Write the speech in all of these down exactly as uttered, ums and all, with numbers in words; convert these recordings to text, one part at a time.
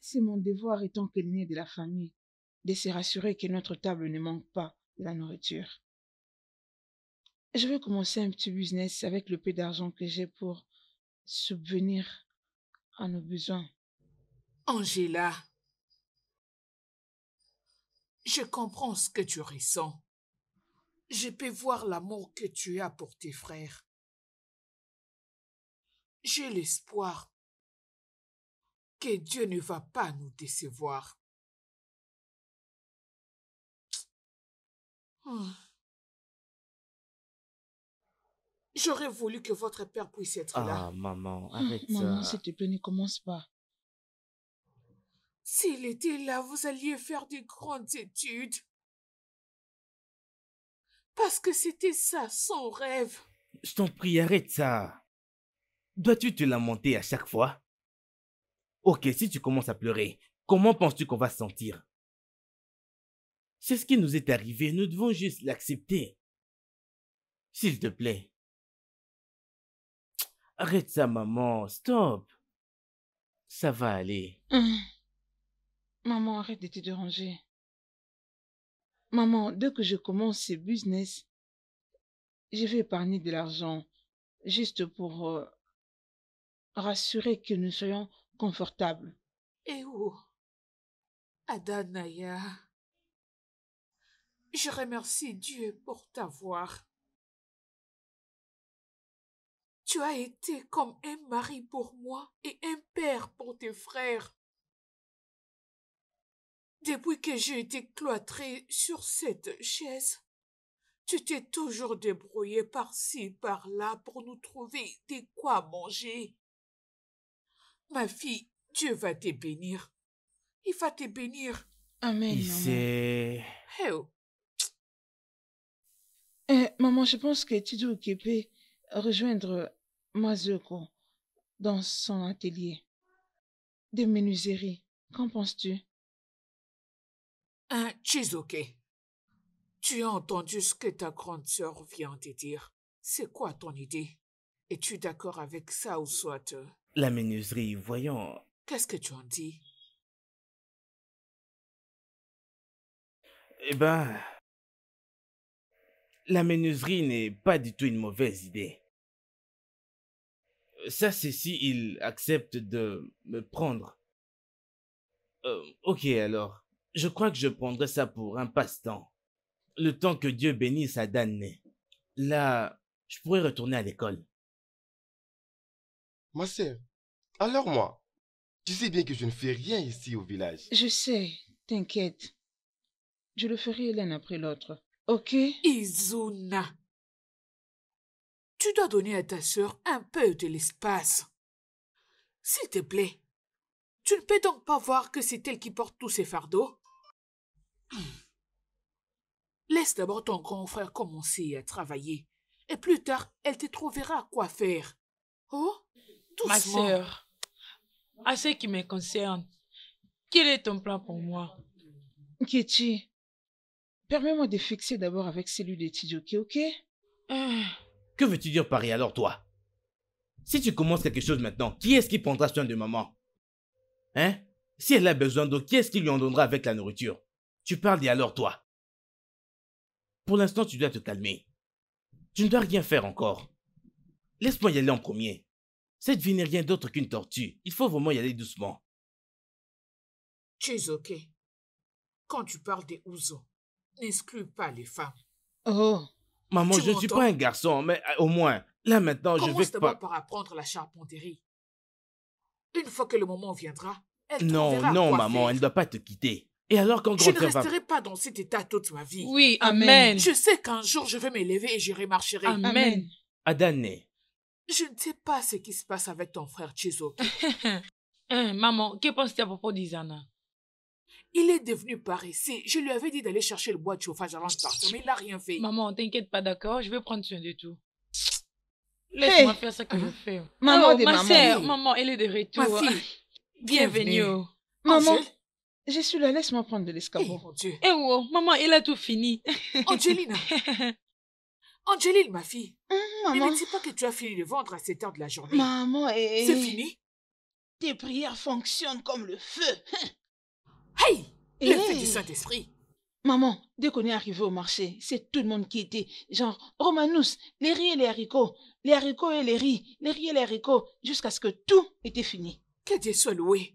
c'est mon devoir étant que l'aîné de la famille de se rassurer que notre table ne manque pas de la nourriture. Je vais commencer un petit business avec le peu d'argent que j'ai pour subvenir à nos besoins. Angela, je comprends ce que tu ressens. Je peux voir l'amour que tu as pour tes frères. J'ai l'espoir que Dieu ne va pas nous décevoir. Hmm. J'aurais voulu que votre père puisse être là. Ah, maman, Oh, arrête maman, ça. s'il te plaît, ne commence pas. S'il était là, vous alliez faire de grandes études. Parce que c'était ça, son rêve. Je t'en prie, arrête ça. Dois-tu te lamenter à chaque fois? Ok, si tu commences à pleurer, comment penses-tu qu'on va se sentir? C'est ce qui nous est arrivé, nous devons juste l'accepter. S'il te plaît. Arrête ça, maman, stop. Ça va aller. Hum. Maman, arrête de te déranger. Maman, dès que je commence ce business, je vais épargner de l'argent juste pour euh, rassurer que nous soyons confortables. Et où? Adanaya. Je remercie Dieu pour t'avoir. Tu as été comme un mari pour moi et un père pour tes frères. Depuis que j'ai été cloîtrée sur cette chaise, tu t'es toujours débrouillé par-ci, par-là pour nous trouver de quoi manger. Ma fille, Dieu va te bénir. Il va te bénir. Amen, Il maman. sait... Hey, oh. Eh, maman, je pense que tu dois occuper rejoindre Mazoko dans son atelier de menuiserie. Qu'en penses-tu? Hein, Chizoke, tu as entendu ce que ta grande sœur vient de dire. C'est quoi ton idée? Es-tu d'accord avec ça ou soit... euh, La menuiserie, voyons... Qu'est-ce que tu en dis? Eh ben... La menuiserie n'est pas du tout une mauvaise idée. Ça, c'est si il accepte de me prendre. Euh, ok, alors. Je crois que je prendrai ça pour un passe-temps. Le temps que Dieu bénisse Adan. Là, je pourrais retourner à l'école. Ma sœur, alors moi, tu sais bien que je ne fais rien ici au village. Je sais, t'inquiète. Je le ferai l'un après l'autre. Ok? Izuna, tu dois donner à ta sœur un peu de l'espace. S'il te plaît, tu ne peux donc pas voir que c'est elle qui porte tous ces fardeaux? Laisse d'abord ton grand frère commencer à travailler. Et plus tard, elle te trouvera quoi faire. Oh, doucement. Ma sœur, à ce qui me concerne, quel est ton plan pour moi? Nkechi, permets-moi de fixer d'abord avec celui de Tijoke, ok? Ah, Que veux-tu dire par y alors, toi? Si tu commences quelque chose maintenant, qui est-ce qui prendra soin de maman? Hein? Si elle a besoin d'eau, qui est-ce qui lui en donnera avec la nourriture? Tu parles d'y alors, toi? Pour l'instant, tu dois te calmer. Tu ne dois rien faire encore. Laisse-moi y aller en premier. Cette vie n'est rien d'autre qu'une tortue. Il faut vraiment y aller doucement. Chizoke, quand tu parles des Ouzo, n'exclus pas les femmes. Oh, Maman, Tu je ne suis m'entends? pas un garçon, mais euh, au moins, là maintenant, je vais Commence d'abord pas... par apprendre la charpenterie. Une fois que le moment viendra, elle Non, trouvera non, quoi maman, faire. elle ne doit pas te quitter. Et alors quand Je grand ne sœur va... resterai pas dans cet état toute ma vie. oui, Amen. amen. Je sais qu'un jour je vais m'élever et j'irai marcher. Amen. amen. Adane, Je ne sais pas ce qui se passe avec ton frère Chizoke. Hein, maman, que penses-tu à propos d'Isana? Il est devenu paresseux. Je lui avais dit d'aller chercher le bois de chauffage avant de partir, mais il n'a rien fait. Maman, t'inquiète pas, d'accord? Je vais prendre soin de tout. Laisse-moi faire ce que je fais. Maman oh, de ma maman. sœur, Oui. maman, elle est de retour. Ma fille, Bienvenue. bienvenue. Maman, Angèle? je suis là, laisse-moi prendre de Eh, l'escabeau. mon Dieu. Eh oh, maman, elle a tout fini. Angelina. Angéline, ma fille. Hum, Ne maman, me dis pas que tu as fini de vendre à cette heure de la journée. maman, et... C'est fini? tes prières fonctionnent comme le feu. Hey! Le feu Hey. du Saint-Esprit. Maman, dès qu'on est arrivé au marché, c'est tout le monde qui était genre Romanus, les riz et les haricots, les haricots et les riz, les riz et les haricots, jusqu'à ce que tout était fini. Que Dieu soit loué.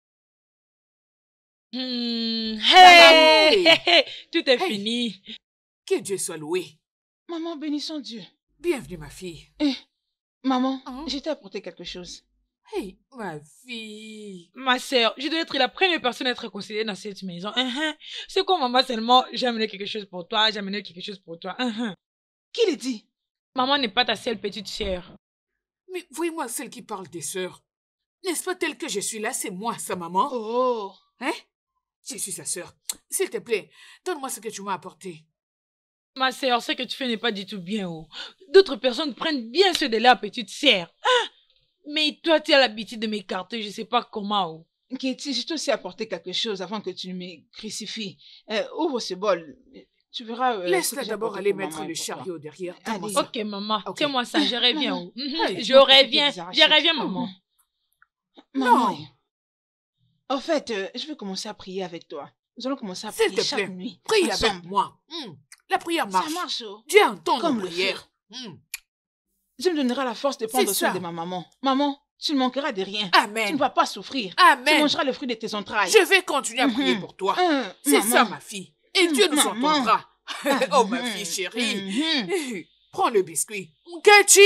Hmm, hey, Hey. hey, hey, tout est Hey. fini. Que Dieu soit loué. Maman, bénissons Dieu. Bienvenue, ma fille. Eh, maman, Hein? je t'ai apporté quelque chose. Hey, ma fille. Ma sœur, je dois être la première personne à être réconciliée dans cette maison. Uh-huh. C'est quoi, maman, seulement, j'ai amené quelque chose pour toi, j'ai amené quelque chose pour toi. Uh-huh. Qui l'a dit? Maman n'est pas ta seule petite sœur. Mais voyez-moi celle qui parle des sœurs. N'est-ce pas telle que je suis là, c'est moi, sa maman? Oh, Hein? Je suis sa sœur. S'il te plaît, donne-moi ce que tu m'as apporté. Ma sœur, ce que tu fais n'est pas du tout bien. Oh. D'autres personnes prennent bien ce de la petite sœur. Ah! Mais toi, tu as l'habitude de m'écarter, je sais pas comment. Oh. Katie, je t'ai aussi apporté quelque chose avant que tu ne me crucifies. Euh, ouvre ce bol. Tu verras. euh, ce Laisse-la que j'ai d'abord apporté aller pour mettre maman le et pour toi. chariot derrière. Allez. Donne-moi ça. Ok, maman, Ok. tiens-moi ça, je reviens. Oh. Mhm. Hey, Je mon petit reviens, des je arachettes. reviens, maman. Maman. Non. En fait, euh, je vais commencer à prier avec toi. Nous allons commencer à S'il prier te chaque plaît, nuit. prie avec ensemble. moi. Hmm. La prière marche. Ça marche. Oh. Dieu entend Comme nos le prières. Hmm. Dieu me donnera la force de prendre C'est soin ça. de ma maman. Maman, tu ne manqueras de rien. Tu Amen. ne vas pas souffrir. Tu Amen. mangeras le fruit de tes entrailles. Je vais continuer à prier Mhm. pour toi. Hum, C'est maman. ça, ma fille. Et Dieu nous Maman. entendra. Oh, ma Mhm. fille chérie. Mhm. Prends le biscuit. Cathy!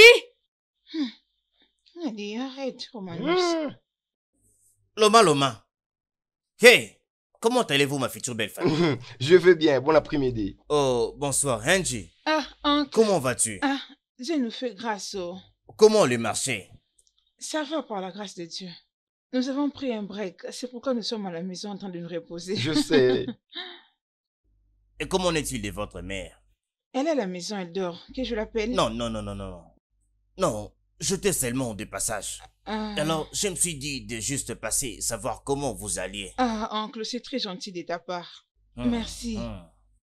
Allez, arrête, Romanus. Mmh. Loma, Loma. Hey, comment allez-vous, ma future belle femme? Je vais bien, bon après-midi. Oh, bonsoir, Angie. Ah, oncle. Comment vas-tu? Ah, Dieu nous fait grâce. Oh. Comment le marché? Ça va par la grâce de Dieu. Nous avons pris un break. C'est pourquoi nous sommes à la maison en train de nous reposer. Je sais. Et comment est-il de votre mère? Elle est à la maison, elle dort. Que je l'appelle? Non, non, non, non, non. Non, j'étais seulement de passage. Ah, Alors, je me suis dit de juste passer, savoir comment vous alliez. ah, oncle, c'est très gentil de ta part. Hum, Merci. hum.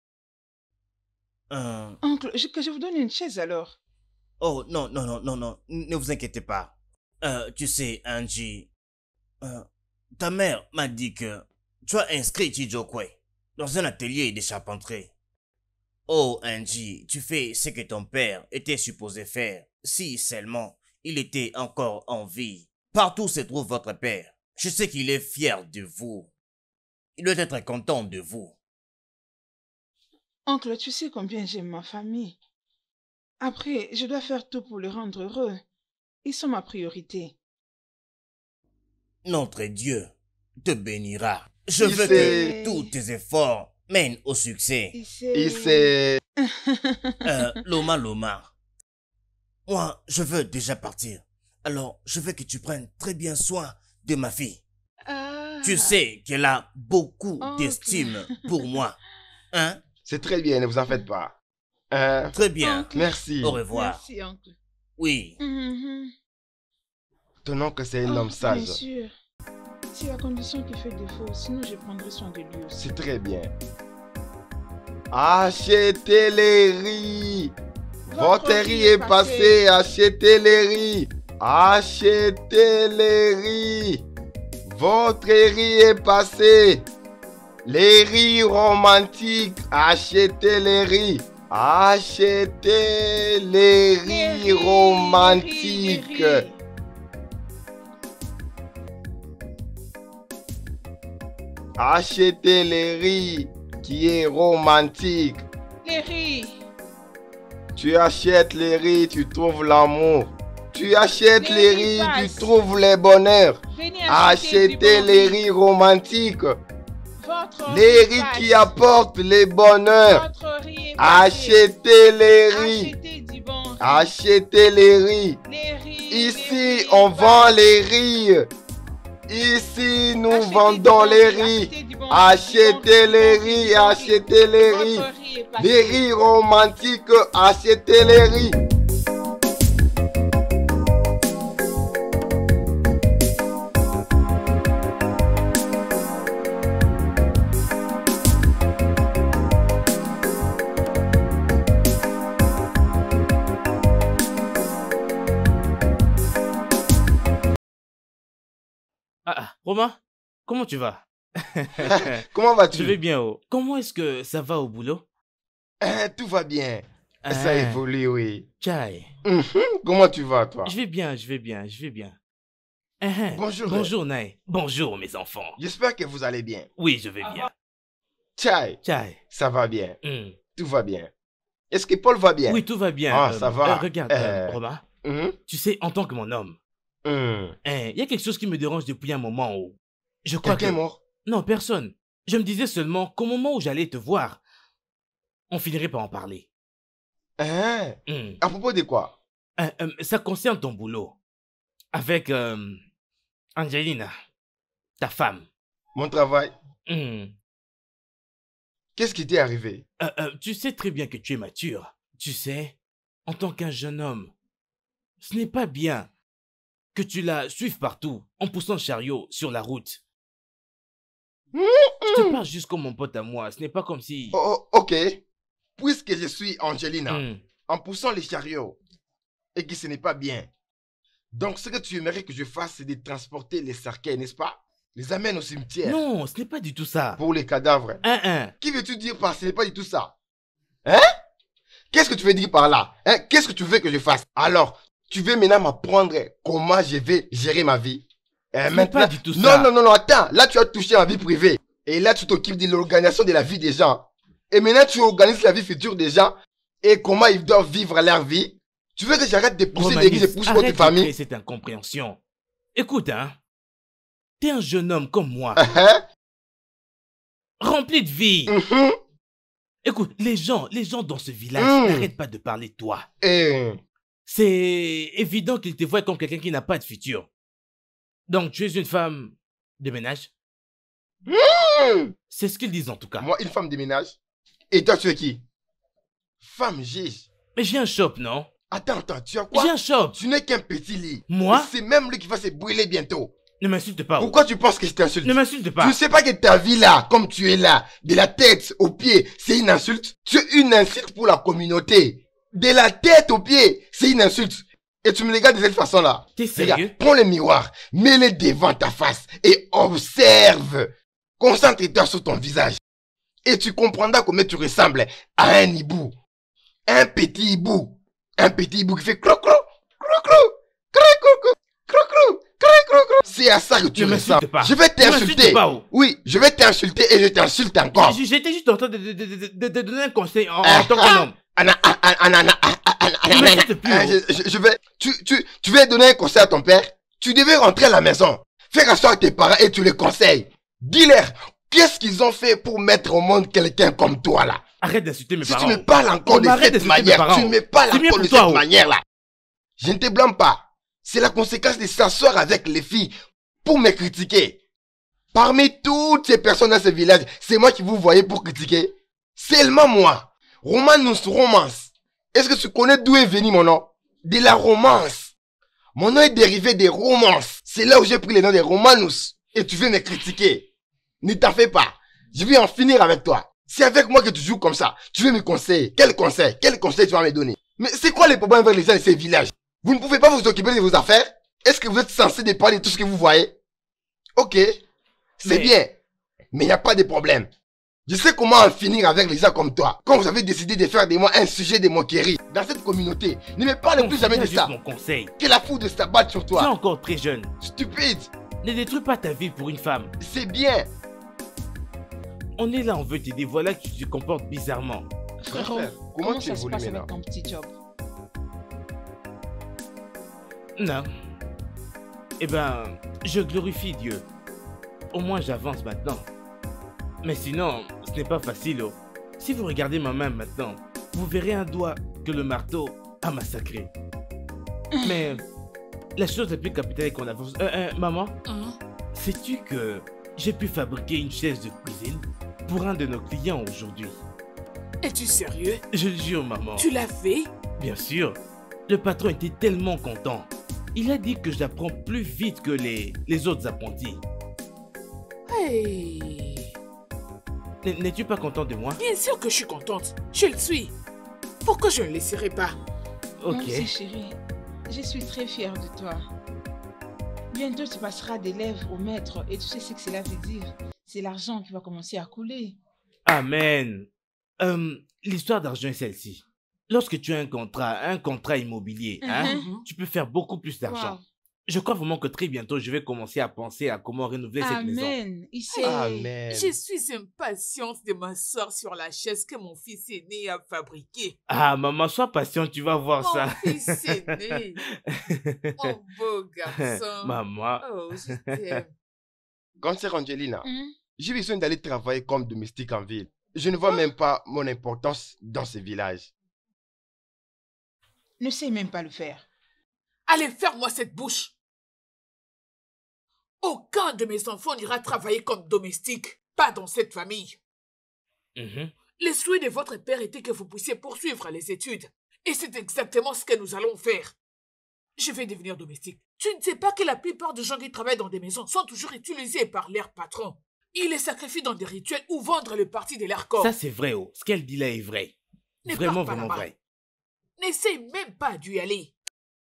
Hum. Oncle, je- que je vous donne une chaise alors. Oh, non, non, non, non, non, ne vous inquiétez pas. Euh, tu sais, Angie, euh, ta mère m'a dit que tu as inscrit Chijokwe dans un atelier de charpenterie. Oh, Angie, tu fais ce que ton père était supposé faire, si seulement il était encore en vie. Partout se trouve votre père. Je sais qu'il est fier de vous. Il doit être content de vous. Oncle, tu sais combien j'aime ma famille. Après, je dois faire tout pour le rendre heureux. Ils sont ma priorité. Notre Dieu te bénira. Je Il veux sait. que tous tes efforts mènent au succès. Il sait... Il sait. Euh, Loma, Loma. Moi, je veux déjà partir. Alors, je veux que tu prennes très bien soin de ma fille. Ah. Tu sais qu'elle a beaucoup Ok. d'estime pour moi. Hein? C'est très bien, ne vous en faites pas. Hein? Très bien. Merci. Au revoir. Merci, oncle. Oui. Mhm. Ton oncle, c'est un Oh, homme sage. Bien sûr. C'est la condition qui fait défaut, sinon je prendrai soin de lui aussi. C'est très bien. Achetez les riz. Votre riz est passé. Achetez les riz. Achetez les riz. Votre riz est passé. Les riz romantiques. Achetez les riz. Achetez les Les riz riz, romantiques. les riz, les riz. Achetez les riz qui est romantique. Les riz. Tu achètes les riz, tu trouves l'amour. Tu achètes Les les riz riz, tu passent. trouves le bonheur. Venez Achetez acheter du bon les riz. riz romantiques. Votre Les riz riz passe. qui apportent le bonheur. Votre riz est passé. Achetez les riz. Achetez du bon riz. Achetez les riz. Les riz. Ici, les riz on vend passent. les riz. Ici, nous Achetez vendons du bon les riz, riz. achetez du bon riz, Achetez du bon les riz, du riz, bon riz. achetez les riz. Votre riz est passé. Les riz romantiques, achetez les riz. Ah, ah, Romain, comment tu vas? Comment vas-tu? Je vais bien, oh. Comment est-ce que ça va au boulot? Hein, tout va bien. Ah, Ça évolue, oui. Chai. Mhm. Comment tu vas, toi? Je vais bien, je vais bien, je vais bien. Ah, ah. Bonjour. Bonjour, Nae. Bonjour, mes enfants. J'espère que vous allez bien. Oui, je vais bien. Chai, Chai. ça va bien. Hmm. Tout va bien. Est-ce que Paul va bien? Oui, tout va bien. Ah, Euh, ça va. euh, regarde, euh, Euh. Romain, Mhm. tu sais, en tant que mon homme, Hmm. hein, il y a quelque chose qui me dérange depuis un moment où... Je crois Quelqu'un que... est mort? Non, personne. Je me disais seulement qu'au moment où j'allais te voir, on finirait par en parler. Hein? Hmm. À propos de quoi? Euh, euh, ça concerne ton boulot. Avec euh, Angelina, ta femme. Mon travail? Hmm. Qu'est-ce qui t'est arrivé? Euh, euh, tu sais très bien que tu es mature. Tu sais, en tant qu'un jeune homme, ce n'est pas bien que tu la suives partout en poussant le chariot sur la route. Je te parle juste comme mon pote à moi. Ce n'est pas comme si... Oh, oh, ok. Puisque je suis Angelina, Hmm. en poussant les chariots, et que ce n'est pas bien. Donc, ce que tu aimerais que je fasse, c'est de transporter les cercueils, n'est-ce pas? Les amène au cimetière. Non, ce n'est pas du tout ça. Pour les cadavres. Hein, hein. Qui veux-tu dire par ce n'est pas du tout ça? Hein? Qu'est-ce que tu veux dire par là? Hein? Qu'est-ce que tu veux que je fasse? Alors, tu veux maintenant m'apprendre comment je vais gérer ma vie? Hein, Ce n'est pas du tout non, ça. non, non, non, attends. Là, tu as touché ma vie privée. Et là, tu t'occupes de l'organisation de la vie des gens. Et maintenant, tu organises la vie future des gens et comment ils doivent vivre leur vie. Tu veux que j'arrête de pousser Romanis, l'église et pousser arrête votre de famille? créer cette incompréhension. Écoute, hein. T'es un jeune homme comme moi, Hein? rempli de vie. Mhm. Écoute, les gens, les gens dans ce village Mm. n'arrêtent pas de parler de toi. Eh, C'est évident qu'ils te voient comme quelqu'un qui n'a pas de futur. Donc, tu es une femme de ménage. hmm. C'est ce qu'ils disent en tout cas. Moi, une femme de ménage. Et toi, tu es qui? Femme juge. Mais j'ai un shop, non? Attends, attends, tu as J'ai quoi? un shop. Tu n'es qu'un petit lit. Moi? C'est même lui qui va se brûler bientôt. Ne m'insulte pas. oh. Pourquoi tu penses que je t'insulte? Ne m'insulte Tu pas. ne sais pas que ta vie là, comme tu es là, de la tête aux pieds, c'est une insulte? Tu es une insulte pour la communauté. De la tête aux pieds, c'est une insulte. Et tu me regardes de cette façon-là. T'es sérieux? Regarde, prends le miroir, mets-le devant ta face et observe. Concentre-toi sur ton visage. Et tu comprendras comment tu ressembles à un hibou. Un petit hibou. Un petit hibou qui fait cro-cro, cro-cro, cro-cro, cro-cro, cro-cro. C'est à ça que tu Ne m'insulte ressembles. pas. Je vais Ne m'insulte t'insulter. pas, oh. Oui, je vais t'insulter et je t'insulte encore. J- J'étais juste en train de, de, de, de, de- de donner un conseil en, en Ah, tant qu'un homme. Anna, Anna, Anna, Anna, Anna, Anna, Ne Anna, m'insulte plus, Anna, oh. je, je- je vais, tu, tu, tu veux donner un conseil à ton père? Tu devais rentrer à la maison, faire asseoir tes parents et tu les conseilles. Dis-leur, qu'est-ce qu'ils ont fait pour mettre au monde quelqu'un comme toi là? Arrête d'insulter mes Si parents. tu me parles encore Oh, de mais arrête cette d'insulter mes manière, parents. tu me parles C'est mieux encore pour de toi, cette oh. manière là. Je ne te blâme pas. C'est la conséquence de s'asseoir avec les filles pour me critiquer. Parmi toutes ces personnes dans ce village, c'est moi qui vous voyez pour critiquer. Seulement moi. Romanus romance. Est-ce que tu connais d'où est venu mon nom? De la romance. Mon nom est dérivé des romances. C'est là où j'ai pris le nom de Romanus. Et tu veux me critiquer. Ne t'en fais pas. Je vais en finir avec toi. C'est avec moi que tu joues comme ça. Tu veux me conseiller. Quel conseil? Quel conseil tu vas me donner? Mais c'est quoi les problèmes avec les gens de ces villages? Vous ne pouvez pas vous occuper de vos affaires? Est-ce que vous êtes censé de parler de tout ce que vous voyez? Ok. C'est Mais- bien. Mais il n'y a pas de problème. Je sais comment en finir avec les gens comme toi. Quand vous avez décidé de faire de moi un sujet de moquerie dans cette communauté, ne me parle plus jamais de Considère ça. juste mon conseil. Que la foudre s'abatte sur Tu es toi. encore très jeune. Stupide. Ne détruis pas ta vie pour une femme. C'est bien. On est là, on veut t'aider. Voilà que tu te comportes bizarrement. Frérot, frère, comment comment, tu ça se évolues passe maintenant? avec ton petit job? Non. Eh ben, je glorifie Dieu. Au moins j'avance maintenant. Mais sinon, ce n'est pas facile. Oh. Si vous regardez ma main maintenant, vous verrez un doigt que le marteau a massacré. Mais la chose la plus capitale est qu'on avance. Euh, euh, maman, Hein? sais-tu que j'ai pu fabriquer une chaise de cuisine pour un de nos clients aujourd'hui? Es-tu sérieux? Je le jure, maman. Tu l'as fait? Bien sûr. Le patron était tellement content. Il a dit que je l'apprends plus vite que les, les autres apprentis. Hey. N- N'es-tu pas content de moi? Bien sûr que je suis contente. Je le suis. Pourquoi je ne le laisserai pas? Ok. Moi aussi, chérie. Je suis très fière de toi. Bientôt, tu passeras d'élève au maître et tu sais ce que cela veut dire. C'est l'argent qui va commencer à couler. Amen. Euh, L'histoire d'argent est celle-ci. Lorsque tu as un contrat, un contrat immobilier, hein, Mhm. tu peux faire beaucoup plus d'argent. Wow. Je crois vraiment que très bientôt, je vais commencer à penser à comment renouveler cette maison. Amen. Ici. Amen. Je suis impatiente de m'asseoir sur la chaise que mon fils aîné a fabriquée. Ah, maman, sois patiente, tu vas voir Mon ça. fils aîné, mon beau garçon. Maman. Oh, je t'aime. Grande sœur Angelina, Mhm. j'ai besoin d'aller travailler comme domestique en ville. Je ne vois même pas mon importance dans ce village. Ne sais même pas le faire. Allez, ferme-moi cette bouche. Aucun de mes enfants n'ira travailler comme domestique. Pas dans cette famille. Mhm. Les souhaits de votre père était que vous puissiez poursuivre les études. Et c'est exactement ce que nous allons faire. Je vais devenir domestique. Tu ne sais pas que la plupart des gens qui travaillent dans des maisons sont toujours utilisés par leurs patrons. Ils les sacrifient dans des rituels ou vendent le parti de leur corps. Ça, c'est vrai, oh. Ce qu'elle dit là est vrai. Ne Vraiment, pars pas vraiment là-bas. vrai. N'essaye même pas d'y aller.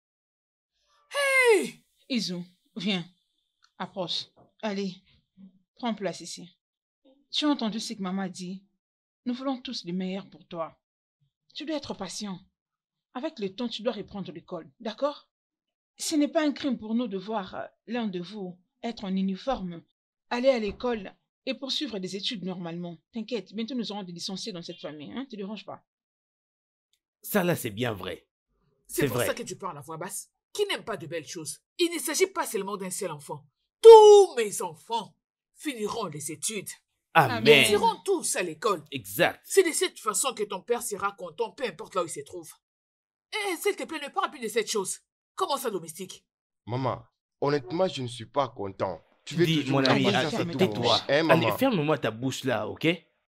Hey! Izu, viens. Approche. Allez, prends place ici. Tu as entendu ce que maman dit? Nous voulons tous le meilleur pour toi. Tu dois être patient. Avec le temps, tu dois reprendre l'école, d'accord? Ce n'est pas un crime pour nous de voir euh, l'un de vous être en uniforme, aller à l'école et poursuivre des études normalement. T'inquiète, bientôt nous aurons des licenciés dans cette famille, hein? Ne te dérange pas. Ça, là, c'est bien vrai. C'est C'est pour vrai. ça que tu parles à voix basse. Qui n'aime pas de belles choses. Il ne s'agit pas seulement d'un seul enfant. Tous mes enfants finiront les études. Amen. Ils iront tous à l'école. Exact. C'est de cette façon que ton père sera content, peu importe là où il se trouve. Eh, s'il te plaît, ne parle plus de cette chose. Comment ça, domestique? Maman, honnêtement, je ne suis pas content. Tu veux Dis, toujours mon la ami, patience à ferme tout ta moment. tais-toi. Hein, Allez, maman? ferme-moi ta bouche là, ok?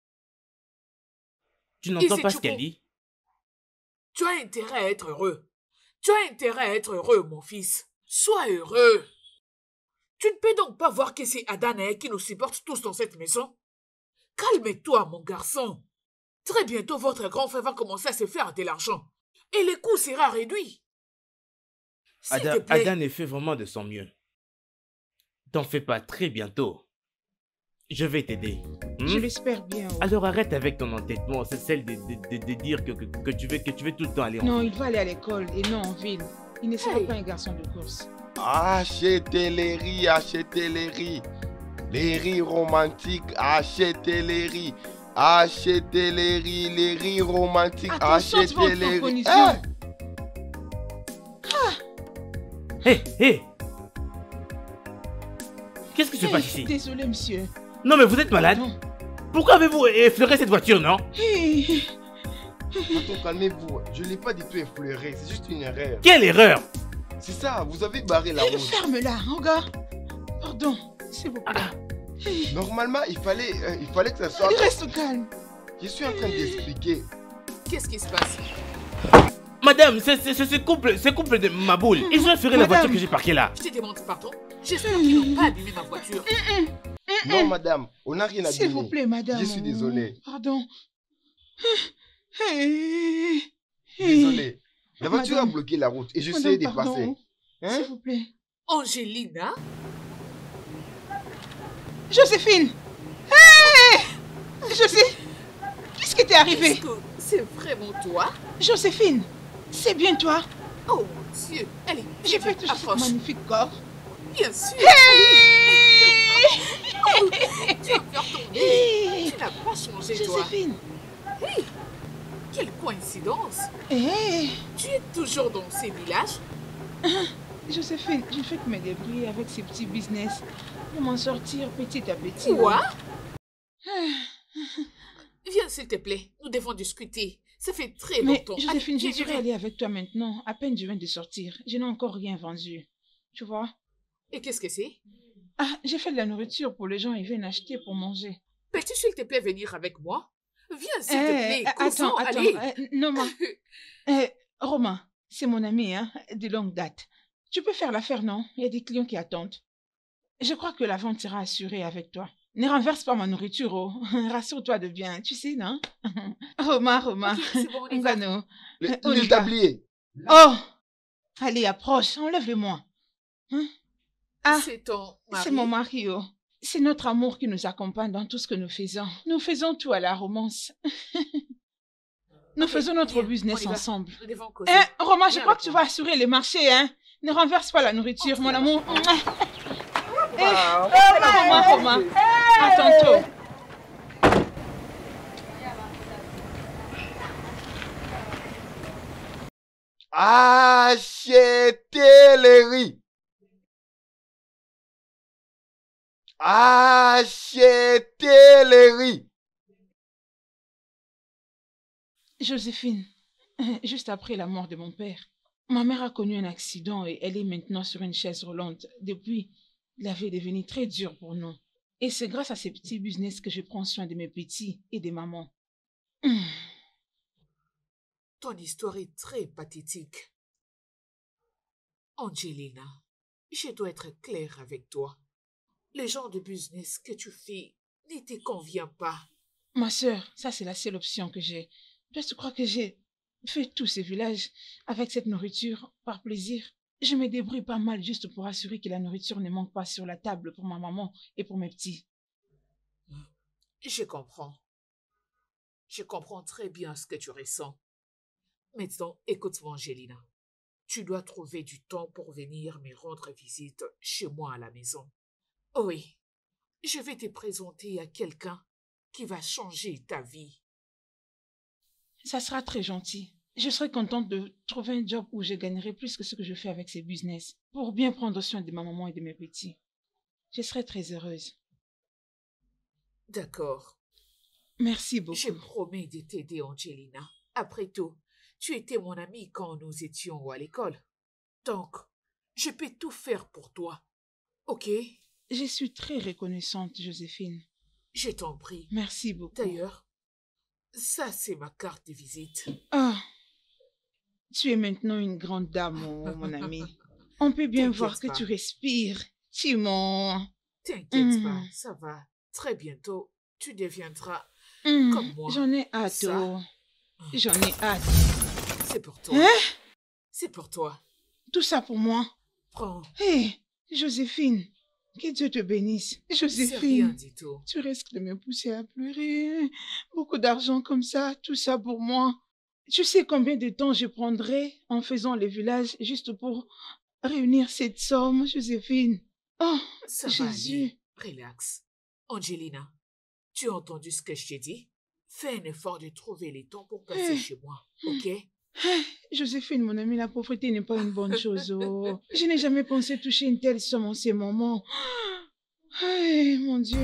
Tu n'entends si pas tu ce qu'elle peux- dit? Tu as intérêt à être heureux. Tu as intérêt à être heureux, mon fils. Sois heureux. Tu ne peux donc pas voir que c'est Adanae qui nous supporte tous dans cette maison? Calme-toi, mon garçon. Très bientôt, votre grand frère va commencer à se faire de l'argent. Et le coût sera réduit. S'il Ada, te plaît. Adan fait vraiment de son mieux. T'en fais pas, très bientôt. Je vais t'aider. Hmm? Je l'espère bien. oh. Alors arrête avec ton entêtement, c'est celle de, de, de, de dire que, que, que tu veux, que tu veux tout le temps aller en Non, ville. il va aller à l'école et non en ville. Il ne sera Hey. pas un garçon de course. Achetez les riz, achetez les riz. Les riz romantiques, achetez les riz. Achetez les riz, les riz romantiques, Attention, tu vas achetez entrer en les riz. collision. Hé, hé! Qu'est-ce qui se Hey, passe ici? Désolé, monsieur. Non mais vous êtes malade? Pardon. Pourquoi avez-vous effleuré cette voiture, non? Hey. Attends, calmez-vous. Je ne l'ai pas du tout effleuré, c'est juste une erreur. Quelle erreur! C'est ça, vous avez barré la route. Ferme-la, regarde. Pardon, s'il vous plaît. Ah. Hey. Normalement, il fallait, euh, il fallait que ça soit... Reste calme. Je suis en train d'expliquer. Qu'est-ce qui se passe? Madame, c'est c'est- c'est ce couple, ce couple de Maboul. Ils ont effleuré la Madame. voiture que j'ai parquée là. Je te demande pardon. J'espère qu'ils n'ont pas abîmé ma voiture. Non, madame, on n'a rien à S'il dire. vous plaît, madame. Je suis désolé. Pardon. Hey. Désolé. La voiture Madame. a bloqué la route et je Madame, sais de pardon. passer. Hein? S'il vous plaît. Angelina? Joséphine. Hey. José. Qu'est-ce qui t'est arrivé? Est-ce que c'est vraiment toi? Joséphine. C'est bien toi? Oh mon Dieu. Allez, J'ai fait toucher ce approche. magnifique corps. Bien sûr. Hey. Oh, tu as peur ton nez. Hey. Tu n'as pas changé, toi. Joséphine. Quelle coïncidence. Hey. Tu es toujours dans ces villages? Joséphine, je ne fais que me débrouiller avec ces petits business pour m'en sortir petit à petit. Quoi? Ah. Viens, s'il te plaît. Nous devons discuter. Ça fait très Mais longtemps. Joséphine, je Allez, devrais viens. aller avec toi maintenant. À peine je viens de sortir. Je n'ai encore rien vendu. Tu vois? Et qu'est-ce que c'est? Ah, j'ai fait de la nourriture pour les gens. Ils viennent acheter pour manger. Peux-tu, s'il te plaît, venir avec moi? Viens, s'il te Eh, plaît. attends, Causons, attends. allez. eh, non, moi. Eh, Romain, c'est mon ami, hein, de longue date. Tu peux faire l'affaire, non? Il y a des clients qui attendent. Je crois que la vente sera assurée avec toi. Ne renverse pas ma nourriture, oh. Rassure-toi de bien, tu sais, non? Romain, Romain. Ok, c'est bon, on y va. Ngano. Le, On y le va. tablier. Oh! Allez, approche, enlève-le-moi. Hein? Ah, c'est ton mari. c'est mon mari, oh. C'est notre amour qui nous accompagne dans tout ce que nous faisons. Nous faisons tout à la romance. Nous Ok, faisons notre viens, business on y va. ensemble. Nous devons causer. Eh, Romain, je Viens crois avec que tu moi. vas assurer les marchés, hein. Ne renverse pas la nourriture, Entre mon là-bas. amour. Eh, Romain, Romain. À tantôt. Achetez les riz. Achetez les riz. Joséphine, euh, juste après la mort de mon père, ma mère a connu un accident et elle est maintenant sur une chaise roulante. Depuis, la vie est devenue très dure pour nous. Et c'est grâce à ces petits business que je prends soin de mes petits et de maman. Hum. Ton histoire est très pathétique. Angelina, je dois être claire avec toi. Le genre de business que tu fais ne te convient pas. Ma sœur, ça c'est la seule option que j'ai. Toi, tu crois que j'ai fait tous ces villages avec cette nourriture par plaisir? Je me débrouille pas mal juste pour assurer que la nourriture ne manque pas sur la table pour ma maman et pour mes petits. Je comprends. Je comprends très bien ce que tu ressens. Maintenant, écoute-moi, Angelina. Tu dois trouver du temps pour venir me rendre visite chez moi à la maison. Oui, je vais te présenter à quelqu'un qui va changer ta vie. Ça sera très gentil. Je serai contente de trouver un job où je gagnerai plus que ce que je fais avec ces business pour bien prendre soin de ma maman et de mes petits. Je serai très heureuse. D'accord. Merci beaucoup. Je promets de t'aider, Angelina. Après tout, tu étais mon amie quand nous étions à l'école. Donc, je peux tout faire pour toi. Ok? Je suis très reconnaissante, Joséphine. Je t'en prie. Merci beaucoup. D'ailleurs, ça c'est ma carte de visite. Ah, tu es maintenant une grande dame, oh, mon ami. On peut bien T'inquiète voir que pas. tu respires. Timon. T'inquiète Mm. pas, ça va. Très bientôt, tu deviendras Hmm, comme moi. J'en ai hâte, Ça. oh. J'en ai hâte. C'est pour toi. Hein? C'est pour toi. Tout ça pour moi. Prends. Hé, Joséphine, que Dieu te bénisse. C'est rien Joséphine, du tout. tu risques de me pousser à pleurer. Beaucoup d'argent comme ça, tout ça pour moi. Tu sais combien de temps je prendrai en faisant les villages juste pour réunir cette somme, Joséphine? Oh, Ça va Jésus. aller. Relax. Angelina, tu as entendu ce que je t'ai dit? Fais un effort de trouver les temps pour passer Eh. chez moi, ok? Joséphine, mon amie, la pauvreté n'est pas une bonne chose. Oh. Je n'ai jamais pensé toucher une telle somme en ces moments. Hey, mon Dieu.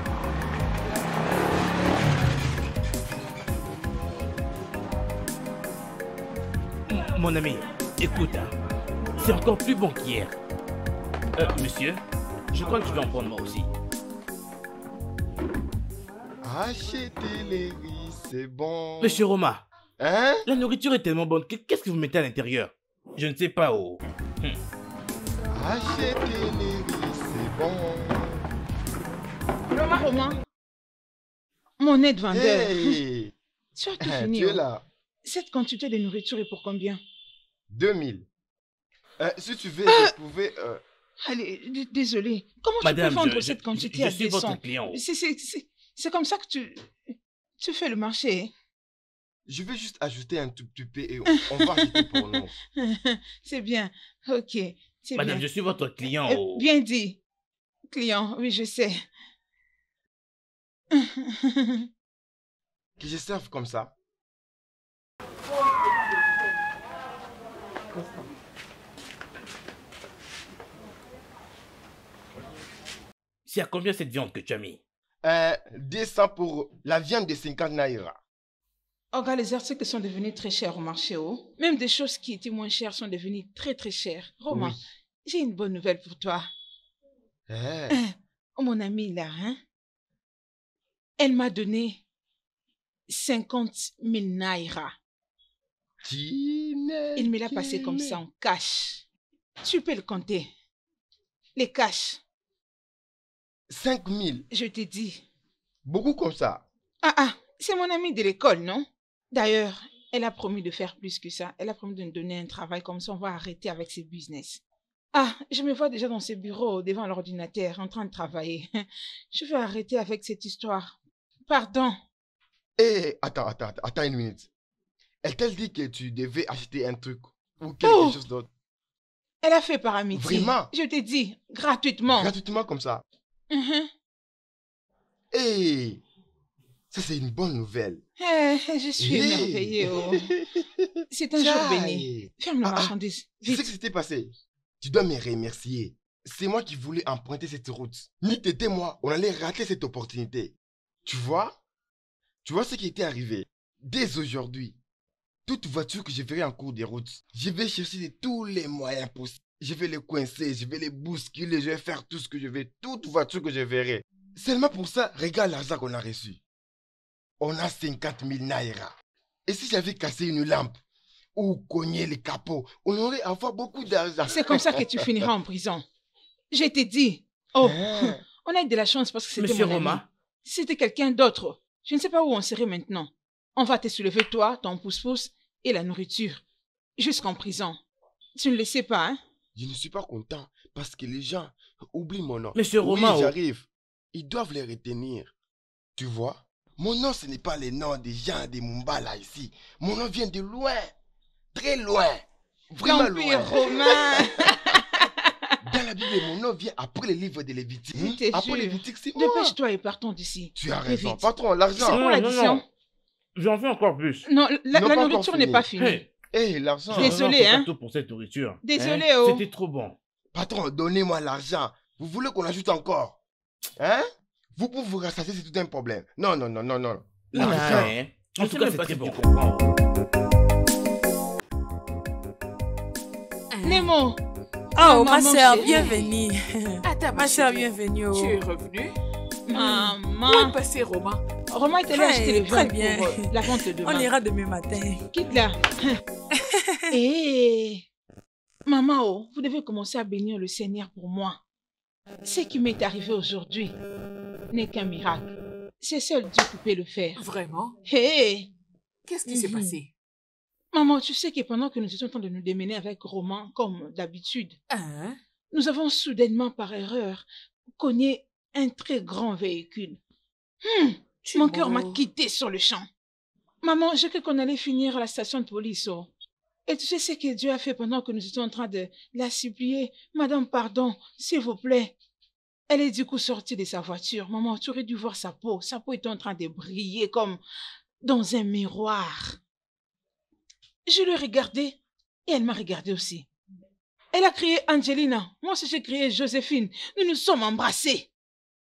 M- Mon ami, écoute, hein, c'est encore plus bon qu'hier. Euh, monsieur, je crois que je vais en prendre moi aussi. Achetez les riz, c'est bon. Monsieur Roma, Hein? la nourriture est tellement bonne. que- Qu'est-ce que vous mettez à l'intérieur? Je ne sais pas, oh. Achetez les riz, c'est bon. Romain, Romain. Mon aide-vendeur. Hey! Tu as tout Hein, fini. tu es oh. là. Cette quantité de nourriture est pour combien? deux mille. Euh, si tu veux, je pouvais... euh, Allez, d- désolé. Comment Madame, tu peux vendre je, je- cette quantité je à suis deux votre cents? client. C'est- c'est- C'est c'est comme ça que tu, tu fais le marché. je vais juste ajouter un tout petit peu et on, on va acheter pour nous. C'est bien. Ok. C'est Madame, bien. je suis votre client. Euh, oh. Bien dit. Client, oui, je sais. Que je serve comme ça. C'est à combien cette viande que tu as mis? Euh, deux cents pour la viande de cinquante naira. Oh, regarde, les articles sont devenus très chers au marché. Oh. Même des choses qui étaient moins chères sont devenues très très chères. Romain, Oui. j'ai une bonne nouvelle pour toi. Eh, Oh, mon amie là, hein? Elle m'a donné cinquante mille naira. Tina, Il me l'a passé comme Tina. ça en cash. Tu peux le compter. Les cash, cinq mille. je te dis. Beaucoup comme ça. Ah ah, c'est mon amie de l'école, non? D'ailleurs, elle a promis de faire plus que ça. Elle a promis de nous donner un travail comme ça. On va arrêter avec ses business. Ah, je me vois déjà dans ce bureau, devant l'ordinateur, en train de travailler. Je vais arrêter avec cette histoire. Pardon. Hé, attends, attends, attends, attends une minute. Elle t'a dit que tu devais acheter un truc ou quelque Oh. chose d'autre. Elle a fait par amitié. Vraiment? Je t'ai dit, gratuitement. Gratuitement comme ça. Mhm. Hé, ça c'est une bonne nouvelle. Eh, je suis Hey. émerveillée. Oh. C'est un jour Tchaï. béni. Ferme la Ah, ah. marchandise. Tu sais Vite. que c'était passé? Tu dois me remercier. C'est moi qui voulais emprunter cette route. Ni t'étais moi, on allait rater cette opportunité. Tu vois? Tu vois ce qui était arrivé? Dès aujourd'hui, toute voiture que je verrai en cours de route, je vais chercher de tous les moyens possibles. Je vais les coincer, je vais les bousculer, je vais faire tout ce que je veux. Toute voiture que je verrai. Seulement pour ça, regarde l'argent qu'on a reçu. On a cinquante mille naira. Et si j'avais cassé une lampe ou cogné les capots, on aurait avoir beaucoup d'argent. C'est comme ça que tu finiras en prison. Je t'ai dit. Oh, Hein? on a eu de la chance parce que c'était Monsieur mon ami. Romain, Si c'était quelqu'un d'autre, je ne sais pas où on serait maintenant. On va te soulever, toi, ton pouce-pouce et la nourriture. Jusqu'en prison. Tu ne le sais pas, hein? Je ne suis pas content parce que les gens oublient mon nom. Monsieur Oui, Romain, oh. j'arrive. Ils doivent les retenir. Tu vois? Mon nom, ce n'est pas le nom des gens de Mumbala ici. Mon nom vient de loin. Très loin. Vraiment L'Empire loin. romain. Dans la Bible, mon nom vient après le livre de Lévitique. Je te Après jure. Lévitique, c'est moi. Dépêche-toi et partons d'ici. Tu as Très raison. vite. Patron, C'est l'argent. pour Non, l'addition. non, non. J'en fais encore plus. Non, la, Non, la pas encore nourriture fini. n'est pas finie. Hey, Hé, l'argent. Désolé. Désolé, c'est hein. pas tout pour cette nourriture. Désolé, Hein? oh. C'était trop bon. Patron, donnez-moi l'argent. Vous voulez qu'on ajoute encore? Hein? Vous pouvez vous rassasier, c'est tout un problème. Non, non, non, non, non. Non, L'argent. hein. En En tout tout cas, cas, c'est c'est très très bon. bon. Comprends. Nemo. Oh, Maman, ma soeur, chérie. bienvenue. Attends, Ma soeur, chérie, bienvenue. Oh. Tu es revenu? Où est Maman. passé Romain? Romain est allé Très- acheter les très viandes bien. pour euh, la vente de demain. On ira demain matin. Quitte là. Eh, maman, oh, vous devez commencer à bénir le Seigneur pour moi. Ce qui m'est arrivé aujourd'hui n'est qu'un miracle. C'est seul Dieu qui peut le faire. Vraiment? Hé, Qu'est-ce qui s'est Mhm. passé? maman, tu sais que pendant que nous étions en train de nous démener avec Romain, comme d'habitude, Hein? nous avons soudainement, par erreur, cogné un très grand véhicule. Hmm, Tu mon cœur m'a m'as- quitté sur le champ. Maman, j'ai cru qu'on allait finir à la station de police. Oh. Et tu sais ce que Dieu a fait pendant que nous étions en train de la supplier? Madame, pardon, s'il vous plaît. Elle est du coup sortie de sa voiture. Maman, tu aurais dû voir sa peau. Sa peau était en train de briller comme dans un miroir. Je l'ai regardée et elle m'a regardée aussi. Elle a crié Angelina. Moi aussi j'ai crié Joséphine. Nous nous sommes embrassés.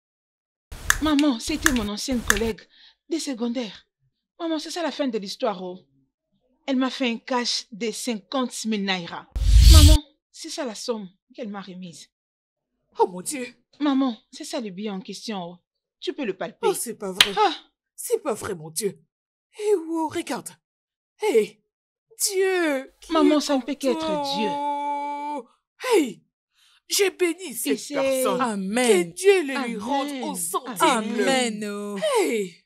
Maman, c'était mon ancienne collègue des secondaires. Maman, c'est ça la fin de l'histoire. Oh. Elle m'a fait un cash de cinquante mille naira. Maman, c'est ça la somme qu'elle m'a remise. Oh mon Dieu! Maman, c'est ça le billet en question. Oh. Tu peux le palper. Oh, c'est pas vrai. Ah, C'est pas vrai, mon Dieu. Eh oh, regarde. Hey, Dieu. qui Maman, est ça ne peut qu'être content. Hey, j'ai béni cette c'est- personne. Que Amen. Dieu le lui Amen. rende au centime. Amen. Oh. Hey,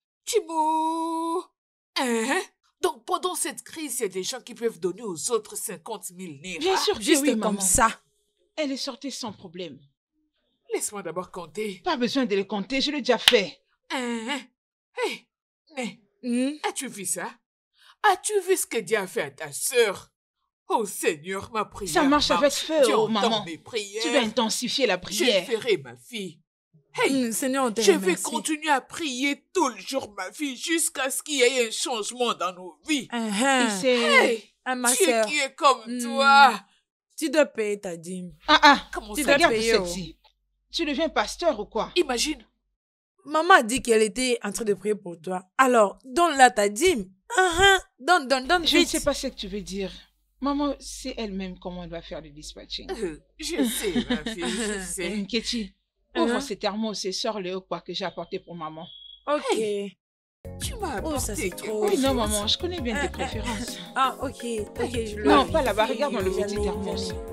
Timo. Hein? Donc, pendant cette crise, il y a des gens qui peuvent donner aux autres cinquante mille bien naira. sûr que Juste oui, comme maman. ça. Elle est sortie sans problème. Laisse-moi d'abord compter. Pas besoin de les compter, je l'ai déjà fait. Hein? Hey, hey, Hmm? as-tu vu ça? As-tu vu ce que Dieu a fait à ta sœur? Oh Seigneur, ma prière Ça marche avec feu, Dieu oh, entend maman. mes prières. Tu dois intensifier la Je prière. ferai, ma fille. Hey, Hmm, Seigneur, on te je vais remercie. continuer à prier tout le jour, ma fille, jusqu'à ce qu'il y ait un changement dans nos vies. Ah, Et ah. c'est... Hey, Ah, ma Dieu soeur, qui est comme Hmm. toi. tu dois payer ta dîme. Ah ah, Comment Tu ça? dois regarde payer, oh. celle-ci. Tu deviens pasteur ou quoi? Imagine. Maman a dit qu'elle était en train de prier pour toi. Alors, donne-la ta dîme. Ah, ah. Donne, donne, donne Je ne vite. sais pas ce que tu veux dire. Maman, c'est elle-même comment elle va faire le dispatching. Euh, Je sais, ma fille, je sais. Nketi, ouvre Hein? ces thermos et sors le haut quoi que j'ai apporté pour maman. Ok. Tu m'as Oh, ça, apporté c'est quelque trop. Oui, non, chose. maman, je connais bien Ah, tes ah, préférences. Ah, ok. Ok, je le Non, vis. pas là-bas, regarde dans le Jamais, petit thermos. jamais.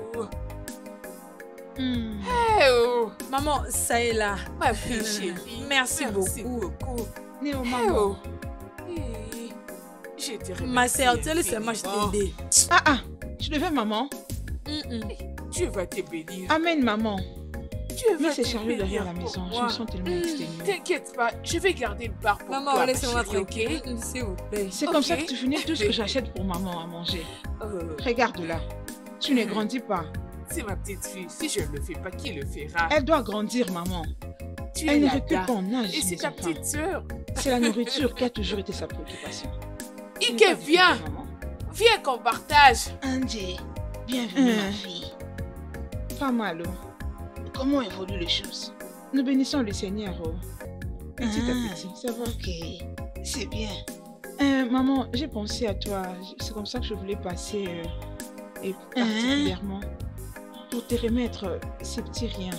Hmm. Eh oh, Maman, ça est là. ma fille chérie. Merci Merci beaucoup. beaucoup. Néo, Eh maman. oh. Eh, Je te remercie Ma soeur, tu es seulement infiniment. t'aider. Ah ah, je devais maman. Mm, mm. Dieu va te bénir. Amène, maman. Dieu Mets va ces te chariots derrière la bénir pour maison. Je moi. me sens tellement exténuée. T'inquiète pas, je vais garder une part pour Maman, toi, ma laissez-moi chérie, tranquille, ok? s'il vous plaît. C'est comme ça Ok. que tu finis tout ce que j'achète pour maman à manger. Euh, Regarde-la. Tu ne grandis pas. c'est ma petite fille. Si je ne le fais pas, qui le fera? Elle doit grandir, maman. Tu es Elle ne là, recule là. pas en âge, Et c'est mes ta enfants. petite sœur. C'est la nourriture qui a toujours été sa préoccupation. Tu n'es Ike, pas viens. difficile, maman. Viens qu'on partage. Andy, bienvenue Hein. ma fille. Pas mal, oh. Comment évoluent les choses? Nous bénissons le Seigneur, oh. Petit Ah. à petit, ça va. Ok, c'est bien. Euh, maman, j'ai pensé à toi. C'est comme ça que je voulais passer, euh, et particulièrement pour te remettre euh, ces petits riens.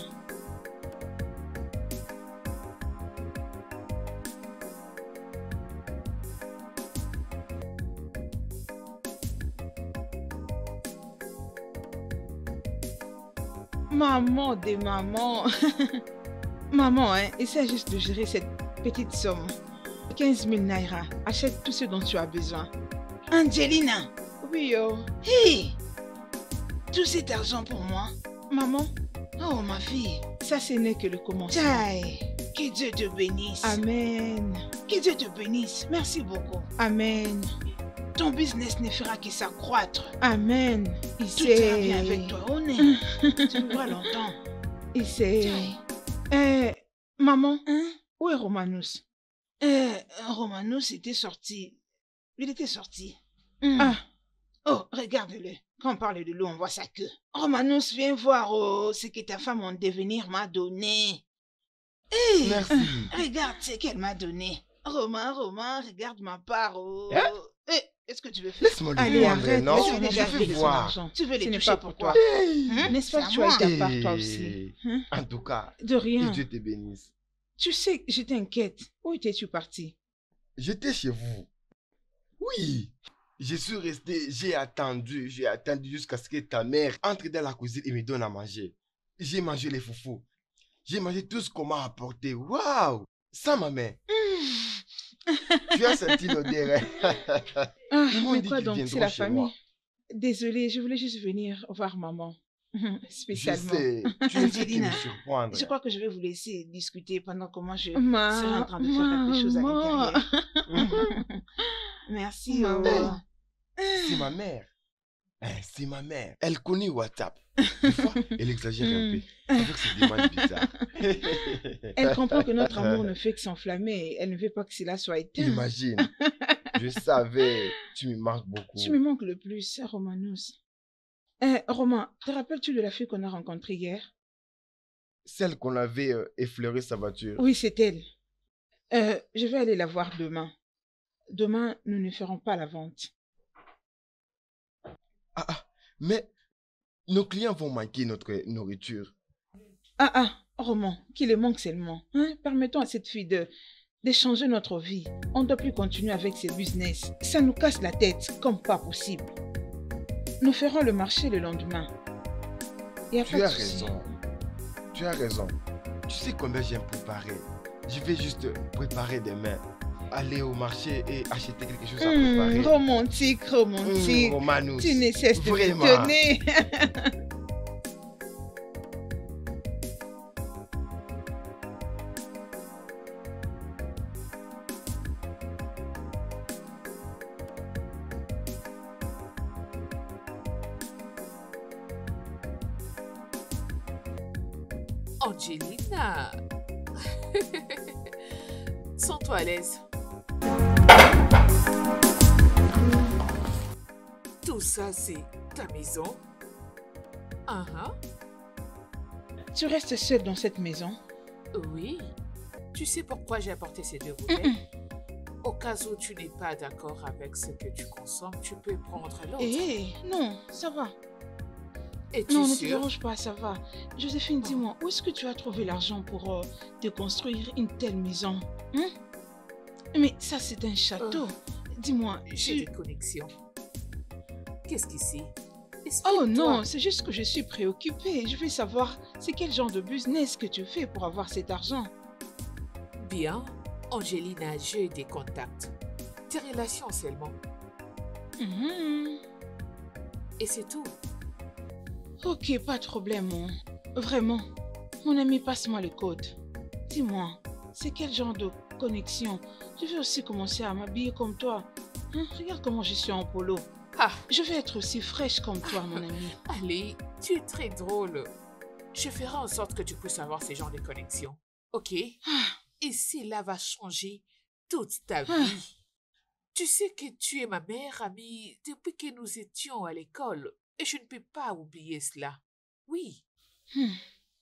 Maman des mamans. Maman, hein, essaie juste de gérer cette petite somme. quinze mille naira. Achète tout ce dont tu as besoin. Angelina, Oui, oh. hey! Tout cet argent pour moi? Maman, Oh ma fille, ça ce n'est que le commencement. Tchaï, que Dieu te bénisse. Amen. Que Dieu te bénisse. Merci beaucoup. Amen. Ton business ne fera que s'accroître. Amen. Il Tout ira bien avec sait. toi. On est. Tu vivras longtemps. Il sait. Tchaï. Euh, maman, Hein? où est Romanus? Euh, Romanus était sorti. Il était sorti. Hmm. Ah, Oh, regarde-le. Quand on parle de l'eau, on voit sa queue. Romanus, viens voir oh, ce que ta femme en devenir m'a donné. Hey, Merci. regarde ce qu'elle m'a donné. Romain, Romain, regarde ma part. Oh. Hein? Eh, est-ce que tu veux faire? Laisse-moi le allez, prendre, arrête. non? laisse-moi Je garder veux de son voir. argent. Tu veux Ce les n'est toucher pas pour pour toi? toi. Hein? N'est-ce pas C'est que à tu as moi. ta part, toi Hey. aussi? Hein? En tout cas, De que rien. Dieu te bénisse. Tu sais, je t'inquiète. Où étais-tu parti? J'étais chez vous. Oui. Je suis resté, j'ai attendu, j'ai attendu jusqu'à ce que ta mère entre dans la cuisine et me donne à manger. J'ai mangé les foufous. J'ai mangé tout ce qu'on m'a apporté. Waouh! Sans ma main. Tu as senti l'odeur, hein? Ah, Ils m'ont mais dit quoi qu'ils donc? C'est viendront la chez famille. moi. Désolée, je voulais juste venir voir maman. Je Spécialement. sais, tu ne fais que Angelina, me surprendre. Je crois que je vais vous laisser discuter pendant que moi je Ma- serai en train de faire quelque chose à maman. l'intérieur. Merci. Maman. oh. C'est ma mère. Hein, c'est ma mère. Elle connaît WhatsApp. Des fois, elle exagère un peu. Avec ses demandes bizarres. Elle comprend que notre amour ne fait que s'enflammer et elle ne veut pas que cela soit éteint. Imagine. Je savais. Tu me manques beaucoup. Tu me manques le plus, Romanus. Eh, Roman, te rappelles-tu de la fille qu'on a rencontrée hier? Celle qu'on avait euh, effleuré sa voiture. Oui, c'est elle. Euh, je vais aller la voir demain. Demain, nous ne ferons pas la vente. Ah, ah, mais nos clients vont manquer notre nourriture. Ah ah, Roman, qu'il le manque seulement. Hein? Permettons à cette fille de d'échanger notre vie. On ne doit plus continuer avec ces business. Ça nous casse la tête comme pas possible. Nous ferons le marché le lendemain. Y a Tu pas de as souci. raison. Tu as raison. Tu sais combien j'aime préparer. Je vais juste préparer demain. Aller au marché et acheter quelque chose à Hmm, préparer. romantique, romantique. Mmh, Romanus. Tu ne cesses de Vraiment. me donner. Angelina. Sens-toi à l'aise. Tout ça, c'est ta maison. Ah ah. Tu restes seule dans cette maison? Oui. Tu sais pourquoi j'ai apporté ces deux bouteilles? Au cas où tu n'es pas d'accord avec ce que tu consommes, tu peux prendre l'autre. Eh, non, ça va. Es-tu Non, ne te sûre? dérange pas, ça va. Joséphine, dis-moi, où est-ce que tu as trouvé l'argent pour euh, te construire une telle maison? Hein? Mais ça, c'est un château. Dis-moi, J'ai tu... des connexions. Qu'est-ce qui c'est? Oh Explique-toi. non, c'est juste que je suis préoccupée. Je veux savoir, c'est quel genre de business que tu fais pour avoir cet argent? Bien, Angelina, j'ai des contacts. Tes relations seulement. Mhm. Et c'est tout. Ok, pas de problème. Hein. Vraiment. Mon ami, passe-moi le code. Dis-moi, c'est quel genre de connexion? Je vais aussi commencer à m'habiller comme toi. Hein, regarde comment je suis en polo. Ah, Je vais être aussi fraîche comme toi, mon ami. allez, tu es très drôle. Je ferai en sorte que tu puisses avoir ce genre de connexion. Ok? Ah, Et cela va changer toute ta Ah. vie. Tu sais que tu es ma meilleure amie depuis que nous étions à l'école. Et je ne peux pas oublier cela. Oui. hmm.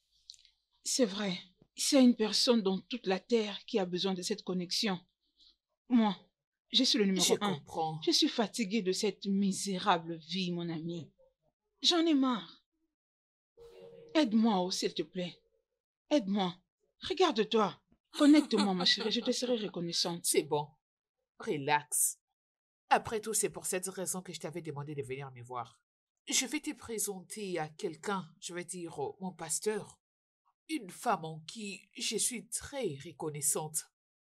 C'est vrai. C'est une personne dans toute la Terre qui a besoin de cette connexion. Moi, je suis le numéro Je un. comprends. Je suis fatiguée de cette misérable vie, mon ami. J'en ai marre. Aide-moi, oh, s'il te plaît. Aide-moi. Regarde-toi. Connecte-moi, ma chérie. Je te serai reconnaissante. C'est bon. Relax. Après tout, c'est pour cette raison que je t'avais demandé de venir me voir. Je vais te présenter à quelqu'un, je vais dire oh, mon pasteur. Une femme en qui je suis très reconnaissante.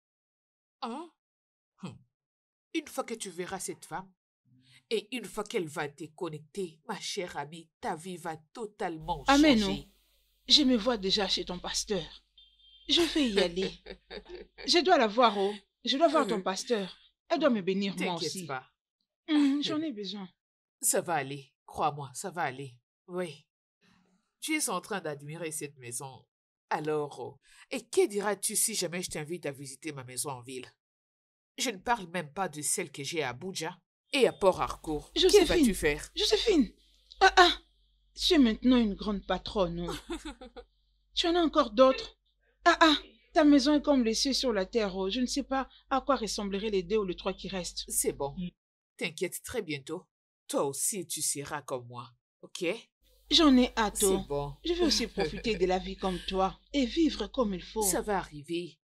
Hein? Hum. Une fois que tu verras cette femme, et une fois qu'elle va te connecter, ma chère amie, ta vie va totalement Amen, changer. non. Je me vois déjà chez ton pasteur. Je vais y aller. Je dois la voir, oh. Je dois voir ton pasteur. Elle doit me bénir, moi T'inquiète aussi. pas. Hum, J'en ai besoin. Ça va aller, crois-moi, ça va aller. Oui. Tu es en train d'admirer cette maison. Alors, oh, et que diras-tu si jamais je t'invite à visiter ma maison en ville? Je ne parle même pas de celle que j'ai à Abuja et à Port Harcourt. Que Joséphine. vas-tu faire? Joséphine. Ah ah. Tu es maintenant une grande patronne, oh. Tu en as encore d'autres? Ah ah. Ta maison est comme les cieux sur la terre, oh. Je ne sais pas à quoi ressembleraient les deux ou les trois qui restent. C'est bon. T'inquiète, très bientôt. Toi aussi, tu seras comme moi. Ok? J'en ai hâte, C'est oh. bon. Je veux aussi profiter de la vie comme toi et vivre comme il faut. Ça va arriver.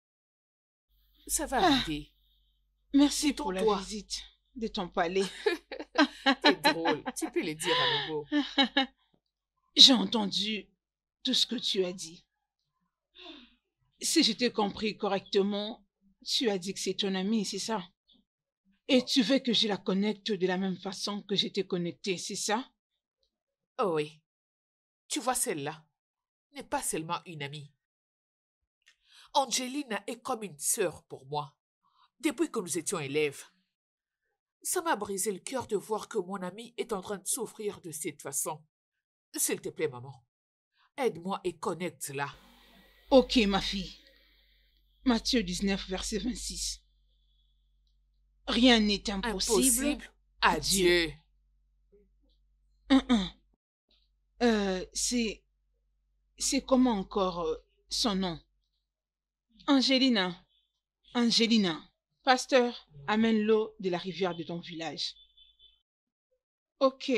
Ça va Ah. arriver. Merci pour la Détends-toi. visite de ton palais. T'es drôle. Tu peux le dire à nouveau. J'ai entendu tout ce que tu as dit. Si je t'ai compris correctement, tu as dit que c'est ton amie, c'est ça? Et tu veux que je la connecte de la même façon que j'étais connectée, c'est ça? Oh oui. Tu vois, celle-là n'est pas seulement une amie. Angelina est comme une sœur pour moi, depuis que nous étions élèves. Ça m'a brisé le cœur de voir que mon amie est en train de souffrir de cette façon. S'il te plaît, maman, aide-moi et connecte-la. Ok, ma fille. Matthieu dix-neuf, verset vingt-six. Rien n'est impossible. Impossible à Dieu. Hum, hum. Euh, c'est... C'est comment encore euh, son nom? Angelina. Angelina. Pasteur, amène l'eau de la rivière de ton village. Ok.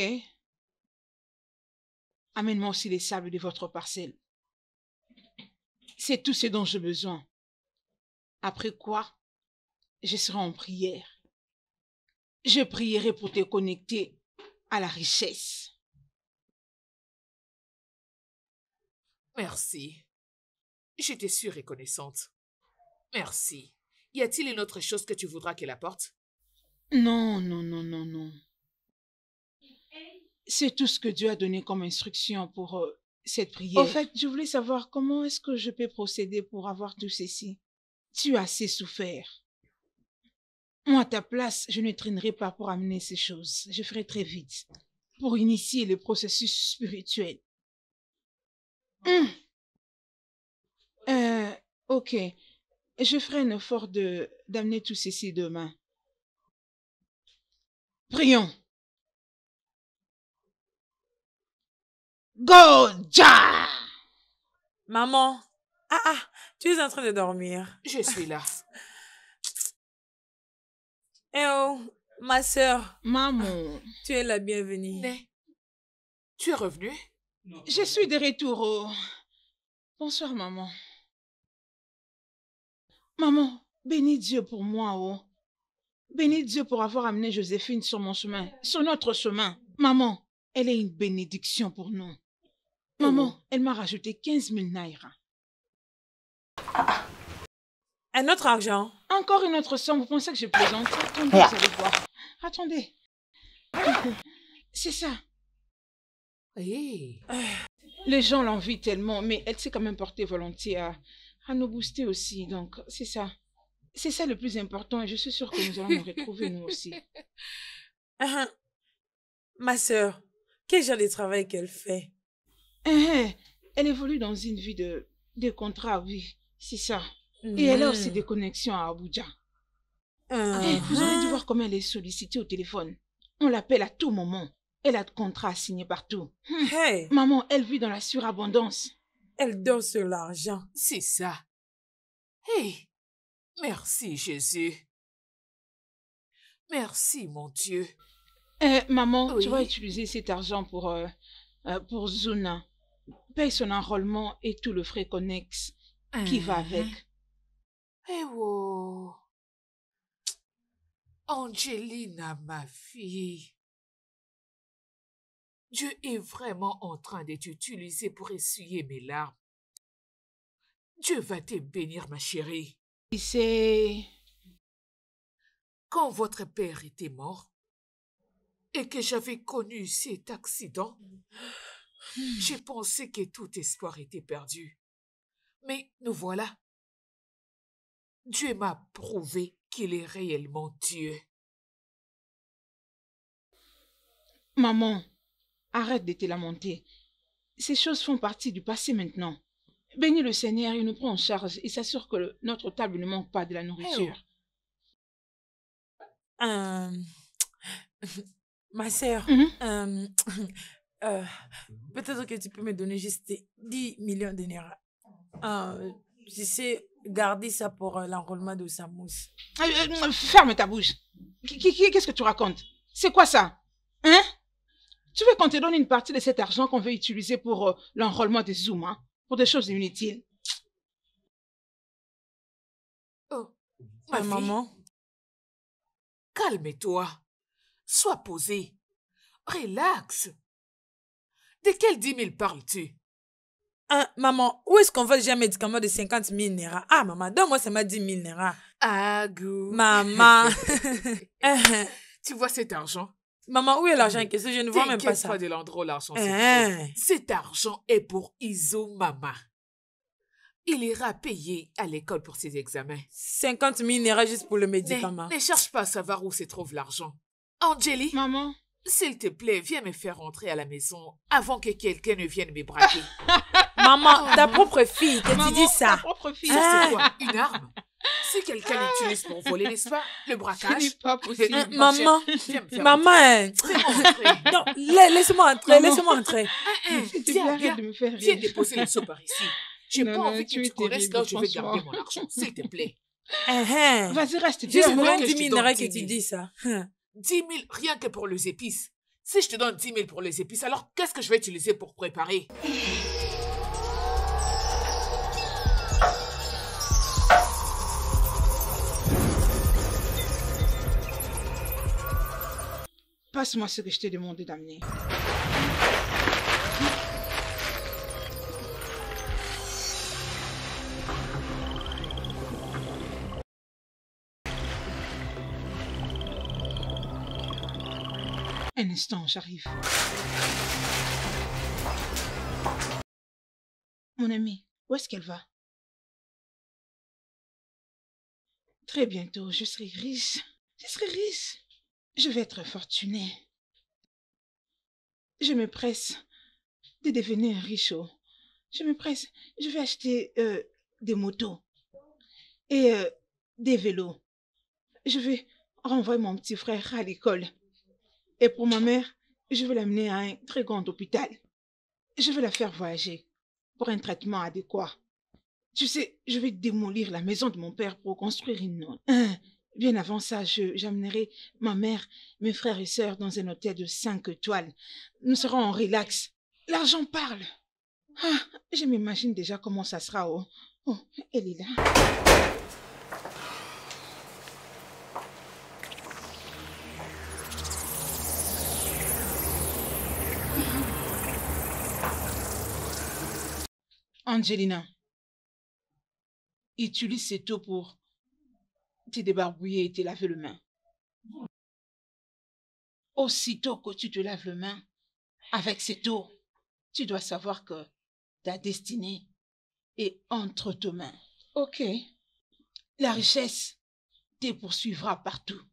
Amène-moi aussi les sables de votre parcelle. C'est tout ce dont j'ai besoin. Après quoi, je serai en prière. Je prierai pour te connecter à la richesse. Merci. Je te suis reconnaissante. Merci. Y a-t-il une autre chose que tu voudras qu'elle apporte? Non, non, non, non, non. C'est tout ce que Dieu a donné comme instruction pour euh, cette prière. En fait, je voulais savoir comment est-ce que je peux procéder pour avoir tout ceci. Tu as assez souffert. Moi, à ta place, je ne traînerai pas pour amener ces choses. Je ferai très vite pour initier le processus spirituel. Hum. Euh, ok. Je ferai un effort de d'amener tout ceci demain. Prions. Goja! Maman. Ah ah, tu es en train de dormir. Je suis là. Eh oh, ma sœur, Maman, tu es la bienvenue. Né, tu es revenu? je suis de retour. Oh. Bonsoir, maman. Maman, bénis Dieu pour moi, oh. Bénis Dieu pour avoir amené Joséphine sur mon chemin, sur notre chemin. Maman, elle est une bénédiction pour nous. Maman, elle m'a rajouté quinze mille naira. Un autre argent. Encore une autre somme, vous pensez que je plaisante? Attendez, vous allez voir. Attendez. C'est ça. Hey. Les gens l'envient tellement, mais elle s'est quand même portée volontiers à, à nous booster aussi. Donc, c'est ça. C'est ça le plus important et je suis sûre que nous allons nous retrouver nous aussi. Ah, ma sœur, quel genre de travail qu'elle fait? Eh, elle évolue dans une vie de, de contrat, oui, c'est ça. Et elle a aussi des connexions à Abuja. Ah, Eh, vous aurez dû voir comment elle est sollicitée au téléphone. On l'appelle à tout moment. Elle a de contrats à signer partout. Hum. hey, Maman, elle vit dans la surabondance. elle dort sur l'argent. C'est ça. Hey, merci Jésus. Merci mon Dieu. Eh, maman, Oui. tu vas utiliser cet argent pour, euh, euh, pour Zuna. Paye son enrôlement et tout le frais connexe qui va avec. Eh oh. Angelina, ma fille. Dieu est vraiment en train de t'utiliser pour essuyer mes larmes. Dieu va te bénir, ma chérie. Et c'est... Quand votre père était mort et que j'avais connu cet accident, j'ai pensé que tout espoir était perdu. Mais nous voilà. Dieu m'a prouvé qu'il est réellement Dieu. Maman, arrête de te lamenter. Ces choses font partie du passé maintenant. Bénis le Seigneur, il nous prend en charge et s'assure que le- notre table ne manque pas de la nourriture. Euh, ma sœur, Mhm. euh, euh, peut-être que tu peux me donner juste dix millions de naira. Euh, je sais garder ça pour euh, l'enrôlement de Samous. Euh, euh, ferme ta bouche. Qui- qui- qui- Qu'est-ce que tu racontes? C'est quoi ça? Hein? Tu veux qu'on te donne une partie de cet argent qu'on veut utiliser pour euh, l'enrôlement de Zuma, pour des choses inutiles? Oh, ma Euh, fille, maman, calme-toi. Sois posée. Relax. De quels dix mille parles-tu? ah, maman, où est-ce qu'on va déjà un médicament de cinquante mille naira? Ah, maman, donne-moi seulement dix mille naira. Agou. Maman. Tu vois cet argent? Maman, où est l'argent en question? Je ne vois même pas T'inquiète ça. pas de l'endroit où l'argent se trouve. Hein? Cet argent est pour Izo Mama. Il ira payer à l'école pour ses examens. cinquante mille naira juste pour le Ne, médicament. ne cherche pas à savoir où se trouve l'argent. Angélie, Maman, s'il te plaît, viens me faire rentrer à la maison avant que quelqu'un ne vienne me braquer. Maman, ta propre fille, que tu maman, dis ta ça. propre fille. Ça, Ah. c'est quoi? Une arme? Si quelqu'un l'utilise pour voler, n'est-ce pas? Le Ce braquage? n'est pas possible. Euh, maman, Viens me faire maman, hein. Fais-moi entrer. Non, la- laisse-moi entrer, Maman. laisse-moi entrer. Hein, S'il te plaît, viens, arrête viens. de me faire Viens rire. déposer le seau par ici. J'ai Non, pas non, envie que tu tu es connaisses terrible, là où je vais franchement. garder mon argent, s'il te plaît. Hein, hein. Vas-y, reste Juste dehors. pour moi un que je dix te mille donne naira que dix tu mille. dis ça. Hein. dix mille rien que pour les épices. Si je te donne dix mille pour les épices, alors qu'est-ce que je vais utiliser pour préparer? Passe-moi ce que je t'ai demandé d'amener. Un instant, j'arrive. Mon amie, où est-ce qu'elle va? Très bientôt, je serai riche. Je serai riche. Je vais être fortunée. Je me presse de devenir riche. oh. Je me presse. Je vais acheter euh, des motos et euh, des vélos. Je vais renvoyer mon petit frère à l'école. Et pour ma mère, je vais l'amener à un très grand hôpital. Je vais la faire voyager pour un traitement adéquat. Tu sais, je vais démolir la maison de mon père pour construire une autre. Hein, bien avant ça, je- j'amènerai ma mère, mes frères et sœurs dans un hôtel de cinq étoiles. Nous serons en relax. L'argent parle. Ah, je m'imagine déjà comment ça sera. Oh, oh, elle est là. Angelina, utilise cette eau pour te débarbouiller et te laver les mains. Aussitôt que tu te laves les mains avec cette eau, Tu dois savoir que ta destinée est entre tes mains. Ok. La richesse te poursuivra partout.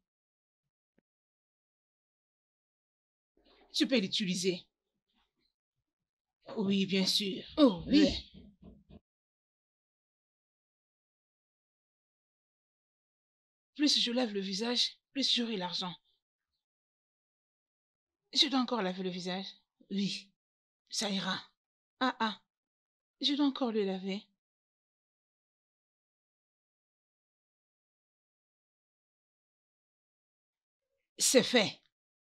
Tu peux l'utiliser. Oui, bien sûr. Oh oui. Ouais. Plus je lave le visage, plus j'aurai l'argent. Je dois encore laver le visage? Oui, ça ira. Ah ah, je dois encore le laver. C'est fait.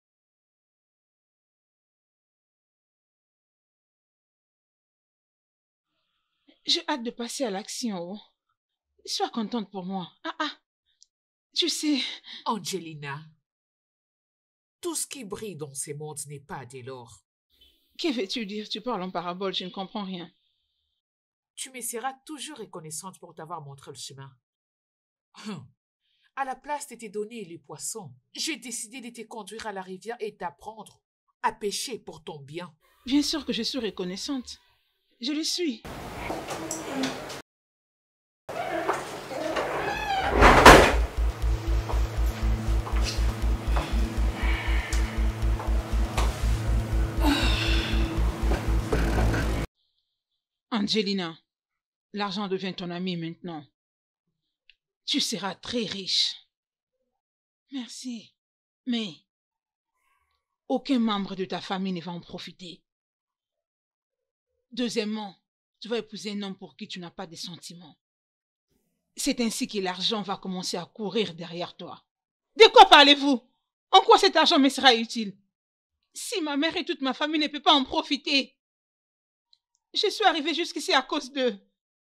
J'ai hâte de passer à l'action. Oh. Sois contente pour moi. Ah ah, tu sais... Angelina, tout ce qui brille dans ces mondes n'est pas de l'or. Que veux-tu dire? Tu parles en parabole, je ne comprends rien. Tu me seras toujours reconnaissante pour t'avoir montré le chemin. Hum. À la place de te donner les poissons, j'ai décidé de te conduire à la rivière et t'apprendre à pêcher pour ton bien. Bien sûr que je suis reconnaissante. Je le suis. Angelina, l'argent devient ton ami maintenant. Tu seras très riche. Merci. Mais aucun membre de ta famille ne va en profiter. Deuxièmement, tu vas épouser un homme pour qui tu n'as pas de sentiments. C'est ainsi que l'argent va commencer à courir derrière toi. De quoi parlez-vous? En quoi cet argent me sera utile? Si ma mère et toute ma famille ne peuvent pas en profiter, je suis arrivée jusqu'ici à cause d'eux.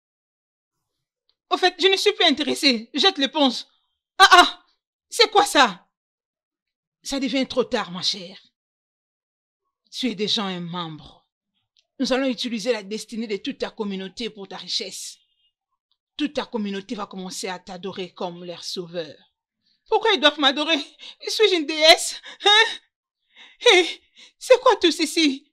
Au fait, je ne suis plus intéressée. Jette l'éponge. Ah ah! C'est quoi ça? Ça devient trop tard, ma chère. Tu es déjà un membre. Nous allons utiliser la destinée de toute ta communauté pour ta richesse. Toute ta communauté va commencer à t'adorer comme leur sauveur. Pourquoi ils doivent m'adorer? Suis-je une déesse? Hein? Hé, c'est quoi tout ceci?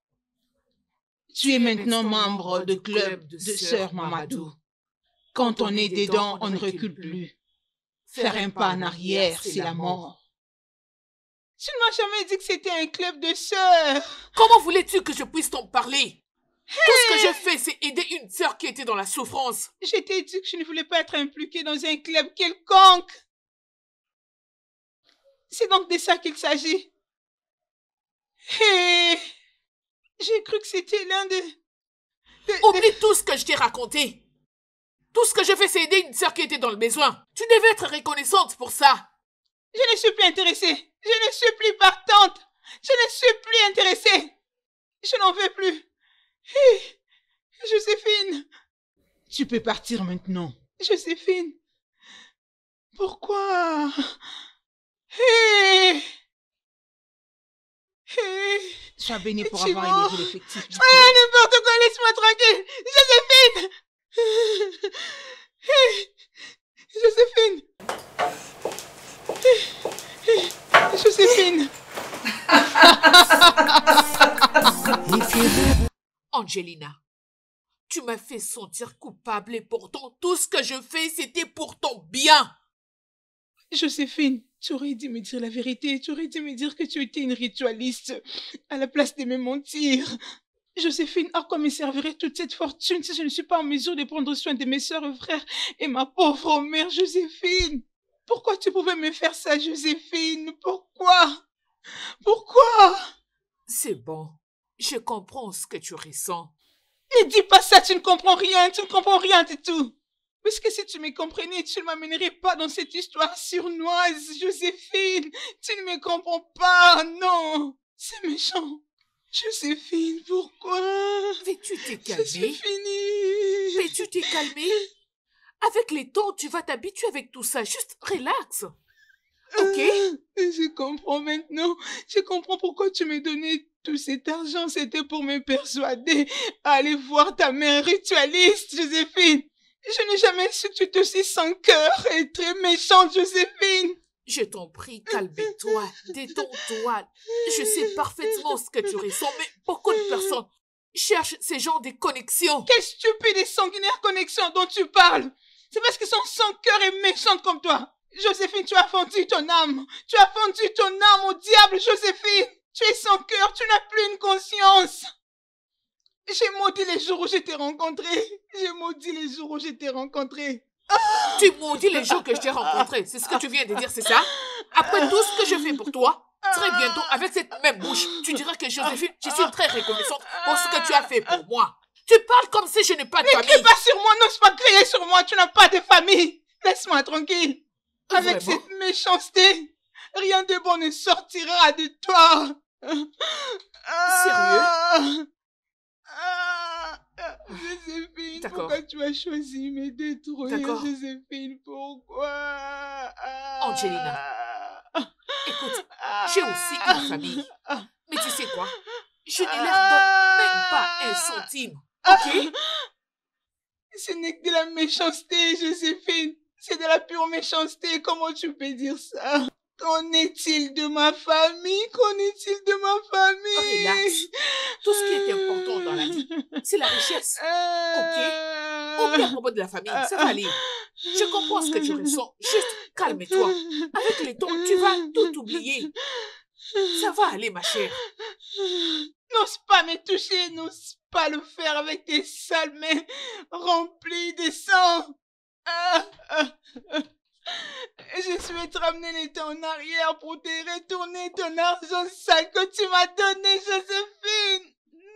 Tu es maintenant membre de club de sœur Mamadou. Quand on est dedans, on ne recule plus. Faire un pas en arrière, c'est la mort. Tu ne m'as jamais dit que c'était un club de sœurs. Comment voulais-tu que je puisse t'en parler? Tout ce que je fais, c'est aider une sœur qui était dans la souffrance. Je t'ai dit que je ne voulais pas être impliquée dans un club quelconque. C'est donc de ça qu'il s'agit. Hé, j'ai cru que c'était l'un de... de- Oublie de- tout ce que je t'ai raconté. Tout ce que je fais, c'est aider une sœur qui était dans le besoin. Tu devais être reconnaissante pour ça. Je ne suis plus intéressée. Je ne suis plus partante. Je ne suis plus intéressée. Je n'en veux plus. Hé, Joséphine. Tu peux partir maintenant. Joséphine. Pourquoi? Hé, hé. Sois bénie pour Tu avoir mens. élevé l'effectif du Ah, club. n'importe quoi, laisse-moi tranquille. Joséphine. Hé, Joséphine. Hé, hé, Joséphine. Angelina, tu m'as fait sentir coupable et pourtant tout ce que je fais, c'était pour ton bien. Joséphine, tu aurais dû me dire la vérité. Tu aurais dû me dire que tu étais une ritualiste à la place de me mentir. Joséphine, à quoi me servirait toute cette fortune si je ne suis pas en mesure de prendre soin de mes soeurs et frères et ma pauvre mère, Joséphine? Pourquoi tu pouvais me faire ça, Joséphine? Pourquoi? Pourquoi? C'est bon, je comprends ce que tu ressens. Ne dis pas ça, tu ne comprends rien, tu ne comprends rien du tout. Parce que si tu me comprenais, tu ne m'amènerais pas dans cette histoire sournoise, Joséphine. Tu ne me comprends pas, non. C'est méchant. Joséphine, pourquoi? Veux-tu te C'est calmer? fini. Veux-tu te calmer? Avec les temps, tu vas t'habituer avec tout ça. Juste relax. Ok? Je comprends maintenant. Je comprends pourquoi tu me donnais tout cet argent. C'était pour me persuader à aller voir ta mère ritualiste, Joséphine. Je n'ai jamais su que tu étais aussi sans cœur et très méchante, Joséphine. Je t'en prie, calme-toi, détends-toi. Je sais parfaitement ce que tu ressens, mais beaucoup de personnes cherche ces gens de connexions. Quelle stupide et sanguinaire connexion dont tu parles. C'est parce qu'ils sont sans cœur et méchantes comme toi. Joséphine, tu as vendu ton âme. Tu as vendu ton âme au diable, Joséphine. Tu es sans cœur, tu n'as plus une conscience. J'ai maudit les jours où je t'ai rencontré. J'ai maudit les jours où je t'ai rencontré. Tu maudis les jours que je t'ai rencontré. C'est ce que tu viens de dire, c'est ça? Après tout ce que je fais pour toi, très bientôt, avec cette même bouche, tu diras que Joséphine, je suis très reconnaissante pour ce que tu as fait pour moi. Tu parles comme si je n'ai pas de Mais famille. crie pas sur moi, n'ose pas crier sur moi, tu n'as pas de famille. Laisse-moi tranquille. Avec Vraiment? cette méchanceté, rien de bon ne sortira de toi. Sérieux? Ah, Joséphine, D'accord. pourquoi tu as choisi me détruire, D'accord. Joséphine, pourquoi? Ah, Angelina. Écoute, ah, j'ai aussi une famille. Mais tu sais quoi? Je ne leur donne même pas un centime. Ok? Ce n'est que de la méchanceté, Joséphine. C'est de la pure méchanceté. Comment tu peux dire ça? Qu'en est-il de ma famille? Qu'en est-il de ma famille? Relax. Tout ce qui est important dans la vie, c'est la richesse. Euh... Oublie à propos de la famille, ça va aller. Je comprends ce que tu ressens. Juste calme-toi. Avec le temps, tu vas tout oublier. Ça va aller, ma chère. N'ose pas me toucher, n'ose pas le faire avec tes sales mains remplies de sang. Ah, ah, ah. Je souhaite ramener les temps en arrière pour te retourner ton argent sale que tu m'as donné, Joséphine.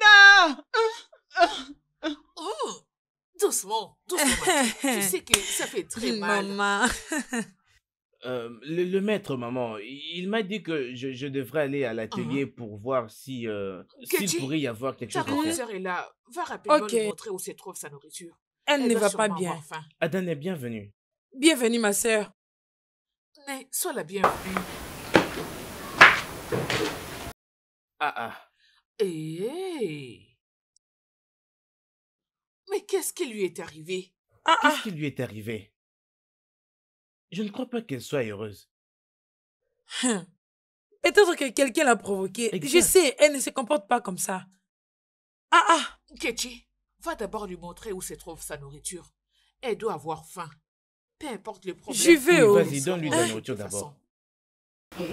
Non. Oh, doucement, doucement. ma fille. Tu sais que ça fait très mal. Maman. Euh, le, le maître, maman, il m'a dit que je, je devrais aller à l'atelier pour voir si euh, Keji, s'il pourrait y avoir quelque Ta chose à faire. grande-sœur est là. Va rapidement Ok. lui montrer où se trouve sa nourriture. Elle ne va va pas sûrement bien. avoir faim. Adan est bienvenue. Bienvenue, ma sœur. Mais sois la bienvenue. Ah ah. Eh. Mais qu'est-ce qui lui est arrivé? Ah, ah. Qu'est-ce qui lui est arrivé? Je ne crois pas qu'elle soit heureuse. Hum. Peut-être que quelqu'un l'a provoquée. Exact. Je sais, elle ne se comporte pas comme ça. Ah, ah. Kechi, va d'abord lui montrer où se trouve sa nourriture. Elle doit avoir faim. Peu importe le problème. J'y vais, Oui, oh. vas-y, donne-lui de la Hein? nourriture De toute d'abord. façon.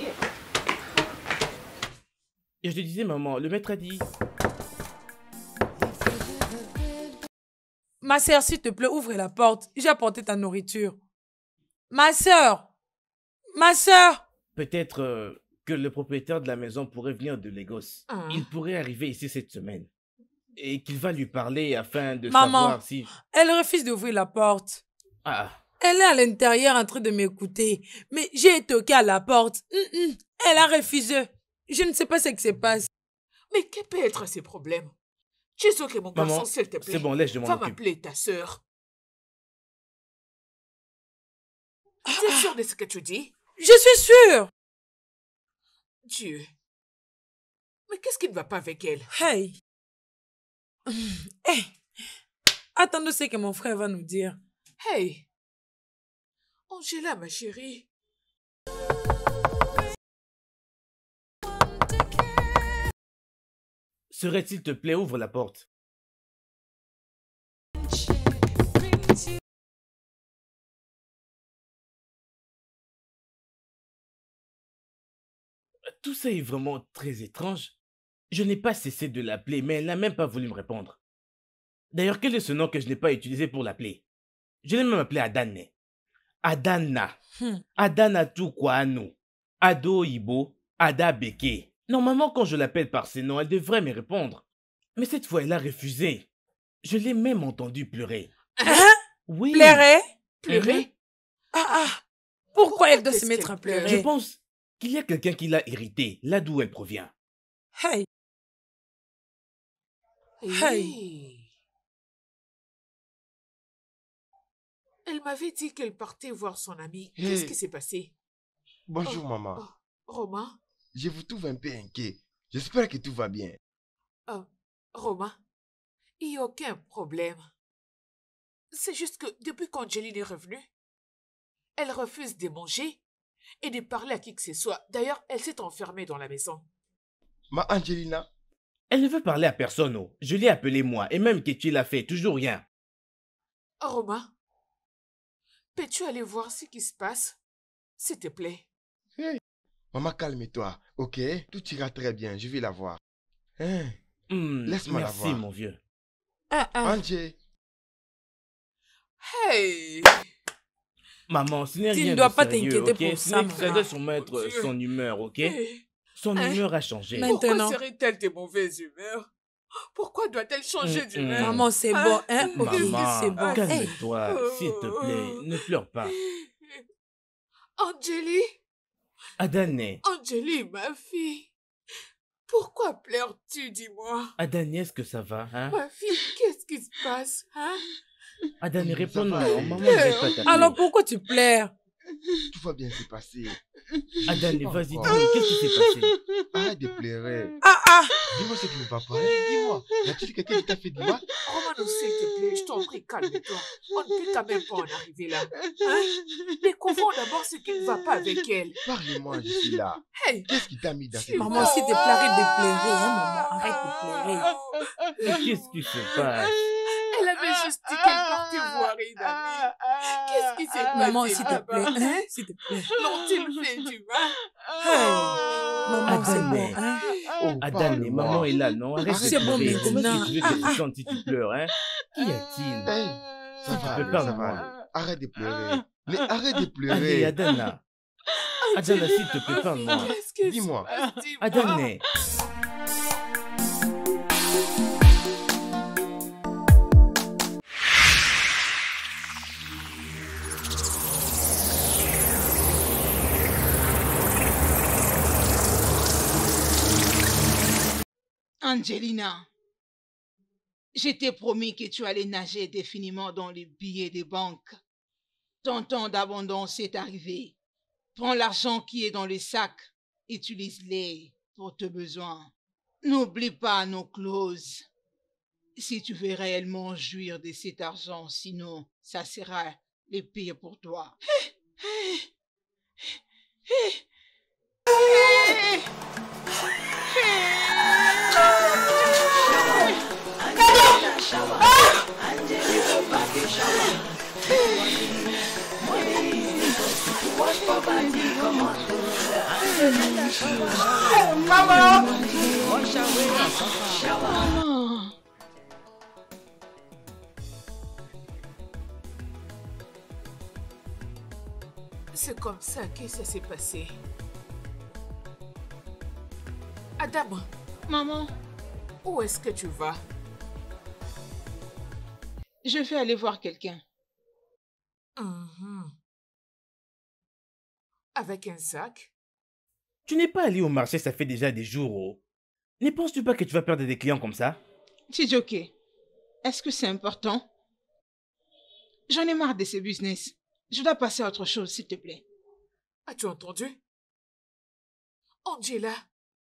Et je te disais, maman, le maître a dit... Ma sœur, s'il te plaît, ouvre la porte. J'ai apporté ta nourriture. Ma sœur. Ma sœur. Peut-être euh, que le propriétaire de la maison pourrait venir de Lagos. Hein? Il pourrait arriver ici cette semaine. Et qu'il va lui parler afin de Maman. savoir si... Elle refuse d'ouvrir la porte. Ah, Elle est à l'intérieur en train de m'écouter. Mais j'ai toqué à la porte. Hum, hum. Elle a refusé. Je ne sais pas ce qui se passe. Mais que peut être ces problèmes? Chizuke, mon garçon, maman, s'il te plaît. c'est bon, laisse, je m'en Va occupe. m'appeler ta sœur. Tu es sûre de ce que tu dis? Je suis sûre. Dieu. Mais qu'est-ce qui ne va pas avec elle? Hey. Hum. Hey. Attendons ce que mon frère va nous dire. Hey! Angela, ma chérie. Serait, s'il te plaît, ouvre la porte. Tout ça est vraiment très étrange. Je n'ai pas cessé de l'appeler, mais elle n'a même pas voulu me répondre. D'ailleurs, quel est ce nom que je n'ai pas utilisé pour l'appeler? Je l'ai même appelé Adane. Adana. Hmm. Adana Tukwanu. Ado Ibo. Ada Beke. Normalement, quand je l'appelle par ces noms, elle devrait me répondre. Mais cette fois, elle a refusé. Je l'ai même entendu pleurer. Hein? Oui. Pleurer? Pleurer? Ah, ah. Pourquoi, Pourquoi elle doit se est-ce mettre qu'elle à pleure? pleurer? Je pense qu'il y a quelqu'un qui l'a irritée, là d'où elle provient. Hey. Hey. Hey. Elle m'avait dit qu'elle partait voir son amie. Qu'est-ce Hey. qui s'est passé? Bonjour, Oh, maman. oh, Romain? Je vous trouve un peu inquiet. J'espère que tout va bien. Oh, Romain? Il n'y a aucun problème. C'est juste que depuis qu'Angeline est revenue, elle refuse de manger et de parler à qui que ce soit. D'ailleurs, elle s'est enfermée dans la maison. Ma Angelina, Elle ne veut parler à personne, oh. Je l'ai appelé moi, et même que tu l'as fait, toujours rien. Romain, peux-tu aller voir ce qui se passe? S'il te plaît. Hey. Maman, calme-toi, ok? Tout ira très bien, je vais la voir. Hein? Hmm, Laisse-moi la merci, voir. mon vieux. Ah, ah. Angie, Hey! Maman, ce n'est Tu ne rien dois de pas sérieux, t'inquiéter ok? pour Ce ça, n'est que ça maman. doit sûrement être Mon Dieu. son humeur, ok? Hey. Son Hein? humeur a changé. Mais- Pourquoi Maintenant. serait-elle de mauvaise humeur? Pourquoi doit-elle changer Mm, d'humeur? mm. Maman, c'est Ah. bon, hein? Ok, Maman, c'est bon. Hey. calme-toi, s'il te plaît, ne pleure pas. Angélie, Adane, Angélie, ma fille. Pourquoi pleures-tu, dis-moi? Adane, est-ce que ça va, hein? Ma fille, qu'est-ce qui se passe, hein? Adane, Ça réponds-nous, va aller. maman ne va pas t'appeler. Alors pourquoi tu pleures? tout va bien se passer. Adane, Pas vas-y, encore. dis-nous, qu'est-ce qui s'est passé? Arrête de pleurer. Ah ah! Dis-moi ce qui ne va pas. Hein? Dis-moi. Y a-t-il quelqu'un qui t'a fait du mal? Romano, s'il te plaît, je t'en prie, calme-toi. On ne peut quand même pas en arriver là. Hein? Découvrons d'abord ce qui ne va pas avec elle. Parle-moi, je suis là. Hey! Qu'est-ce qui t'a mis dans cette Maman, s'il te plaît, arrête de pleurer, hein, maman. Arrête de pleurer. Mais qu'est-ce qui se passe? Elle avait juste dit qu'elle partait voir une amie. Qu'est-ce qui s'est passé Maman, s'il te là-bas? plaît, hein? S'il te plaît. L'ont-ils fait du mal? Hey. Maman, c'est Adane. bon, hein? Oh, Adane, parle-moi. maman est là, non? Arrête de C'est bon pleurer. maintenant. Comment est-ce que tu veux que tu chantes si tu pleures, hein? Qu'y a-t-il? Hey, ça Tu va peux aller, pas, ça va maman. aller. Arrête de pleurer. Mais arrête de Allez, pleurer. Adana. Adana, s'il te plaît, parle-moi. Qu'est-ce qui se Dis-moi. passe? Dis-moi. Adane. Angelina, je t'ai promis que tu allais nager définitivement dans les billets des banques. Ton temps d'abondance est arrivé. Prends l'argent qui est dans les sacs, utilise-les pour tes besoins. N'oublie pas nos clauses. Si tu veux réellement jouir de cet argent, sinon ça sera le pire pour toi. Maman. C'est comme ça que ça s'est passé. Adam, Maman, où est-ce que tu vas? je vais aller voir quelqu'un. Mhm. Avec un sac? Tu n'es pas allé au marché, ça fait déjà des jours, oh. Ne penses-tu pas que tu vas perdre des clients comme ça? Tidjoke, est-ce que c'est important? J'en ai marre de ces business. Je dois passer à autre chose, s'il te plaît. As-tu entendu? Angela,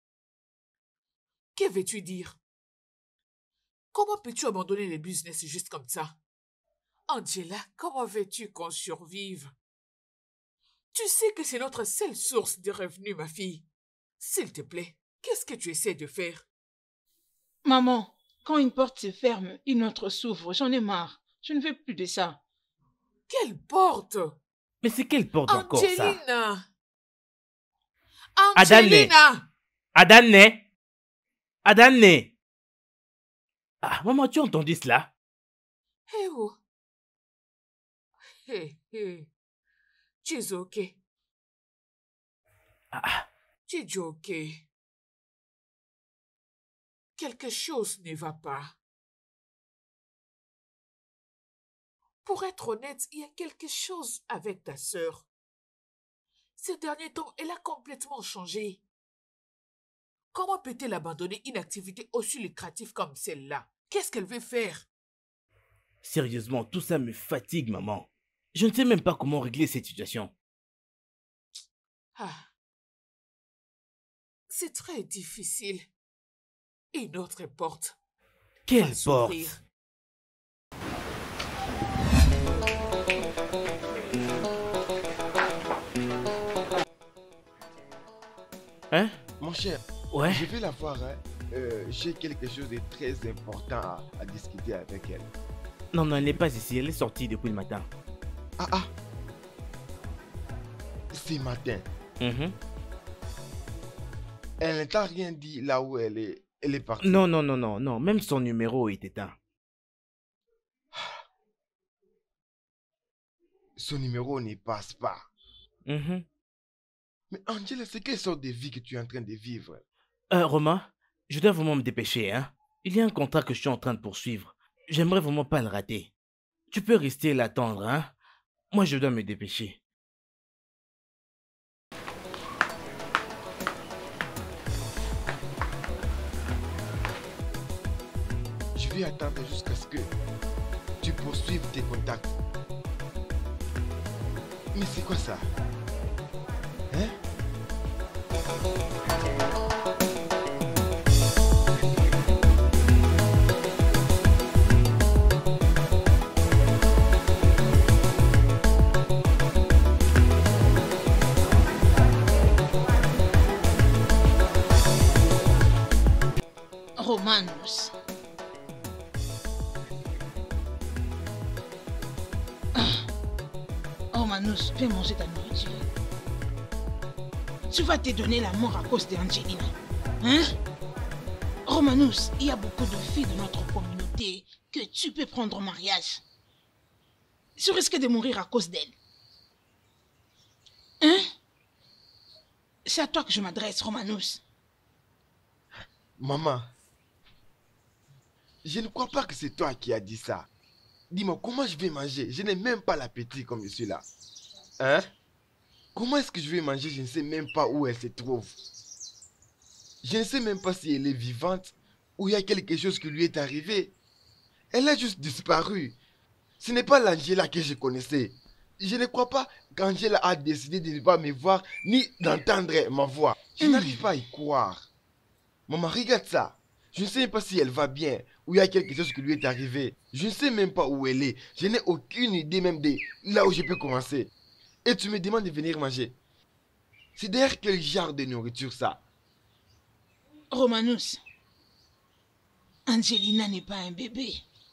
que veux-tu dire? Comment peux-tu abandonner les business juste comme ça? Angela, comment veux-tu qu'on survive? Tu sais que c'est notre seule source de revenus, ma fille. S'il te plaît, qu'est-ce que tu essaies de faire? Maman, quand une porte se ferme, une autre s'ouvre. J'en ai marre. Je ne veux plus de ça. Quelle porte? Mais c'est quelle porte encore, ça? Angelina! Adane. Angelina! Adane! Adane! Ah, maman, tu as entendu cela? Eh oh! Hé, hé. Tu es ok. Ah, Tu es ok. Quelque chose ne va pas. Pour être honnête, il y a quelque chose avec ta sœur. Ces derniers temps, elle a complètement changé. Comment peut-elle abandonner une activité aussi lucrative comme celle-là? Qu'est-ce qu'elle veut faire? sérieusement, tout ça me fatigue, maman. Je ne sais même pas comment régler cette situation. Ah. C'est très difficile. Une autre porte. Quelle va porte? s'ouvrir. Hein? Mon cher, Ouais? je vais la voir, hein. euh, j'ai quelque chose de très important à, à discuter avec elle. Non, non, elle n'est pas ici. Elle est sortie depuis le matin. Ah ah. Ce matin. Mhm. Elle ne t'a rien dit là où elle est, elle est partie. Non, non, non, non, non. Même son numéro est éteint. Son numéro n'y passe pas. Mhm. Mais Angela, c'est quelle sorte de vie que tu es en train de vivre? Euh, Romain, je dois vraiment me dépêcher, hein. Il y a un contrat que je suis en train de poursuivre. J'aimerais vraiment pas le rater. Tu peux rester et l'attendre, hein. Moi, je dois me dépêcher. Je vais attendre jusqu'à ce que tu poursuives tes contacts. Mais c'est quoi ça? Hein? Romanus. Ah. Romanus, fais manger ta nourriture. Tu vas te donner la mort à cause d'Angelina. Hein? Romanus, il y a beaucoup de filles de notre communauté que tu peux prendre en mariage. Tu risques de mourir à cause d'elles. Hein? C'est à toi que je m'adresse, Romanus. Maman, je ne crois pas que c'est toi qui as dit ça. Dis-moi, comment je vais manger? Je n'ai même pas l'appétit comme je suis là. Hein? Comment est-ce que je vais manger? Je ne sais même pas où elle se trouve. Je ne sais même pas si elle est vivante ou il y a quelque chose qui lui est arrivé. Elle a juste disparu. Ce n'est pas l'Angela que je connaissais. Je ne crois pas qu'Angela a décidé de ne pas me voir ni d'entendre ma voix. Je Mm. n'arrive pas à y croire. Maman, regarde ça. Je ne sais même pas si elle va bien ou il y a quelque chose qui lui est arrivé. Je ne sais même pas où elle est. Je n'ai aucune idée même de là où je peux commencer. Et tu me demandes de venir manger. C'est d'ailleurs quel genre de nourriture ça? Romanus, Angelina n'est pas un bébé.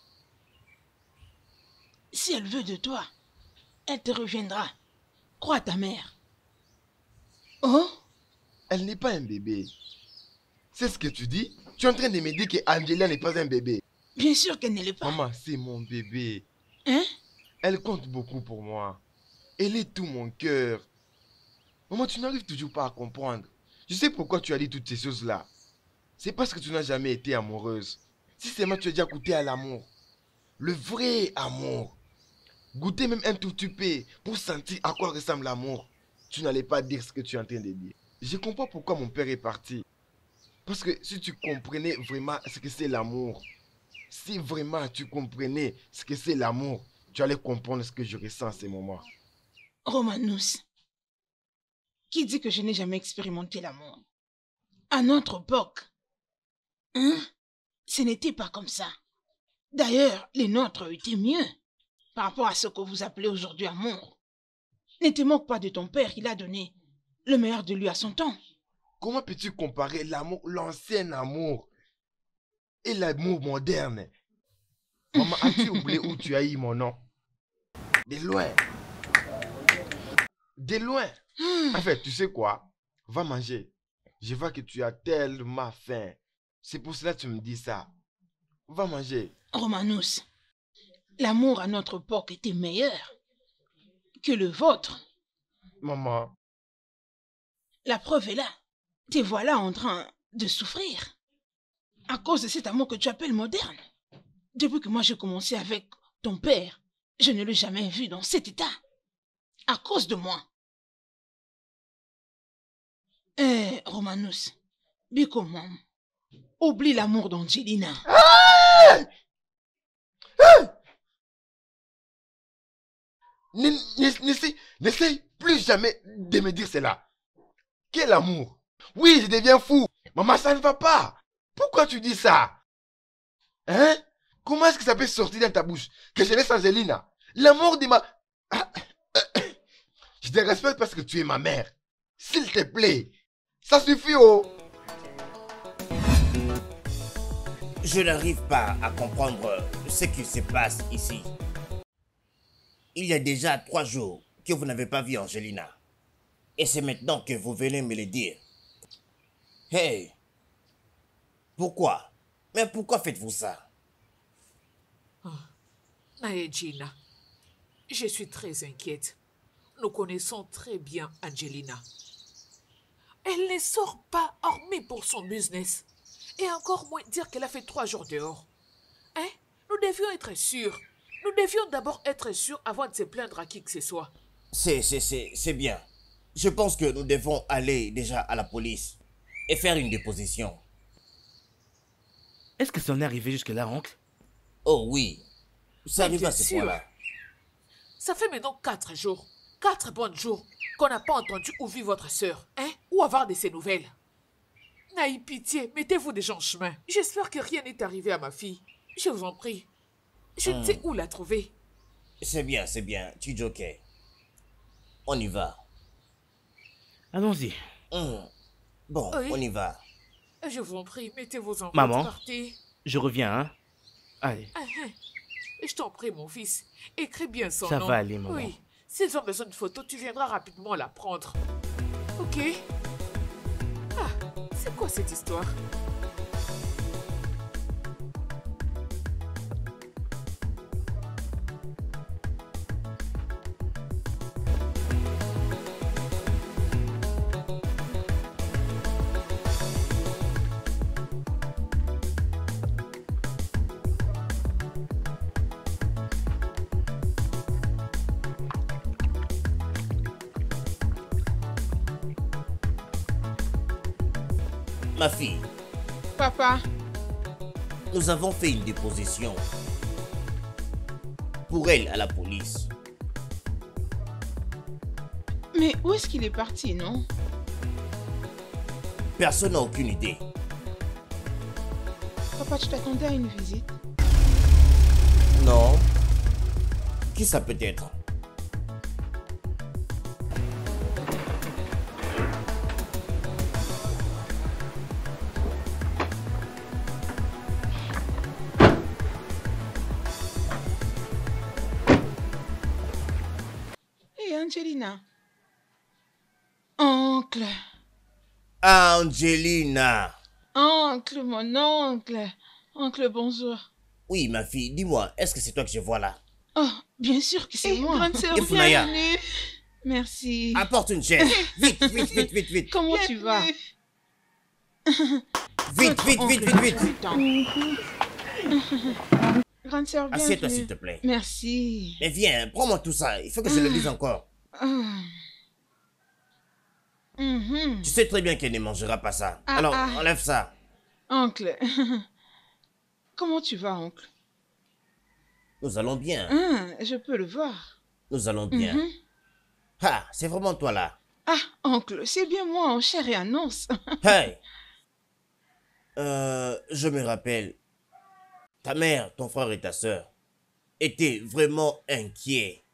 Si elle veut de toi, elle te reviendra. Crois ta mère. Oh? Elle n'est pas un bébé. C'est ce que tu dis? Tu es en train de me dire que Angela n'est pas un bébé. Bien sûr qu'elle ne l'est pas. Maman, c'est mon bébé. Hein? Elle compte beaucoup pour moi. Elle est tout mon cœur. Maman, tu n'arrives toujours pas à comprendre. Je sais pourquoi tu as dit toutes ces choses-là. C'est parce que tu n'as jamais été amoureuse. Si seulement tu as déjà goûté à l'amour. Le vrai amour. Goûter même un tout petit peu pour sentir à quoi ressemble l'amour. Tu n'allais pas dire ce que tu es en train de dire. Je comprends pourquoi mon père est parti. Parce que si tu comprenais vraiment ce que c'est l'amour, si vraiment tu comprenais ce que c'est l'amour, tu allais comprendre ce que je ressens en ces moments. Romanus, qui dit que je n'ai jamais expérimenté l'amour? À notre époque, hein? Ce n'était pas comme ça. D'ailleurs, les nôtres étaient mieux par rapport à ce que vous appelez aujourd'hui amour. Ne te moque pas de ton père, il a donné le meilleur de lui à son temps. Comment peux-tu comparer l'amour, l'ancien amour et l'amour moderne? Maman, as-tu oublié où tu as eu mon nom? De loin. De loin. En fait, tu sais quoi? Va manger. Je vois que tu as tellement faim. C'est pour cela que tu me dis ça. Va manger. Romanus, l'amour à notre époque était meilleur que le vôtre. Maman. La preuve est là. Te voilà en train de souffrir à cause de cet amour que tu appelles moderne. Depuis que moi j'ai commencé avec ton père, je ne l'ai jamais vu dans cet état. À cause de moi. Eh, Romanus, Bicomam, oublie l'amour d'Angelina. Ah! Ah! N'essaye plus jamais de me dire cela. Quel amour? Oui, je deviens fou. Maman, ça ne va pas. Pourquoi tu dis ça? Hein? Comment est-ce que ça peut sortir dans ta bouche que je laisse Angelina? L'amour de ma... Ah, je te respecte parce que tu es ma mère. S'il te plaît. Ça suffit, oh. Je n'arrive pas à comprendre ce qui se passe ici. Il y a déjà trois jours que vous n'avez pas vu Angelina. Et c'est maintenant que vous venez me le dire. Hey! Pourquoi? Mais pourquoi faites-vous ça? Oh. Naegina, je suis très inquiète. Nous connaissons très bien Angelina. Elle ne sort pas hormis pour son business. Et encore moins dire qu'elle a fait trois jours dehors. Hein? Nous devions être sûrs. Nous devions d'abord être sûrs avant de se plaindre à qui que ce soit. C'est, c'est, c'est, c'est bien. Je pense que nous devons aller déjà à la police et faire une déposition. Est-ce que ça en est arrivé jusque-là, oncle? Oh oui, ça arrive bien à ce sûr. point-là. Ça fait maintenant quatre jours, quatre bons jours, qu'on n'a pas entendu ou vu votre sœur, hein, ou avoir de ses nouvelles. N'ayez pitié, mettez-vous déjà en chemin. J'espère que rien n'est arrivé à ma fille. Je vous en prie. Je ne Hmm. sais où la trouver. C'est bien, c'est bien, tu dis ok. On y va. Allons-y. Hmm. Bon, Oui. on y va. Je vous en prie, mettez-vous en route, Maman. partez. Je reviens, hein. Allez. Ah, ah. Je t'en prie, mon fils. Écris bien son Ça nom. va aller, maman. Oui. S'ils ont besoin de photos, tu viendras rapidement la prendre. Ok? Ah, c'est quoi cette histoire? Ma fille, Papa, nous avons fait une déposition pour elle à la police. mais où est-ce qu'il est parti, non? Personne n'a aucune idée. Papa, tu t'attendais à une visite? Non. Qui ça peut être? Hé, Angelina. Oncle. Angelina. Oncle, mon oncle. Oncle, bonjour. Oui, ma fille, dis-moi, est-ce que c'est toi que je vois là? Oh, bien sûr que c'est Eh, moi. grande sœur, Et Funaya? bienvenue. Merci. Apporte une chaise. Vite, vite, vite, vite, vite. Comment tu vas? Vite, vite, vite, vite, vite. Attends. Grande sœur, Assieds-toi, bienvenue. s'il te plaît. Merci. Mais viens, prends-moi tout ça. Il faut que je le dise encore. Ah. Mhm. Tu sais très bien qu'elle ne mangera pas ça. Ah, Alors, ah. enlève ça. Oncle. Comment tu vas, oncle? Nous allons bien. Ah, je peux le voir. Nous allons bien. Mhm. Ah, c'est vraiment toi là. Ah, oncle, c'est bien moi en chair et en os. Hey! Euh, je me rappelle. Ta mère, ton frère et ta sœur étaient vraiment inquiets.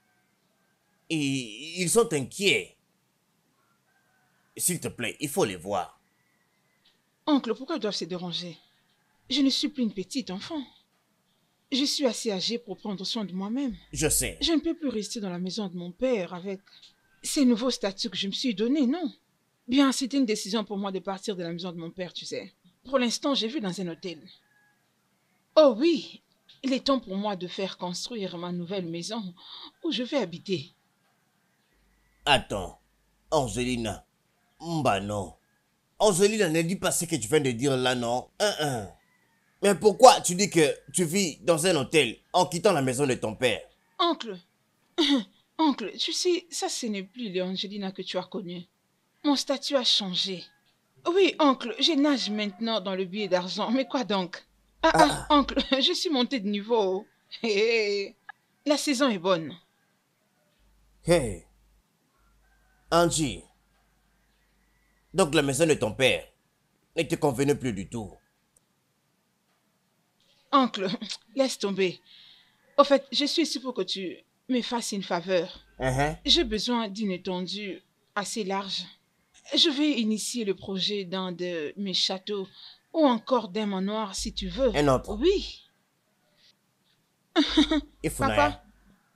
Et ils sont inquiets. S'il te plaît, il faut les voir. Oncle, pourquoi ils doivent se déranger? Je ne suis plus une petite enfant. Je suis assez âgée pour prendre soin de moi-même. Je sais. Je ne peux plus rester dans la maison de mon père avec ces nouveaux statuts que je me suis donnés, non. Bien, c'était une décision pour moi de partir de la maison de mon père, tu sais. Pour l'instant, j'ai vu dans un hôtel. Oh oui, il est temps pour moi de faire construire ma nouvelle maison où je vais habiter. Attends. Angelina. Bah non. Angelina, ne dis pas ce que tu viens de dire là, non. Hein, hein. Mais pourquoi tu dis que tu vis dans un hôtel en quittant la maison de ton père? Oncle, oncle, tu sais, ça ce n'est plus l'Angelina que tu as connue. Mon statut a changé. Oui, oncle, je nage maintenant dans le billet d'argent. Mais quoi donc? Ah, ah, oncle, je suis montée de niveau. Hé, hé, la saison est bonne. Hey. Angie. Donc la maison de ton père ne te convenait plus du tout. Oncle, laisse tomber. Au fait, je suis ici pour que tu me fasses une faveur. Uh-huh. J'ai besoin d'une étendue assez large. Je vais initier le projet d'un de mes châteaux Ou encore d'un manoir si tu veux. Un autre. Oui. Et Funaya. Papa.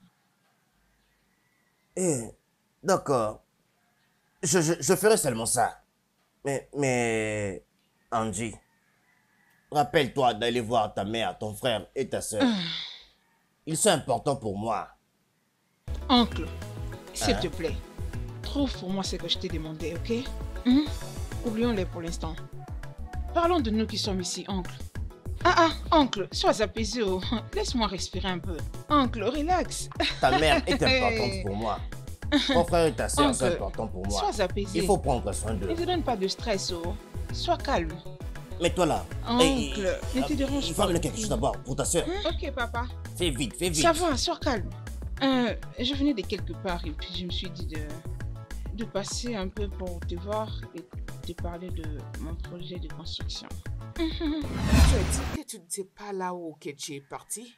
Eh, d'accord. Je, je, je ferai seulement ça. Mais, mais, Angie, rappelle-toi d'aller voir ta mère, ton frère et ta soeur. Ils sont importants pour moi. Oncle, s'il Hein? te plaît, trouve pour moi ce que je t'ai demandé, ok? Mhm. Oublions-les pour l'instant. Parlons de nous qui sommes ici, oncle. Ah ah, oncle, sois apaisé. Oh. Laisse-moi respirer un peu. Oncle, relax. Ta mère est importante pour moi. Ton frère et ta soeur sont Oncle, importants pour moi. sois apaisé. Il faut prendre soin Ne d'eux. te donne pas de stress, oh. Sois calme. Mais toi là, Oncle, eh, ne te dérange il faut pas. amener quelque chose d'abord pour ta soeur. Ok, papa. Fais vite, fais vite. Ça va, sois calme. Euh, je venais de quelque part et puis je me suis dit de, de passer un peu pour te voir et te parler de mon projet de construction. Tu as dit que tu n'étais pas là où Keji est parti?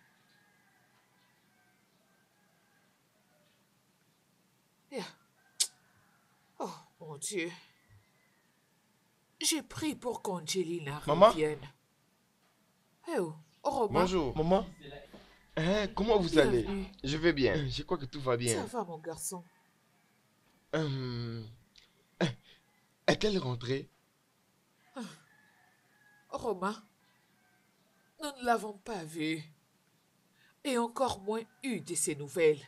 Yeah. Oh, mon Dieu. J'ai pris pour qu'Angelina Maman? revienne. Eh oh, Romain. Bonjour. Maman. Hein, comment vous allez? Bienvenue. Je vais bien. Je crois que tout va Ça bien. va, mon garçon. Hum, Est-elle rentrée? Romain, nous ne l'avons pas vue. Et encore moins eu de ses nouvelles.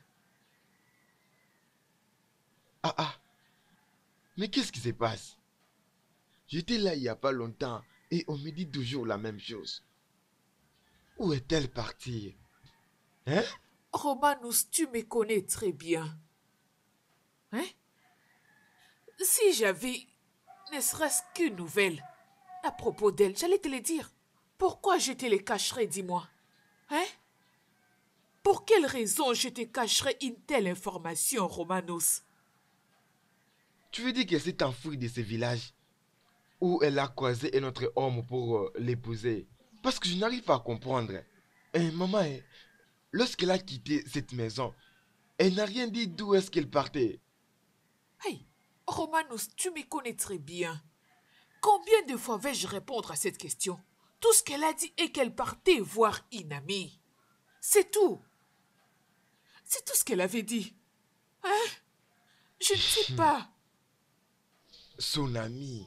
Ah ah. Mais qu'est-ce qui se passe? J'étais là il n'y a pas longtemps et on me dit toujours la même chose. Où est-elle partie? Hein? Romanus, tu me connais très bien. Hein? Si j'avais ne serait-ce qu'une nouvelle à propos d'elle, j'allais te le dire. Pourquoi je te les cacherais, dis-moi? Hein? Pour quelle raison je te cacherais une telle information, Romanus? Tu veux dire qu'elle s'est enfuie de ce village où elle a croisé un autre homme pour euh, l'épouser? Parce que je n'arrive pas à comprendre. Eh, maman, eh, lorsqu'elle a quitté cette maison, elle n'a rien dit d'où est-ce qu'elle partait. Hey, Romanus, tu me connais très bien. Combien de fois vais-je répondre à cette question? Tout ce qu'elle a dit est qu'elle partait voir une amie. C'est tout. C'est tout ce qu'elle avait dit. Hein? Je ne sais pas. Son ami.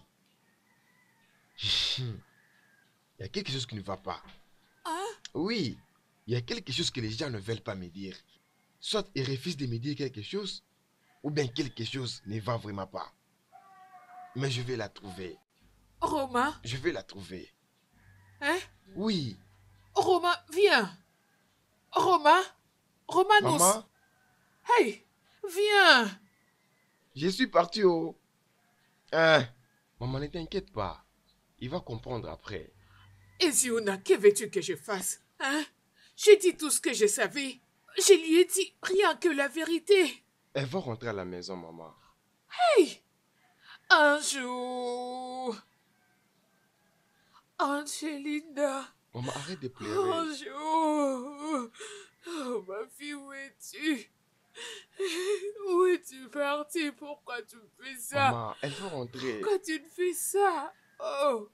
Il y a quelque chose qui ne va pas. Hein? Oui, il y a quelque chose que les gens ne veulent pas me dire. Soit ils refusent de me dire quelque chose, ou bien quelque chose ne va vraiment pas. Mais je vais la trouver. Romain, Je vais la trouver. hein? Oui. Romain, viens. Romain, Romanus. Maman, Hey, viens. je suis parti au... Hein? Maman, ne t'inquiète pas. Il va comprendre après. Eziona, que veux-tu que je fasse? Hein? J'ai dit tout ce que je savais. Je lui ai dit rien que la vérité. Elle va rentrer à la maison, maman. Hey! Un jour. Angelina. Maman, arrête de pleurer. Un jour. Oh, ma fille, où es-tu? Où es-tu partie? Pourquoi tu me fais ça? Maman, elle va rentrer. Pourquoi tu me fais ça? Oh.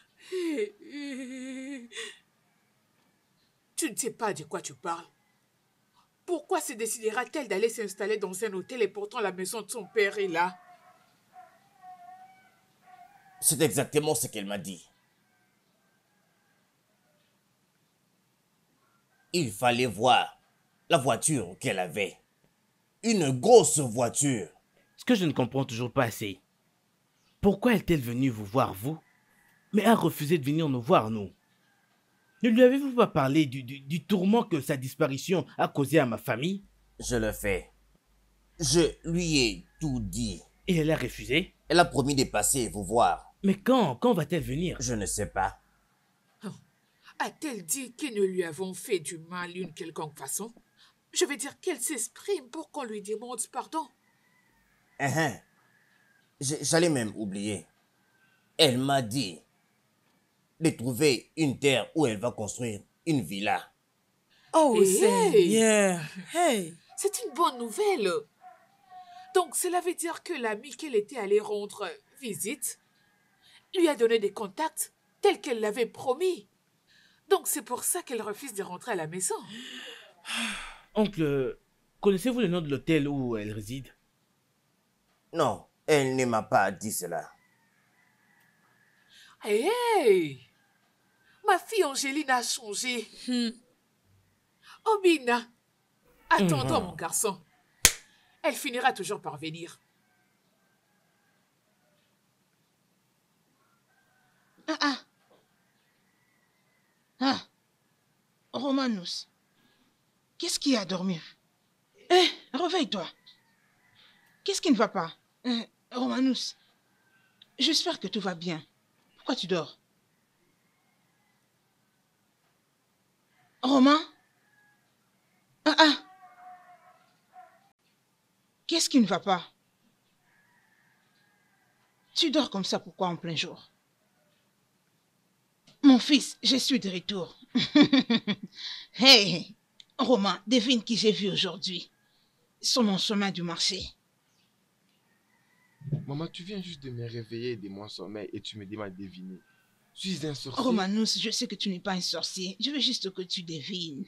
Tu ne sais pas de quoi tu parles. Pourquoi se décidera-t-elle d'aller s'installer dans un hôtel et pourtant la maison de son père est là? C'est exactement ce qu'elle m'a dit. Il fallait voir la voiture qu'elle avait. Une grosse voiture. Ce que je ne comprends toujours pas, c'est pourquoi est-elle venue vous voir, vous, mais a refusé de venir nous voir, nous? Ne lui avez-vous pas parlé du, du, du tourment que sa disparition a causé à ma famille? Je le fais. Je lui ai tout dit. Et elle a refusé? Elle a promis de passer vous voir. Mais quand? Quand va-t-elle venir? Je ne sais pas. A-t-elle dit que nous lui avons fait du mal d'une quelconque façon? Je veux dire qu'elle s'exprime pour qu'on lui demande pardon. Hein, hein. J- J'allais même oublier. Elle m'a dit de trouver une terre où elle va construire une villa. Oh, Hey! Seigneur. Hey. C'est une bonne nouvelle. Donc, cela veut dire que l'ami qu'elle était allée rendre visite lui a donné des contacts tel qu'elle l'avait promis. Donc c'est pour ça qu'elle refuse de rentrer à la maison. Oncle, connaissez-vous le nom de l'hôtel où elle réside? Non, elle ne m'a pas dit cela. Hé, hey, ma fille Angéline a changé. Hmm. Obina, attends-toi, Mhm. mon garçon. Elle finira toujours par venir. Ah ah. Ah. Romanus. Qu'est-ce qu'il y a à dormir? Eh, réveille-toi. Qu'est-ce qui ne va pas? Eh, Romanus. J'espère que tout va bien. Pourquoi tu dors? Romain? Ah ah. Qu'est-ce qui ne va pas? Tu dors comme ça, pourquoi en plein jour? Mon fils, je suis de retour. Hey, Romain, devine qui j'ai vu aujourd'hui sur mon chemin du marché. Maman, tu viens juste de me réveiller de mon sommeil et tu me demandes de deviner. Suis un sorcier? Romanus, je sais que tu n'es pas un sorcier. Je veux juste que tu devines.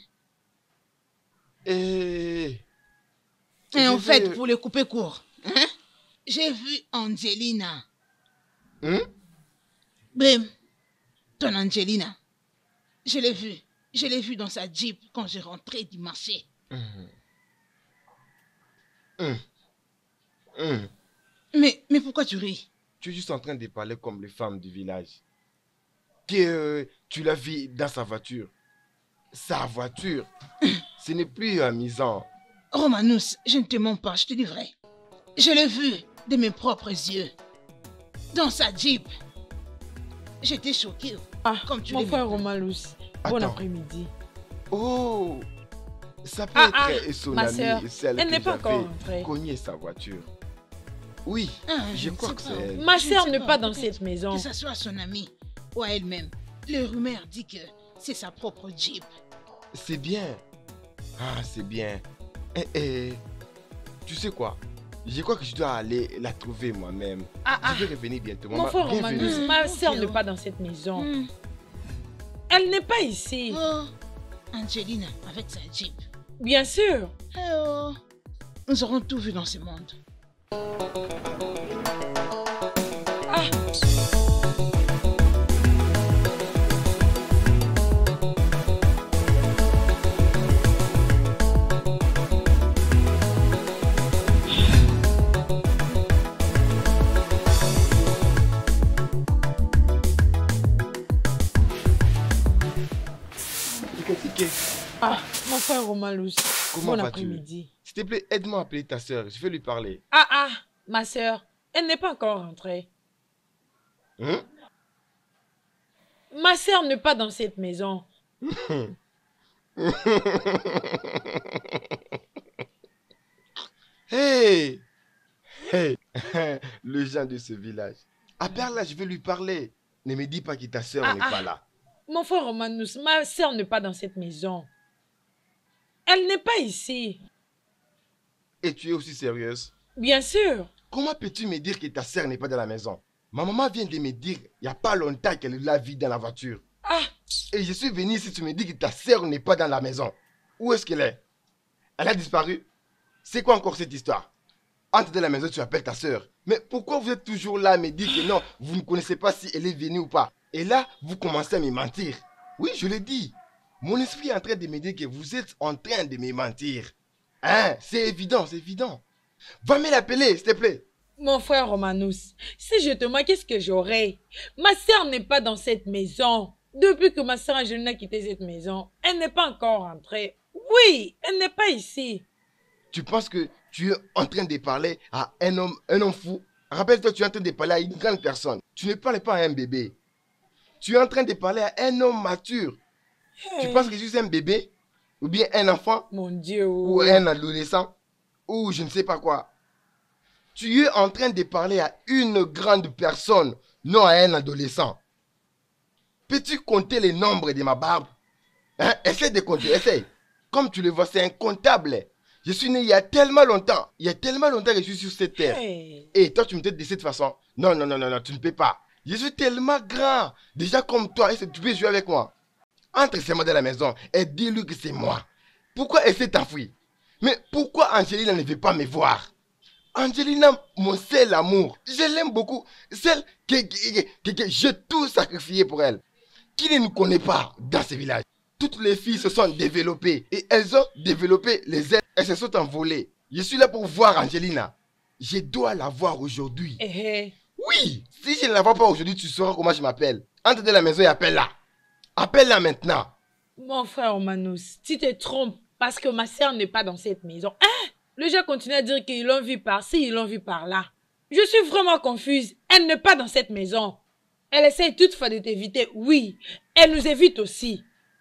Eh, Et en je fait, vais- pour le couper court, hein, j'ai vu Angelina. Hein? Bim, ton Angelina. Je l'ai vue. Je l'ai vue dans sa Jeep quand je rentrais du marché. Hum. Hum. Hum. Mais, mais pourquoi tu ris? Tu es juste en train de parler comme les femmes du village. Que euh, tu l'as vu dans sa voiture. Sa voiture. Ce n'est plus amusant. Romanus, je ne te mens pas, je te dis vrai. Je l'ai vu de mes propres yeux. Dans sa Jeep. J'étais choquée. Ah, Comme tu mon l'as frère vu. Romalus. Bon Attends. après-midi. Oh, ça peut Ah, être ah, son ma amie, sœur, celle elle que n'est pas j'avais encore rentrée. cogné sa voiture. Oui, Ah, je ne crois sais que pas. c'est elle. Ma Je sœur sais n'est pas, pas dans peut-être cette maison. Que ce soit son amie ou à elle-même. Le rumeur dit que c'est sa propre Jeep. C'est bien. Ah, c'est bien. Eh, eh, tu sais quoi? Je crois que je dois aller la trouver moi-même. Ah, ah. Je vais revenir bientôt. Mon Maman, frère bienvenue. Romanus, Hmm, ma ok, sœur n'est oh. pas dans cette maison. Hmm. Elle n'est pas ici. Oh, Angelina avec sa Jeep. Bien sûr. Eh oh, nous aurons tout vu dans ce monde. Ah, Ok. ah, mon frère Romalus. Comment Bon vas-tu? après-midi. S'il te plaît, aide-moi à appeler ta soeur. Je vais lui parler. Ah, ah, ma sœur. Elle n'est pas encore rentrée. Hein? Ma sœur n'est pas dans cette maison. Hey! Hey! Le gens de ce village. Appelle-la, je vais lui parler. Ne me dis pas que ta soeur Ah, n'est ah. pas là. Mon frère Romanus, ma sœur n'est pas dans cette maison. Elle n'est pas ici. Et tu es aussi sérieuse? Bien sûr. Comment peux-tu me dire que ta soeur n'est pas dans la maison? Ma maman vient de me dire, il n'y a pas longtemps qu'elle l'a vue dans la voiture. Ah, Et je suis venu si tu me dis que ta soeur n'est pas dans la maison. Où est-ce qu'elle est? Elle a disparu? C'est quoi encore cette histoire? Entre dans la maison, tu appelles ta soeur. Mais pourquoi vous êtes toujours là à me dire que non, vous ne connaissez pas si elle est venue ou pas? Et là, vous commencez à me mentir. Oui, je l'ai dit. Mon esprit est en train de me dire que vous êtes en train de me mentir. Hein? C'est évident, c'est évident. Va me l'appeler, s'il te plaît. mon frère Romanus, si je te mens, qu'est-ce que j'aurais? Ma sœur n'est pas dans cette maison. Depuis que ma sœur Angelina a quitté cette maison, elle n'est pas encore rentrée. Oui, elle n'est pas ici. Tu penses que tu es en train de parler à un homme, un homme fou? Rappelle-toi, tu es en train de parler à une grande personne. Tu ne parles pas à un bébé. Tu es en train de parler à un homme mature. Tu Hey. penses que je suis un bébé? Ou bien un enfant? Mon Dieu. Ou un adolescent? Ou je ne sais pas quoi. Tu es en train de parler à une grande personne, non à un adolescent. Peux-tu compter les nombres de ma barbe? Hein? Essaye de compter, essaye. Comme tu le vois, c'est incontable. Je suis né il y a tellement longtemps. Il y a tellement longtemps que je suis sur cette terre. Hey. Et toi, tu me traites de cette façon. Non, non, non, non, non, tu ne peux pas. Je suis tellement grand. Déjà comme toi, est-ce que tu peux jouer avec moi? Entre seulement dans la maison et dis-lui que c'est moi. Pourquoi elle s'est enfuie? Mais pourquoi Angelina ne veut pas me voir? Angelina, mon seul amour. Je l'aime beaucoup. Celle que, que, que, que j'ai tout sacrifié pour elle. Qui ne nous connaît pas dans ce village? Toutes les filles se sont développées et elles ont développé les ailes. Elles se sont envolées. Je suis là pour voir Angelina. Je dois la voir aujourd'hui. Eh, eh. Oui, si je ne la vois pas aujourd'hui, tu sauras comment je m'appelle. Entre dans la maison et appelle-la. Appelle-la maintenant. Mon frère Manus, tu te trompes parce que ma sœur n'est pas dans cette maison. Hein? Le gars continue à dire qu'ils l'ont vu par-ci, ils l'ont vu par-là. Je suis vraiment confuse. Elle n'est pas dans cette maison. Elle essaie toutefois de t'éviter, oui. Elle nous évite aussi.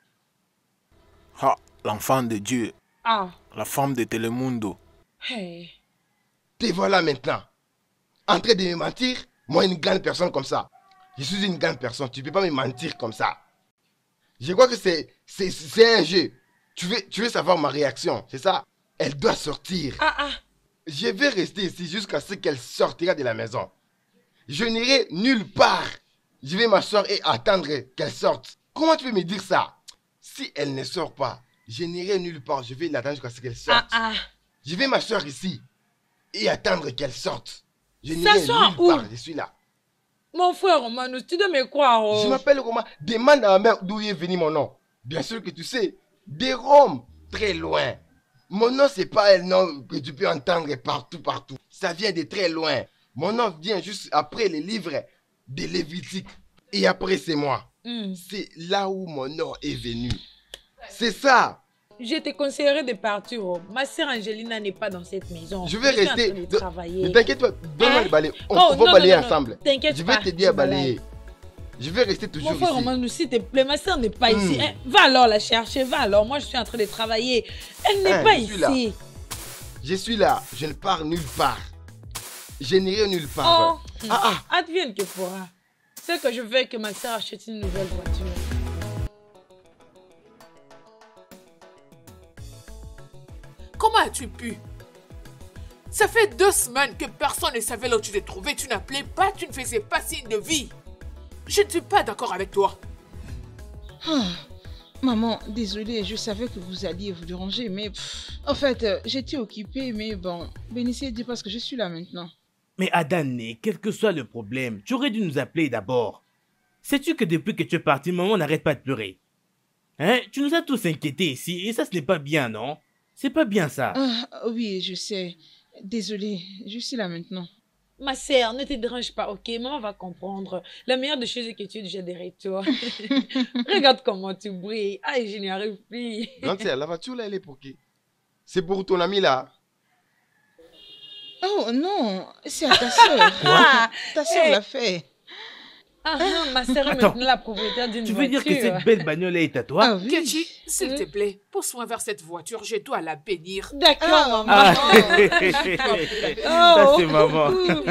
Ah, l'enfant de Dieu. Ah. La femme de Telemundo. Hey. Te voilà maintenant. En train de me mentir, moi une grande personne comme ça. Je suis une grande personne, tu ne peux pas me mentir comme ça. Je crois que c'est c'est un jeu. Tu veux, tu veux savoir ma réaction, c'est ça? Elle doit sortir. Ah ah. Je vais rester ici jusqu'à ce qu'elle sortira de la maison. Je n'irai nulle part. Je vais m'asseoir et attendre qu'elle sorte. Comment tu peux me dire ça? Si elle ne sort pas, je n'irai nulle part. Je vais l'attendre jusqu'à ce qu'elle sorte. Ah ah. Je vais m'asseoir ici et attendre qu'elle sorte. Je n'irai nulle où? part. Je suis là. Mon frère Romanus, tu dois me croire. Oh. Je m'appelle Romain. Demande à ma mère d'où est venu mon nom. Bien sûr que tu sais. De Rome, très loin. Mon nom, c'est pas un nom que tu peux entendre partout, partout. Ça vient de très loin. Mon nom vient juste après les livres de Lévitique. Et après, c'est moi. Mm. C'est là où mon nom est venu. C'est ça. Je te conseillerais de partir. Oh. Ma sœur Angelina n'est pas dans cette maison. Je vais je rester. Suis en train de travailler. Ne t'inquiète pas. Donne-moi hein? le balai. On, oh, on va non, balayer non, non, ensemble. T'inquiète Je pas. vais t'aider à balayer. Je vais rester toujours Mon frère ici. Romanus, s'il te plaît, ma soeur n'est pas mmh. ici. Hein? Va alors la chercher, va alors. Moi, je suis en train de travailler. Elle n'est hein, pas je ici. Suis là. Je suis là. Je ne pars nulle part. Je n'irai nulle part. Oh. Ah, ah. Advienne que pourra. C'est que je veux que ma soeur achète une nouvelle voiture. Comment as-tu pu? Ça fait deux semaines que personne ne savait là où tu t'es trouvé. Tu n'appelais pas, tu ne faisais pas signe de vie. Je ne suis pas d'accord avec toi. Ah, maman, désolée, je savais que vous alliez vous déranger, mais pff, en fait, euh, j'étais occupée, mais bon, bénissez Dieu parce que je suis là maintenant. Mais Adane, quel que soit le problème, tu aurais dû nous appeler d'abord. Sais-tu que depuis que tu es parti, maman n'arrête pas de pleurer? Hein? Tu nous as tous inquiétés ici, et ça ce n'est pas bien, non? C'est pas bien ça. Ah, oui, je sais. Désolée, je suis là maintenant. Ma sœur, ne te dérange pas, ok? Maman va comprendre. La meilleure des choses est que tu es déjà derrière toi. Regarde comment tu brilles. Aïe, je n'y arrive plus. Donc, la voiture là, elle est pour qui? C'est pour ton ami là? Oh non, c'est à ta soeur. Ta soeur hey. l'a fait. Ah, ah, ma sœur est maintenant la propriétaire d'une voiture. Tu veux dire que cette belle bagnole est à toi? Ah, oui. Ketchi, s'il mmh. te plaît, pousse-moi vers cette voiture, je dois la bénir. D'accord, ah, maman. Ah. Ça, c'est maman.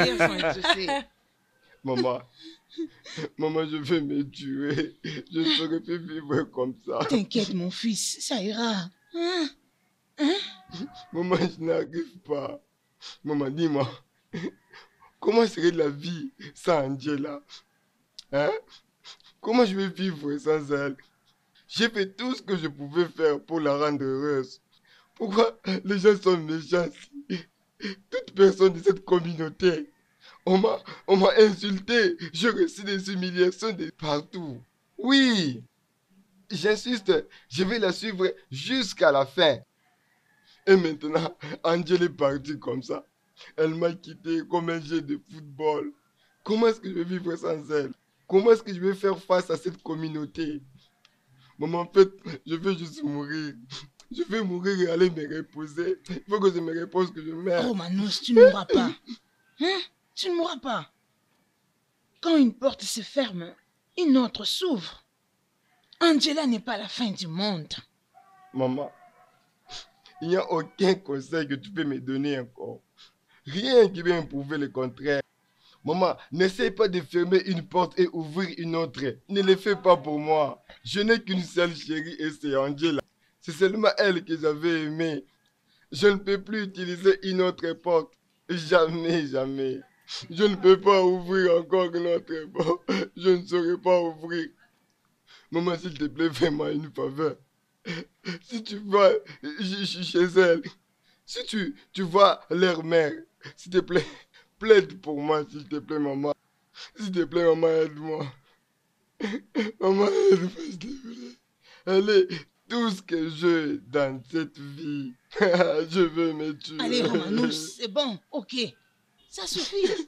Maman, maman, je vais me tuer. Je ne saurais plus vivre comme ça. T'inquiète, mon fils, ça ira. Hein? Hein? Maman, je n'arrive pas. Maman, dis-moi, comment serait la vie sans Angela? Hein? Comment je vais vivre sans elle? J'ai fait tout ce que je pouvais faire pour la rendre heureuse. Pourquoi les gens sont méchants? Toute personne de cette communauté, on m'a on m'a insulté. J'ai reçu des humiliations de partout. Oui, j'insiste, je vais la suivre jusqu'à la fin. Et maintenant, Angela est partie comme ça. Elle m'a quitté comme un jeu de football. Comment est-ce que je vais vivre sans elle? Comment est-ce que je vais faire face à cette communauté? Maman, en fait, je veux juste mourir. Je vais mourir et aller me reposer. Il faut que je me repose, que je meurs. Oh Manus, tu ne mourras pas. Hein? Tu ne mourras pas. Quand une porte se ferme, une autre s'ouvre. Angela n'est pas la fin du monde. Maman, il n'y a aucun conseil que tu peux me donner encore. Rien qui va me prouver le contraire. Maman, n'essaye pas de fermer une porte et ouvrir une autre. Ne le fais pas pour moi. Je n'ai qu'une seule chérie et c'est Angela. C'est seulement elle que j'avais aimée. Je ne peux plus utiliser une autre porte. Jamais, jamais. Je ne peux pas ouvrir encore l'autre porte. Je ne saurais pas ouvrir. Maman, s'il te plaît, fais-moi une faveur. Si tu vas chez elle, si tu, tu vois leur mère, s'il te plaît, plaide pour moi, s'il te plaît, maman. S'il te plaît, maman, aide-moi. Maman, aide-moi, s'il te plaît. Elle est tout ce que je dans cette vie. Je veux me tuer. Allez, Romanus, c'est bon, ok. Ça suffit.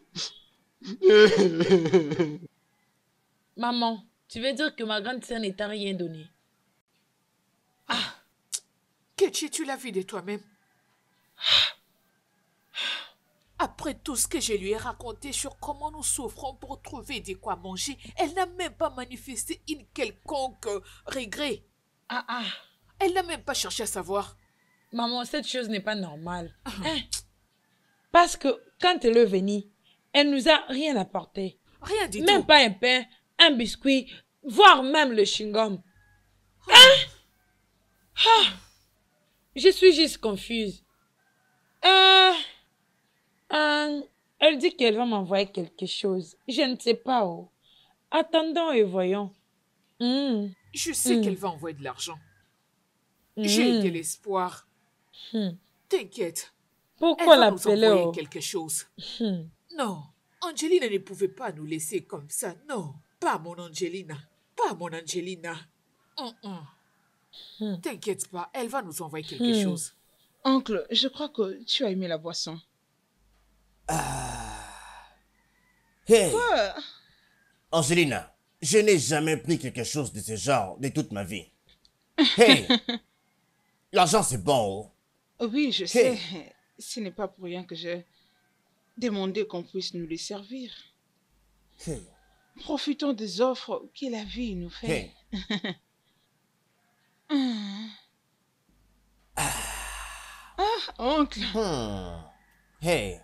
Maman, tu veux dire que ma grande sœur ne t'a rien donné? Ah, Ketchi, tu l'as vu de toi-même. Après tout ce que je lui ai raconté sur comment nous souffrons pour trouver de quoi manger, elle n'a même pas manifesté une quelconque regret. Ah ah. Elle n'a même pas cherché à savoir. Maman, cette chose n'est pas normale. Hein? Parce que quand elle est venue, elle nous a rien apporté. Rien du tout. Même pas un pain, un biscuit, voire même le chewing-gum. Hein? Ah. Je suis juste confuse. Euh, euh, elle dit qu'elle va m'envoyer quelque chose. Je ne sais pas où. Attendons et voyons. Mm. Je sais Mm. qu'elle va envoyer de l'argent. Mm. J'ai de l'espoir. Mm. T'inquiète. Pourquoi Elle va nous l'appeler? envoyer Oh? quelque chose. Mm. Non, Angelina ne pouvait pas nous laisser comme ça. Non, pas mon Angelina. Pas mon Angelina. Hum, hum. Hmm. T'inquiète pas, elle va nous envoyer quelque Hmm. chose. Oncle, je crois que tu as aimé la boisson. Hey, Quoi? Angelina, je n'ai jamais pris quelque chose de ce genre de toute ma vie. Hey, l'argent c'est bon. Oh. Oui, je sais. Ce n'est pas pour rien que j'ai demandé qu'on puisse nous les servir. Hey, Profitons des offres que la vie nous fait. hey. Oncle, Hmm. Hey.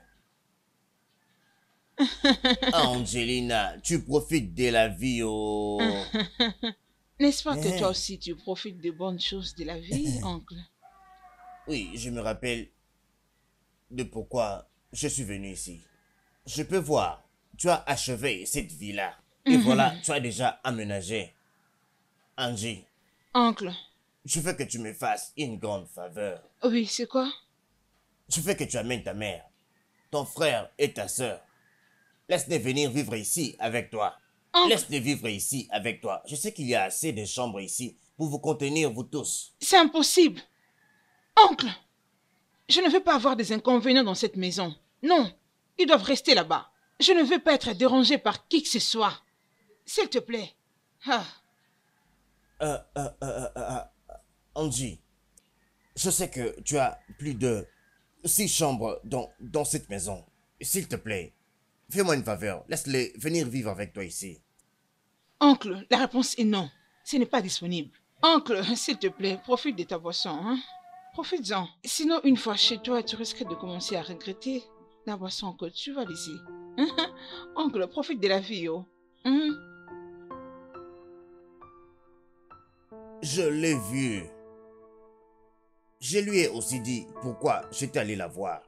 Angelina, tu profites de la vie, oh. n'est-ce pas que Hey. toi aussi tu profites des bonnes choses de la vie, oncle? Oui, je me rappelle de pourquoi je suis venu ici. Je peux voir, tu as achevé cette vie-là. Et voilà, tu as déjà aménagé. Angie, Oncle, je veux que tu me fasses une grande faveur. oui, c'est quoi? Je veux que tu amènes ta mère, ton frère et ta sœur. Laisse-les venir vivre ici avec toi. Oncle, Laisse-les vivre ici avec toi. Je sais qu'il y a assez de chambres ici pour vous contenir, vous tous. c'est impossible. Oncle, je ne veux pas avoir des inconvénients dans cette maison. Non, ils doivent rester là-bas. Je ne veux pas être dérangé par qui que ce soit. S'il te plaît. Ah. Euh, euh, euh, euh, euh, Angie, je sais que tu as plus de six chambres dans, dans cette maison. S'il te plaît, fais-moi une faveur. Laisse-les venir vivre avec toi ici. Oncle, la réponse est non. Ce n'est pas disponible. Oncle, s'il te plaît, profite de ta boisson. Hein? Profites-en. Sinon, une fois chez toi, tu risques de commencer à regretter la boisson que tu vas laisser. Oncle, profite de la vie, oh. Hein? Je l'ai vue. Je lui ai aussi dit pourquoi j'étais allé la voir.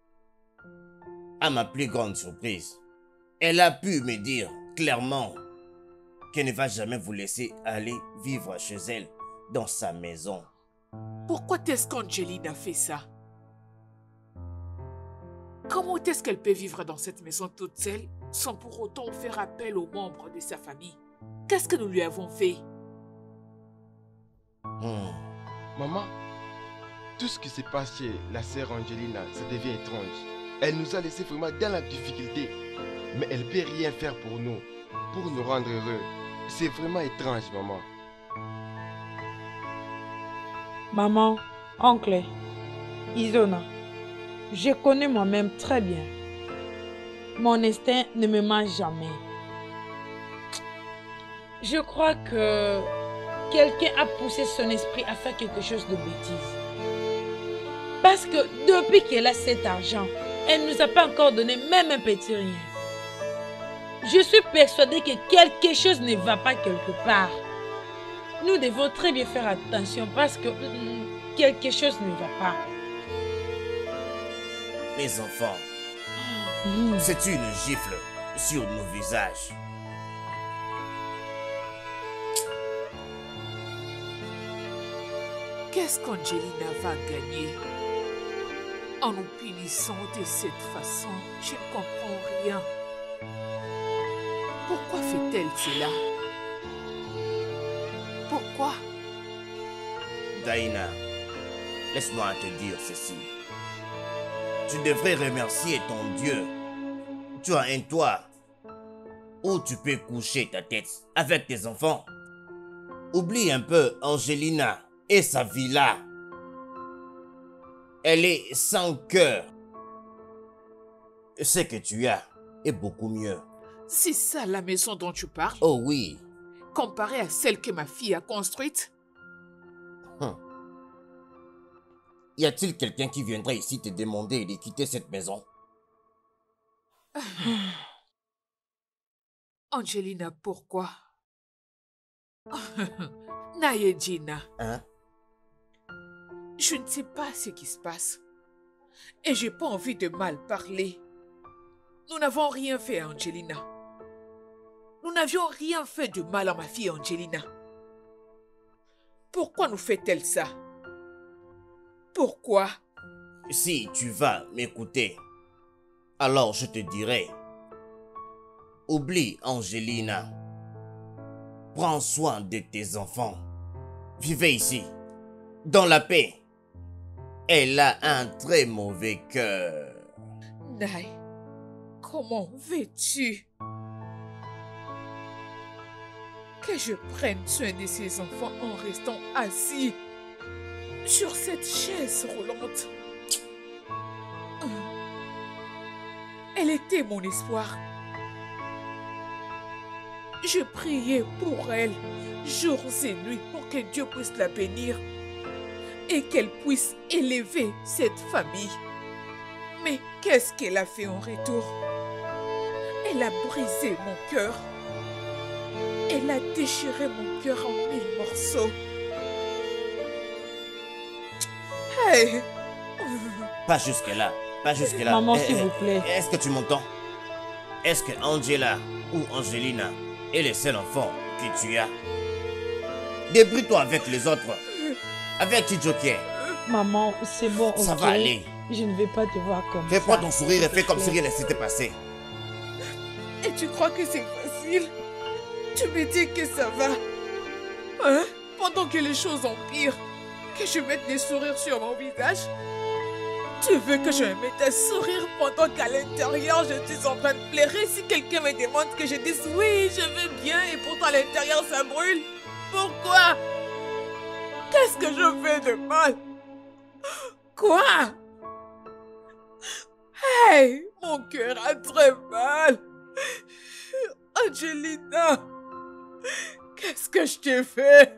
À ma plus grande surprise, elle a pu me dire clairement qu'elle ne va jamais vous laisser aller vivre chez elle dans sa maison. Pourquoi est-ce qu'Angelina fait ça? Comment est-ce qu'elle peut vivre dans cette maison toute seule sans pour autant faire appel aux membres de sa famille? Qu'est-ce que nous lui avons fait? Hmm. Maman, tout ce qui se passe chez la sœur Angelina, ça devient étrange. Elle nous a laissés vraiment dans la difficulté. Mais elle ne peut rien faire pour nous, pour nous rendre heureux. C'est vraiment étrange, maman. Maman, oncle, Isona, je connais moi-même très bien. Mon instinct ne me ment jamais. Je crois que quelqu'un a poussé son esprit à faire quelque chose de bêtise. Parce que depuis qu'elle a cet argent, elle ne nous a pas encore donné même un petit rien. Je suis persuadée que quelque chose ne va pas quelque part. Nous devons très bien faire attention parce que mm, quelque chose ne va pas. Mes enfants, Mm. C'est une gifle sur nos visages. Qu'est-ce qu'Angelina va gagner en nous punissant de cette façon? Je ne comprends rien. Pourquoi fait-elle cela? Pourquoi? Daïna, laisse-moi te dire ceci. Tu devrais remercier ton Dieu. Tu as un toit où tu peux coucher ta tête avec tes enfants. Oublie un peu Angelina et sa villa. Elle est sans cœur. Ce que tu as est beaucoup mieux. C'est ça la maison dont tu parles? Oh oui. Comparée à celle que ma fille a construite? Hum. Y a-t-il quelqu'un qui viendrait ici te demander de quitter cette maison? Angelina, pourquoi? Nayedjina, Hein? je ne sais pas ce qui se passe. Et j'ai pas envie de mal parler. Nous n'avons rien fait à Angelina. Nous n'avions rien fait de mal à ma fille Angelina. Pourquoi nous fait-elle ça? Pourquoi? Si tu vas m'écouter, alors je te dirai. Oublie Angelina. Prends soin de tes enfants. Vivez ici, dans la paix. Elle a un très mauvais cœur. Nay, comment veux-tu que je prenne soin de ces enfants en restant assis sur cette chaise roulante? Elle était mon espoir. Je priais pour elle jours et nuits pour que Dieu puisse la bénir et qu'elle puisse élever cette famille. Mais qu'est-ce qu'elle a fait en retour? Elle a brisé mon cœur. Elle a déchiré mon cœur en mille morceaux. Hey! Pas jusque-là, pas jusque-là. Maman, Eh, s'il eh, vous plaît. Est-ce que tu m'entends? Est-ce que Angela ou Angelina est le seul enfant que tu as? Débrouille-toi avec les autres. Avec Tijoker. Maman, c'est bon, Ça ok? va aller. Je ne vais pas te voir comme ça. Fais-moi ton sourire et fais comme si s'il te rien ne s'était passé. Et tu crois que c'est facile? Tu me dis que ça va? Hein? Pendant que les choses empirent, que je mette des sourires sur mon visage? Tu veux que je me mette à sourire pendant qu'à l'intérieur je suis en train de pleurer? Si quelqu'un me demande que je dise oui, je veux bien et pourtant à l'intérieur ça brûle? Pourquoi? Qu'est-ce que je fais de mal? Quoi? Hey, mon cœur a très mal. Angelina, qu'est-ce que je t'ai fait?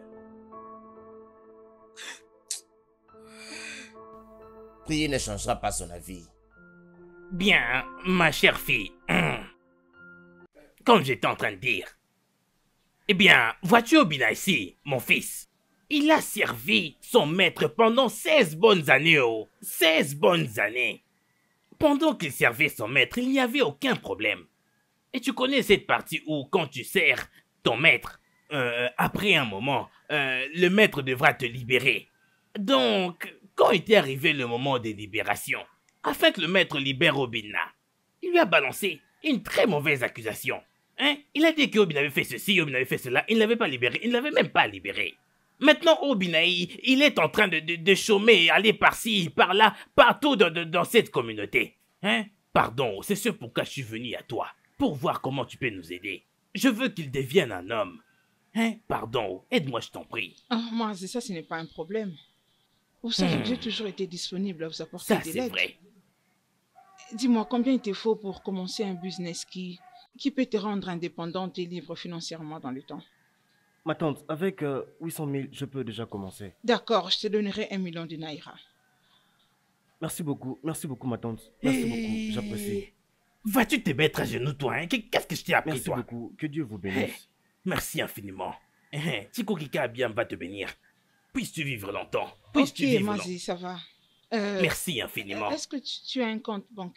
Prier ne changera pas son avis. Bien, ma chère fille. Comme j'étais en train de dire. Eh bien, vois-tu Obina ici, mon fils? Il a servi son maître pendant seize bonnes années, oh. seize bonnes années. Pendant qu'il servait son maître, il n'y avait aucun problème. Et tu connais cette partie où, quand tu sers ton maître, euh, après un moment, euh, le maître devra te libérer. Donc, quand était arrivé le moment des libérations, afin que le maître libère Obina, il lui a balancé une très mauvaise accusation. Hein? Il a dit qu'Obina avait fait ceci, Obina avait fait cela, il ne l'avait pas libéré, il ne l'avait même pas libéré. Maintenant, Obina, il, il est en train de, de, de chômer, aller par-ci, par-là, partout dans, dans, dans cette communauté. Hein? Pardon, c'est ce pourquoi je suis venu à toi, pour voir comment tu peux nous aider. Je veux qu'il devienne un homme. Hein? Pardon, aide-moi, je t'en prie. Ah, moi, c'est ça, ce n'est pas un problème. Vous savez Hmm. que j'ai toujours été disponible à vous apporter Ça, de c'est l'aide. vrai. Dis-moi, combien il te faut pour commencer un business qui, qui peut te rendre indépendante et libre financièrement dans le temps? Ma tante, avec euh, huit cent mille, je peux déjà commencer. D'accord, je te donnerai un million de naira. Merci beaucoup, merci beaucoup ma tante. Merci beaucoup, j'apprécie. Vas-tu te mettre à genoux, toi, hein? Qu'est-ce que je t'ai appris, Merci toi? beaucoup, que Dieu vous bénisse. Merci infiniment. Hein, Tiko Kika Abiam va te bénir. Puisses-tu vivre longtemps. Puisses-tu Ok, vivre Mazi, ça va. Euh, longtemps. Merci infiniment. Est-ce que tu, tu as un compte bancaire?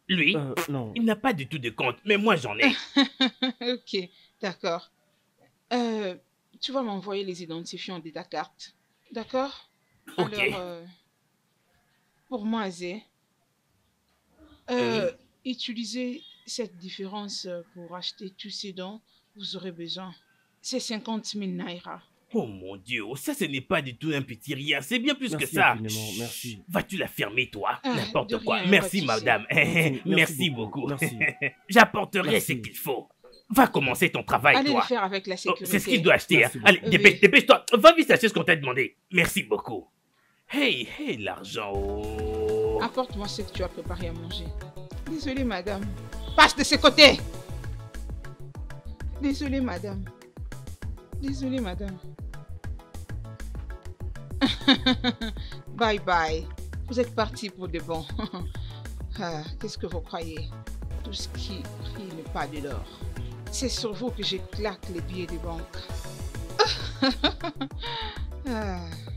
Lui, Euh, non. il n'a pas du tout de compte, mais moi j'en ai. Ok, d'accord. Euh, tu vas m'envoyer les identifiants de ta carte. D'accord? Ok. Alors, euh, pour moi, Zé, euh, Oui. utilisez cette différence euh, pour acheter tous ces dons vous aurez besoin. C'est cinquante mille naira. Oh mon Dieu, ça ce n'est pas du tout un petit rien, c'est bien plus Merci que ça. infiniment, merci. Vas-tu la fermer toi? Ah, de N'importe rien, quoi. pas de Merci souci. madame. Merci, Merci beaucoup. Merci. J'apporterai Merci. ce qu'il faut. Va commencer ton travail Allez toi. le faire avec la Oh, sécurité. c'est ce qu'il doit acheter. Merci hein. beaucoup. Allez, Oui. dépêche, dépêche-toi. Va vite acheter ce qu'on t'a demandé. Merci beaucoup. Hey, hey, l'argent. oh. Apporte-moi ce que tu as préparé à manger. Désolée, madame. Passe de ce côté. Désolée, madame. Désolée, madame. Bye bye. Vous êtes parti pour de bon. Ah, qu'est-ce que vous croyez? Tout ce qui brille n'est pas de l'or. C'est sur vous que je claque les billets de banque. Ah.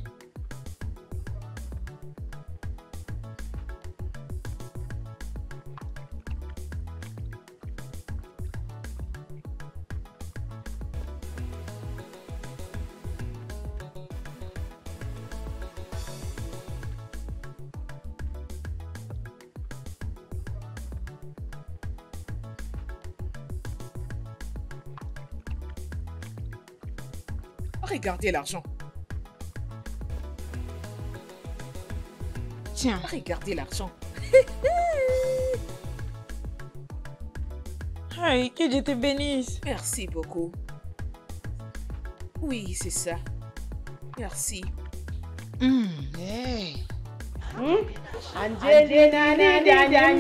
Regardez l'argent. Tiens, Regardez l'argent. Aïe, que Dieu te bénisse. Merci beaucoup. Oui, c'est ça. Merci. hum, hey. Angelina ni janya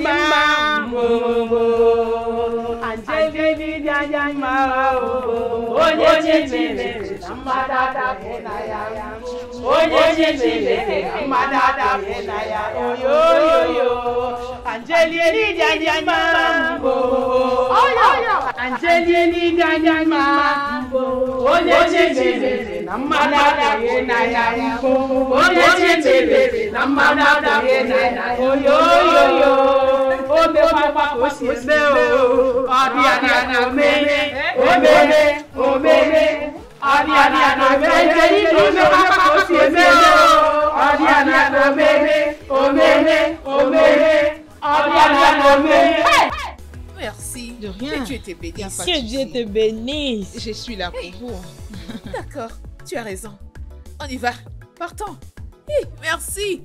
mambo, Angelina janya mambo, onye chimele amadada kena ya, onye chimele amadada kena ya, yo yo yo, Angelina janya mambo, Angelina janya mambo, onye chimele amadada kena ya, onye chimele amadada Oh yo yo yo, oh me papa kosibe o, abi abi ana mene, oh mene, oh mene, abi abi ana mene, oh me papa kosibe o, abi abi ana mene, oh mene, oh mene, abi abi ana mene. Merci. De rien. Que Dieu te Y a bénisse. pas de Que Dieu souci. te bénisse. Je suis là pour vous. D'accord, tu as raison. On y va. Partons. Hi, merci.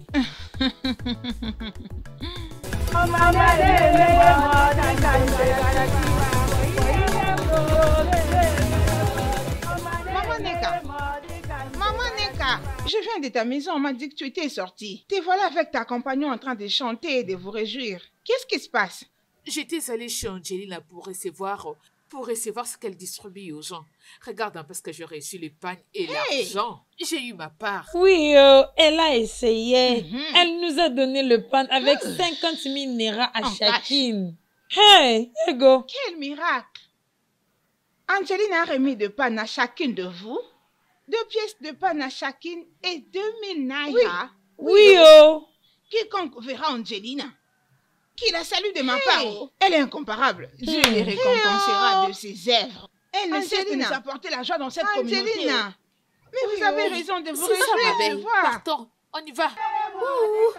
Maman Neka, Maman Neka, je viens de ta maison, on m'a dit que tu étais sortie. Te voilà avec ta compagnon en train de chanter et de vous réjouir. Qu'est-ce qui se passe? J'étais allée chez Angelina pour recevoir, pour recevoir ce qu'elle distribue aux gens. Regarde un peu ce que j'ai reçu, les pagnes et Hey! l'argent. J'ai eu ma part. Oui, euh, elle a essayé. Mhm. Elle nous a donné le pan avec cinquante mille naira à En chacune. Hey, Ego. Quel miracle! Angeline a remis de panne à chacune de vous, deux pièces de panne à chacune et deux mille naira. Oui, oh. Quiconque verra Angelina, qui la salue de ma part, elle est incomparable. Dieu les récompensera de ses œuvres. Elle ne cesse de nous apporter la joie dans cette communauté. Angelina, mais vous avez raison de vous C'est ça, ma réjouir de belle. voir. Partons. On y va. Ouh.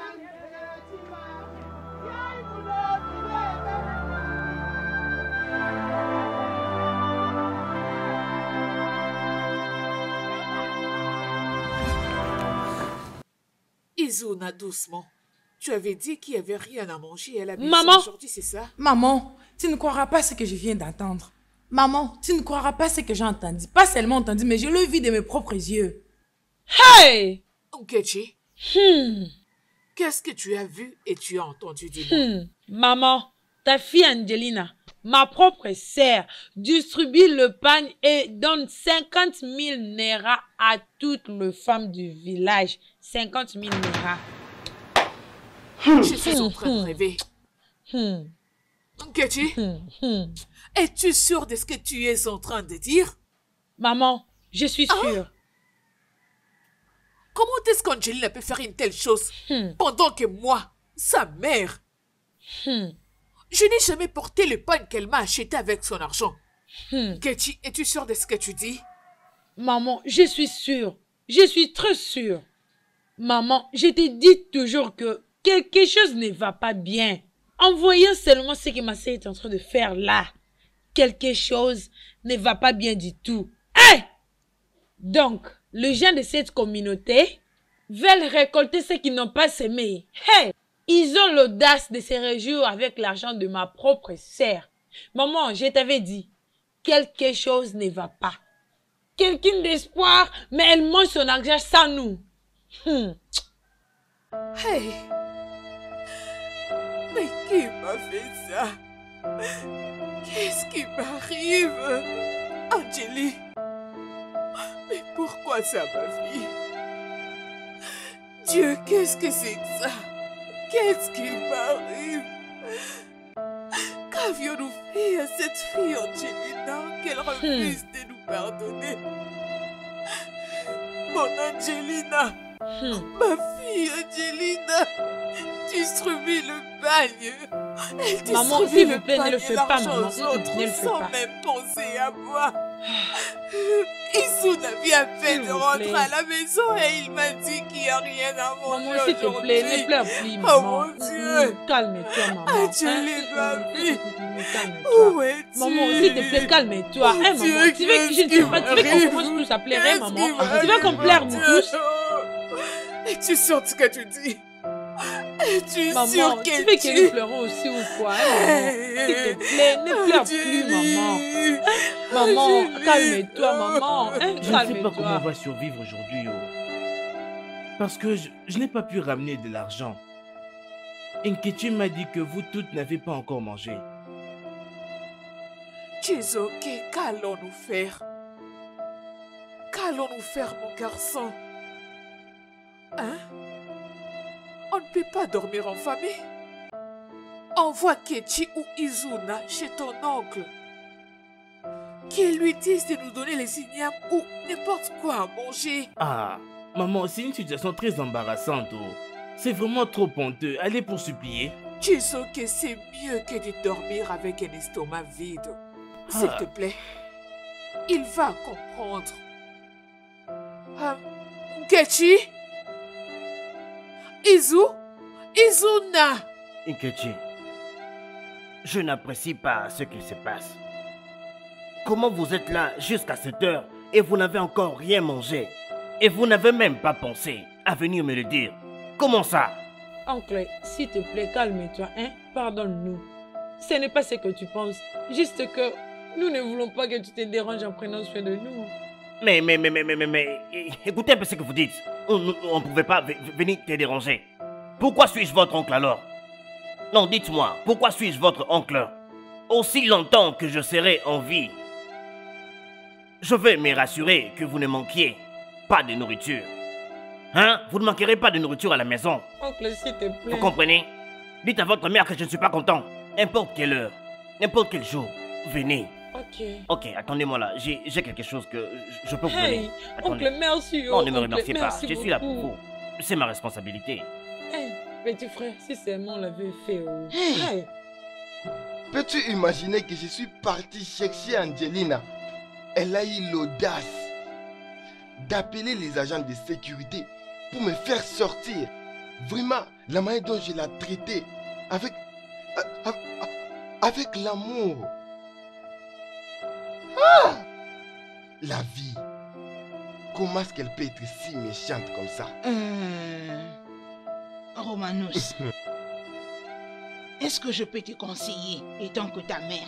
Izuna, doucement. Tu avais dit qu'il n'y avait rien à manger à la maison Maman. aujourd'hui, c'est ça? Maman, tu ne croiras pas ce que je viens d'entendre. Maman, tu ne croiras pas ce que j'ai entendu. Pas seulement entendu, mais je l'ai vu de mes propres yeux. Hey. Nkechi, Hmm. qu'est-ce que tu as vu et tu as entendu de moi? Hmm. Maman, ta fille Angelina, ma propre sœur, distribue le pain et donne cinquante mille naira à toutes les femmes du village. cinquante mille naira. Je suis en train de rêver. Hmm. Nkechi, Hmm. Hmm. es-tu sûre de ce que tu es en train de dire? Maman, je suis sûre. Comment est-ce qu'Angelina peut faire une telle chose Hmm. pendant que moi, sa mère, Hmm. Je n'ai jamais porté le pain qu'elle m'a acheté avec son argent. Hmm. Ketty, es-tu sûre de ce que tu dis? Maman, je suis sûre. Je suis très sûre. Maman, je te dis toujours que quelque chose ne va pas bien. En voyant seulement ce que ma sœur est en train de faire là, quelque chose ne va pas bien du tout. Hey! Donc, les gens de cette communauté veulent récolter ce qu'ils n'ont pas semé. Hey! Ils ont l'audace de se réjouir avec l'argent de ma propre sœur. Maman, je t'avais dit, quelque chose ne va pas. Quelqu'un d'espoir, mais elle mange son argent sans nous. Hmm. Hey! Mais qui m'a fait ça? Qu'est-ce qui m'arrive? Angélie? Mais pourquoi ça, ma fille? Dieu, qu'est-ce que c'est que ça? Qu'est-ce qui m'arrive? Qu'avions-nous fait à cette fille, Angelina, qu'elle refuse hmm. de nous pardonner? Mon Angelina, hmm. ma fille Angelina, tu subis le bagne. Elle maman, s'il vous plaît, ne le fais pas, maman. Ne le fais pas. Sans même penser à moi. Issouna vient à peine de rentrer à la maison et il m'a dit qu'il n'y a rien à manger. Maman, s'il te plaît, ne pleure plus, maman. Oh mon Dieu. Calme-toi, maman. Angelina, ma fille. Où es-tu? Maman, s'il te plaît, calme-toi. Hein, maman, tu veux que je ne sais pas, tu veux qu'on commence tous à pleurer, maman? Tu veux qu'on pleure, nous tous? Es-tu sûre de ce que tu dis? Es-tu maman, sûre tu veux que nous pleurons aussi ou quoi? Hein, s'il te plaît, ne pleure plus, maman. Hein, maman, calme-toi, maman. Hein, je ne sais pas comment on va survivre aujourd'hui. Oh. Parce que je, je n'ai pas pu ramener de l'argent. Nkechi m'a dit que vous toutes n'avez pas encore mangé. Chizoke, qu'allons-nous faire? Qu'allons-nous faire, mon garçon? Hein? On ne peut pas dormir en famille. Envoie Ketty ou Izuna chez ton oncle. Qu'ils lui disent de nous donner les ignames ou n'importe quoi à manger. Ah, maman, c'est une situation très embarrassante. Oh. C'est vraiment trop honteux. Allez pour supplier. Tu sais que c'est mieux que de dormir avec un estomac vide. Ah. S'il te plaît, il va comprendre. Ah, Ketty? Izu? Izuna? Nkechi, je n'apprécie pas ce qui se passe. Comment vous êtes là jusqu'à cette heure et vous n'avez encore rien mangé? Et vous n'avez même pas pensé à venir me le dire. Comment ça? Oncle, s'il te plaît, calme-toi, hein? Pardonne-nous. Ce n'est pas ce que tu penses. Juste que nous ne voulons pas que tu te déranges en prenant soin de nous. Mais, mais, mais, mais, mais, mais, mais, écoutez un peu ce que vous dites. On ne pouvait pas venir te déranger. Pourquoi suis-je votre oncle alors? Non, dites-moi, pourquoi suis-je votre oncle? Aussi longtemps que je serai en vie, je vais me rassurer que vous ne manquiez pas de nourriture. Hein? Vous ne manquerez pas de nourriture à la maison. Oncle, s'il te plaît. Vous comprenez? Dites à votre mère que je ne suis pas content. N'importe quelle heure, n'importe quel jour, venez. Ok. Ok, attendez-moi là, j'ai quelque chose que je peux vous hey, donner. Attendez. Oncle, merci. Non, ne me remerciez pas, merci je suis là pour vous. C'est ma responsabilité. Hey, petit frère, si seulement on l'avait fait. Oh. Hey. Hey. Peux-tu imaginer que je suis parti chercher Angelina? Elle a eu l'audace d'appeler les agents de sécurité pour me faire sortir. Vraiment, la manière dont je l'ai traitée, avec, avec l'amour. Ah! La vie, comment est-ce qu'elle peut être si méchante comme ça? euh, Romanus, est-ce que je peux te conseiller, étant que ta mère?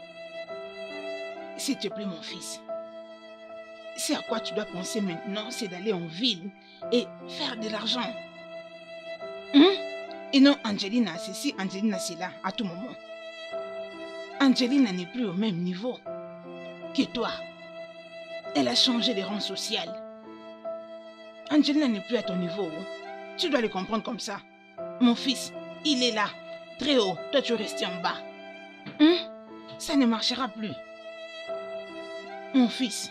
S'il te plaît, mon fils. C'est à quoi tu dois penser maintenant, c'est d'aller en ville et faire de l'argent. Hum? Et non, Angelina, c'est si Angelina, c'est là, à tout moment. Angelina n'est plus au même niveau que toi. Elle a changé de rang social. Angelina n'est plus à ton niveau. Tu dois le comprendre comme ça. Mon fils, il est là, très haut. Toi, tu es resté en bas. Hum? Ça ne marchera plus. Mon fils,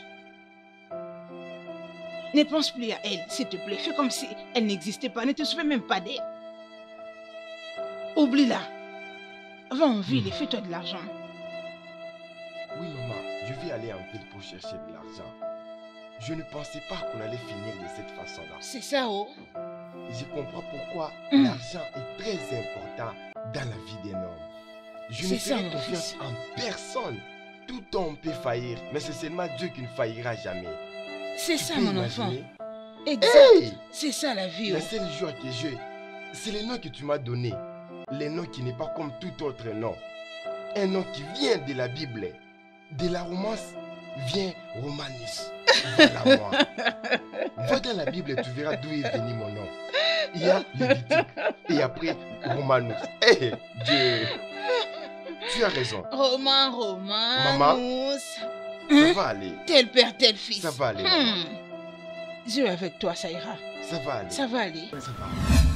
ne pense plus à elle, s'il te plaît. Fais comme si elle n'existait pas. Ne te souviens même pas d'elle. Oublie-la. Va en ville et fais-toi de l'argent. Oui, maman, je vais aller en ville pour chercher de l'argent. Je ne pensais pas qu'on allait finir de cette façon-là. C'est ça, oh. Je comprends pourquoi Mm. l'argent est très important dans la vie d'un homme. Je ne C'est ça, ferai mon confiance fils. en personne. Tout homme peut faillir, mais c'est seulement Dieu qui ne faillira jamais. C'est Tu ça, peux mon imaginer? enfant. Exact. Hey! C'est ça la vie, La oh. seule joie que j'ai, c'est le nom que tu m'as donné. Le nom qui n'est pas comme tout autre nom. Un nom qui vient de la Bible. De la romance vient Romanus. Voilà moi. Va dans la Bible et tu verras d'où est venu mon nom. Il y a Lévitique et après Romanus. Hé, Dieu. Tu as raison. Romain, Romain. Maman. Mousse. Ça va aller. Tel père, tel fils. Ça va aller, Hmm. maman. Dieu avec toi, ça ira. Ça va aller. Ça va aller. Ça va.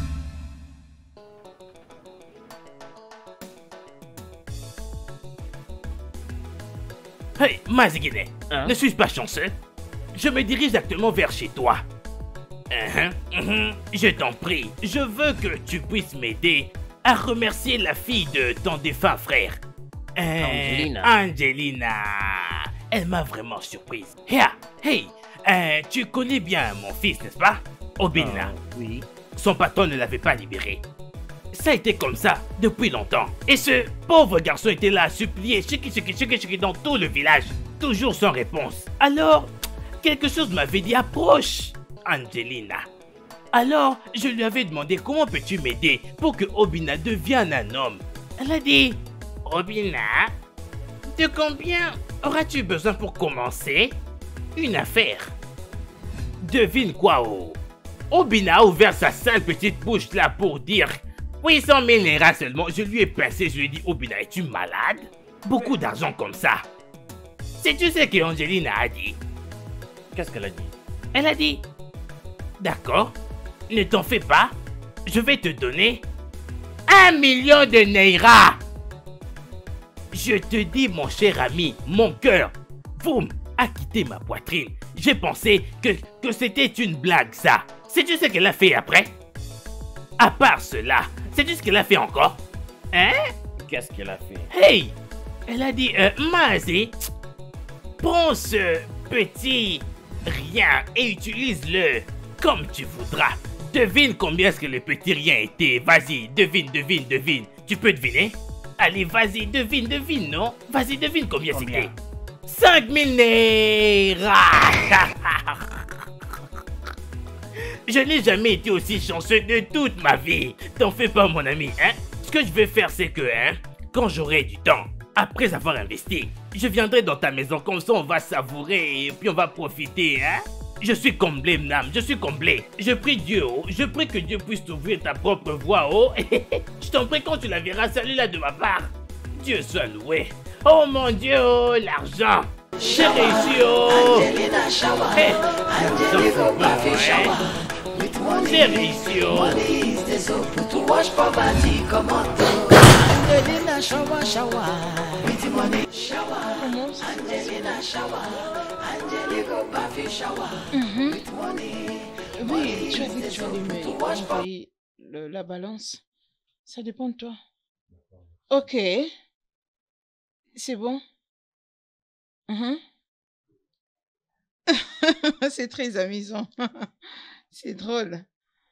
Hey, Maziguiné, Hein? ne suis-je pas chanceux? Je me dirige directement vers chez toi. Uhum, uhum, je t'en prie, je veux que tu puisses m'aider à remercier la fille de ton défunt frère. Euh, Angelina. Angelina. Elle m'a vraiment surprise. Hey, hey, euh, tu connais bien mon fils, n'est-ce pas? Obina. Ah, oui. Son patron ne l'avait pas libéré. Ça a été comme ça depuis longtemps. Et ce pauvre garçon était là à supplier chiki chiki chiki chiki dans tout le village. Toujours sans réponse. Alors, quelque chose m'avait dit approche, Angelina. Alors, je lui avais demandé comment peux-tu m'aider pour que Obina devienne un homme. Elle a dit, Obina, de combien auras-tu besoin pour commencer une affaire? Devine quoi, oh? Obina a ouvert sa sale petite bouche là pour dire huit cent mille naira seulement. Je lui ai pincé, je lui ai dit, Obina, es-tu malade? Beaucoup d'argent comme ça. Sais-tu ce que Angelina a dit? Qu'est-ce qu'elle a dit? Elle a dit, d'accord, ne t'en fais pas, je vais te donner un million de naira. Je te dis, mon cher ami, mon cœur, boum, a quitté ma poitrine. J'ai pensé que, que c'était une blague, ça. Sais-tu ce qu'elle a fait après? À part cela, sais-tu ce qu'elle a fait encore? Hein? Qu'est-ce qu'elle a fait? Hey! Elle a dit, euh, Mazi, prends ce petit rien et utilise-le comme tu voudras. Devine combien est-ce que le petit rien était. Vas-y, devine, devine, devine. Tu peux deviner? Allez, vas-y, devine, devine, non? Vas-y, devine combien c'était. cinq mille naira. Je n'ai jamais été aussi chanceux de toute ma vie. T'en fais pas, mon ami, hein? Ce que je vais faire, c'est que, hein, quand j'aurai du temps, après avoir investi, je viendrai dans ta maison, comme ça on va savourer et puis on va profiter, hein? Je suis comblé, Mnam, je suis comblé. Je prie Dieu, oh, je prie que Dieu puisse t'ouvrir ta propre voie, oh. Je t'en prie quand tu la verras, salut-la de ma part. Dieu soit loué. Oh mon Dieu, oh, l'argent. J'ai réussi, oh. Hey, l'argent, c'est bon, hein. J'ai réussi, oh. Angelina shower shower with money shower. Angelina shower. Angelico Buffy shower with money. Oui, tu as dit que tu allais me envoyer le- la balance. Ça dépend de toi. Ok. C'est bon. Mhm. C'est très amusant. C'est drôle.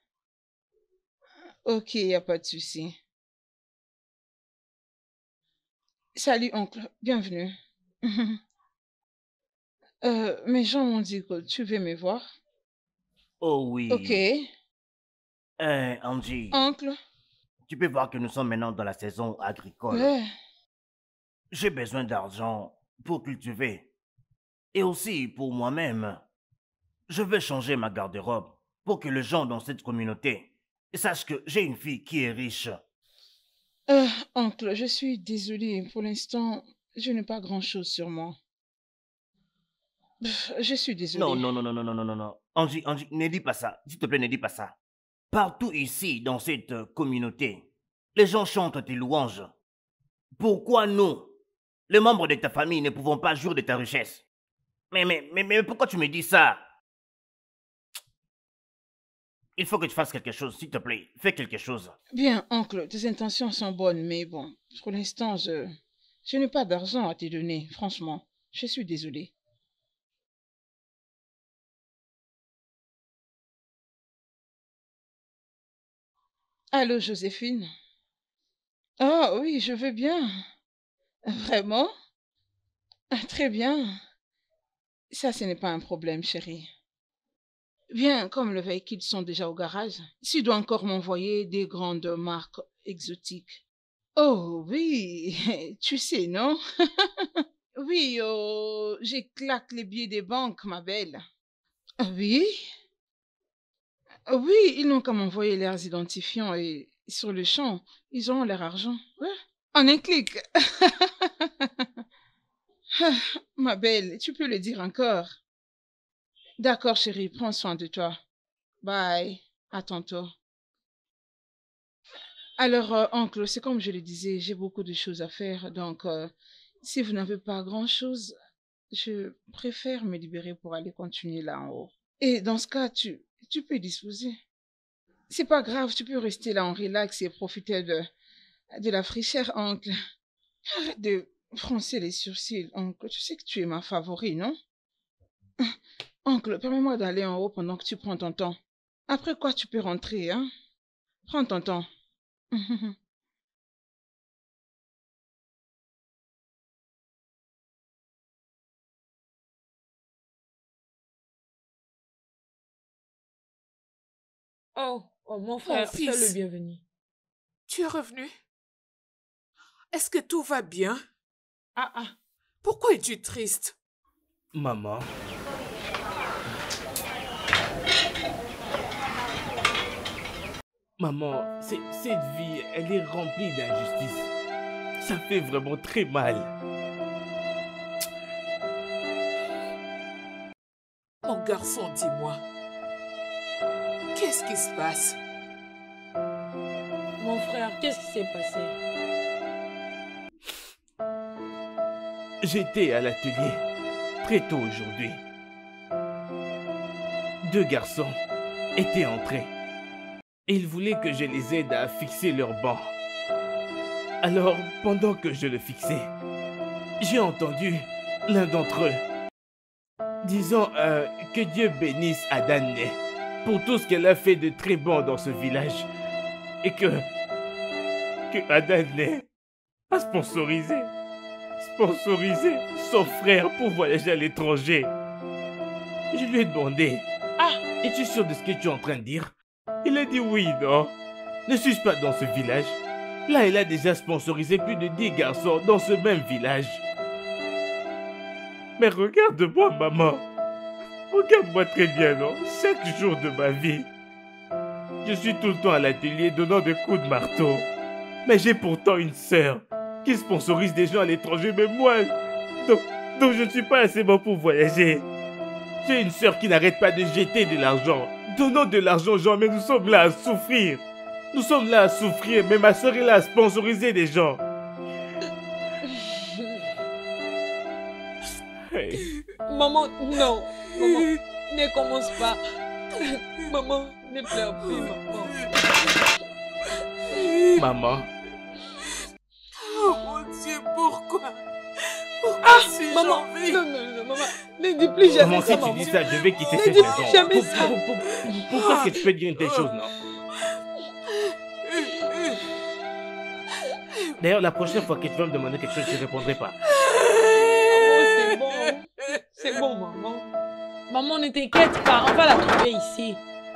Ok, il n'y a pas de souci. Salut, oncle. Bienvenue. Euh, mes gens m'ont dit que tu veux me voir. Oh oui. Ok. Eh, Angie, Oncle. tu peux voir que nous sommes maintenant dans la saison agricole. Ouais. J'ai besoin d'argent pour cultiver. Et aussi pour moi-même. Je veux changer ma garde-robe pour que les gens dans cette communauté sachent que j'ai une fille qui est riche. Euh, oncle, je suis désolée. Pour l'instant, je n'ai pas grand-chose sur moi. Pff, Je suis désolée. Non, non, non, non, non, non, non, non, non. Angie, Angie, ne dis pas ça. S'il te plaît, ne dis pas ça. Partout ici, dans cette euh, communauté, les gens chantent tes louanges. Pourquoi nous, les membres de ta famille, ne pouvons pas jouir de ta richesse? Mais, mais, mais, mais pourquoi tu me dis ça? Il faut que tu fasses quelque chose, s'il te plaît. Fais quelque chose. Bien, oncle, tes intentions sont bonnes, mais bon, pour l'instant, je... je n'ai pas d'argent à te donner, franchement. Je suis désolée. Allô, Joséphine? Ah oui, je veux bien. Vraiment? Ah, très bien. Ça, ce n'est pas un problème, chérie. Bien, comme les véhicules sont déjà au garage, tu dois encore m'envoyer des grandes marques exotiques. Oh oui, tu sais, non? Oui, oh, j'éclate les billets des banques, ma belle. Oui? Oui, ils n'ont qu'à m'envoyer leurs identifiants et sur le champ, ils auront leur argent. Ouais. En un clic. Ma belle, tu peux le dire encore. D'accord, chérie, prends soin de toi. Bye. À tantôt. Alors, euh, oncle, c'est comme je le disais, j'ai beaucoup de choses à faire. Donc, euh, si vous n'avez pas grand-chose, je préfère me libérer pour aller continuer là en haut. Et dans ce cas, tu, tu peux disposer. C'est pas grave, tu peux rester là en relax et profiter de, de la fraîcheur, oncle. Arrête de froncer les sourcils, oncle. Tu sais que tu es ma favorite, non? Oncle, permets-moi d'aller en haut pendant que tu prends ton temps. Après quoi, tu peux rentrer, hein? Prends ton temps. Oh, oh, mon frère, sois le fils. bienvenu. Tu es revenu? Est-ce que tout va bien? Ah, ah. Pourquoi es-tu triste? Maman. Maman, c'est- cette vie, elle est remplie d'injustice. Ça fait vraiment très mal. Mon garçon, dis-moi. Qu'est-ce qui se passe? Mon frère, qu'est-ce qui s'est passé? J'étais à l'atelier très tôt aujourd'hui. Deux garçons étaient entrés. Et ils voulaient que je les aide à fixer leur banc. Alors, pendant que je le fixais, j'ai entendu l'un d'entre eux disant euh, que Dieu bénisse Adane pour tout ce qu'elle a fait de très bon dans ce village. Et que, que Adane a sponsorisé, sponsorisé son frère pour voyager à l'étranger. Je lui ai demandé, ah, es-tu sûr de ce que tu es en train de dire? Il a dit oui, non? Ne suis-je pas dans ce village? Là, il a déjà sponsorisé plus de dix garçons dans ce même village. Mais regarde-moi, maman. Regarde-moi très bien, non? Chaque jour de ma vie, je suis tout le temps à l'atelier donnant des coups de marteau. Mais j'ai pourtant une sœur qui sponsorise des gens à l'étranger, mais moi, donc, donc je ne suis pas assez bon pour voyager. J'ai une sœur qui n'arrête pas de jeter de l'argent. Donnons de l'argent aux gens, mais nous sommes là à souffrir. Nous sommes là à souffrir, mais ma sœur est là à sponsoriser des gens. Hey. Maman, non. Maman, ne commence pas. Maman, ne pleure plus, maman. Maman. Oh mon Dieu, pourquoi? Pourquoi Ah, suis-je maman, en vie? non, non, non, maman, ne dis plus jamais Maman, ça, si tu maman. dis ça, je vais quitter Ne cette dis maison. jamais Pour- ça. pour- pour- pourquoi est-ce que tu peux dire une telle chose, non? D'ailleurs, la prochaine fois que tu vas me demander quelque chose, je ne répondrai pas. Oh, c'est bon. C'est bon, maman. Maman, ne t'inquiète pas, on va la trouver ici.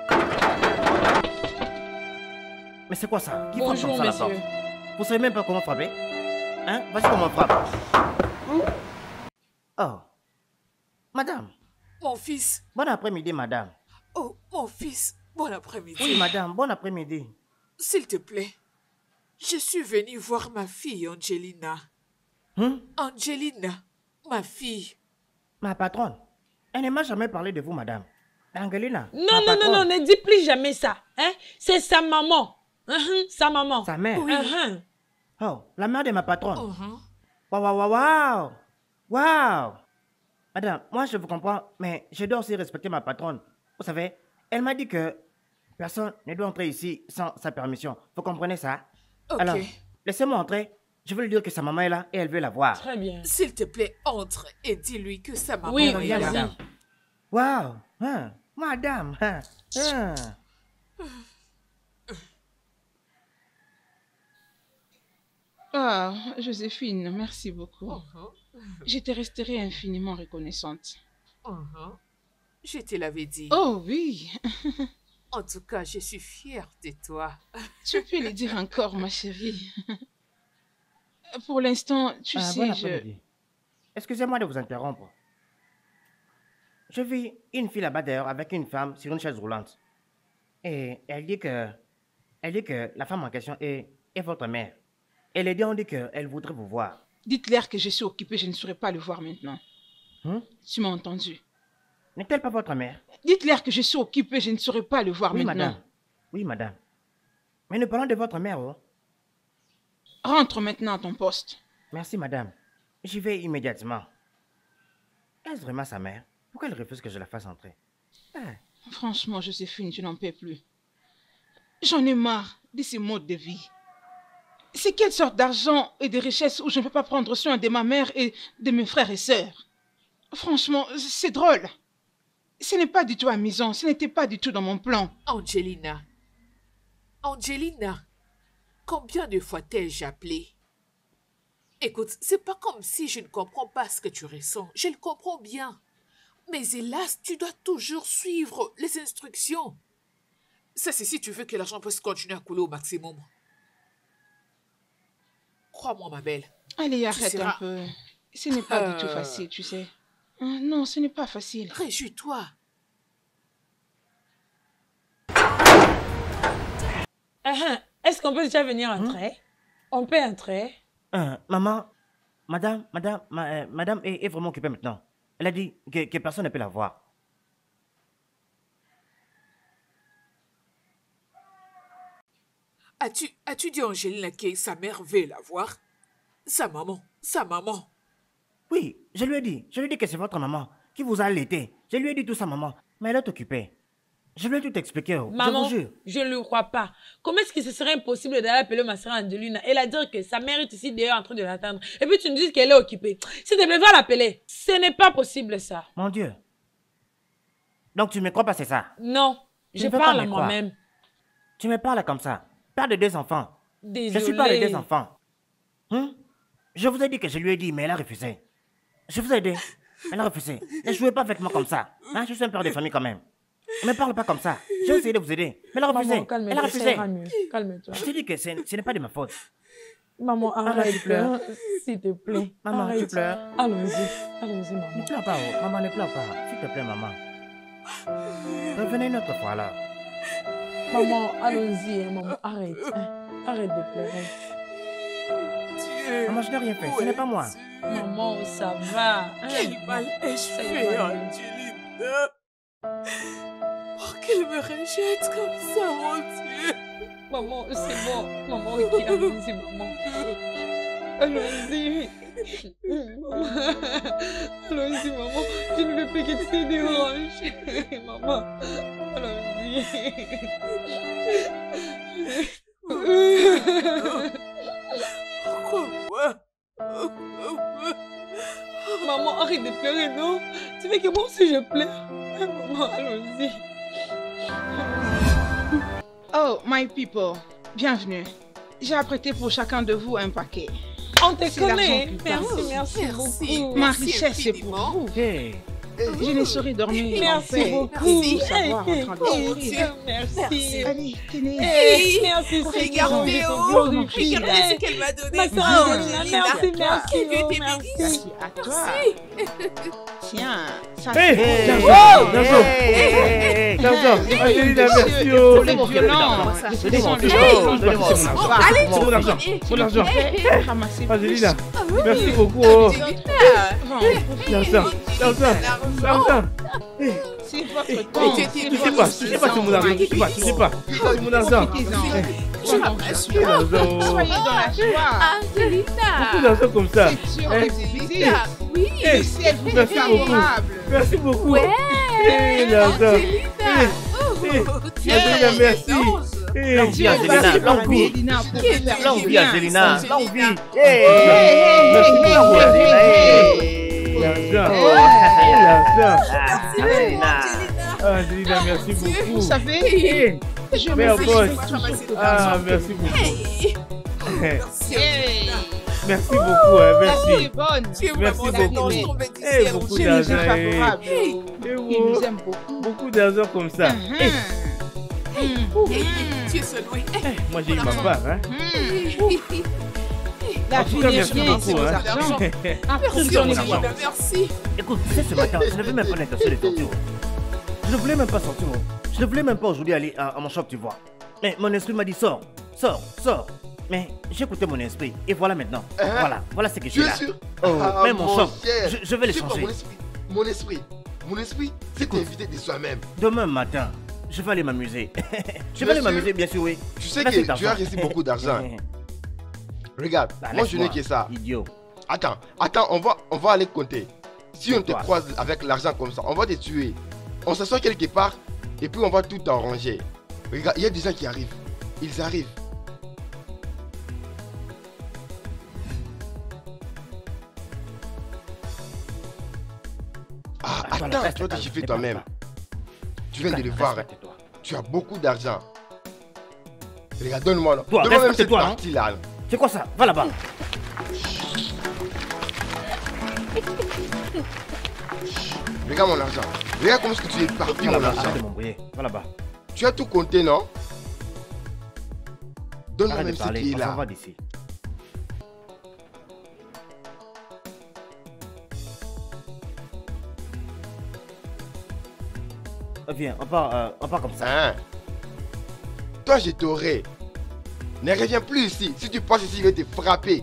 Mais c'est quoi ça? Qui frappe Bonjour, comme ça à la monsieur. porte? Vous savez même pas comment frapper? Hein? Vas-y, comment on frappe? Oh. Madame. Mon fils. Bon après-midi, madame. Oh, mon fils. Bon après-midi. Oui, madame. Bon après-midi. S'il te plaît, je suis venue voir ma fille, Angelina. Hein? Angelina, ma fille. Ma patronne. Elle ne m'a jamais parlé de vous, madame. Angelina. Non, non, non, non, ne dis plus jamais ça. Hein? C'est sa maman. Uh-huh, sa maman. Sa mère. Oui. Uh-huh. Oh, la mère de ma patronne. Uh-huh. Waouh, waouh, waouh, waouh. Waouh. Madame, moi je vous comprends, mais je dois aussi respecter ma patronne. Vous savez, elle m'a dit que Personne ne doit entrer ici sans sa permission. Vous comprenez ça? Ok. Alors, laissez-moi entrer. Je veux lui dire que sa maman est là et elle veut la voir. Très bien. S'il te plaît, entre et dis-lui que sa maman Oui, est Viens, là. madame. Waouh! Hein, madame! Hein, hein. Ah, Joséphine, merci beaucoup. Uh-huh. Je te resterai infiniment reconnaissante. Uh-huh. Je te l'avais dit. Oh oui, En tout cas, je suis fière de toi. tu peux le dire encore, ma chérie. Pour l'instant, tu Ah, sais, bon je... après-midi. Excusez-moi de vous interrompre. Je vis une fille là-bas d'ailleurs avec une femme sur une chaise roulante. Et elle dit que... Elle dit que la femme en question est, est votre mère. Et les deux ont dit qu'elle voudrait vous voir. Dites-leur que je suis occupée, je ne saurais pas le voir maintenant. Hein? Tu m'as entendu? N'est-elle pas votre mère? Dites-leur que je suis occupée, je ne saurais pas le voir Oui, maintenant. madame. Oui, madame. Mais nous parlons de votre mère, oh. Rentre maintenant à ton poste. Merci, madame. J'y vais immédiatement. Est-ce vraiment sa mère? Pourquoi elle refuse que je la fasse entrer? Ah. Franchement, Joséphine, tu n'en peux plus. J'en ai marre de ces modes de vie. C'est quelle sorte d'argent et de richesse où je ne peux pas prendre soin de ma mère et de mes frères et sœurs? Franchement, c'est drôle. Ce n'est pas du tout amusant, ce n'était pas du tout dans mon plan. Angelina. Angelina. Combien de fois t'ai-je appelé? Écoute, c'est pas comme si je ne comprends pas ce que tu ressens. Je le comprends bien. Mais hélas, tu dois toujours suivre les instructions. Ça, c'est si tu veux que l'argent puisse continuer à couler au maximum. Crois-moi, ma belle. Allez, Tu arrête seras- un peu. Ce n'est pas du tout Euh. facile, tu sais. Ah, non, ce n'est pas facile. Réjouis-toi. Ah, ah, est-ce qu'on peut déjà venir entrer? On peut entrer. Euh, maman, madame, madame, ma- euh, madame est, est vraiment occupée maintenant. Elle a dit que, que personne ne peut la voir. As-tu as-tu dit à Angelina que sa mère veut la voir? Sa maman, sa maman. Oui, je lui ai dit. Je lui ai dit que c'est votre maman qui vous a allaité. Je lui ai dit tout ça, maman. Mais elle est occupée. Je lui ai tout expliqué, oh, je Maman, vous jure. je ne le crois pas. Comment est-ce que ce serait impossible d'aller appeler ma soeur Angelina et la dire que sa mère est ici dehors en train de l'attendre? Et puis tu nous dis qu'elle est occupée. S'il te plaît, va l'appeler. Ce n'est pas possible, ça. Mon Dieu. Donc tu me crois pas, c'est ça? Non, Tu je ne veux pas parle me à croire. moi-même. Tu me parles comme ça. Père de deux enfants. Désolée. Je suis pas de deux enfants. Hein? Je vous ai dit que je lui ai dit, mais elle a refusé. Je vous ai dit. Elle a refusé. Ne jouez pas avec moi comme ça. Hein? Je suis un père de famille quand même. Ne me parle pas comme ça. J'ai essayé de vous aider. Mais elle a refusé. Maman, calme-toi, Elle a ça refusé. ira mieux. Calme-toi. Je te dis que ce ce n'est pas de ma faute. Maman, Maman, arrête tu de pleurer. pleures. S'il te plaît. Maman, arrête. tu pleures. Allons-y. Allons-y, Ne maman. pleure pas, oh. Maman, ne pleure pas. S'il te plaît, maman. Revenez une autre fois alors. Maman, allons-y, hein, maman. Arrête. hein. Arrête de pleurer. Dieu. Maman, je n'ai rien fait. Ce n'est pas moi. Maman, ça va. hein. Quel mal ai-je Ça fait, ira mieux. Angelina? Pour qu'elle me rejette comme ça, mon Dieu. Maman, c'est bon. Maman, ok, allons-y, maman. Allons-y. Maman. Allons-y, maman. Je ne veux plus que tu te déranges. Maman, allons-y. Pourquoi moi? Pourquoi moi? Maman, arrête de pleurer, non? Tu veux que moi aussi je pleure? Maman, allons-y. Oh, my people, bienvenue. J'ai apprêté pour chacun de vous un paquet. On te C'est l'argent connaît. qui Merci, parle. merci, Merci. beaucoup. Ma Merci richesse, c'est pour infiniment. vous. Hey. Je ne saurais dormir en Merci paix. beaucoup. Tout savoir en train de Hey, souffrir. Merci. Allez, tenez. Hey, merci, c'est Regardez, bon. oh, Glorifie. regardez ce qu'elle m'a donné. Ma soeur Oh, Angelina, Angelina. merci, merci, Que Dieu oh, te merci. bénisse. À toi. Merci. Tiens, ça Hey, c'est Danzo, pour Danzo, Hey. Danzo, Angelina, merci, pour oh. les violents. C'est Ils bon, sont c'est les bon, gens. c'est bon, c'est mon argent. Allez, C'est mon argent, mon argent. Ramasser plus. Angelina, merci beaucoup, oh. Vends. Danzo, Danzo, Danzo. C'est votre Eh, temps. eh, tu sais pas, tu sais pas, c'est mon argent, tu sais pas, tu sais pas. C'est mon argent. Profitez-en. Danzo, Soyez dans la joie. Angelina. beaucoup d'argent comme ça. C'est sûr Eh, que c'est visible. Angelina, oui. eh, Le ciel vous est merci beaucoup. favorable. Merci beaucoup. Ouais. Eh, Danzo. Angelina. Eh, Oh, Angelina, merci. Eh, Longue vie, Angelina. Longue vie. Angelina, pour faire Longue du vie, bien. Angelina. Longue vie. Hey, hey, Merci hey, beaucoup, hey, Angelina. hey, Eh, l'argent. Ah, Angelina. Ah, Angelina, merci beaucoup. Vous savez, Eh, je me Mère fais boss. toujours Ah, merci beaucoup. Hey. Merci beaucoup, hein, La vie est merci. bonne. Tu es Merci vraiment la beaucoup. danse, ton Eh, bénéficiaire. beaucoup Dieu nous est d'argent. eh. favorable. Eh, Il oh, nous aime beaucoup. beaucoup d'argent comme ça. Mhm. Eh, Mhm. Tu es ce doué. moi, j'ai eu ma part, hein. Mhm. La En tout vie cas, n'est merci rien, c'est beaucoup, vos hein. argents. Ah, Merci, sur les Angelina, voies. merci. Écoute, tu sais, ce matin, je n'avais même pas l'intention de sortir. Je ne voulais même pas sortir. Je ne voulais même pas aujourd'hui aller à, à mon shop, tu vois. Mais mon esprit m'a dit sors, sors, sors. Mais j'ai écouté mon esprit et voilà maintenant. Hein? Voilà, voilà ce que Tu j'ai es là. sûr? Oh, Ah, même mon shop, cher. je, je vais le Tu sais quoi, changer. Mon esprit, mon esprit, mon esprit, c'est t'inviter de soi-même. Demain matin, je vais aller m'amuser. je Bien vais aller sûr. m'amuser, bien sûr, oui. Tu sais Merci que tu as d'argent. reçu beaucoup d'argent. Regarde, Bah, moi je n'ai laisse-moi, que ça. Idiot. Attends, attends, on va, on va aller compter. Si on te Quoi? croise avec l'argent comme ça, on va te tuer. On s'assoit quelque part et puis on va tout arranger. Regarde, il y a des gens qui arrivent. Ils arrivent. Ah, Attends, attends, reste tu vas te calme, chiffrer ne toi-même. parle pas. Tu viens de le Calme, voir. hein. respecte-toi. Tu as beaucoup d'argent. Regarde, donne-moi là. Toi, Donne-moi même cette respecte-toi, hein. partie-là. C'est quoi ça? Va là-bas. Regarde mon argent. Regarde comment est-ce que tu es parti, Va mon là-bas, argent. arrête de m'embrouiller. Va là-bas. Tu as tout compté, non? Donne-moi Arrête même de ce parler, qui est on s'en là. va d'ici. Euh, Viens, on part, euh, on part comme ça. Hein? Toi, je t'aurai. Ne reviens plus ici. Si tu passes ici, je vais te frapper.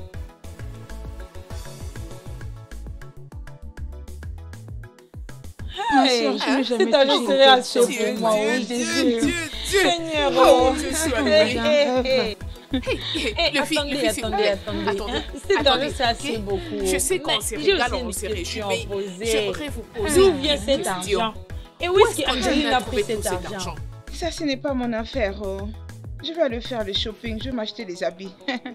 Ma Hey, soeur, je n'ai jamais cet argent touché serait quelque assez chose. pour moi, oui, Dieu, Jésus. Dieu, Dieu. Seigneur, Oh, oh. je suis Hey, agréé. hey, hey. Hey, Eh, le fils, le attendez, fils, s'il vous attendez, plaît. attendez. Attendez. hein. Cet argent, Attendez, c'est assez ok? beaucoup. Je sais qu'on Mais s'est j'ai régalé, aussi on une s'est question réjoui, à mais poser. j'aimerais vous poser D'où une vient cet question. argent? Et où Où est-ce est-ce qu'Angeline qu'Angelina a pris trouvé tout cet cet argent? argent? Ça, ce n'est pas mon affaire. Oh. Je vais aller faire le shopping. Je vais m'acheter des habits.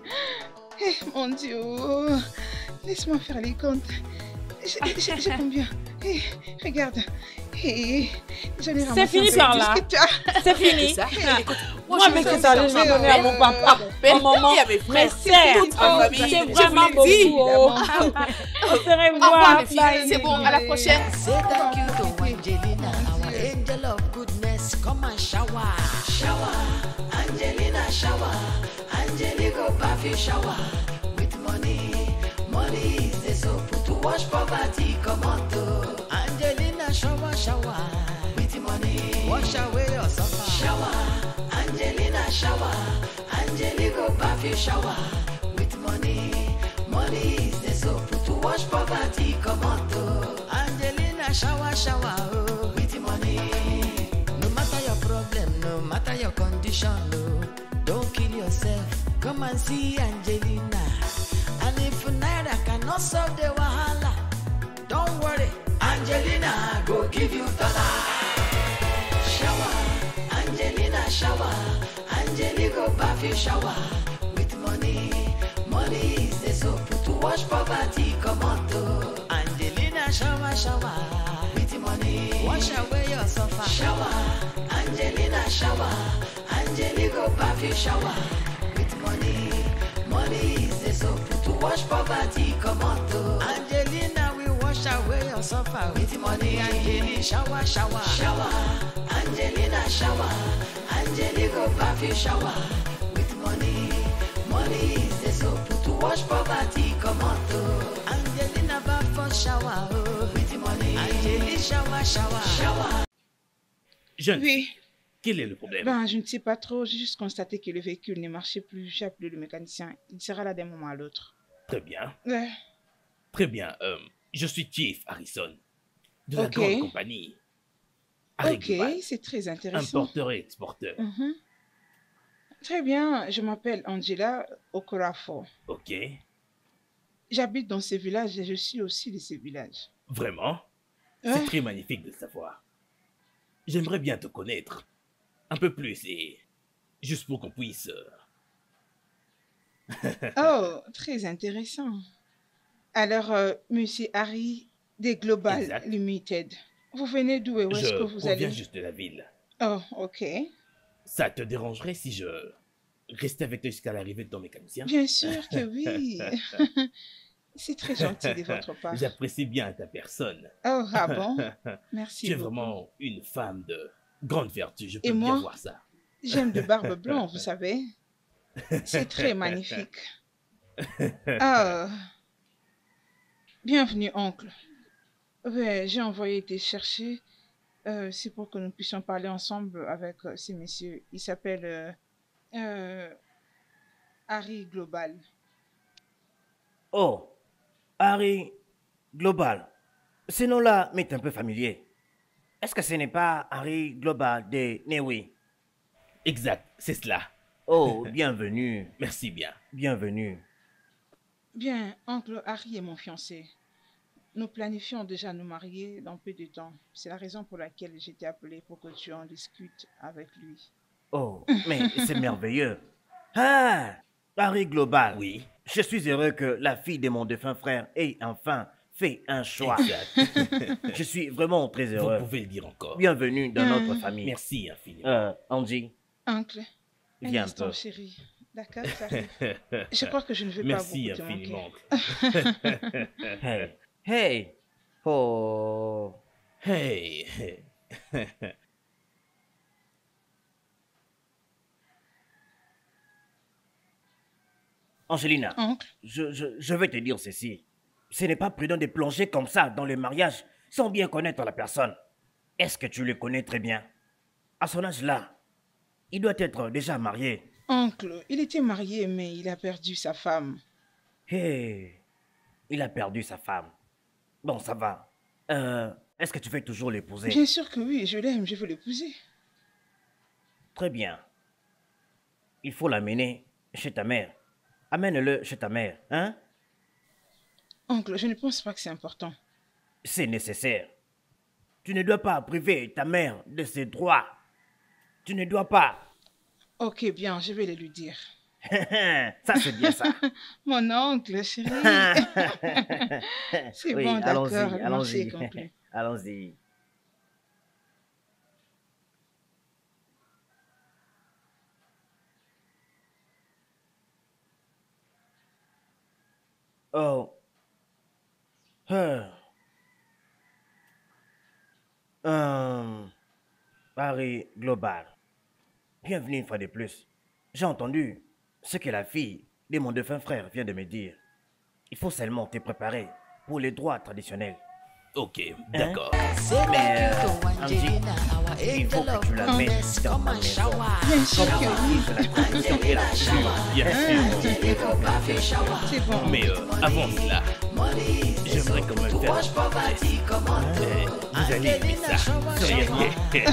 Eh, mon Dieu. oh. Laisse-moi faire les comptes. J'ai- J'ai j'ai combien? Eh, regarde. Eh, j'en ai ramassé fini un peu par tout là. ce que tu as. C'est fini. Ça, Ah. écoute, Moi, je avec veux cet ça, argent, je vais ça, donner à mon euh, papa, père à maman, et à mes mes frères. sœurs. Toute ma Oh, famille. c'est Je vous vraiment le dis. beaucoup. oh. On se Au revoir, revoit. mes filles. C'est bon, à la prochaine. Say thank you to Angelina, our angel of goodness. Come and shower. Shower, Angelina, shower. Angelica go bath you shower. With money, money is the soap to wash poverty. Come on to Angelina, shower, shower. With money, wash away your suffer. Shower, Angelina, shower. Angelica go bath you shower. With money, money is the soap to wash poverty. Come on to Angelina, shower, shower. Oh, with money. No matter your problem, no matter your condition, no, don't kill yourself. Come and see Angelina. And if Naira cannot solve the wahala, don't worry, Angelina go give you dollar. Shower, Angelina shower. Angelina go bath you shower. With money, money is the soap to wash poverty. Come on to Angelina shower, shower. With money, wash away your suffer. Shower, Angelina shower. Angelina go bath you shower. With money, money is the soap to wash poverty. Come on to Angelina, we wash away your suffer. With money, Angelina shower, shower. Shower, Angelina shower. Angelina go bath you shower. With money, money is the soap to wash poverty. Come on to Angelina bath for shower. Oh, with money, Angelina shower, shower. Shower. Jeune, Oui. quel est le problème? Ben, je ne sais pas trop. J'ai juste constaté que le véhicule ne marchait plus. J'ai appelé le mécanicien. Il sera là d'un moment à l'autre. Très bien, Ouais. très bien. Euh, je suis Chief Harrison, de la Ok. grande compagnie. Harry Ok, Global, c'est très intéressant. importeur et exporteur. Mhm. Très bien. Je m'appelle Angela Okorafo. Ok, J'habite dans ce village et je suis aussi de ce village. vraiment? Ouais. C'est très magnifique de le savoir. j'aimerais bien te connaître. Un peu plus, et juste pour qu'on puisse... Oh, très intéressant. Alors, euh, Monsieur Harry, des Global Exact. Limited. Vous venez d'où et où est-ce Je que vous proviens allez? juste de la ville. Oh, ok. Ça te dérangerait si je restais avec toi jusqu'à l'arrivée de ton mécanicien? Bien sûr que oui. C'est très gentil de votre part. J'apprécie bien ta personne. Oh, ah bon? Merci Tu es beaucoup. vraiment une femme de grande vertu, je peux Et bien moi, voir ça. j'aime de barbe blanc, vous savez. C'est très magnifique. Ah. Bienvenue, oncle. Ouais, j'ai envoyé te chercher. Euh, c'est pour que nous puissions parler ensemble avec euh, ces messieurs. Ils s'appellent euh, euh, Harry Global. Oh, Harry Global. Ce nom-là m'est un peu familier. Est-ce que ce n'est pas Harry Global de Newi? Exact, c'est cela. Oh, bienvenue. Merci bien. Bienvenue. Bien, oncle Harry est mon fiancé. Nous planifions déjà nous marier dans peu de temps. C'est la raison pour laquelle j'ai été appelé pour que tu en discutes avec lui. Oh, mais c'est merveilleux. Ah, Harry Global. Oui. Je suis heureux que la fille de mon défunt frère ait enfin fait un choix. Exact. Je suis vraiment très heureux. Vous pouvez le dire encore. Bienvenue dans Hum. notre famille. Merci infiniment. Euh, Angie, Oncle, un viens un instant, peu. chérie. D'accord, j'arrive. Je crois que je ne vais Merci pas beaucoup te infiniment. manquer. Hey, hey. Oh. Hey. Angelina, Oncle, je, je, je vais te dire ceci. Ce n'est pas prudent de plonger comme ça dans le mariage sans bien connaître la personne. Est-ce que tu le connais très bien? À son âge-là, il doit être déjà marié. oncle, il était marié, mais il a perdu sa femme. Hey, il a perdu sa femme. Bon, ça va. Euh, est-ce que tu veux toujours l'épouser? Bien sûr que oui, je l'aime, je veux l'épouser. Très bien. Il faut l'amener chez ta mère. Amène-le chez ta mère, hein? Oncle, je ne pense pas que c'est important. C'est nécessaire. Tu ne dois pas priver ta mère de ses droits. Tu ne dois pas. Ok, bien, je vais le lui dire. Ça, c'est bien ça. Mon oncle, chérie. C'est Oui, bon, d'accord, allons-y, merci allons-y. compris. Allons-y. Oh. Euh. Euh. Harry Global. Bienvenue une fois de plus. J'ai entendu ce que la fille de mon défunt frère vient de me dire. Il faut seulement te préparer pour les droits traditionnels. Ok, d'accord. Mais, euh, Angie, il faut que tu la mettes dans ta maison. Bien sûr que oui. De la condition et la couture. Bien sûr. C'est bon. Mais euh, avant cela, j'aimerais quand même faire... Euh, vous allez aimer ça. Sérieusement.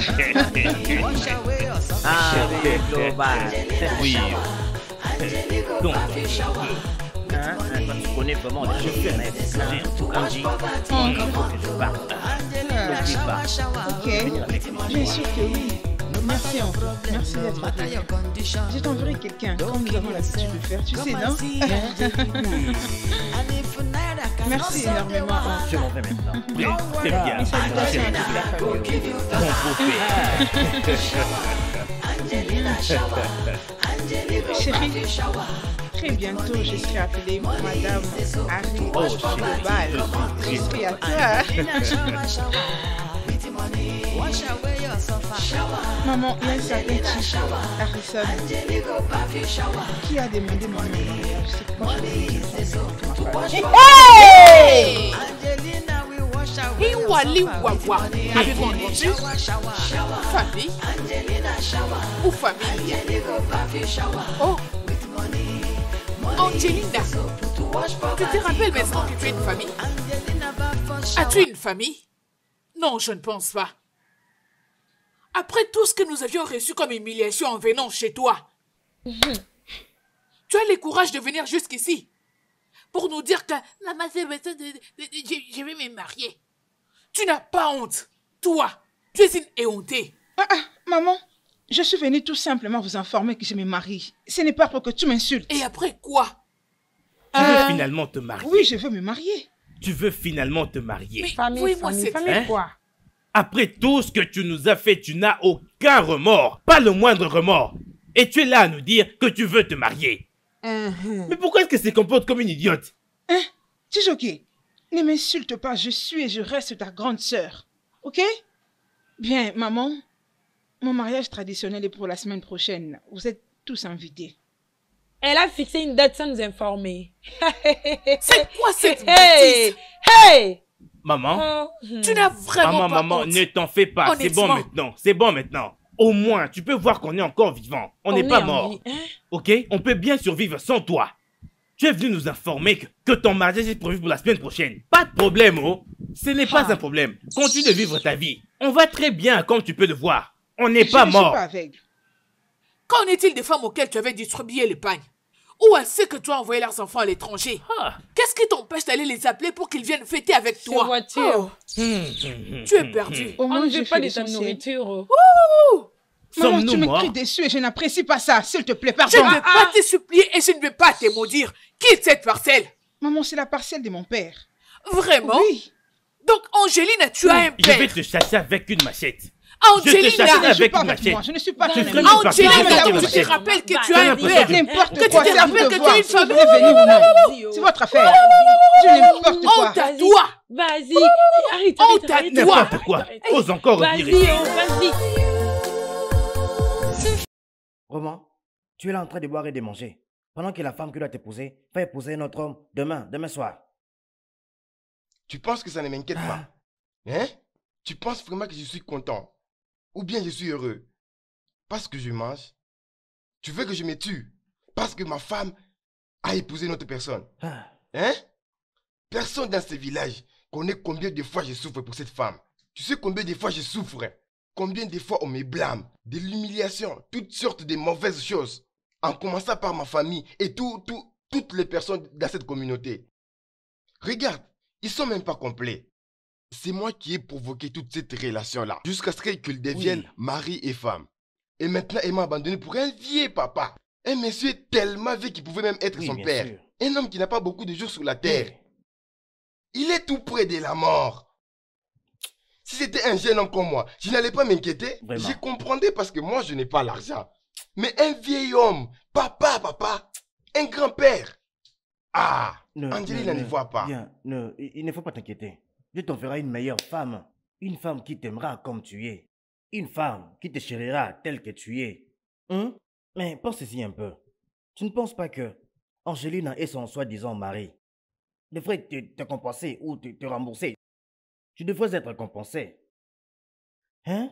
Harry Global. Oui. Donc, Hein? Hein, toi, tu connais vraiment les choses bien, hein? Angie, il faut que je parte. N'oublie pas. Ok, Venir avec moi. bien sûr que oui. Merci oncle, merci d'être venu. Je t'enverrai quelqu'un, comme nous avons l'habitude de faire, tu sais, non? Merci énormément, oncle. Je m'en vais maintenant. très, très bien. Mes salutations à toute la famille. Bon, Chérie, très bientôt, je serai appelée Madame Harry Oh, Global. Je serai à toi. Maman, il y a un certain type, Harrison, qui a demandé mon mariage. C'est pourquoi je vais Hey! Iwali wawa. Avez-vous entendu? Famille? Ou famille? Oh! Angelina, tu te rappelles maintenant que tu es une famille? As-tu une famille? Non, je ne pense pas. Après tout ce que nous avions reçu comme humiliation en venant chez toi, tu as le courage de venir jusqu'ici pour nous dire que la maman, je, je vais me marier. Tu n'as pas honte, toi, Tu es une éhontée. Ah, ah, maman, je suis venue tout simplement vous informer que je me marie. Ce n'est pas pour que tu m'insultes. Et après quoi? Tu Euh, veux finalement te marier? Oui, je veux me marier. Tu veux finalement te marier? Mais Famille, voyez-moi famille, cette... famille Hein? quoi? Après tout ce que tu nous as fait, tu n'as aucun remords. Pas le moindre remords. Et tu es là à nous dire que tu veux te marier. Mhm. Mais pourquoi est-ce que tu te comportes comme une idiote? Hein? Chijoke, ne m'insulte pas, je suis et je reste ta grande sœur. Ok? Bien, maman, mon mariage traditionnel est pour la semaine prochaine. Vous êtes tous invités. Elle a fixé une date sans nous informer. C'est quoi cette Hey! bêtise? Hey! Maman, Oh, Tu n'as vraiment maman, pas maman, honte. ne t'en fais pas. C'est bon Honnêtement. maintenant. C'est bon maintenant. Au moins, tu peux voir qu'on est encore vivant. On n'est est pas en mort. vie, hein? Ok? On peut bien survivre sans toi. Tu es venu nous informer que, que ton mariage est prévu pour la semaine prochaine. Pas de problème, oh. Ce n'est pas Ah. un problème. Continue de vivre ta vie. On va très bien, comme tu peux le voir. On n'est Je pas ne suis mort. pas aveugle. Qu'en est-il des femmes auxquelles tu avais distribué l'épargne? Ou à ceux que tu as envoyé leurs enfants à l'étranger? Ah. Qu'est-ce qui t'empêche d'aller les appeler pour qu'ils viennent fêter avec Ces toi? voitures. Oh, Hum, hum, hum, tu es hum, perdu. Au On moins, ne je veut fais pas de ta l'essentiel. nourriture. Maman, Sommes-nous tu me morts? cries dessus et je n'apprécie pas ça. S'il te plaît, Je pardon. ne vais pas te supplier et je ne vais pas te maudire. Quitte cette parcelle. Maman, c'est la parcelle de mon père. Vraiment? Oui. Donc, Angelina, tu as un Je vais père. te chasser avec une machette. Je te Angelina, chasserai Je ne suis avec pas une avec moi. machette. Je ne suis pas Je ton ferai ami. même partie de Angelina, cette tu te machette. rappelles que tu Vas-y, as un vas-y. père. N'importe Que quoi, tu te c'est à vous rappelles de que tu voir as une si vous famille. voulez venir ou non. C'est votre affaire. Je n'importe quoi. Honte à Vas-y. toi. Vas-y. Arrête, Honte arrête, à arrête. toi. N'importe quoi. Ose encore Vas-y, revenir ici. oh, vas-y. Roman, tu es là en train de boire et de manger. Pendant que la femme qui doit t'épouser va épouser notre homme demain, demain soir. Tu penses que ça ne m'inquiète pas? Hein? Tu penses vraiment que je suis content? Ou bien je suis heureux? Parce que je mange? Tu veux que je me tue? Parce que ma femme a épousé une autre personne? Ah. Hein? Personne dans ce village connaît combien de fois je souffre pour cette femme. Tu sais combien de fois je souffre? Combien de fois on me blâme? De l'humiliation, toutes sortes de mauvaises choses. En commençant par ma famille et tout, tout, toutes les personnes dans cette communauté. Regarde, ils sont même pas complets. C'est moi qui ai provoqué toute cette relation-là. Jusqu'à ce qu'ils deviennent Oui. mari et femme. Et maintenant, elle m'a abandonné pour un vieux papa. Un monsieur tellement vieux qu'il pouvait même être Oui, son bien père. sûr. Un homme qui n'a pas beaucoup de jours sur la terre. Oui. Il est tout près de la mort. Si c'était un jeune homme comme moi, je n'allais pas m'inquiéter. Vraiment. Je comprendrais parce que moi, je n'ai pas l'argent. Mais un vieil homme, papa, papa, un grand-père. Ah, Ne- Angelina ne- n'y ne- voit pas. Bien, ne, il il ne faut pas t'inquiéter. Dieu t'en fera une meilleure femme. Une femme qui t'aimera comme tu es. Une femme qui te chérira telle que tu es. Hein? Mais pense-y un peu. Tu ne penses pas que Angelina et son soi-disant mari devraient te, te compenser ou te, te rembourser? Tu devrais être compensé. Hein?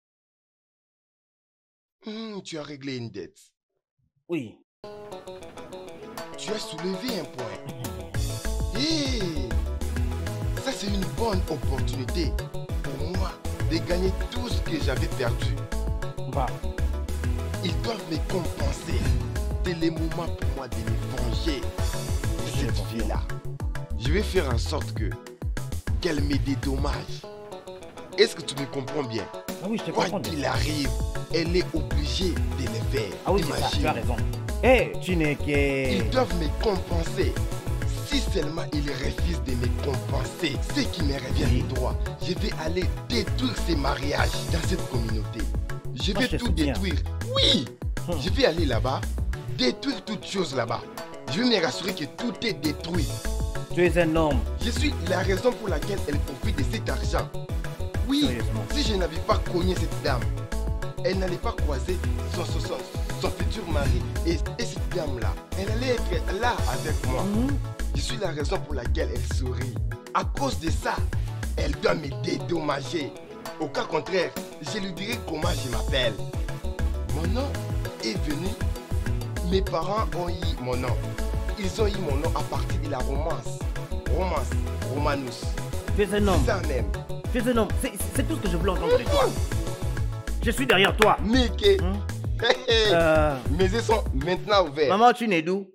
Hmm, tu as réglé une dette. Oui. Tu as soulevé un point. Hé, ça c'est une bonne opportunité pour moi de gagner tout ce que j'avais perdu. Bah, Ils doivent me compenser. C'est le moment pour moi de me venger de cette fille-là. Je vais faire en sorte que qu'elle me dédommage. Est-ce que tu me comprends bien? ah oui, je te Quoi comprends. qu'il arrive, elle est obligée de le faire. Ah oui, c'est ça, tu as raison. Hé, tu n'es que... Ils doivent me compenser. Si seulement ils refusent de me compenser, ce qui me revient de droit, je vais aller détruire ces mariages dans cette communauté. Je Moi, vais je te tout soutiens. détruire. Oui, Hum. je vais aller là-bas, détruire toutes choses là-bas. Je vais me rassurer que tout est détruit. Tu es un homme. Je suis la raison pour laquelle elle profite de cet argent. Oui, Sérieusement. si je n'avais pas cogné cette dame, elle n'allait pas croiser son, son, son, son futur mari. Et, et cette dame-là, elle allait être là avec moi. Mhm. Je suis la raison pour laquelle elle sourit. À cause de ça, elle doit me dédommager. Au cas contraire, je lui dirai comment je m'appelle. Mon nom est venu. Mes parents ont eu mon nom. Ils ont eu mon nom à partir de la romance. Romance, Romanus. Tu es un homme. Ça même. Tu es un homme. C'est c'est tout ce que je voulais entendre de toi. Je suis derrière toi. Mickey. Hein? Hé, hé. Euh, Mes yeux sont maintenant ouverts. Maman, tu n'es d'où?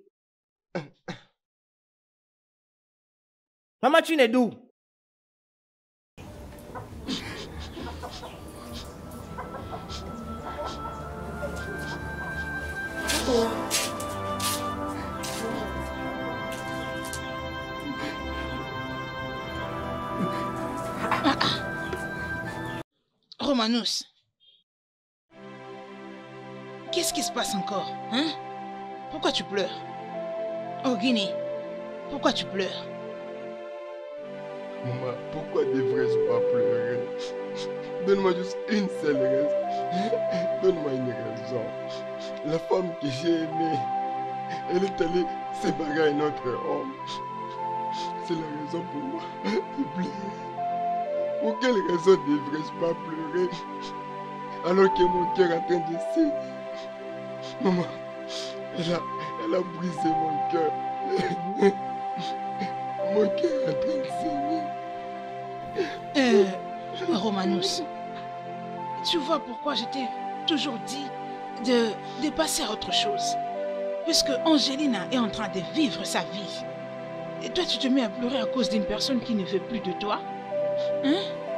Maman, tu n'es d'où? Ah, ah. Romanus, qu'est-ce qui se passe encore, hein? Pourquoi tu pleures? Oh, Guinée, pourquoi tu pleures? Maman, pourquoi devrais-je pas pleurer? Donne-moi juste une seule raison. Donne-moi une raison. La femme que j'ai aimée, elle est allée se barrer à un autre homme. C'est la raison pour moi de pleurer. Pour quelle raison devrais-je pas pleurer alors que mon cœur est en train de saigner? Maman, elle a, elle a brisé mon cœur. Mon cœur est en train de saigner. Euh, Romanus, tu vois pourquoi je t'ai toujours dit de, de passer à autre chose. Puisque Angelina est en train de vivre sa vie. Et toi, tu te mets à pleurer à cause d'une personne qui ne veut plus de toi. Hein?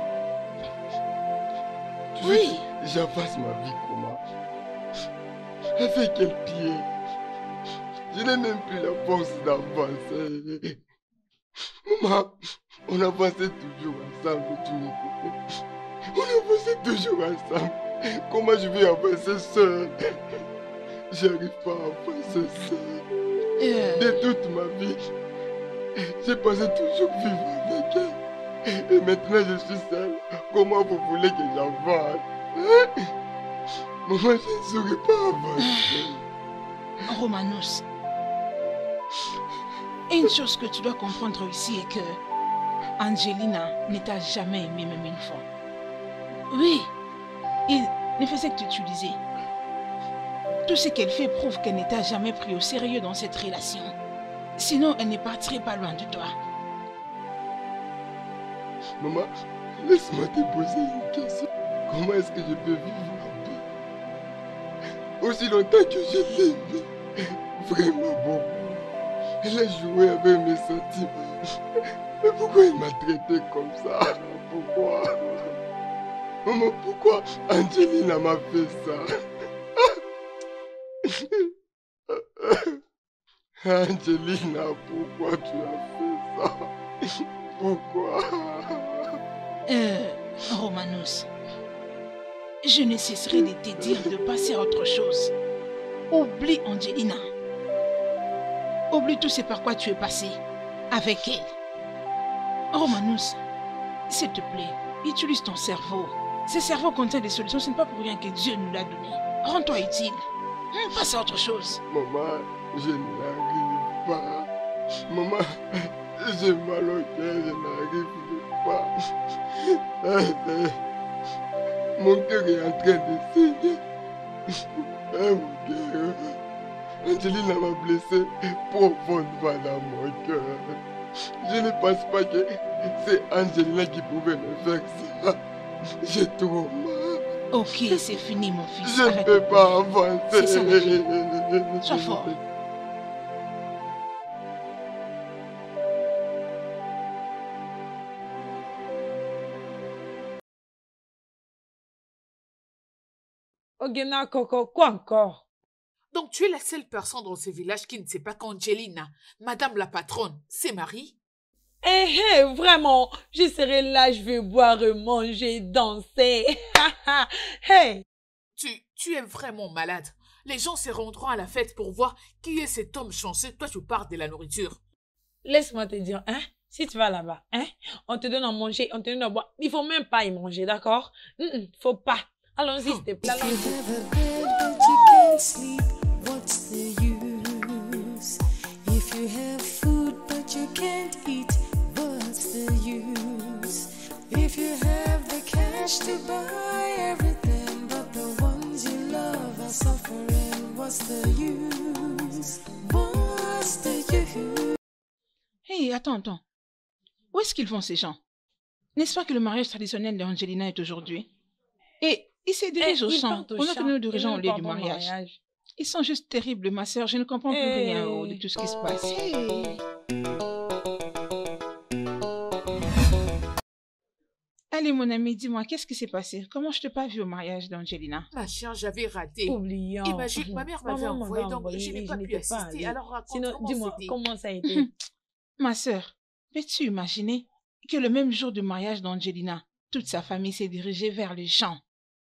Tu Oui. veux que j'avance ma vie comment? Avec quel pied? Je n'ai même plus la force d'avancer. Maman, on avançait toujours ensemble, tu m'écoutes. On avançait toujours ensemble. Comment je vais avancer seul? J'arrive pas à avancer seul. Euh... De toute ma vie, j'ai pensé toujours vivre avec elle. Et maintenant je suis seul. Comment vous voulez que j'avance? Maman, je ne saurais pas avancer. Romanus, une chose que tu dois comprendre ici est que Angelina ne t'a jamais aimé même une fois. Oui, il ne faisait que t'utiliser. Tout ce qu'elle fait prouve qu'elle ne t'a jamais pris au sérieux dans cette relation. Sinon, elle ne partirait pas loin de toi. Maman, laisse-moi te poser une question. Comment est-ce que je peux vivre en paix? Aussi longtemps que je l'ai aimée, vraiment beaucoup. Elle a joué avec mes sentiments. Mais pourquoi elle m'a traité comme ça? Pourquoi? Maman, pourquoi Angelina m'a fait ça? Angelina, pourquoi tu as fait ça? Pourquoi? Euh, Romanus, je ne cesserai de te dire de passer à autre chose. Oublie Angelina. Oublie tout ce par quoi tu es passé avec elle. Romanus, s'il te plaît, utilise ton cerveau. Ce cerveau contient des solutions, ce n'est pas pour rien que Dieu nous l'a donné. Rends-toi utile. Passe à autre chose. Maman, je n'arrive pas. Maman, j'ai mal au cœur, je n'arrive pas. Mon cœur est en train de saigner. Mon cœur. Angelina m'a blessé profondément dans mon cœur. Je ne pense pas que c'est Angelina qui pouvait me faire ça. J'ai trop mal. Ok, c'est fini mon fils. Je ne peux pas avancer. C'est ça, mon fils. Sois fort. Ogena Coco, quoi encore? Donc tu es la seule personne dans ce village qui ne sait pas qu'Angelina, madame la patronne, s'est mariée? Eh, hey, vraiment, je serai là, je vais boire, manger, danser. Hey! Tu, tu es vraiment malade. Les gens se rendront à la fête pour voir qui est cet homme chanceux. Toi, tu parles de la nourriture. Laisse-moi te dire, hein, si tu vas là-bas, hein, on te donne à manger, on te donne à boire. Il faut même pas y manger, d'accord? Mm -mm, faut pas. Allons-y, s'il te plaît. What's the use? If you have food but you can't eat, what's the use? If you have the cash to buy everything, but the ones you love are suffering, what's the use? What's the use? Hey, attends, attends. Où est-ce qu'ils vont ces gens? N'est-ce pas que le mariage traditionnel d'Angelina est aujourd'hui? Et ils se dirigent Eh, au champ, au pendant champ, que nous nous dirigeons au nous lieu du partons au mariage. mariage. Ils sont juste terribles, ma soeur. Je ne comprends plus Hey. rien oh, de tout ce qui se passe. Hey. Allez, mon ami, dis-moi, qu'est-ce qui s'est passé? Comment je t'ai pas vu au mariage d'Angelina? Ma chère, j'avais raté. Oublions. Imagine, ma mère m'avait Maman m'avait envoyé, donc envoyé, je n'ai pas pu n'étais pas assister. allée. Alors raconte Sinon, comment dis-moi, c'était. comment ça a été? Ma soeur, peux-tu imaginer? que le même jour du mariage d'Angelina, toute sa famille s'est dirigée vers les champs.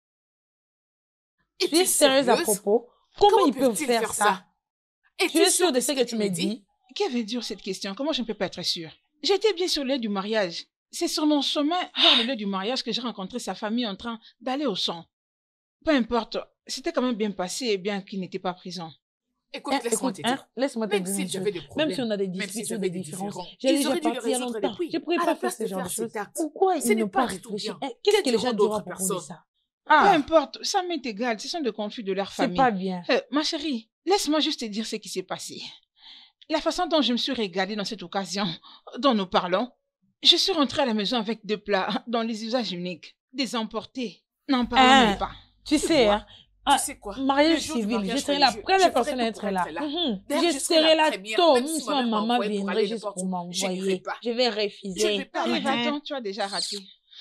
Tu es sérieuse à propos? Comment, Comment ils peuvent faire, faire ça, ça? Et tu es sûre de ce que tu me dis? Quelle veut dire cette question? Comment je ne peux pas être sûre? J'étais bien sur le lieu du mariage. C'est sur mon chemin vers le lieu du mariage que j'ai rencontré sa famille en train d'aller au champ. Peu importe, c'était quand même bien passé, bien qu'il n'était pas présent. Écoute, eh, laisse-moi te dire. Hein, laisse-moi te dire. Même si j'avais des problèmes, même si on a des disputes si ou des différences, j'allais déjà partir il y a longtemps. Je ne pourrais pas faire ce genre de choses. Pourquoi ils n'ont pas réfléchi? Qu'est-ce que les gens doivent proposer ça? Ah. Peu importe, ça m'est égal, ce sont des conflits de leur famille. C'est pas bien. Euh, ma chérie, laisse-moi juste te dire ce qui s'est passé. La façon dont je me suis régalée dans cette occasion dont nous parlons, je suis rentrée à la maison avec deux plats dans les usages uniques, des emportés. N'en parlons même pas. Tu sais, hein, ah, tu sais quoi? Mariage civil, je serai la première personne à être là. là. Mm -hmm. Je, je serai là tôt, même si ma maman viendrait juste pour m'envoyer. Je vais refuser. Je vais pas. Allez, va-t'en, tu as déjà raté.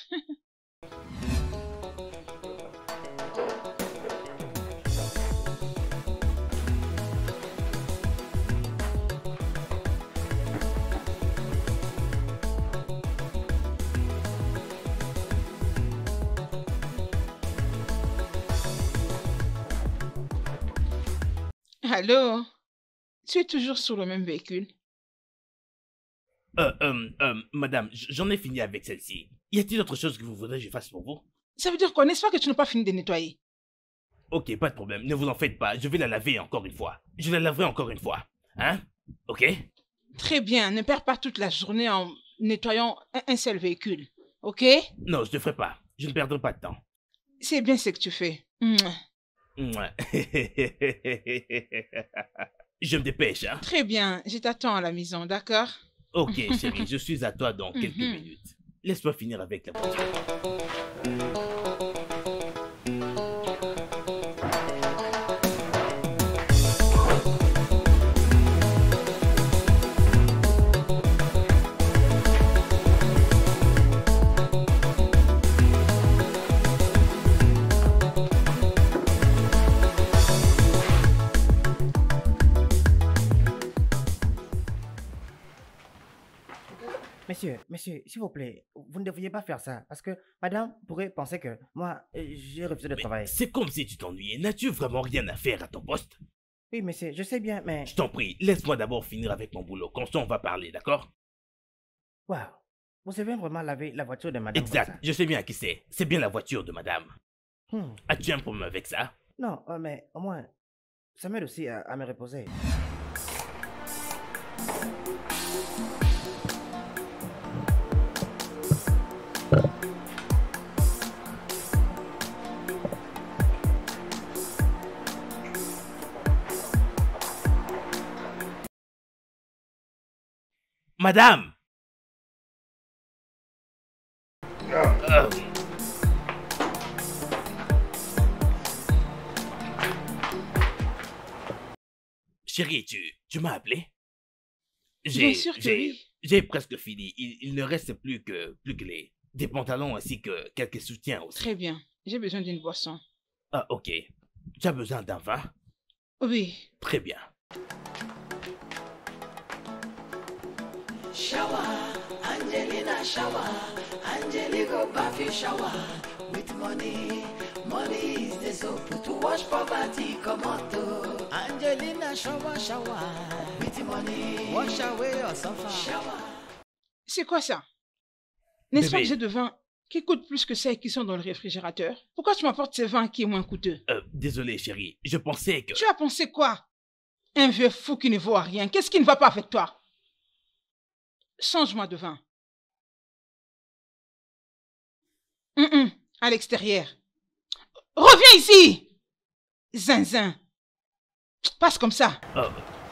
Allô? Tu es toujours sur le même véhicule? Euh, euh, euh, madame, j'en ai fini avec celle-ci. Y a-t-il autre chose que vous voudrez que je fasse pour vous? Ça veut dire quoi? N'est-ce pas que tu n'as pas fini de nettoyer? Ok, pas de problème. Ne vous en faites pas. Je vais la laver encore une fois. Je la laverai encore une fois. Hein? Ok? Très bien. Ne perds pas toute la journée en nettoyant un seul véhicule. Ok? Non, je ne le ferai pas. Je ne perdrai pas de temps. C'est bien ce que tu fais. Mouah. Ouais. Je me dépêche, hein? Très bien, je t'attends à la maison, d'accord? Ok, chérie, je suis à toi dans quelques mm-hmm. minutes. Laisse-moi finir avec la voiture. Monsieur, monsieur, s'il vous plaît, vous ne devriez pas faire ça, parce que madame pourrait penser que moi, j'ai refusé de mais travailler. C'est comme si tu t'ennuyais. N'as-tu vraiment rien à faire à ton poste? Oui, monsieur, je sais bien, mais... Je t'en prie, laisse-moi d'abord finir avec mon boulot. Comme ça, on va parler, d'accord? Waouh, vous savez vraiment laver la voiture de madame? Exact, je sais bien qui c'est. C'est bien la voiture de madame. Hmm. As-tu un problème avec ça? Non, euh, mais au moins, ça m'aide aussi à, à me reposer. Madame! Euh... Chérie, tu, tu m'as appelé? Bien sûr que oui. J'ai presque fini. Il, il ne reste plus que, plus que les, des pantalons ainsi que quelques soutiens aussi. Très bien. J'ai besoin d'une boisson. Ah, ok. Tu as besoin d'un vin? Oui. Très bien. Shower, Angelina shower, Angelico Buffy shower. With money, money is the soap to wash poverty come out to. Angelina shower, shower. With money, wash away your suffer. Shower. C'est quoi ça? N'est-ce pas que j'ai de vin qui coûtent plus que celles qui sont dans le réfrigérateur? Pourquoi tu m'apportes ce vin qui est moins coûteux? Euh, désolé chérie, je pensais que... Tu as pensé quoi? Un vieux fou qui ne vaut à rien. Qu'est-ce qui ne va pas avec toi? Change-moi de vin. Hum, hum, à l'extérieur. Reviens ici! Zinzin. Passe comme ça. Oh.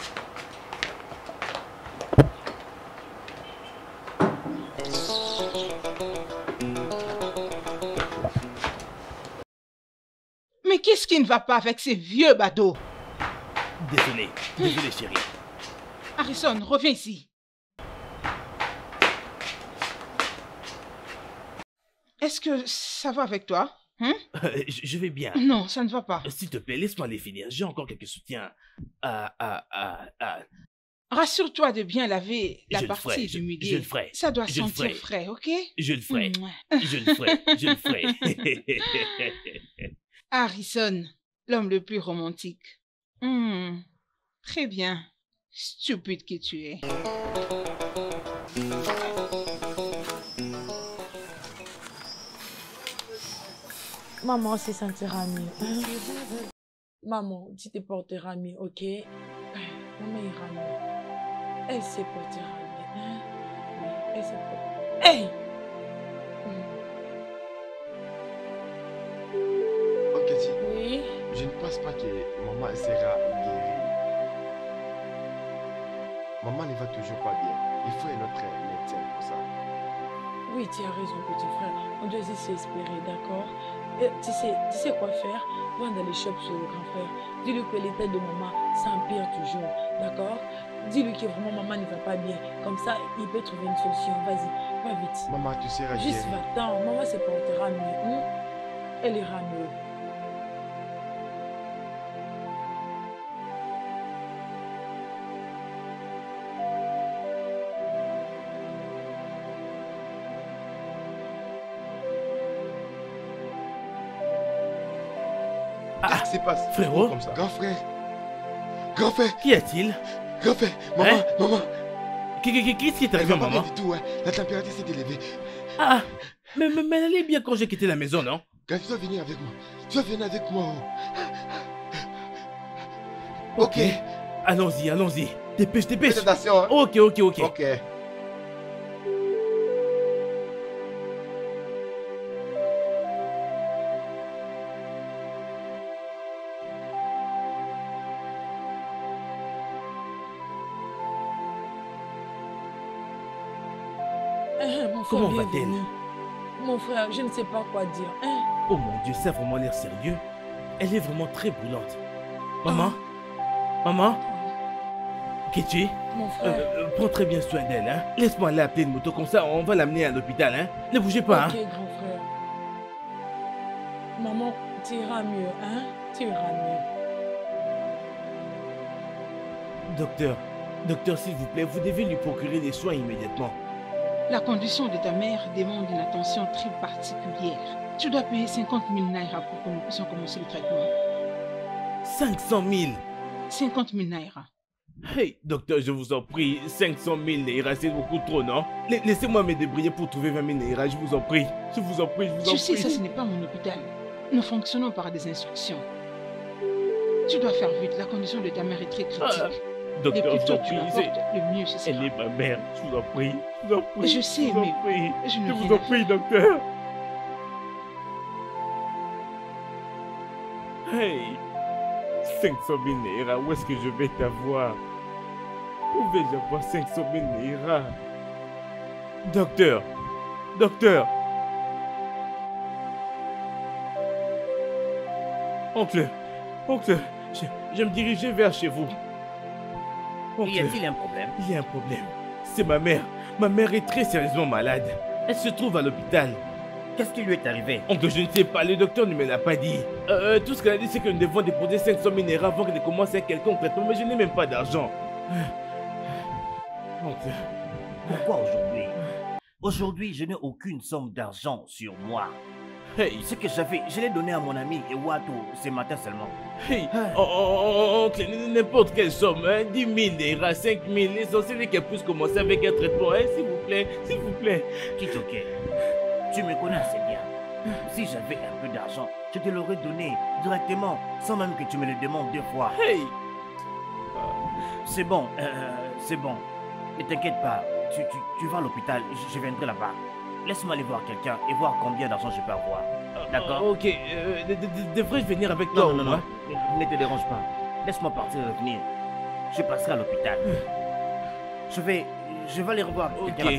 Mais qu'est-ce qui ne va pas avec ces vieux badauds? Désolé, désolé chérie. Harrison, reviens ici. Est-ce que ça va avec toi? Hein? euh, je vais bien. Non, ça ne va pas. S'il te plaît, laisse-moi les finir. J'ai encore quelques soutiens à, à, à, à... Rassure-toi de bien laver la Je le partie ferai, du je- muguet. je le ferai, Ça doit je le sentir ferai. frais, ok? Je le ferai. Mouah. Je le ferai. Je le ferai. Harrison, l'homme le plus romantique. Hmm, très bien. Stupide que tu es. Maman se sentira mieux. Hein? Maman, tu te porteras mieux, ok? Maman ira mieux. Elle se portera mieux. Hein? Oui, elle se portera. Hey! Ok, si. Oui. Je ne pense pas que maman sera guérie. Maman ne va toujours pas bien. Il faut un autre médecin pour ça. Oui, tu as raison, petit frère. On doit aussi s'espérer, d'accord? Et tu sais, tu sais quoi faire? Va dans les shops sur le grand frère. Dis-lui que l'état de maman s'empire toujours, d'accord? Dis-lui que vraiment maman ne va pas bien. Comme ça, il peut trouver une solution. Vas-y, va vite. Maman, tu seras Juste guérie. va-t'en. Maman se portera mieux. Hein? Elle ira mieux. Qu'est-ce qui se passe? Frérot? Comme ça. Grand frère. Grand frère. Qu'y a-t-il? Grand frère. Maman, Hein? maman. Qu'est-ce qui est Elle arrivé, va pas maman? bien du tout, hein. La température s'est élevée. Ah, mais, mais, mais elle allait bien quand j'ai quitté la maison, non? Quand tu dois venir avec moi. Tu dois venir avec moi. Oh. Ok. Allons-y, allons-y. Dépêche, dépêche. Faites attention, hein. Ok, ok, ok. Ok. Hein, mon frère, Comment viens va-t-elle? venir. Mon frère, je ne sais pas quoi dire. Hein? Oh mon Dieu, ça a vraiment l'air sérieux. Elle est vraiment très brûlante. Maman? Maman? Ketchi? Mon frère. Euh, euh, prends très bien soin d'elle, hein. Laisse-moi aller appeler une moto, comme ça on va l'amener à l'hôpital, hein. Ne bougez pas, Ok, hein. grand frère. Maman, tu iras mieux, hein? Tu iras mieux. Docteur, docteur, s'il vous plaît, vous devez lui procurer des soins immédiatement. La condition de ta mère demande une attention très particulière. Tu dois payer cinquante mille naira pour que nous puissions commencer le traitement. cinq cent mille. cinquante mille naira. Hey, docteur, je vous en prie, cinq cent mille naira, c'est beaucoup trop, non? La- Laissez-moi me débrouiller pour trouver vingt mille naira, je vous en prie. Je vous en prie, je vous en Tu prie. sais, ça ce n'est pas mon hôpital. Nous fonctionnons par des instructions. Tu dois faire vite, la condition de ta mère est très critique. Ah, docteur, Le je plus vous tôt en tu prie, l'apportes, c'est- le mieux ce sera. Elle est ma mère, je vous en prie, je vous en prie. Je sais, vous en mais prie. je ne Je rien vous en à prie, docteur. Hey, cinq cent mille naira, où est-ce que je vais t'avoir? Où vais-je avoir cinq cent mille naira? Docteur, docteur. Oncle, oncle, je, je me dirigeais vers chez vous. Oncle, Y a-t-il un problème? il y a un problème. C'est ma mère. Ma mère est très sérieusement malade. Elle se trouve à l'hôpital. Qu'est-ce qui lui est arrivé? Oncle, je ne sais pas, le docteur ne me l'a pas dit. Euh, tout ce qu'elle a dit, c'est que nous devons déposer cinq cent mille naira avant qu'elle commence un quelconque traitement, mais je n'ai même pas d'argent. Oncle. Pourquoi aujourd'hui? Aujourd'hui, je n'ai aucune somme d'argent sur moi. Hey. Ce que j'avais, je l'ai donné à mon ami Ewato ce matin seulement. Hey, oh, oh, oh, oncle, n- n'importe quelle somme, hein, dix mille naira, cinq mille, l'essentiel est qu'elle puisse commencer avec un traitement, hein, s'il vous plaît, s'il vous plaît. Kitoke, tu me connais assez bien. Si j'avais un peu d'argent, je te l'aurais donné directement, sans même que tu me le demandes deux fois. Hey. C'est bon, euh, c'est bon. Ne t'inquiète pas, tu, tu, tu vas à l'hôpital, je, je viendrai là-bas. Laisse-moi aller voir quelqu'un et voir combien d'argent je peux avoir. D'accord? Ok, euh, de- de- de- devrais-je venir avec toi Non, ou non, non, moi? non. Ne te dérange pas. Laisse-moi partir et revenir. Je passerai à l'hôpital. Je vais... Je vais aller revoir quelqu'un. Ok. là-bas.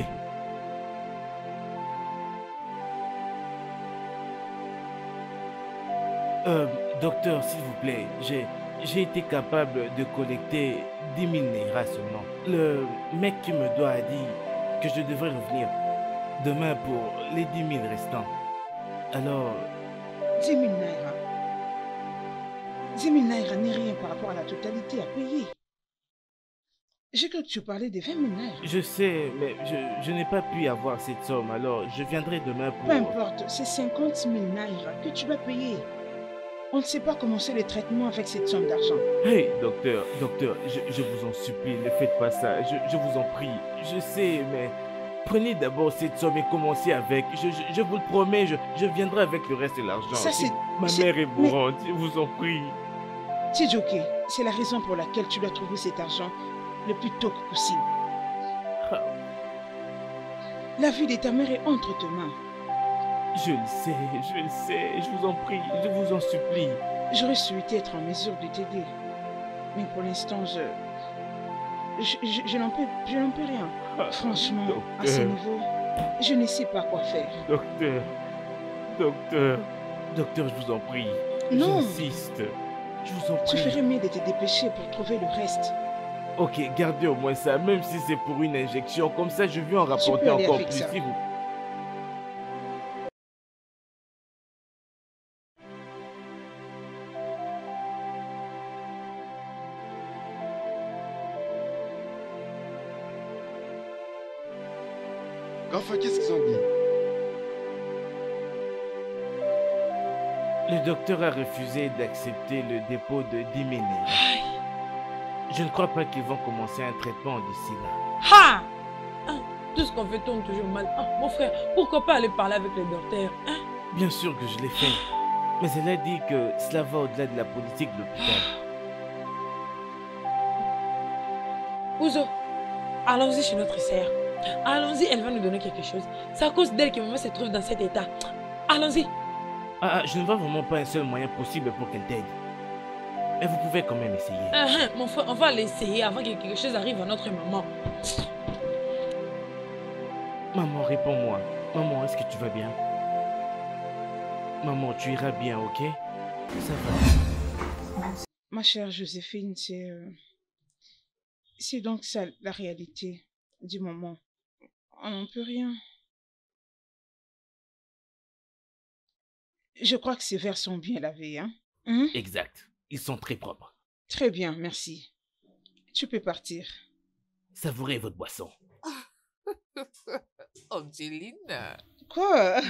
Euh, docteur, s'il vous plaît, j'ai, j'ai été capable de collecter dix mille naira seulement. Le mec qui me doit a dit que je devrais revenir demain pour les dix mille restants. Alors, dix mille naira. dix mille naira n'est rien par rapport à la totalité à payer. J'ai cru que tu parlais des vingt mille naira. Je sais, mais je, je n'ai pas pu avoir cette somme, alors je viendrai demain pour... Peu importe, c'est cinquante mille naira que tu dois payer. On ne sait pas commencer les traitements avec cette somme d'argent. Hey, docteur, docteur, je, je vous en supplie, ne faites pas ça, je, je vous en prie. Je sais, mais prenez d'abord cette somme et commencez avec. Je, je, je vous le promets, je, je viendrai avec le reste de l'argent. Ça, c'est... Ma c'est- mère est mais- mourante, je vous en prie. Tidjoké, c'est la raison pour laquelle tu dois trouver cet argent le plus tôt que possible. Ah, La vie de ta mère est entre tes mains. je le sais, je le sais, je vous en prie, je vous en supplie. J'aurais souhaité être en mesure de t'aider. Mais pour l'instant, je... Je, je- je n'en peux, je n'en peux rien. Ah, Franchement, à ce docteur. niveau, je ne sais pas quoi faire. Docteur, docteur, docteur, je vous en prie. Non. J'insiste. Je vous en prie. Tu ferais mieux de te dépêcher pour trouver le reste. Ok, gardez au moins ça, même si c'est pour une injection. Comme ça, je vais en rapporter peux aller encore avec plus. ça. Si vous... Enfin, qu'est-ce qu'ils ont dit? Le docteur a refusé d'accepter le dépôt de dix mille naira. Je ne crois pas qu'ils vont commencer un traitement d'ici là. Ha! Hein, tout ce qu'on fait tourne toujours mal. Ah, mon frère, pourquoi pas aller parler avec le docteur, hein? Bien sûr que je l'ai fait. Mais elle a dit que cela va au-delà de la politique de l'hôpital. Ouzo, allons-y chez notre sœur. Allons-y, elle va nous donner quelque chose. C'est à cause d'elle que maman se trouve dans cet état. Allons-y. Ah, ah, je ne vois vraiment pas un seul moyen possible pour qu'elle t'aide. Mais vous pouvez quand même essayer. Ah, hein, mon frère, on va l'essayer avant que quelque chose arrive à notre maman. Maman, réponds-moi. Maman, est-ce que tu vas bien? Maman, tu iras bien, ok? Ça va. Ma chère Joséphine, c'est... euh, C'est donc ça la réalité du moment. On n'en peut rien. Je crois que ces verres sont bien lavés, hein? Hein? Exact. Ils sont très propres. Très bien, merci. Tu peux partir. Savourez votre boisson. Angelina. Quoi?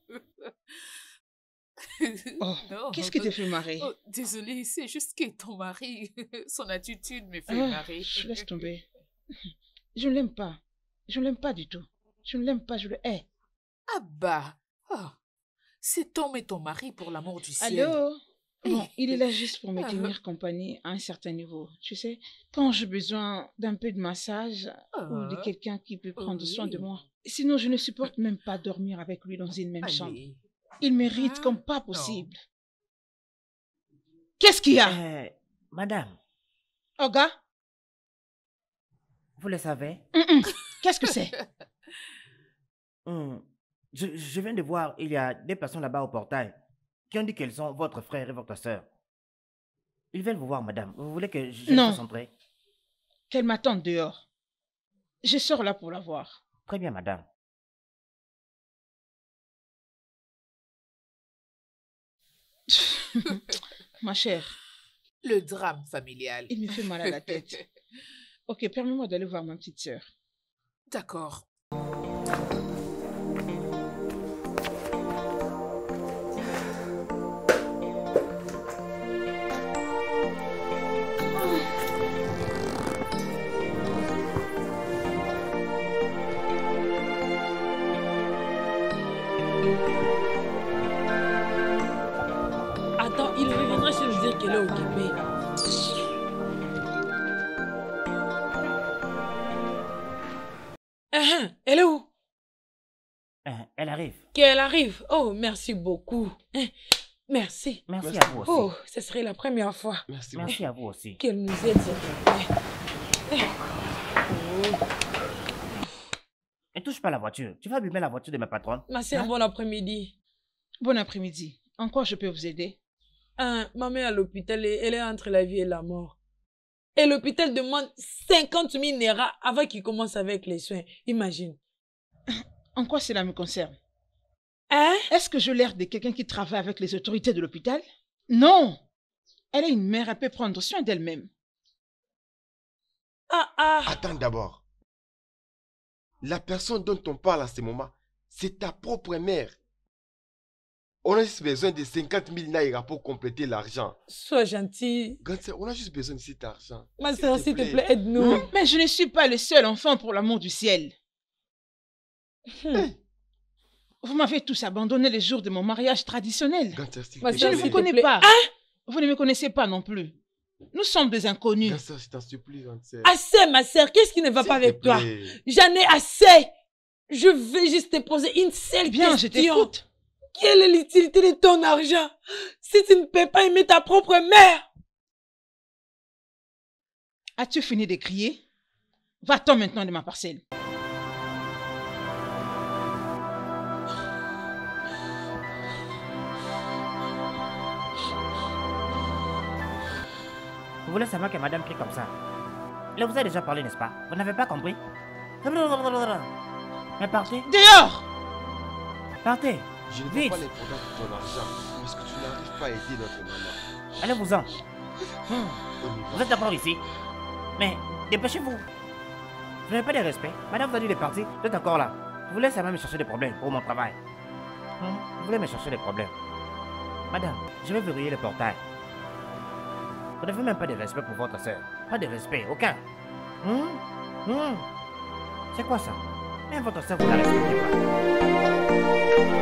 Oh, Non. qu'est-ce qui te fait marrer? Oh, désolée, c'est juste que ton mari, son attitude me fait Ah, marrer. je laisse tomber. Je ne l'aime pas. Je ne l'aime pas du tout. Je ne l'aime pas, je le hais. Ah bah, ah, cet homme est ton mari pour l'amour du ciel. Allô? Bon, Eh. il est là juste pour me Ah. tenir compagnie à un certain niveau. Tu sais, quand j'ai besoin d'un peu de massage ou de Ah. quelqu'un qui peut prendre soin de Oui. moi. Sinon, je ne supporte même pas dormir avec lui dans une même chambre. Allez. Il mérite Ah, comme pas non. possible. Qu'est-ce qu'il y a? Euh, madame, Oga? vous le savez? Hum, hum. Qu'est-ce que c'est? Hmm, Je, je viens de voir, il y a des personnes là-bas au portail qui ont dit qu'elles sont votre frère et votre soeur. Ils veulent vous voir, madame. Vous voulez que je les Non. fasse entrer? Qu'elle m'attende dehors. Je sors là pour la voir. Très bien, madame. Ma chère, Le drame familial. il me fait mal à la tête. Ok, permets-moi d'aller voir ma petite sœur. D'accord. Attends, il reviendra se nous dire qu'elle est occupée. Ah, hein, elle est où? Euh, Elle arrive. Qu'elle arrive. Oh, merci beaucoup. Hein, merci. Merci, Merci. à vous aussi. Oh, ce serait la première fois Merci beaucoup. Merci à vous aussi. qu'elle nous aide, s'il te plaît. Ne touche pas la voiture. Tu vas abîmer la voiture de ma patronne. Ma sœur, Hein? bon après-midi. Bon après-midi. En quoi je peux vous aider? Hein, ma mère à l'hôpital, et elle est entre la vie et la mort. Et l'hôpital demande cinquante mille naira avant qu'il commence avec les soins. Imagine. En quoi cela me concerne? Hein? Est-ce que je l'air de quelqu'un qui travaille avec les autorités de l'hôpital? Non! Elle est une mère, elle peut prendre soin d'elle-même. Ah, ah. Attends d'abord. La personne dont on parle à ce moment, c'est ta propre mère. On a juste besoin de cinquante mille naira pour compléter l'argent. Sois gentil. Grande sœur, on a juste besoin de cet argent. Ma soeur, s'il te plaît, aide-nous. Mais je ne suis pas le seul enfant pour l'amour du ciel. Hmm. Vous m'avez tous abandonné le jour de mon mariage traditionnel. Grande sœur, s'il te Ma plaît. Je ne s'il vous te connais plaît. pas. Hein? Vous ne me connaissez pas non plus. Nous sommes des inconnus. Grande sœur, je t'en supplie, grande sœur. Assez, ma soeur, qu'est-ce qui ne va S'il pas te avec toi? plaît. J'en ai assez. Je vais juste te poser une seule Bien, je question. t'écoute. Quelle est l'utilité de ton argent si tu ne peux pas aimer ta propre mère? As-tu fini de crier? Va-t'en maintenant de ma parcelle. Vous voulez savoir que madame crie comme ça? Elle vous a déjà parlé, n'est-ce pas? Vous n'avez pas compris? Mais partez, Dehors! partez. Je ne Vite. vois pas l'importance de ton argent parce que tu n'arrives pas à aider notre maman. Allez-vous-en. Hmm. On y va. Vous êtes d'accord ici? Mais dépêchez-vous. Vous n'avez pas de respect. Madame vous a dit de partir, vous êtes encore là. Vous voulez seulement me chercher des problèmes pour mon travail. Hmm? Vous voulez me chercher des problèmes. Madame, je vais verrouiller le portail. Vous n'avez même pas de respect pour votre soeur. Pas de respect, aucun. Hmm? Hmm? C'est quoi ça? Même votre soeur vous la respectez pas.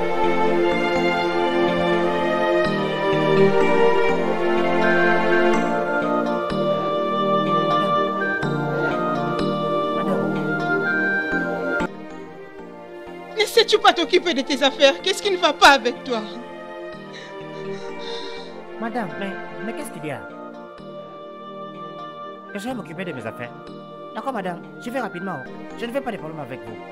Ne sais-tu pas t'occuper de tes affaires? Qu'est-ce qui ne va pas avec toi? Madame, mais, mais qu'est-ce qu'il y a? Que je vais m'occuper de mes affaires. D'accord, madame, je vais rapidement. Je ne veux pas de problème avec vous.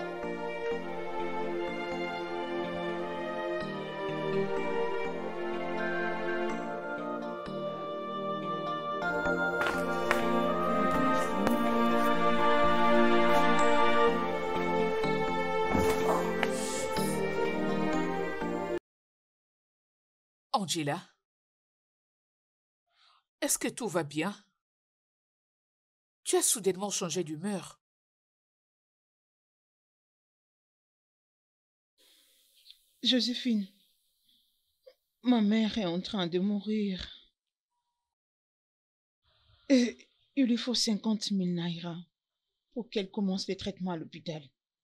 Angela, est-ce que tout va bien? Tu as soudainement changé d'humeur. Joséphine, ma mère est en train de mourir. Et il lui faut cinquante mille naira pour qu'elle commence les traitements à l'hôpital.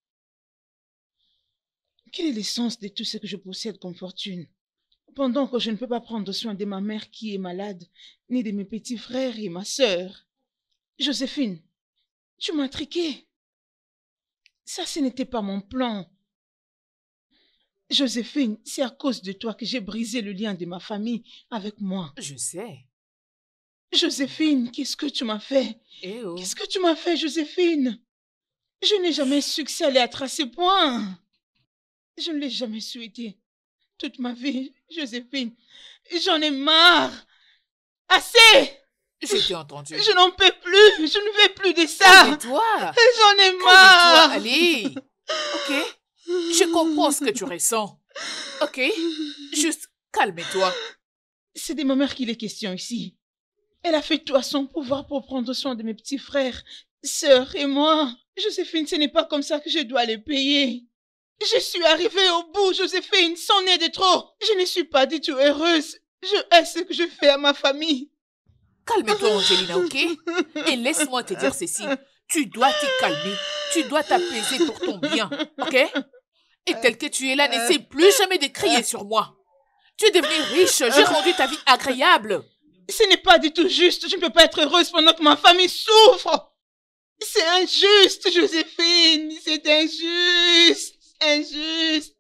Quel est le sens de tout ce que je possède comme fortune, pendant que je ne peux pas prendre soin de ma mère qui est malade, ni de mes petits frères et ma sœur? Joséphine, tu m'as triqué. Ça, ce n'était pas mon plan. Joséphine, c'est à cause de toi que j'ai brisé le lien de ma famille avec moi. Je sais. Joséphine, qu'est-ce que tu m'as fait? Eh oh. Qu'est-ce que tu m'as fait, Joséphine? Je n'ai jamais su que ça allait être à ce point. Je ne l'ai jamais souhaité. Toute ma vie, Joséphine, j'en ai marre. Assez! Je t'ai entendu. Je n'en peux plus. Je ne veux plus de ça. Calme-toi. J'en ai Calme-toi, marre. allez. Ok? Je comprends ce que tu ressens. Ok? Juste calme-toi. C'est de ma mère qu'il est question ici. Elle a fait tout à son pouvoir pour prendre soin de mes petits frères, sœurs et moi. Joséphine, ce n'est pas comme ça que je dois les payer. Je suis arrivée au bout, Joséphine, c'en est de trop. Je ne suis pas du tout heureuse. Je hais ce que je fais à ma famille. Calme-toi, Angelina, ok? Et laisse-moi te dire ceci. Tu dois te calmer. Tu dois t'apaiser pour ton bien, ok? Et tel que tu es là, n'essaie plus jamais de crier sur moi. Tu es devenue riche, j'ai rendu ta vie agréable. Ce n'est pas du tout juste. Je ne peux pas être heureuse pendant que ma famille souffre. C'est injuste, Joséphine. C'est injuste. Injuste.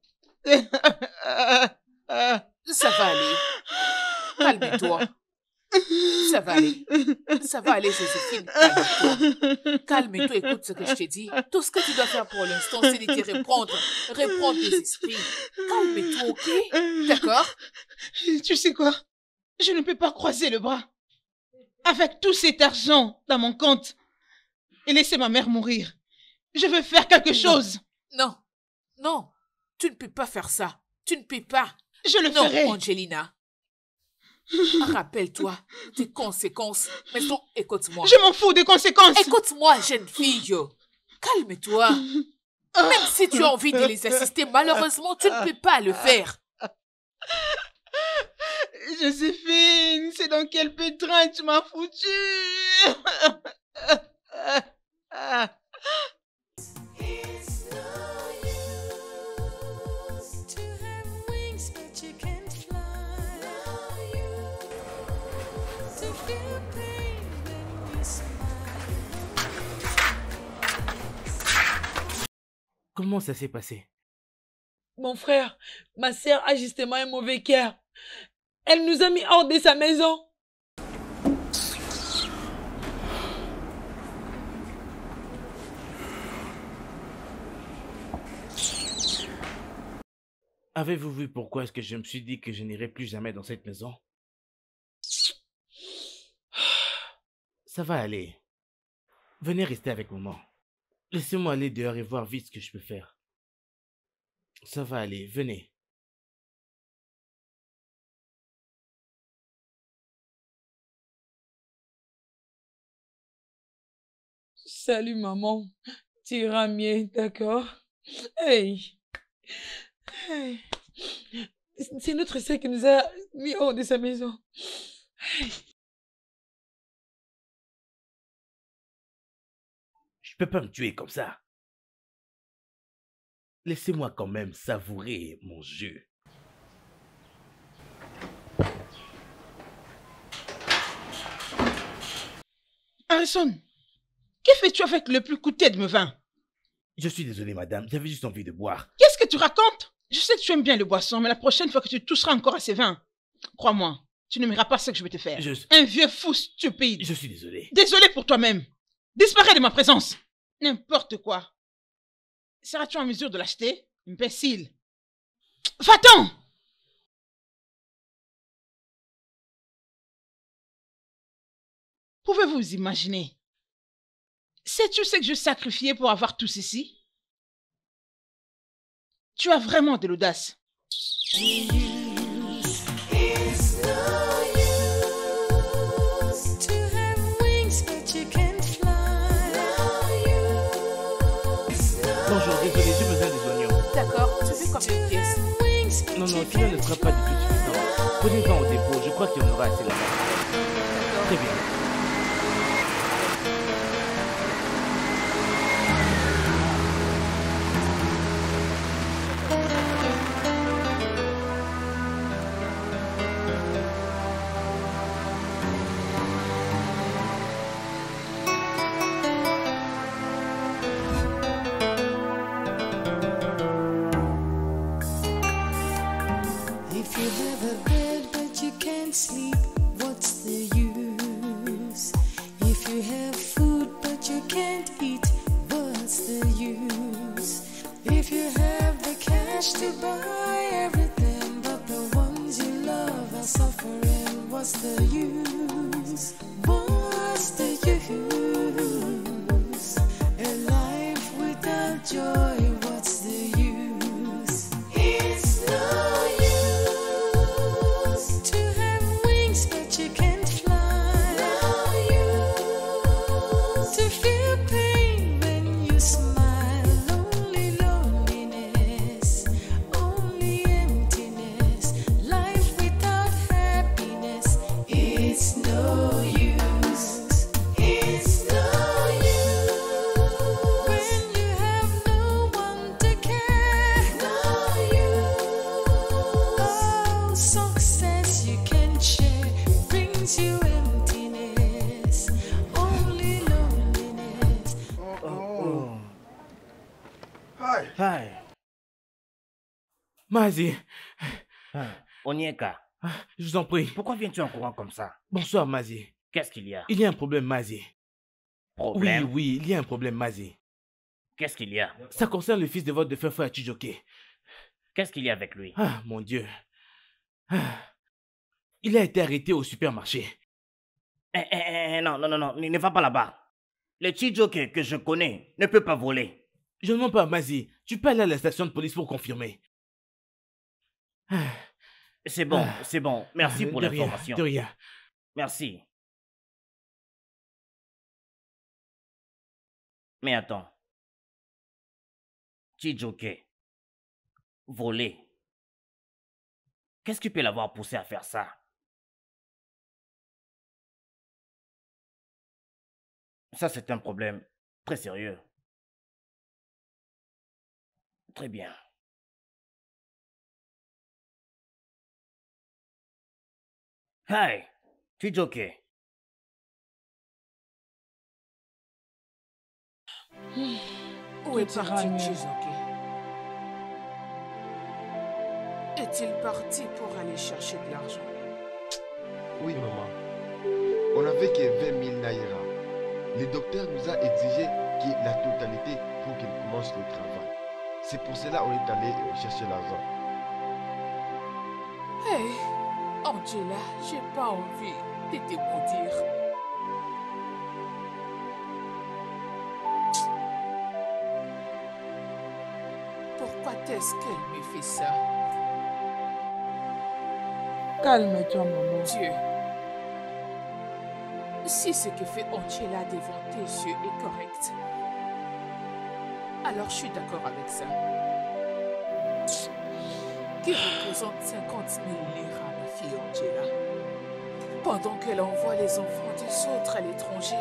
Ça va aller. Calme-toi. Ça va aller. Ça va aller, Joséphine. Calme-toi. Calme-toi, écoute ce que je t'ai dit. Tout ce que tu dois faire pour l'instant, c'est de te reprendre. Reprendre tes esprits. Calme-toi, ok? D'accord? Tu sais quoi? Je ne peux pas croiser le bras. Avec tout cet argent dans mon compte et laisser ma mère mourir. Je veux faire quelque chose. Non. Non. Tu ne peux pas faire ça. Tu ne peux pas. Je le non, ferai. Angelina. Rappelle-toi des conséquences. Maintenant, écoute-moi. Je m'en fous des conséquences. Écoute-moi, jeune fille. Calme-toi. Même si tu as envie de les assister, malheureusement, tu ne peux pas le faire. Joséphine, c'est dans quel pétrin tu m'as foutu? Comment ça s'est passé? Mon frère, ma sœur a justement un mauvais cœur. Elle nous a mis hors de sa maison. Avez-vous vu pourquoi est-ce que je me suis dit que je n'irai plus jamais dans cette maison? Ça va aller. Venez rester avec maman. Laissez-moi aller dehors et voir vite ce que je peux faire. Ça va aller, venez. Salut maman, tu iras mieux, d'accord? Hey. Hey. C'est notre sœur qui nous a mis hors de sa maison. Hey. Je peux pas me tuer comme ça. Laissez-moi quand même savourer mon jeu. Harrison, que fais-tu avec le plus coûteux de mes vins? Je suis désolé, madame. J'avais juste envie de boire. Qu'est-ce que tu racontes? Je sais que tu aimes bien le boisson, mais la prochaine fois que tu toucheras encore à ces vins, crois-moi, tu n'aimeras pas ce que je vais te faire. Je... Un vieux fou stupide. Je suis désolé. Désolé pour toi-même. Disparais de ma présence. N'importe quoi. Seras-tu en mesure de l'acheter, imbécile? Va-t'en! Pouvez-vous imaginer? Sais-tu ce que je sacrifiais pour avoir tout ceci? Tu as vraiment de l'audace. Bonjour, désolé, j'ai besoin des oignons. D'accord, tu fais combien de pièces? Non, non, cela ne sera pas du tout suffisant. Prenez-en au dépôt, je crois qu'il y en aura assez là-bas. Très bien. If you have a bed but you can't sleep, what's the use? If you have food but you can't eat, what's the use? If you have the cash to buy everything but the ones you love are suffering, what's the use? What's the use? A life without joy, what's the use? It's no use to have wings but you can't fly. No use to feel pain when you smile. Only loneliness, only emptiness. Life without happiness. It's no use. It's no use when you have no one to care. No use. Oh, success you can share brings you emptiness. Only loneliness. Oh. Hi. Hi. Mazi, Ah, Onyeka, je vous en prie. pourquoi viens-tu en courant comme ça? Bonsoir, Mazi. Qu'est-ce qu'il y a? Il y a un problème, Mazi. Problème? Oui, oui, il y a un problème, Mazi. Qu'est-ce qu'il y a? Ça concerne le fils de votre défunt frère Chijoke. Qu'est-ce qu'il y a avec lui? Ah, mon Dieu. Ah. Il a été arrêté au supermarché. Eh, eh, eh, non, non, non, non, ne ne va pas là-bas. Le Chijoke que je connais ne peut pas voler. Je ne mens pas, Mazi. Tu peux aller à la station de police pour confirmer. Ah. C'est bon, Ah. c'est bon. Merci pour De rien, l'information. de rien. Merci. Mais attends. Chijioke. Voler. Qu'est-ce qui peut l'avoir poussé à faire ça? Ça, c'est un problème très sérieux. Très bien. Hey, Chijioke. Où est Tout ira parti mieux. Chijioke? Est-il parti pour aller chercher de l'argent? Oui, maman. On n'avait que vingt mille naira. Le docteur nous a exigé que la totalité pour qu'il commence le travail. C'est pour cela qu'on est allé euh, chercher l'argent. Hey, Angela, j'ai pas envie de te maudire. Pourquoi est-ce qu'elle me fait ça? Calme-toi, maman. Dieu. Si ce que fait Angela devant tes yeux est correct, alors je suis d'accord avec ça. Qui représente cinquante mille lira, ma fille Angela, pendant qu'elle envoie les enfants des autres à l'étranger.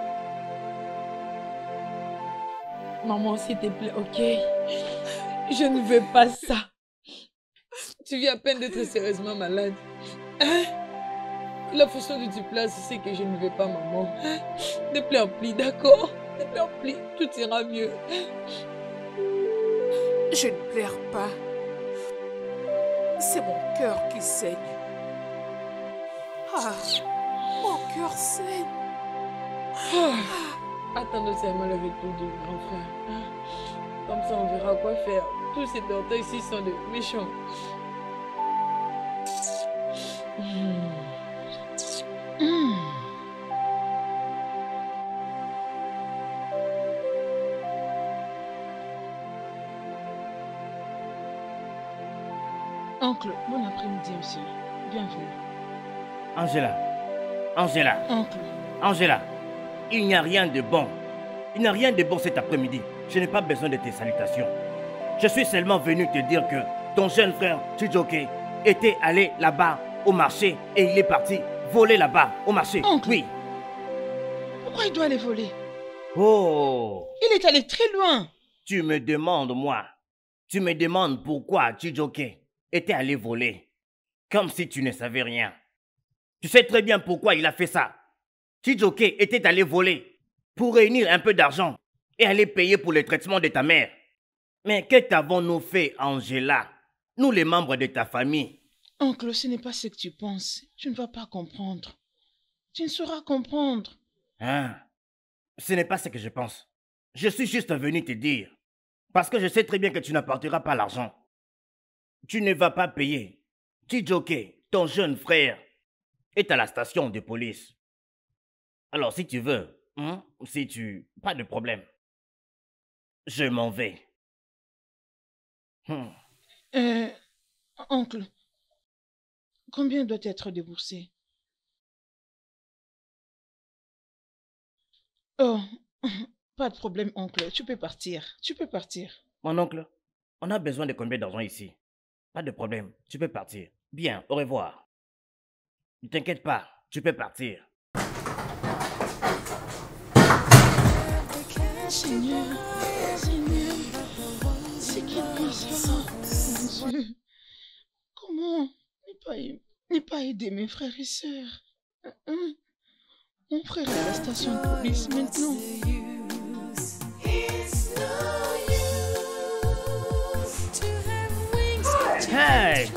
Maman, s'il te plaît, ok? Je ne veux pas ça. Tu viens à peine d'être sérieusement malade. Hein? La façon dont tu places, c'est que je ne veux pas, maman. Hein? Ne pleure plus, d'accord? Ne pleure plus, tout ira mieux. Je ne pleure pas. C'est mon cœur qui saigne. Ah, mon cœur saigne. Ah. Attendons seulement le retour du grand frère. Hein? Comme ça, on verra quoi faire. Tous ces docteurs ici sont de méchants. Hmm. Hmm. Oncle, bon après-midi, monsieur. Bienvenue. Angela. Angela. Oncle. Angela. Il n'y a rien de bon. Il n'y a rien de bon cet après-midi. Je n'ai pas besoin de tes salutations. Je suis seulement venu te dire que ton jeune frère Chijioke était allé là-bas au marché et il est parti voler là-bas au marché. Oncle. Oui. Pourquoi il doit aller voler? Oh. Il est allé très loin. Tu me demandes, moi. Tu me demandes pourquoi Chijioke était allé voler. Comme si tu ne savais rien. Tu sais très bien pourquoi il a fait ça. Chijioke était allé voler pour réunir un peu d'argent et aller payer pour le traitement de ta mère. Mais que t'avons-nous fait, Angela? Nous, les membres de ta famille. Oncle, ce n'est pas ce que tu penses. Tu ne vas pas comprendre. Tu ne sauras comprendre. Hein? Ce n'est pas ce que je pense. Je suis juste venu te dire. Parce que je sais très bien que tu n'apporteras pas l'argent. Tu ne vas pas payer. Chijioke, ton jeune frère, est à la station de police. Alors, si tu veux, hein, si tu... Pas de problème. Je m'en vais. Hmm. Euh, oncle, combien doit être déboursé? Oh, pas de problème, oncle. Tu peux partir. Tu peux partir. Mon oncle, on a besoin de combien d'argent ici? Pas de problème, tu peux partir. Bien, au revoir. Ne t'inquiète pas, tu peux partir. Seigneur, Seigneur, c'est qui ça? Mon Dieu, comment ne pas, ne pas aider mes frères et sœurs? Hein? Mon frère est à la station de police maintenant. Hey!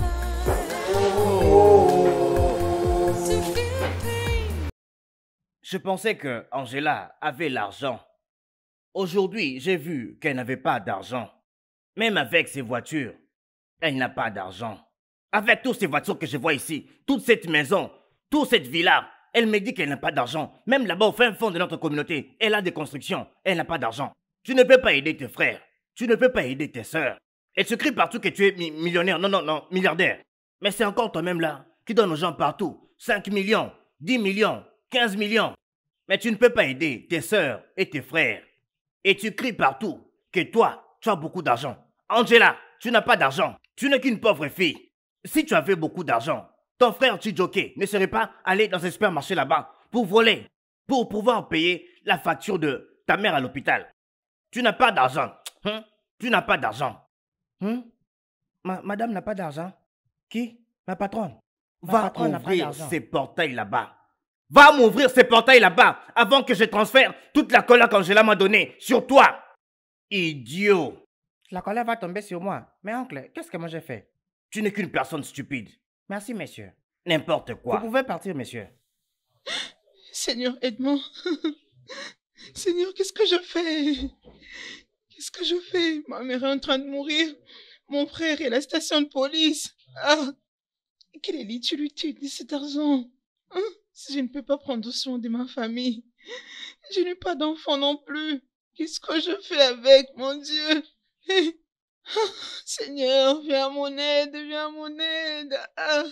Je pensais que Angela avait l'argent. Aujourd'hui, j'ai vu qu'elle n'avait pas d'argent. Même avec ses voitures, elle n'a pas d'argent. Avec toutes ces voitures que je vois ici, toute cette maison, toute cette villa, elle me dit qu'elle n'a pas d'argent. Même là-bas au fin fond de notre communauté, elle a des constructions, elle n'a pas d'argent. Tu ne peux pas aider tes frères. Tu ne peux pas aider tes sœurs. Elle se crie partout que tu es mi millionnaire. Non, non, non, milliardaire. Mais c'est encore toi-même là qui donne aux gens partout cinq millions, dix millions, quinze millions. Mais tu ne peux pas aider tes sœurs et tes frères. Et tu cries partout que toi, tu as beaucoup d'argent. Angela, tu n'as pas d'argent. Tu n'es qu'une pauvre fille. Si tu avais beaucoup d'argent, ton frère Chijoke ne serait pas allé dans un supermarché là-bas pour voler, pour pouvoir payer la facture de ta mère à l'hôpital. Tu n'as pas d'argent. Hein? Tu n'as pas d'argent. Hein? Ma, madame n'a pas d'argent. Qui? Ma patronne. Ma Va patronne ouvrir ces portails là-bas. Va m'ouvrir ces portails là-bas avant que je transfère toute la colère qu'Angela m'a donnée sur toi. Idiot. La colère va tomber sur moi. Mais oncle, qu'est-ce que moi j'ai fait? Tu n'es qu'une personne stupide. Merci, monsieur. N'importe quoi. Vous pouvez partir, monsieur. Seigneur, aide-moi. Seigneur, qu'est-ce que je fais? Qu'est-ce que je fais? Ma mère est en train de mourir. Mon frère est à la station de police. Ah, quelle est l'utilité de cet argent? Hein? Si je ne peux pas prendre soin de ma famille, je n'ai pas d'enfant non plus. Qu'est-ce que je fais avec, mon Dieu? Ah, Seigneur, viens à mon aide, viens à mon aide. Ah.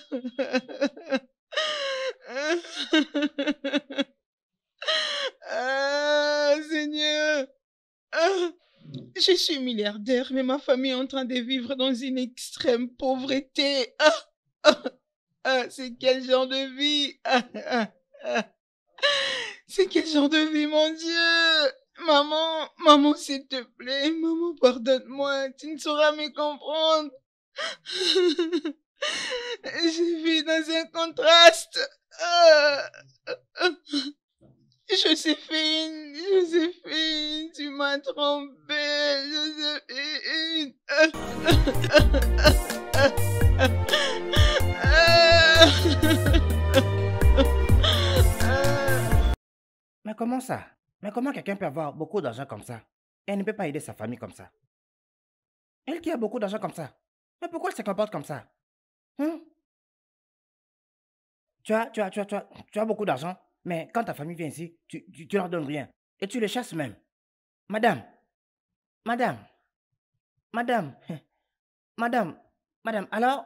Ah, Seigneur. Ah. Je suis milliardaire, mais ma famille est en train de vivre dans une extrême pauvreté. Ah, ah, ah, c'est quel genre de vie? Ah, ah, ah. C'est quel genre de vie, mon Dieu? Maman, maman, s'il te plaît, maman, pardonne-moi, tu ne sauras me comprendre. Je vis dans un contraste. Ah, ah. Joséphine, Joséphine, tu m'as trompée, Joséphine. Mais comment ça? Mais comment quelqu'un peut avoir beaucoup d'argent comme ça? Et elle ne peut pas aider sa famille comme ça? Elle qui a beaucoup d'argent comme ça? Mais pourquoi elle se comporte comme ça? Hein? Tu as, tu as, tu as, tu as, tu as beaucoup d'argent? Mais quand ta famille vient ici, tu, tu, tu leur donnes rien. Et tu les chasses même. Madame, madame, madame, madame, madame, alors?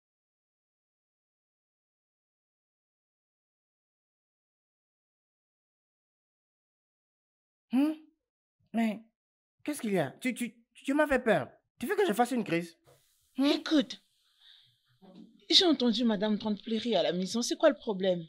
Hum? Mais, qu'est-ce qu'il y a? Tu, tu, tu m'as fait peur. Tu veux que je fasse une crise? Hum? Écoute, j'ai entendu Madame Trente pleurer à la maison. C'est quoi le problème?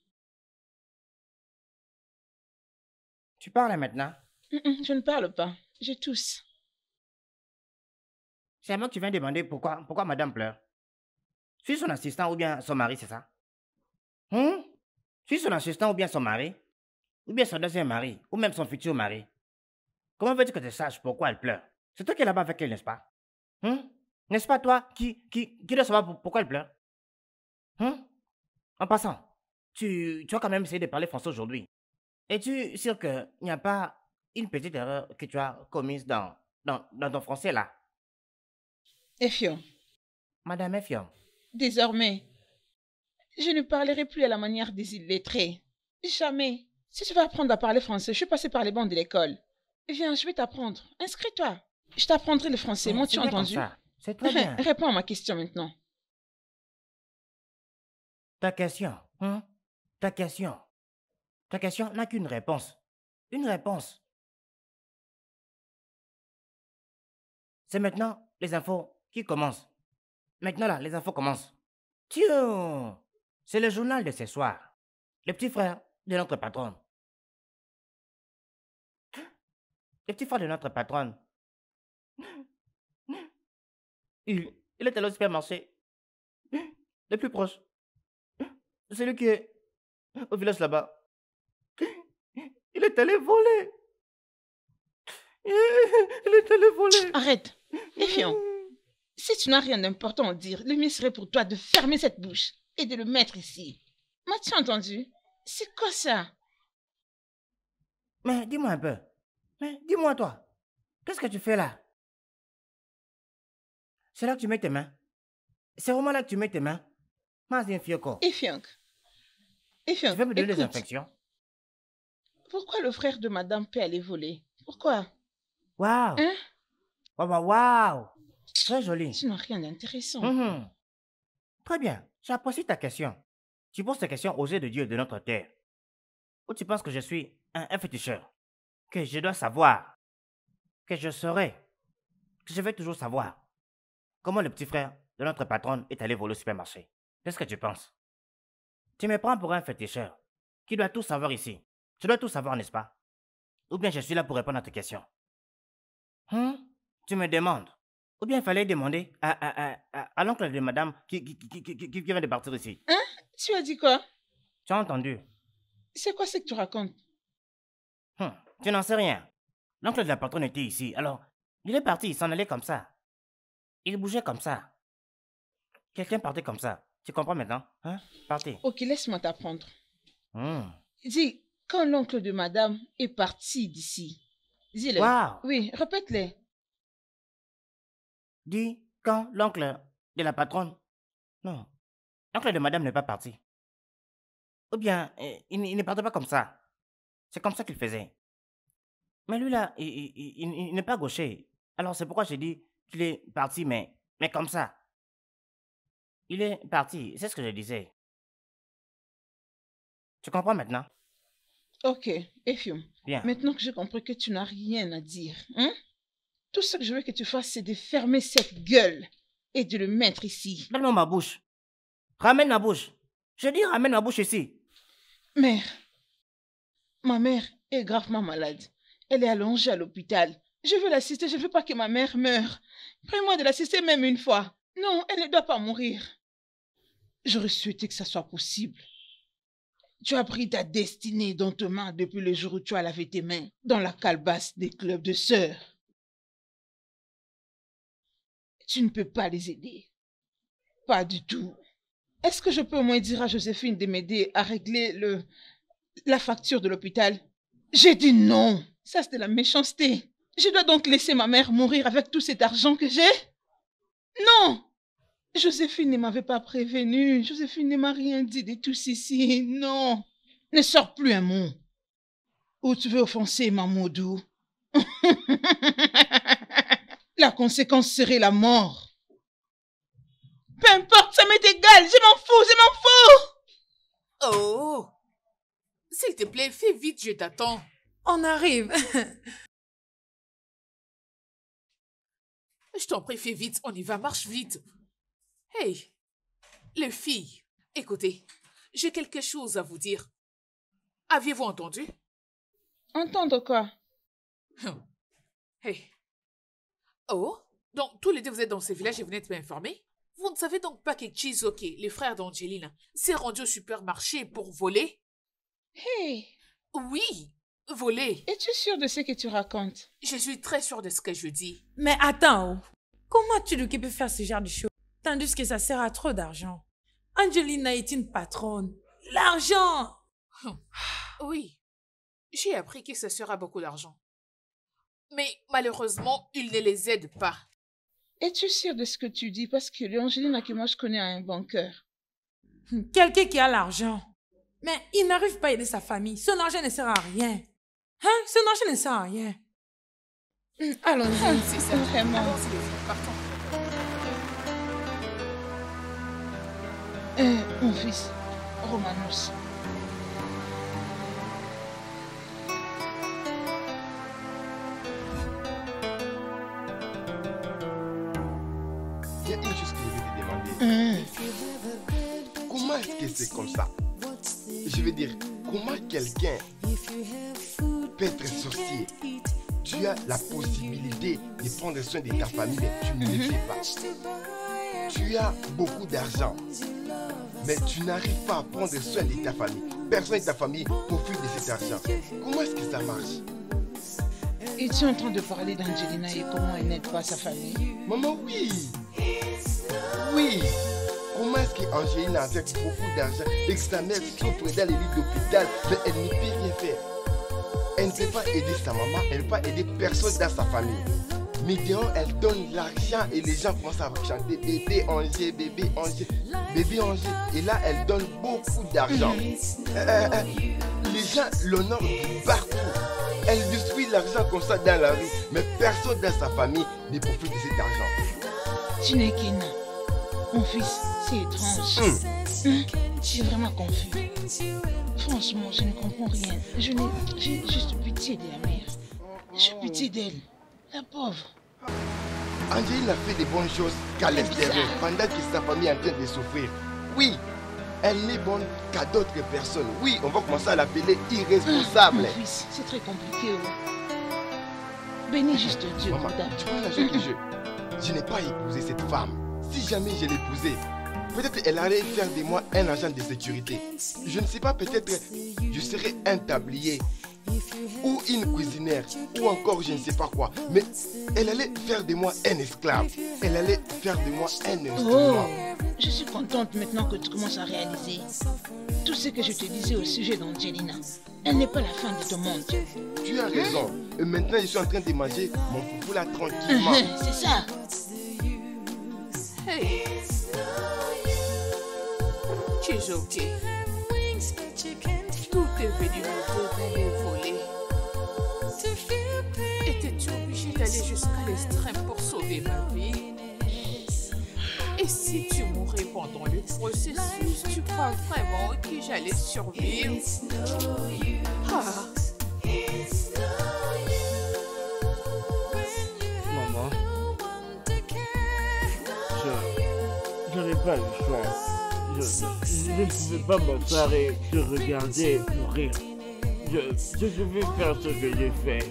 Tu parles maintenant? Mm-mm, je ne parle pas. Je tousse. C'est à moi que tu viens demander pourquoi, pourquoi madame pleure. Tu es son assistant ou bien son mari, c'est ça? Hum? Tu es son assistant ou bien son mari? Ou bien son deuxième mari? Ou même son futur mari? Comment veux-tu que tu saches pourquoi elle pleure? C'est toi qui es là-bas avec elle, n'est-ce pas? Hum? N'est-ce pas toi qui, qui, qui doit savoir pourquoi elle pleure? Hum? En passant, tu, tu as quand même essayé de parler français aujourd'hui. Es-tu sûr qu'il n'y a pas une petite erreur que tu as commise dans, dans, dans ton français là? Effion. Madame Effion. Désormais, je ne parlerai plus à la manière des illettrés. Jamais. Si tu veux apprendre à parler français, je suis passée par les bancs de l'école. Viens, je vais t'apprendre. Inscris-toi. Je t'apprendrai le français. Moi, tu as entendu? C'est très bien. Réponds à ma question maintenant. Ta question, hein? Ta question. Ta question n'a qu'une réponse. Une réponse. C'est maintenant les infos qui commencent. Maintenant là, les infos commencent. Tiens, c'est le journal de ce soir. Le petit frère de notre patronne. Le petit frère de notre patronne. Il, il est allé au supermarché. Le plus proche. Celui qui est au village là-bas. Il est allé voler. Il est allé voler. Arrête. Effion. Si tu n'as rien d'important à dire, le mieux serait pour toi de fermer cette bouche et de le mettre ici. M'as-tu entendu? C'est quoi ça? Mais dis-moi un peu. Mais dis-moi toi. Qu'est-ce que tu fais là? C'est là que tu mets tes mains. C'est vraiment là que tu mets tes mains. Mas Fioko. Effion. Effion, tu veux me donner écoute. des infections? Pourquoi le frère de madame peut aller voler? Pourquoi? Waouh! Hein? Waouh, waouh! Très joli. Tu n'as rien d'intéressant. Mm-hmm. Très bien, j'apprécie ta question. Tu poses ta question aux yeux de Dieu de notre terre. Ou tu penses que je suis un, un féticheur? Que je dois savoir? Que je saurai? Que je vais toujours savoir? Comment le petit frère de notre patronne est allé voler au supermarché? Qu'est-ce que tu penses? Tu me prends pour un féticheur qui doit tout savoir ici. Tu dois tout savoir, n'est-ce pas? Ou bien je suis là pour répondre à tes questions. Hum? Tu me demandes. Ou bien il fallait demander à, à, à, à, à l'oncle de madame qui, qui, qui, qui, qui, qui vient de partir ici. Hein? Tu as dit quoi? Tu as entendu? C'est quoi ce que tu racontes? Hum, tu n'en sais rien. L'oncle de la patronne était ici, alors il est parti, il s'en allait comme ça. Il bougeait comme ça. Quelqu'un partait comme ça. Tu comprends maintenant? Hein? Partez. Ok, laisse-moi t'apprendre. Hum. Dis, quand l'oncle de madame est parti d'ici, dis-le. Wow. Oui, répète-le. Dis, quand l'oncle de la patronne... Non, l'oncle de madame n'est pas parti. Ou bien, eh, il, il ne partait pas comme ça. C'est comme ça qu'il faisait. Mais lui là, il, il, il, il n'est pas gaucher. Alors c'est pourquoi j'ai dit qu'il est parti, mais, mais comme ça. Il est parti, c'est ce que je disais. Tu comprends maintenant? Ok, Efium. Bien. Maintenant que j'ai compris que tu n'as rien à dire, hein? Tout ce que je veux que tu fasses, c'est de fermer cette gueule et de le mettre ici. Donne-moi ma bouche. Ramène ma bouche. Je dis ramène ma bouche ici. Mère, ma mère est gravement malade. Elle est allongée à l'hôpital. Je veux l'assister, je ne veux pas que ma mère meure. Prie-moi de l'assister même une fois. Non, elle ne doit pas mourir. J'aurais souhaité que ça soit possible. Tu as pris ta destinée dans tes mains depuis le jour où tu as lavé tes mains dans la calebasse des clubs de sœurs. Tu ne peux pas les aider. Pas du tout. Est-ce que je peux au moins dire à Joséphine de m'aider à régler le, la facture de l'hôpital? J'ai dit non. Ça, c'est de la méchanceté. Je dois donc laisser ma mère mourir avec tout cet argent que j'ai? Non! Joséphine ne m'avait pas prévenue. Joséphine ne m'a rien dit de tout ceci. Non. Ne sors plus un mot. Ou tu veux offenser Mamoudou? La conséquence serait la mort. Peu importe, ça m'est égal. Je m'en fous, je m'en fous. Oh! S'il te plaît, fais vite, je t'attends. On arrive. Je t'en prie, fais vite, on y va, marche vite. Hey, les filles, écoutez, j'ai quelque chose à vous dire. Aviez-vous entendu? Entendre quoi? Hum. Hey. Oh, donc tous les deux vous êtes dans ce village et vous n'êtes pas informés? Vous ne savez donc pas que Chizoke, le frère d'Angelina, s'est rendu au supermarché pour voler? Hey! Oui, voler. Es-tu sûre de ce que tu racontes? Je suis très sûre de ce que je dis. Mais attends, comment tu peux faire ce genre de choses tandis que ça sert à trop d'argent? Angelina est une patronne. L'argent! Hum. Oui, j'ai appris que ça sera beaucoup d'argent. Mais malheureusement, il ne les aide pas. Es-tu sûre de ce que tu dis? Parce que l'Angelina que moi je connais a un bon cœur. Quelqu'un qui a l'argent. Mais il n'arrive pas à aider sa famille. Son argent ne sert à rien. Hein? Son argent ne sert à rien. Allons-y. C'est ça. Vraiment. Allons-y, les filles, partons. Euh, mon fils, Romanos. Il y a une chose que je vais te demander. Mmh. Comment est-ce que c'est comme ça? Je veux dire, comment quelqu'un peut être sorcier? Tu as la possibilité de prendre soin de ta famille, mais tu ne le fais pas. Tu as beaucoup d'argent, mais tu n'arrives pas à prendre soin de ta famille. Personne de ta famille profite de cet argent. Comment est-ce que ça marche? Es-tu en train de parler d'Angelina et comment elle n'aide pas sa famille? Maman, oui. Oui. Comment est-ce qu'Angelina, avec beaucoup d'argent, et que sa mère souffre dans les lits d'hôpital, mais elle ne peut rien faire? Elle ne peut pas aider sa maman, elle ne peut pas aider personne dans sa famille. Mais dehors, elle donne l'argent et les gens commencent à chanter bébé Angers, bébé Angers, bébé Angers. Et là, elle donne beaucoup d'argent. Euh, euh, les gens l'honorent partout. Elle distribue l'argent comme ça dans la rue, mais personne dans sa famille ne profite de cet argent. Chinekina, Mon fils, c'est étrange. Hum. Hein? Je suis vraiment confus. Franchement, je ne comprends rien. Je n'ai j'ai juste pitié de la mère. J'ai pitié d'elle. La pauvre. Angéline a fait des bonnes choses qu'à l'extérieur, pendant que sa famille est en train de souffrir. Oui, elle n'est bonne qu'à d'autres personnes. Oui, on va commencer à l'appeler irresponsable. Mon fils, c'est très compliqué. Oh. Bénis juste Dieu. Maman, tu vois la chose que je... Je n'ai pas épousé cette femme. Si jamais je l'épousais, peut-être elle allait faire de moi un agent de sécurité. Je ne sais pas, peut-être je serais un tablier ou une cuisinière ou encore je ne sais pas quoi. Mais elle allait faire de moi un esclave. Elle allait faire de moi un instrument. Oh, je suis contente maintenant que tu commences à réaliser tout ce que je te disais au sujet d'Angelina. Elle n'est pas la fin de ton monde. Tu as raison. Et maintenant je suis en train de manger mon foufou là tranquillement. C'est ça. Hey. Tu es gentil. Tout est venu me voler. Étais-tu obligé d'aller jusqu'à l'extrême pour sauver ma vie? Et si tu mourais pendant le processus, tu crois vraiment que j'allais survivre? Ah. Maman, je n'avais pas le choix. Je, je ne pouvais pas m'asseoir et te regarder mourir. Je, je devais faire ce que j'ai fait.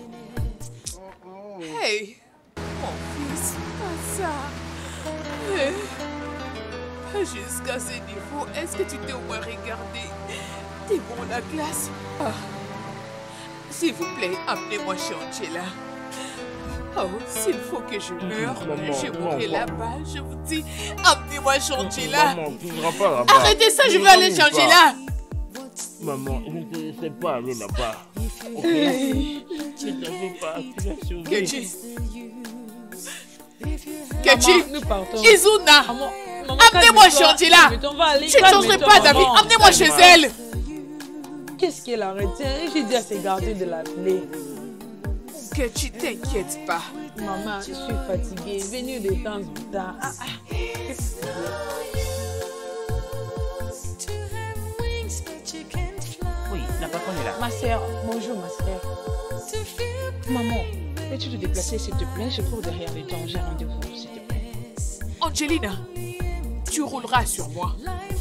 Hey, mon fils, pas ça. Hey. Jusqu'à ce niveau, est-ce que tu t'es au moins regardé devant la glace? Ah. S'il vous plaît, amenez-moi chez Angela. Oh, s'il faut que je meure, Maman, je mourrai non, là-bas. Je vous dis, amenez-moi chez Angela. Maman, tu ne seras pas là-bas. Arrêtez ça, je veux aller chez Angela. Maman, je ne te laisserai pas aller là-bas. Ok? Je ne t'avais pas, tu l'as sauvé. Kechi. Kechi. Nous partons. Izuna. Maman, maman, amenez-moi chez calme-toi, Angela. calme-toi, on va aller, Je ne changerai calme-toi, pas d'avis. maman. Amenez-moi chez Calme-toi. elle. Qu'est-ce qu'elle a retient? J'ai dit à ses gardiens de l'appeler. Kechi, t'inquiète pas. Maman, je suis fatiguée. Venue de temps en temps. Ah, ah. Qu'est-ce que Oui, la patronne est là. Ma soeur, bonjour ma soeur. Maman, peux-tu te déplacer s'il te plaît? Je cours derrière les temps. J'ai rendez-vous, s'il te plaît. Angelina, tu rouleras sur moi.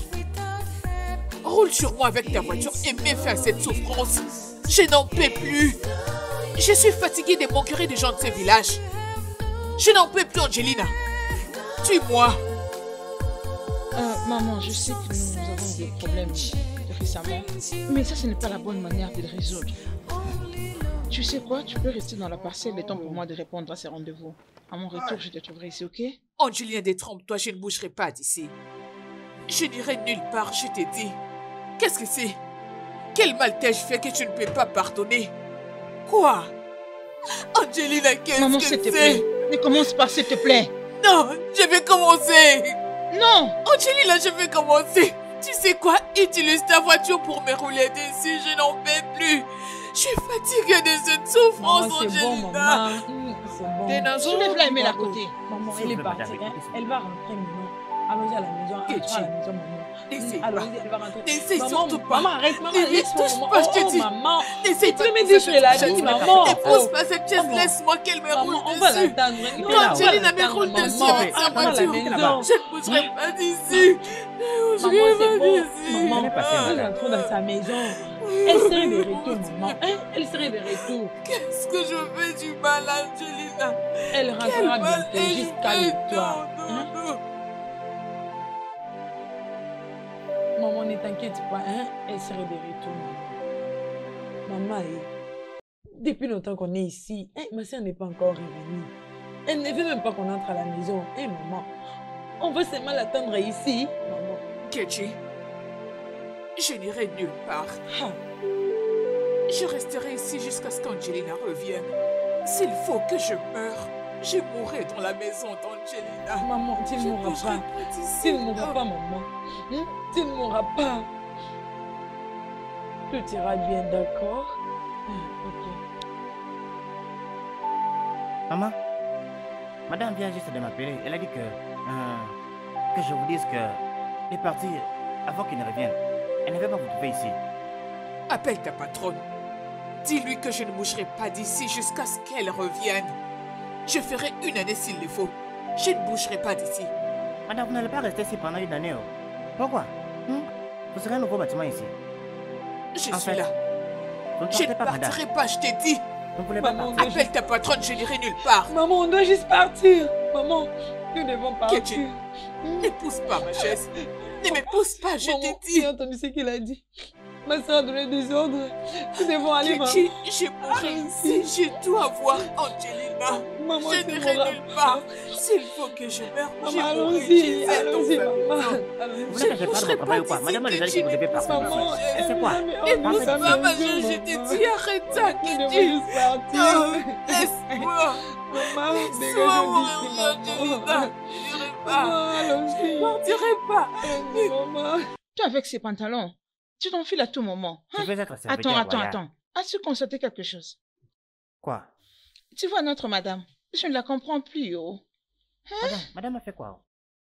Roule sur moi avec ta voiture et mets fin à cette souffrance. Je n'en peux plus. Je suis fatiguée de m'enquérir des gens de ce village. Je n'en peux plus, Angelina. Tue-moi. Euh, maman, je sais que nous avons des problèmes récemment, mais ça, ce n'est pas la bonne manière de les résoudre. Tu sais quoi? Tu peux rester dans la parcelle le temps pour moi de répondre à ces rendez-vous. À mon retour, je te trouverai ici, ok? Angelina, détrompe-toi, je ne bougerai pas d'ici. Je n'irai nulle part, je t'ai dit. Qu'est-ce que c'est? Quel mal t'ai-je fait que tu ne peux pas pardonner? Quoi? Angelina, qu'est-ce Maman, que s'il te c'est? plaît, ne commence pas, s'il te plaît. Non, je vais commencer. Non. Angelina, je vais commencer. Tu sais quoi? Utilise ta voiture pour me rouler dessus, je n'en peux plus. Je suis fatiguée de cette souffrance, Maman, c'est bon, Angelina. maman. Mmh, c'est bon. T'es dans Soulève-la et mets-la à côté. Maman, elle est partie. Hein. Elle va rentrer maintenant. Allons-y à la maison. Entrons à la maison, maman. N'essaye Alors, pas. elle va rentrer. N'essaye Maman, surtout pas. Maman, arrête, maman. Ne les Laisse-moi, touche maman. pas, je te Oh, dis. maman. N'essaye Tu pas peux de me pousser dire, je l'ai cette dit, chaise. maman. Ne pousse Oh. pas cette chaise, Maman. laisse-moi qu'elle me roule Maman, on va dessus. l'attendre. Non, Quand on va Angelina me l'attendre, roule dessus maman. avec sa Entrons à la voiture, maison. je ne bougerai pas d'ici. Je Maman, ne c'est bougerai bon. pas d'ici. Maman, elle rentre dans sa maison. Elle serait de retour, maman. Hein? Elle serait de retour. Qu'est-ce que je fais du mal, Angelina? Elle rentrera Quel mal bientôt. ai-je Juste fait? calme-toi. Non, Hein? non, non. Maman, ne t'inquiète pas, hein? Elle serait de retour, maman. Maman, eh, depuis longtemps qu'on est ici, hein, ma soeur n'est pas encore revenue. Elle ne veut même pas qu'on entre à la maison. Hein, maman? On va seulement l'attendre ici, maman. Kechi, je n'irai nulle part. Ah. Je resterai ici jusqu'à ce qu'Angelina revienne. S'il faut que je meure, je mourrai dans la maison d'Angelina. Maman, tu ne Je mourras bougerai pas. pas d'ici. Tu ne mourras pas, maman. Hein? Tu ne mourras pas. Tout ira bien, d'accord? Ah, ok. Maman, madame vient juste de m'appeler. Elle a dit que euh, que je vous dise que est partie avant qu'il ne revienne. Elle ne va pas vous trouver ici. Appelle ta patronne. Dis-lui que je ne bougerai pas d'ici jusqu'à ce qu'elle revienne. Je ferai une année s'il le faut. Je ne bougerai pas d'ici. Madame, vous n'allez pas rester ici pendant une année. Oh. Pourquoi? hmm? Vous serez un nouveau bâtiment ici. Je en suis fait, là. Vous ne Je ne partez pas, partirai madame. pas, je t'ai dit. Vous ne voulez pas Maman, partir. Appelle ta patronne, je n'irai nulle part. Maman, on doit juste partir. Maman, nous devons partir. Ketty, ne pousse pas ma chaise. Ne me pousse pas, je Maman, t'ai dit. j'ai entendu ce qu'il a dit. Ma soeur a donné des ordres. Nous devons aller, maman. Ketty, je mourrai ici. Je dois voir Angelina. Maman, je tu n'irai mourras nulle part. S'il faut que je meure, je Maman, mourrai allons-y, chez elle dans allons-y, sa maman. maison. Allons-y. Vous voulez que je parte de travail ou quoi? Madame a déjà dit que vous devez partir. Maman, Et c'est quoi? elle Ne pousse pas ma chaise, je t'ai dit, arrête ça, Nous devons Ketty. juste partir. Oh, laisse-moi. Maman, Laisse-moi mourir, maman. Angelina. Je n'irai pas. Maman, allons-y. Je partirai pas. Allons-y, maman. Tu avec ces pantalons, tu t'enfiles à tout moment. Je hein? vais être serviteur Attends, attends, royal. attends. As-tu constaté quelque chose? Quoi? Tu vois notre madame, je ne la comprends plus, oh. Madame, madame a fait quoi?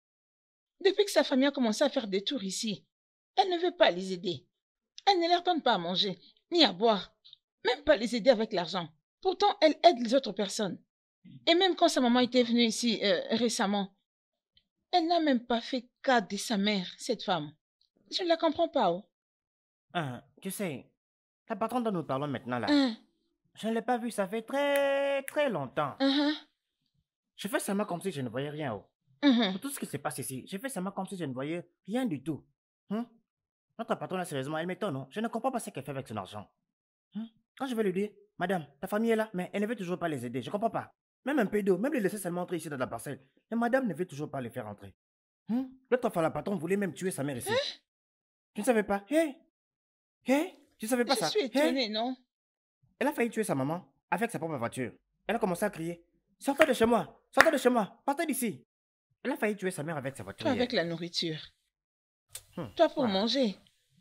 Depuis que sa famille a commencé à faire des tours ici, elle ne veut pas les aider. Elle ne leur donne pas à manger, ni à boire, même pas les aider avec l'argent. Pourtant, elle aide les autres personnes. Et même quand sa maman était venue ici euh, récemment, elle n'a même pas fait cas de sa mère, cette femme. Je ne la comprends pas, oh. Hein, tu sais, la patronne dont nous parlons maintenant là, Hein, je ne l'ai pas vue, ça fait très très longtemps. hein, Je fais seulement comme si je ne voyais rien. Oh. hein. Pour tout ce qui se passe ici, je fais seulement comme si je ne voyais rien du tout. Hein? Notre patronne là, sérieusement, elle m'étonne. Non? Je ne comprends pas ce qu'elle fait avec son argent. Hein? Quand je vais lui dire, madame, ta famille est là, mais elle ne veut toujours pas les aider. Je comprends pas. Même un peu d'eau, même les laisser seulement entrer ici dans la parcelle. Mais madame ne veut toujours pas les faire entrer. Hein? L'autre fois, la patronne voulait même tuer sa mère ici. Tu ne savais pas? Hé! Hé! Tu ne savais pas Je ça? suis Hé! étonnée, non? Elle a failli tuer sa maman avec sa propre voiture. Elle a commencé à crier. Sortez de chez moi! Sortez de chez moi! Partez d'ici! Elle a failli tuer sa mère avec sa voiture. Toi hier. avec la nourriture. Hum, Toi pour voilà. manger.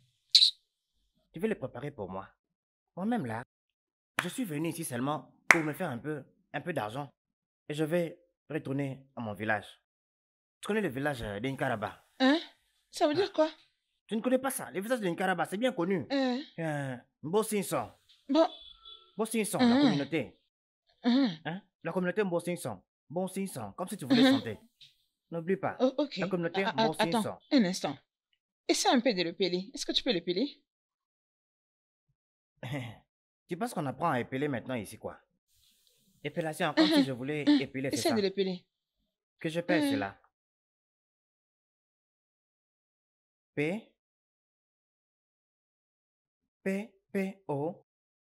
Tu veux les préparer pour moi. Moi-même là, je suis venu ici seulement pour me faire un peu, un peu d'argent. Et je vais retourner à mon village. Tu connais le village euh, d'Inkaraba? Hein? Ça veut dire quoi? Tu ne connais pas ça? Le village d'Inkaraba, c'est bien connu. Hein? Euh, Mbossinson. Bon. Mbossinson, la Mhm. communauté. Hein? Hein? La communauté Mbossinson. Mbossinson, comme si tu voulais Mhm. chanter. N'oublie pas. Oh, ok. La communauté Ah, ah, Mbossinson. attends, un instant. Essaie un peu de le peler. Est-ce que tu peux le peler? Tu penses qu'on apprend à épeler maintenant ici, quoi? Épilation, comme si je voulais épiler, c'est Essaie ça. de le peler. Que je pèse Mhm. cela. P. P. P. O.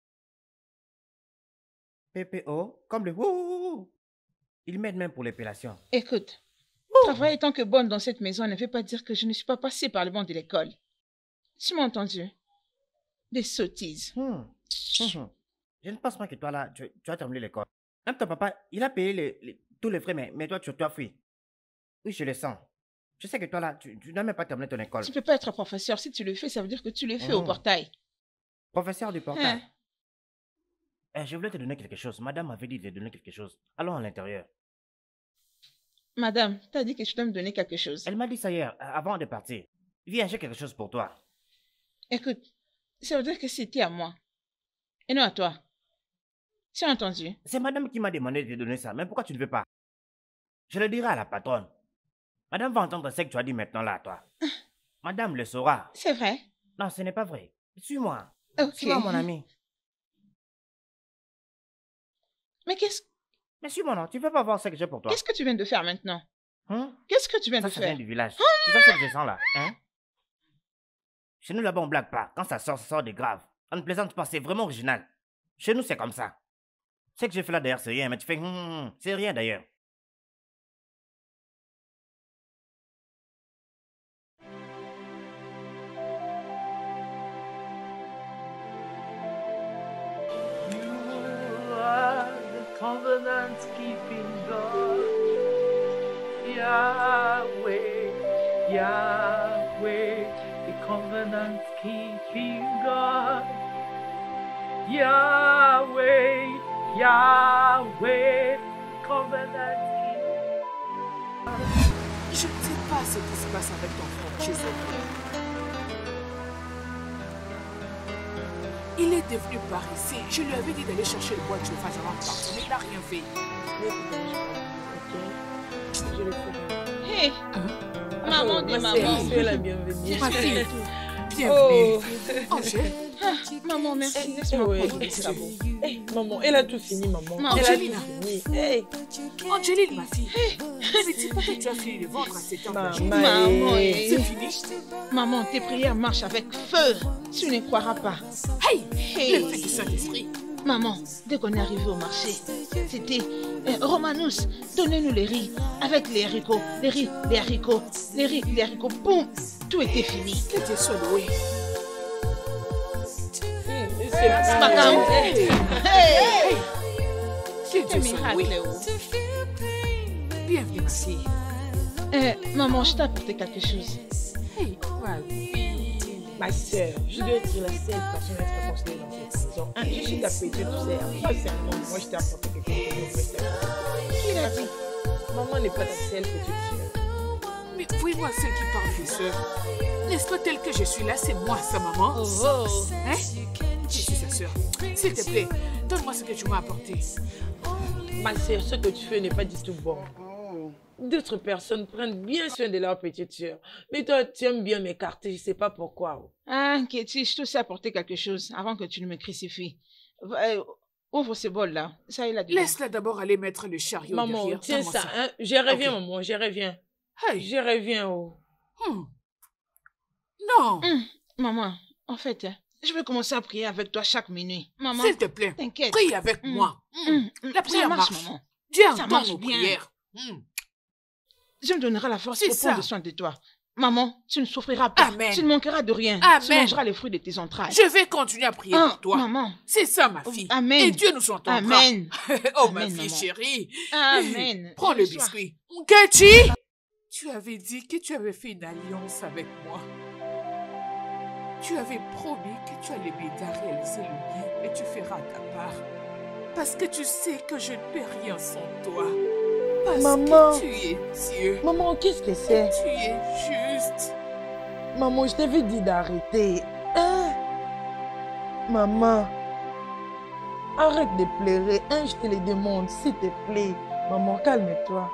P. P. O. Comme le wouh. Ils m'aident même pour l'épilation. Écoute, travailler tant que bonne dans cette maison ne veut pas dire que je ne suis pas passée par le banc de l'école. Tu m'as entendu? Des sottises. Hmm. Mhm. Je ne pense pas que toi là, tu, tu as terminé l'école. Même ton papa, il a payé les- les- tous les frais, mais, mais toi, tu tu as fui. Oui, je le sens. Je sais que toi là, tu, tu n'as même pas terminé ton école. Tu ne peux pas être professeur. Si tu le fais, ça veut dire que tu le fais au Mhm. portail. Professeur du portail. Hein? Eh, je voulais te donner quelque chose. Madame m'avait dit de te donner quelque chose. Allons à l'intérieur. Madame, t'as dit que tu dois me donner quelque chose. Elle m'a dit ça hier, euh, avant de partir. Viens, j'ai quelque chose pour toi. Écoute, ça veut dire que c'était à moi. Et non à toi. Tu as entendu? C'est madame qui m'a demandé de te donner ça. Mais pourquoi tu ne veux pas? Je le dirai à la patronne. Madame va entendre ce que tu as dit maintenant là, toi. Madame le saura. C'est vrai? Non, ce n'est pas vrai. Suis-moi. Ok. Suis-moi, mon ami. Mais qu'est-ce Mais suis-moi, non. Tu veux pas voir ce que j'ai pour toi. qu'est-ce que tu viens de faire maintenant? Hein? Qu'est-ce que tu viens Ça, de ça faire? vient du village. Tu sais ce que je sens là, hein? Chez nous là-bas, on blague pas. Quand ça sort, ça sort de grave. On ne plaisante pas, c'est vraiment original. Chez nous, c'est comme ça. Ce que j'ai fait là d'ailleurs, c'est rien, mais tu fais hum, hum, hum. C'est rien d'ailleurs. You are the covenant keeping God. Yahweh, Yahweh, the covenant keeping God. Yahweh, Yahweh, covenant keeping God. Je ne sais pas ce qui se passe avec ton frère Jason. Il est devenu par ici. Je lui avais dit d'aller chercher le bois de chauffage avant de partir, mais il n'a rien fait. Ok, je le ferai. Hé, maman dit maman. Tu es la bienvenue. Ma fille, bienvenue. Oh. Angèle. Ah, maman, merci. Laisse-moi Ouais. prendre des sabots. Hey, maman, elle a tout fini, maman. Maman, Elle a Angelina. tout fini. Hey. Angéline, ma fille. Ne dis pas que tu as fini de vendre à cet homme. Maman, C'est eh. fini. Maman, tes prières marchent avec feu. Tu ne croiras pas. Hey, Hey. l'effet du Saint-Esprit. Maman, dès qu'on est arrivé au marché, c'était euh, Romanus, donnez-nous les riz, avec les haricots, les riz, les haricots, les riz, les haricots, boum, tout était fini. Que Dieu soit loué. C'est C'est ma cam. Hey. Hey! Que C'est un Dieu soit loué. miracle. oh. Bienvenue, ma fille. Euh, maman, je t'ai apporté quelque chose. Hey, Ma soeur, je dois être la seule personne à être considérée dans cette maison. Hein, je suis ta petite, tu sais. Moi, c'est un homme. Moi, je t'ai apporté quelque chose. Qui l'a dit? Maman n'est pas ta seule petite soeur. mais oui-moi celle qui parle des sœurs. N'est-ce pas tel que je suis là, c'est moi, sa maman. Oh, oh. Hein? Je suis sa sœur. S'il te plaît, donne-moi ce que tu m'as apporté. Ma soeur, ce que tu fais n'est pas du tout bon. D'autres personnes prennent bien soin de leur petite soeur. Mais toi, tu aimes bien m'écarter, je ne sais pas pourquoi. Ah, Katie, je te sais apporter quelque chose avant que tu ne me crucifies. Euh, ouvre ce bol-là. Ça, il a dit. Laisse-la d'abord aller mettre le chariot Maman, derrière. tiens Donne-moi ça, hein. Je reviens, Ok. maman, je reviens. Hey. Je reviens, oh. Hmm. Non. Hum, maman, en fait, hein, je vais commencer à prier avec toi chaque minuit. Maman, S'il te plaît, t'inquiète. prie avec Hum, moi. Hmm. hum, hum, La prière ça marche, marche. maman. Dieu Ça entend marche nos bien. prières. Hmm. Je me donnerai la force C'est pour ça. prendre soin de toi. Maman, tu ne souffriras pas. Amen. Tu ne manqueras de rien. Tu Amen. mangeras les fruits de tes entrailles. Je vais continuer à prier Ah, pour toi. maman. C'est ça, ma fille. Amen. Et Dieu nous entendra. Amen. Oh, ma Amen, fille maman. chérie. Amen. Prends le Bonsoir. biscuit. Cathy, tu avais dit que tu avais fait une alliance avec moi. Tu avais promis que tu allais m'aider à réaliser le mien et tu feras ta part. Parce que tu sais que je ne peux rien sans toi. Parce Maman. que tu es Dieu. Maman, qu'est-ce que c'est? Tu es juste. Maman, je t'avais dit d'arrêter. Hein? Maman, arrête de pleurer. Hein, je te le demande, s'il te plaît. Maman, calme-toi.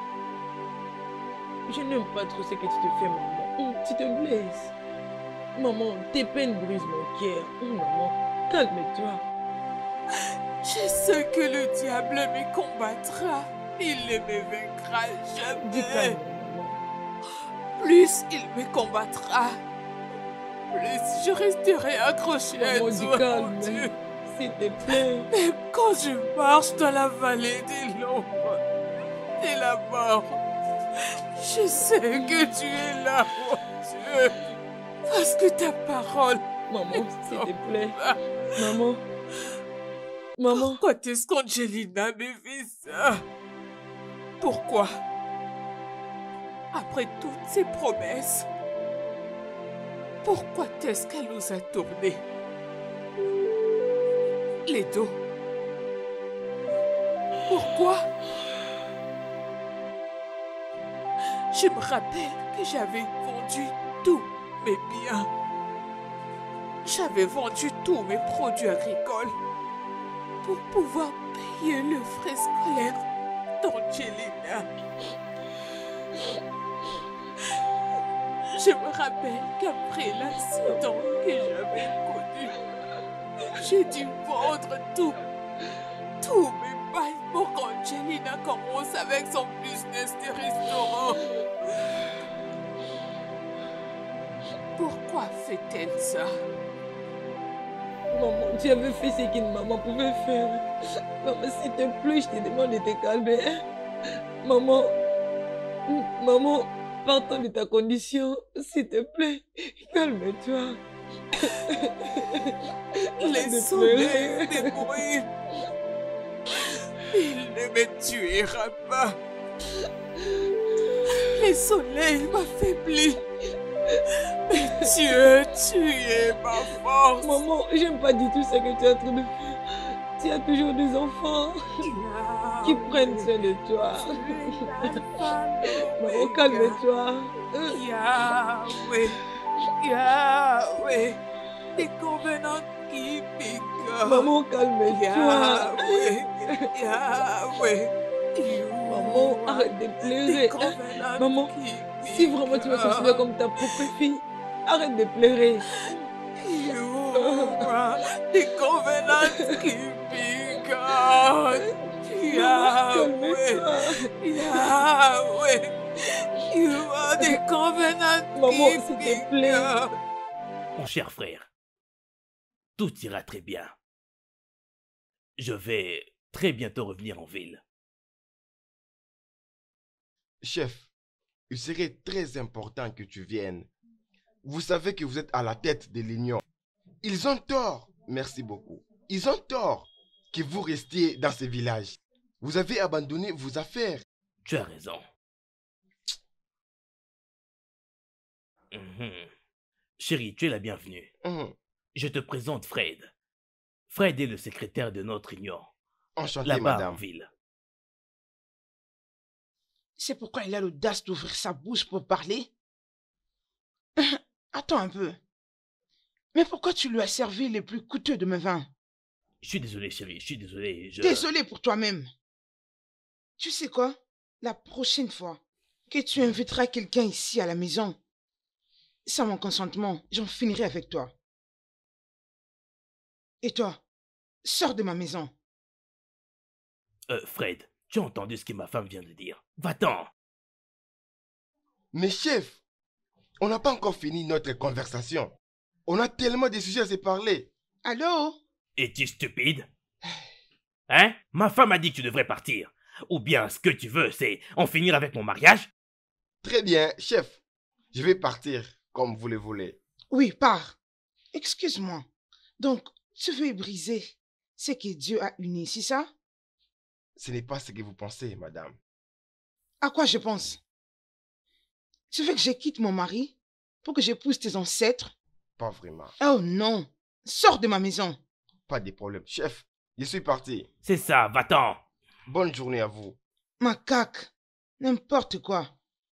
Je n'aime pas trop ce que tu te fais, maman. Hum, tu te blesses. Maman, tes peines brisent mon cœur. Hum, maman, calme-toi. Je sais que le diable me combattra. Il ne me vaincra Dis jamais. calme, maman. Plus il me combattra, plus je resterai accroché à Maman, dis toi, mon calme. Dieu. S'il te plaît. Même quand je marche dans la vallée de l'ombre de la mort, je sais que tu es là, mon Dieu. Parce que ta parole... Maman, s'il te plaît. Maman. Maman. Pourquoi est-ce qu'Angelina me fait ça? Pourquoi? Après toutes ces promesses, pourquoi est-ce qu'elle nous a tourné les dos? Pourquoi? Je me rappelle que j'avais vendu tous mes biens. J'avais vendu tous mes produits agricoles pour pouvoir payer le frais scolaire d'Angelina. Je me rappelle qu'après l'accident que j'avais connu, j'ai dû vendre tout, tous mes bails pour qu'Angelina commence avec son business de restaurant. Pourquoi fait-elle ça? Maman, tu avais fait ce qu'une maman pouvait faire. Maman, s'il te plaît, je te demande de te calmer. Maman, maman, partons de ta condition. S'il te plaît, calme-toi. Les soleils me brûlent. Il ne me tuera pas. Les soleils m'affaiblissent. Mais Dieu, tu es ma force. Maman, j'aime pas du tout ce que tu es en train de faire. Tu as toujours des enfants. qui prenne soin de toi. Maman, calme-toi. Yahweh, Yahweh, des covenants qui piquent. Maman, calme-toi. Yahweh, Yahweh. Maman, arrête de pleurer. Maman, si vraiment tu me considères comme ta propre fille, arrête de pleurer. Des covenants qui piquent. Yahweh, Yahweh. You are the covenant. Maman, s'il te plaît. Mon cher frère, tout ira très bien. Je vais très bientôt revenir en ville. Chef, il serait très important que tu viennes. Vous savez que vous êtes à la tête de l'Union. Ils ont tort, merci beaucoup. Ils ont tort que vous restiez dans ce village. Vous avez abandonné vos affaires. Tu as raison. Mmh. Chérie, tu es la bienvenue. Mmh. Je te présente Fred. Fred est le secrétaire de notre union. Enchanté, là-bas madame. en ville. C'est pourquoi il a l'audace d'ouvrir sa bouche pour parler? Attends un peu. Mais pourquoi tu lui as servi les plus coûteux de mes vins? Je suis désolé, chérie, je suis désolé. Je... Désolé pour toi-même. Tu sais quoi? La prochaine fois que tu inviteras quelqu'un ici à la maison, sans mon consentement, j'en finirai avec toi. Et toi, sors de ma maison. Euh, Fred, tu as entendu ce que ma femme vient de dire? Va-t'en. Mais chef, on n'a pas encore fini notre conversation. On a tellement de sujets à se parler. Allô? Es-tu stupide? Hein? Ma femme a dit que tu devrais partir. Ou bien ce que tu veux, c'est en finir avec mon mariage? Très bien, chef. Je vais partir, comme vous le voulez. Oui, pars. Excuse-moi. Donc, tu veux briser ce que Dieu a uni, c'est ça? Ce n'est pas ce que vous pensez, madame. À quoi je pense? Tu veux que je quitte mon mari pour que j'épouse tes ancêtres? Pas vraiment. Oh non! Sors de ma maison! Pas de problème. Chef, je suis parti. C'est ça, va-t'en. Bonne journée à vous. Macaque! N'importe quoi.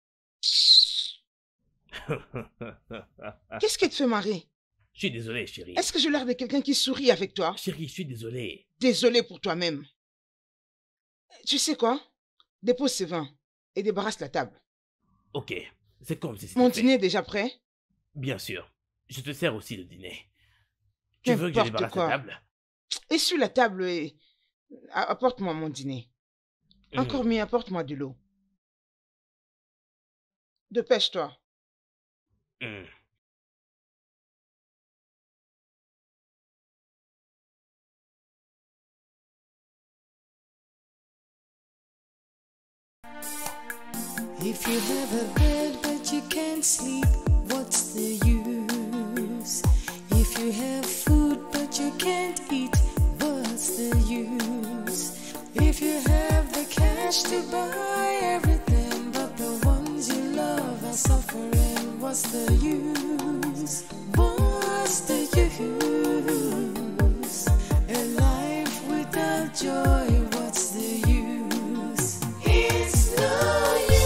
Qu'est-ce qui te fait marrer? Je suis désolé, chérie. Est-ce que j'ai l'air de quelqu'un qui sourit avec toi? Chérie, je suis désolé. Désolé pour toi-même. Tu sais quoi? Dépose ce vin et débarrasse la table. Ok, c'est comme si c'était Mon fait. dîner est déjà prêt? Bien sûr. Je te sers aussi le dîner. Tu veux que je débarrasse la table? Essuie la table et apporte-moi mon dîner. Mmh. Encore mieux, apporte-moi de l'eau. Dépêche-toi. Mmh. If you have a bed but you can't sleep, what's the use? If you have food but you can't eat, what's the use? If you have the cash to buy everything but the ones you love are suffering, what's the use? What's the use? A life without joy, what's the use? It's no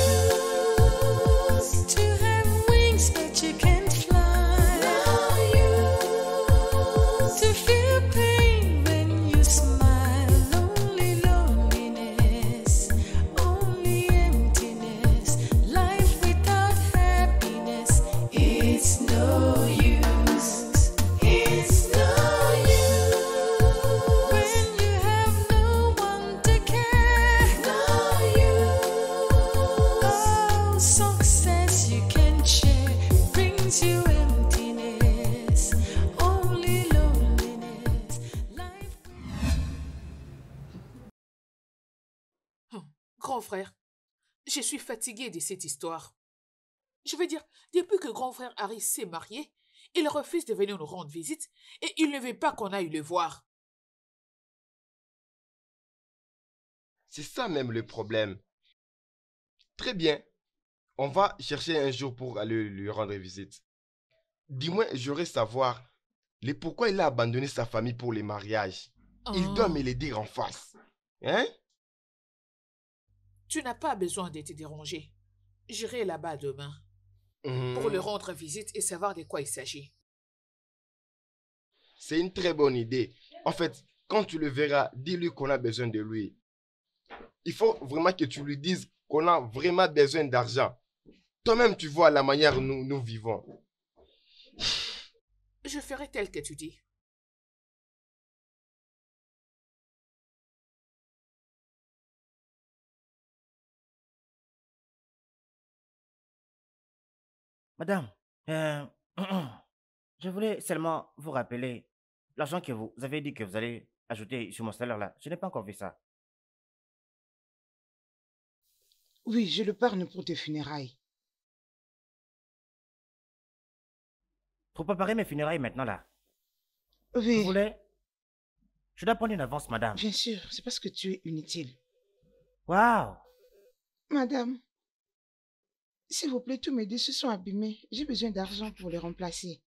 Grand frère, je suis fatiguée de cette histoire. Je veux dire, depuis que grand frère Harry s'est marié, il refuse de venir nous rendre visite et il ne veut pas qu'on aille le voir. C'est ça même le problème. Très bien. On va chercher un jour pour aller lui rendre visite. Dis-moi, j'aurais savoir le pourquoi il a abandonné sa famille pour les mariages. Oh. Il doit me le dire en face. Hein? Tu n'as pas besoin de te déranger. J'irai là-bas demain Mhm. pour lui rendre visite et savoir de quoi il s'agit. C'est une très bonne idée. En fait, quand tu le verras, dis-lui qu'on a besoin de lui. Il faut vraiment que tu lui dises qu'on a vraiment besoin d'argent. Toi-même, tu vois la manière dont nous, nous vivons. Je ferai tel que tu dis. Madame, euh, je voulais seulement vous rappeler l'argent que vous avez dit que vous allez ajouter sur mon salaire là. Je n'ai pas encore vu ça. Oui, je le parle pour tes funérailles. Pour préparer mes funérailles maintenant là. Oui. Vous voulez? Je dois prendre une avance, madame. Bien sûr, c'est parce que tu es inutile. Waouh! Madame, s'il vous plaît, tous mes déçus sont abîmés. J'ai besoin d'argent pour les remplacer.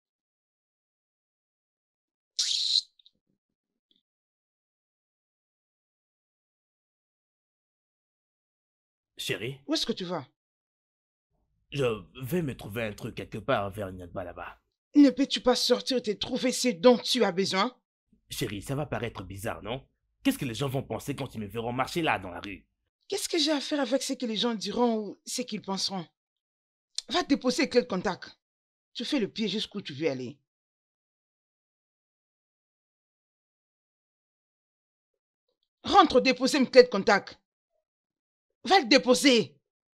Chérie, Où est-ce que tu vas? je vais me trouver un truc quelque part vers Nyatba là-bas. Ne peux-tu pas sortir et te trouver ce dont tu as besoin? Chérie, ça va paraître bizarre, non? Qu'est-ce que les gens vont penser quand ils me verront marcher là dans la rue? Qu'est-ce que j'ai à faire avec ce que les gens diront ou ce qu'ils penseront? Va te déposer avec le contact. Tu fais le pied jusqu'où tu veux aller. Rentre déposer une clé de contact. Va le déposer.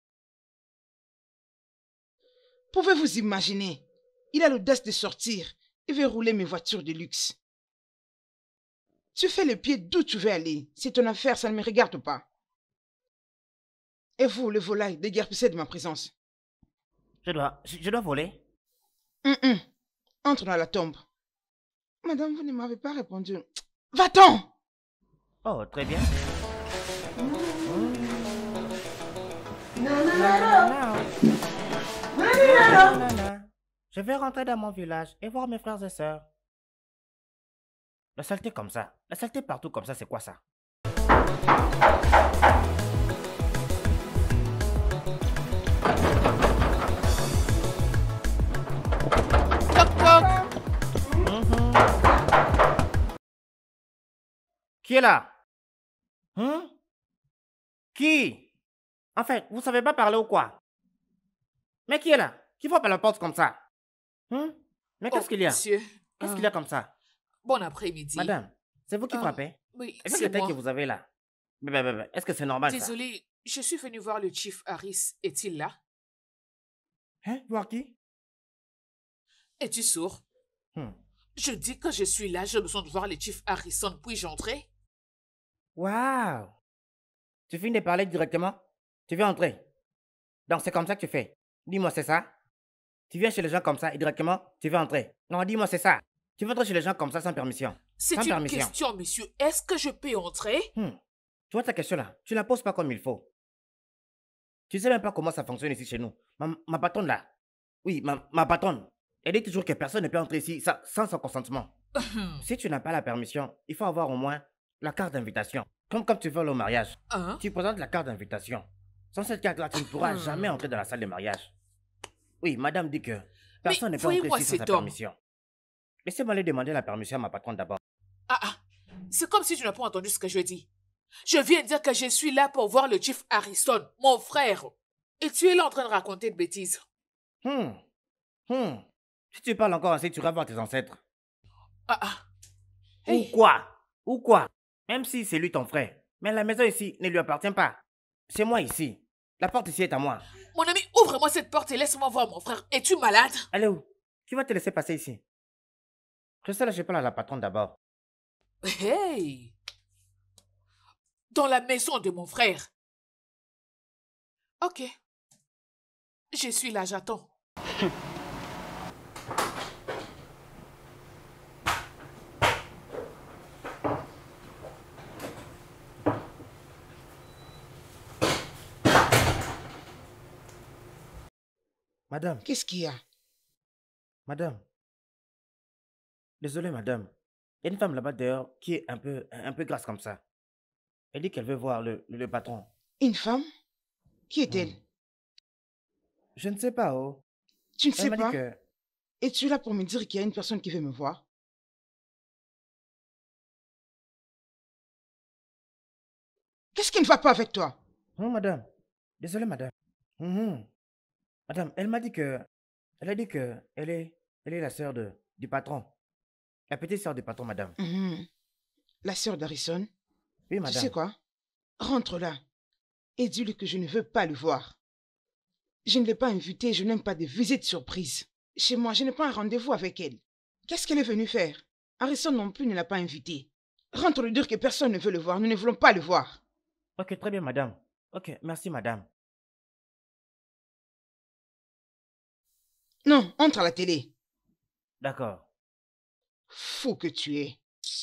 Pouvez-vous imaginer? Il a l'audace de sortir et veut rouler mes voitures de luxe. Tu fais le pied d'où tu veux aller. C'est ton affaire, ça ne me regarde pas. Et vous, le volaille, déguerpissez de ma présence. Je dois, je, je dois voler? Hum, hum. Entre dans la tombe. Madame, vous ne m'avez pas répondu. Va-t'en! Oh, très bien. Je vais rentrer dans mon village et voir mes frères et sœurs. La saleté comme ça, la saleté partout comme ça, c'est quoi ça? Toc toc. Mhm. Qui est là? Hein? Qui? En fait, vous savez pas parler ou quoi? Mais qui est là? Qui frappe à la porte comme ça? Hein? Mais qu'est-ce Oh, qu'il y a? monsieur. Qu'est-ce euh, qu'il y a comme ça? Bon après-midi. Madame, c'est vous qui Euh, frappez? Oui, Avec c'est le taille moi. que vous avez là. Mais, mais, mais, mais, est-ce que c'est normal ça? Désolée, je suis venue voir le chief Harris. Est-il là? Hein? Voir qui? Es-tu sourd? Hmm. Je dis que je suis là, j'ai besoin de voir le chief Harrison. Puis-je entrer? Waouh! Tu finis de parler directement? Tu viens entrer. Donc c'est comme ça que tu fais. Dis-moi, c'est ça? Tu viens chez les gens comme ça et directement, tu veux entrer. Non, dis-moi, c'est ça. Tu veux entrer chez les gens comme ça sans permission. C'est Sans une permission. question, monsieur. Est-ce que je peux entrer? Hmm. Tu vois ta question là, tu la poses pas comme il faut. Tu sais même pas comment ça fonctionne ici chez nous. Ma, ma patronne là, oui, ma, ma patronne, elle dit toujours que personne ne peut entrer ici ça- sans son consentement. Si tu n'as pas la permission, il faut avoir au moins la carte d'invitation. Comme quand tu vas au mariage, Hein? tu présentes la carte d'invitation. Sans cette carte-là, tu ne pourras Hmm. jamais entrer dans la salle de mariage. Oui, madame dit que personne ne peut voyez-moi entrer ici sans sa cet homme. permission. Laissez-moi aller demander la permission à ma patronne d'abord. Ah ah, c'est comme si tu n'as pas entendu ce que je dis. Je viens de dire que je suis là pour voir le chief Harrison, mon frère. Et tu es là en train de raconter de bêtises. Hmm. Hmm. Si tu parles encore ainsi, tu vas voir tes ancêtres. Ah ah. Ou Hey. quoi? Ou quoi? Même si c'est lui ton frère. Mais la maison ici ne lui appartient pas. C'est moi ici. La porte ici est à moi. Mon ami, ouvre-moi cette porte et laisse-moi voir mon frère. Es-tu malade? Allez où? Qui va te laisser passer ici? Je sais là, je parle à la patronne d'abord. Hey! Dans la maison de mon frère. Ok. Je suis là, j'attends. Madame, Qu'est-ce qu'il y a? madame. Désolé, madame. Il y a une femme là-bas dehors qui est un peu, un peu grasse comme ça. Elle dit qu'elle veut voir le, le, le patron. Une femme? Qui est-elle? Je ne sais pas, oh. Tu ne Elle sais m'a dit pas? que... Et tu es là pour me dire qu'il y a une personne qui veut me voir? Qu'est-ce qui ne va pas avec toi? Non, madame. Désolé, madame. Mhm. Madame, elle m'a dit que... Elle a dit que elle est, elle est la sœur de, du patron. La petite sœur du patron, madame. Mhm. La sœur d'Harrison? Oui, madame. Tu sais quoi? Rentre là et dis-lui que je ne veux pas le voir. Je ne l'ai pas invitée, je n'aime pas de visites surprises. Chez moi, je n'ai pas un rendez-vous avec elle. Qu'est-ce qu'elle est venue faire? Harrison non plus ne l'a pas invitée. Rentre lui dire que personne ne veut le voir, nous ne voulons pas le voir. Ok, très bien, madame. Ok, merci, madame. Non, entre à la télé. D'accord. Fou que tu es.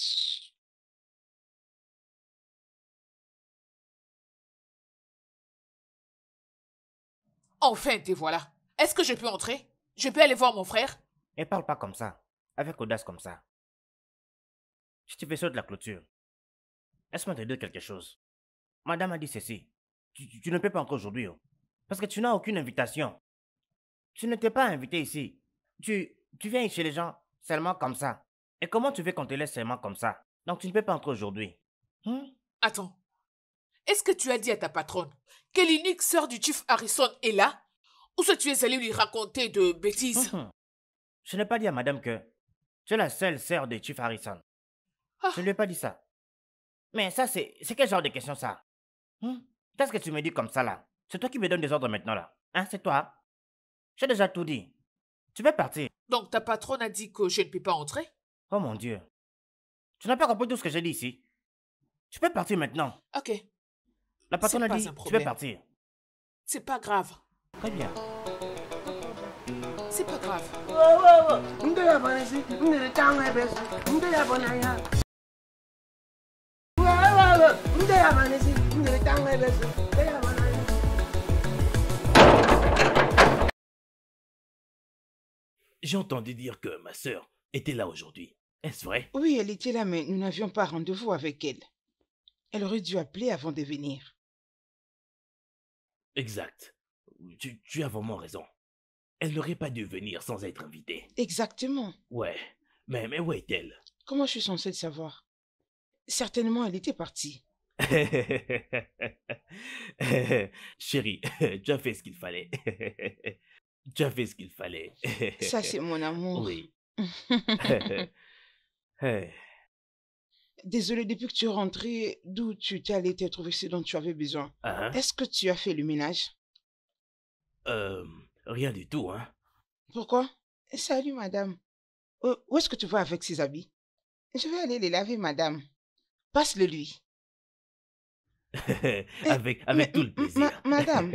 Enfin, te voilà. Est-ce que je peux entrer? Je peux aller voir mon frère? Et parle pas comme ça. Avec audace comme ça. Si tu fais ça de la clôture, laisse-moi te dire quelque chose. Madame a dit ceci. Tu, tu- tu ne peux pas entrer aujourd'hui. Oh. Parce que tu n'as aucune invitation. Tu ne t'es pas invité ici. Tu, tu viens chez les gens seulement comme ça. Et comment tu veux qu'on te laisse seulement comme ça? Donc tu ne peux pas entrer aujourd'hui. Hmm? Attends. Est-ce que tu as dit à ta patronne que l'unique sœur du chief Harrison est là? Ou soit tu es allé lui raconter de bêtises? Mhm. Je n'ai pas dit à madame que tu es la seule sœur de Chief Harrison. Ah. Je ne lui ai pas dit ça. Mais ça, c'est c'est quel genre de question ça? Hmm? Qu'est-ce que tu me dis comme ça là? C'est toi qui me donnes des ordres maintenant là. Hein, c'est toi? J'ai déjà tout dit. Tu peux partir. Donc ta patronne a dit que je ne peux pas entrer? Oh mon Dieu. Tu n'as pas compris tout ce que j'ai dit ici. Tu peux partir maintenant. Ok. La patronne C'est a pas dit un tu peux problème. partir. C'est pas grave. Très bien. C'est pas grave. J'ai entendu dire que ma sœur était là aujourd'hui. Est-ce vrai? Oui, elle était là, mais nous n'avions pas rendez-vous avec elle. Elle aurait dû appeler avant de venir. Exact. Tu, tu as vraiment raison. Elle n'aurait pas dû venir sans être invitée. Exactement. Ouais. Mais, mais où est-elle? Comment je suis censée le savoir? Certainement, elle était partie. Chérie, tu as fait ce qu'il fallait. Tu as fait ce qu'il fallait. Ça, c'est mon amour. Oui. Désolée, depuis que tu es rentrée, d'où tu t'es allé te trouver ce dont tu avais besoin. Ah, hein? Est-ce que tu as fait le ménage? Euh, rien du tout, hein. Pourquoi? Salut, madame. Où où est-ce que tu vas avec ces habits? Je vais aller les laver, madame. Passe-le lui. avec avec tout le plaisir. ma- madame.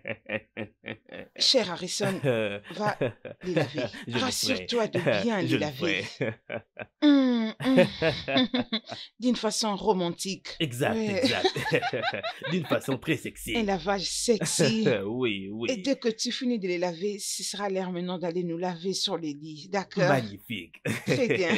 Cher Harrison, va les laver. Je le Rassure-toi de ferai. bien Je les le laver. ferai. Hum, hum. D'une façon romantique. Exact, Ouais. exact. D'une façon très sexy. Un lavage sexy. Oui, Et oui. dès que tu finis de les laver, ce sera l'heure maintenant d'aller nous laver sur les lits. D'accord? Magnifique. Très bien.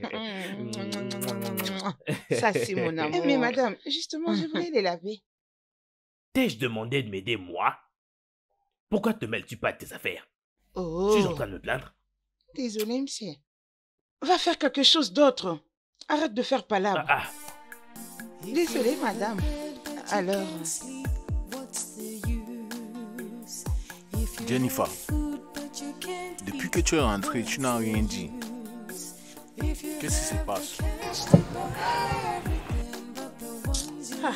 Ça, c'est mon amour. Mais madame, justement, je voulais les laver. T'ai-je demandé de m'aider, moi? Pourquoi te mêles-tu pas de tes affaires? Oh. Suis-je en train de me plaindre? Désolé, monsieur. Va faire quelque chose d'autre. Arrête de faire palabre. Ah, Désolé, madame. Alors, Jennifer, depuis que tu es rentrée, tu n'as rien dit. Qu'est-ce qui se passe? Ah.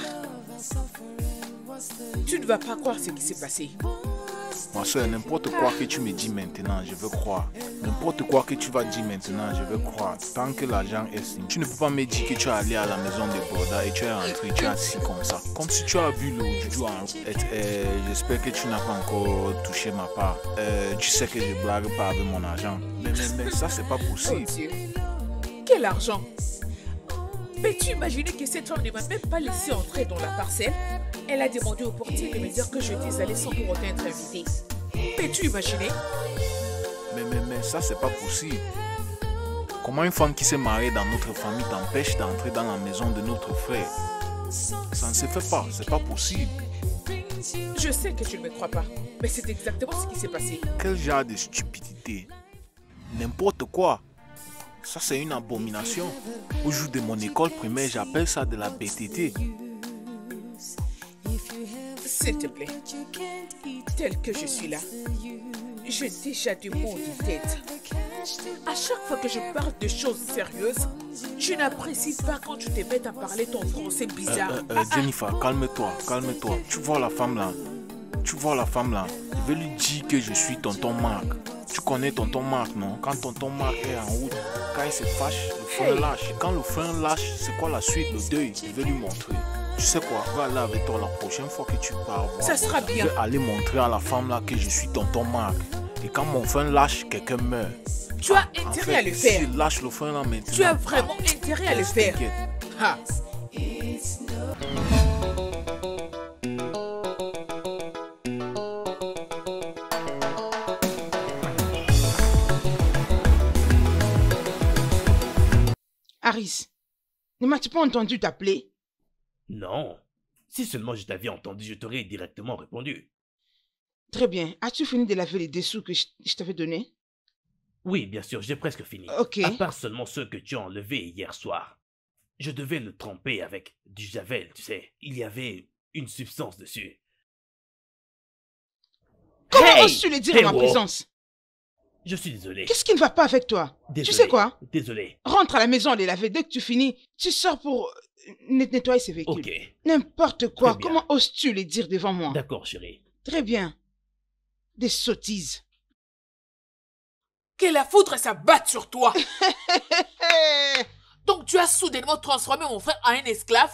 Tu ne vas pas croire ce qui s'est passé. Ma soeur, n'importe quoi que tu me dis maintenant, je veux croire. N'importe quoi que tu vas dire maintenant, je veux croire. Tant que l'argent est signe. Tu ne peux pas me dire que tu es allé à la maison de Borda et tu es rentré, tu es assis comme ça. Comme si tu as vu le juju en route. Euh, J'espère que tu n'as pas encore touché ma part. Euh, tu sais que je blague pas avec mon argent. Mais, mais, mais ça, c'est pas possible. Oh Dieu. Quel argent? Peux-tu imaginer que cette femme ne m'a même pas laissé entrer dans la parcelle? Elle a demandé au portier de me dire que je étais allée sans pour autant être invitée. Peux-tu imaginer? Mais, mais, mais ça, c'est pas possible. Comment une femme qui s'est mariée dans notre famille t'empêche d'entrer dans la maison de notre frère? Ça ne se fait pas, c'est pas possible. Je sais que tu ne me crois pas, mais c'est exactement ce qui s'est passé. Quel genre de stupidité? N'importe quoi. Ça, c'est une abomination. Au jour de mon école primaire, j'appelle ça de la bêtité. S'il te plaît, tel que je suis là, j'ai déjà du maux de tête. À chaque fois que je parle de choses sérieuses, je n'apprécie pas quand tu te mets à parler ton français bizarre. Euh, euh, euh, Jennifer, calme-toi, calme-toi. Tu vois la femme là? Tu vois la femme là? Je vais lui dire que je suis tonton Marc. Tu connais tonton Marc, non? Quand tonton Marc est en route, quand il se fâche, le frein Hey. lâche. Quand le frein lâche, c'est quoi la suite? Le deuil. Je vais lui montrer. Tu sais quoi? Va aller avec toi la prochaine fois que tu pars voir. Ça sera bien. Je vais aller montrer à la femme là que je suis tonton Marc. Et quand mon frein lâche, quelqu'un meurt. Tu as En intérêt fait, à le si faire. je lâche le frein là maintenant. Tu as vraiment intérêt à le faire. T'inquiète. Ah. Harris, ne m'as-tu pas entendu t'appeler? Non. Si seulement je t'avais entendu, je t'aurais directement répondu. Très bien. As-tu fini de laver les dessous que je, je t'avais donnés? Oui, bien sûr, j'ai presque fini. Ok. À part seulement ceux que tu as enlevés hier soir. Je devais le tremper avec du javel, tu sais. Il y avait une substance dessus. Comment Hey! oses-tu le dire Hey, en ma wow. présence? Je suis désolé. Qu'est-ce qui ne va pas avec toi? Désolé. Tu sais quoi? Désolé. Rentre à la maison, les laver. Dès que tu finis, tu sors pour euh, net- nettoyer ces véhicules. Ok. N'importe quoi. Très bien. Comment oses-tu les dire devant moi? D'accord, chérie. Très bien. Des sottises. Que la foudre s'abatte sur toi. Donc tu as soudainement transformé mon frère en un esclave?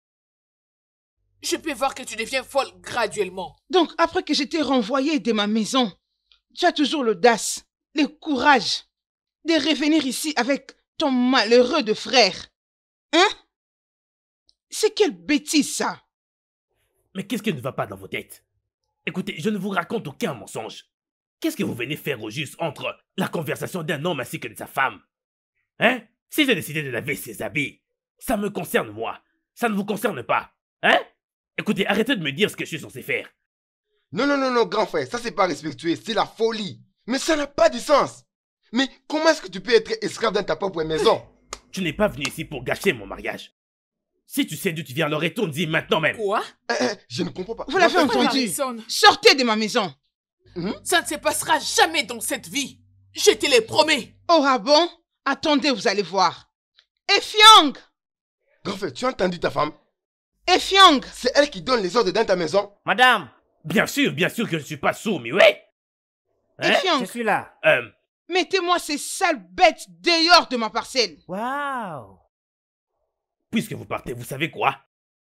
Je peux voir que tu deviens folle graduellement. Donc, après que j'étais renvoyé de ma maison, tu as toujours l'audace, le courage de revenir ici avec ton malheureux de frère. Hein? C'est quelle bêtise, ça? Mais qu'est-ce qui ne va pas dans vos têtes? Écoutez, je ne vous raconte aucun mensonge. Qu'est-ce que vous venez faire au juste entre la conversation d'un homme ainsi que de sa femme? Hein? Si j'ai décidé de laver ses habits, ça me concerne moi. Ça ne vous concerne pas. Hein? Écoutez, arrêtez de me dire ce que je suis censé faire. Non, non, non, non, grand frère, ça c'est pas respectueux, c'est la folie. Mais ça n'a pas de sens. Mais comment est-ce que tu peux être esclave dans ta propre maison? Tu n'es pas venu ici pour gâcher mon mariage. Si tu sais d'où tu viens, alors retourne-y maintenant même. Quoi? Eh, eh, je ne comprends pas. Vous l'avez Grand frère, entendu? Harrison. Sortez de ma maison. Ça ne se passera jamais dans cette vie. Je te le promets. Oh, ah bon? Attendez, vous allez voir. Efiong! Grand frère, tu as entendu ta femme? Efiong! C'est elle qui donne les ordres dans ta maison? Madame, Bien sûr, bien sûr que je ne suis pas sourd, mais ouais. Hein? Efiong! je suis là. Euh, Mettez-moi ces sales bêtes dehors de ma parcelle. Waouh. puisque vous partez, vous savez quoi?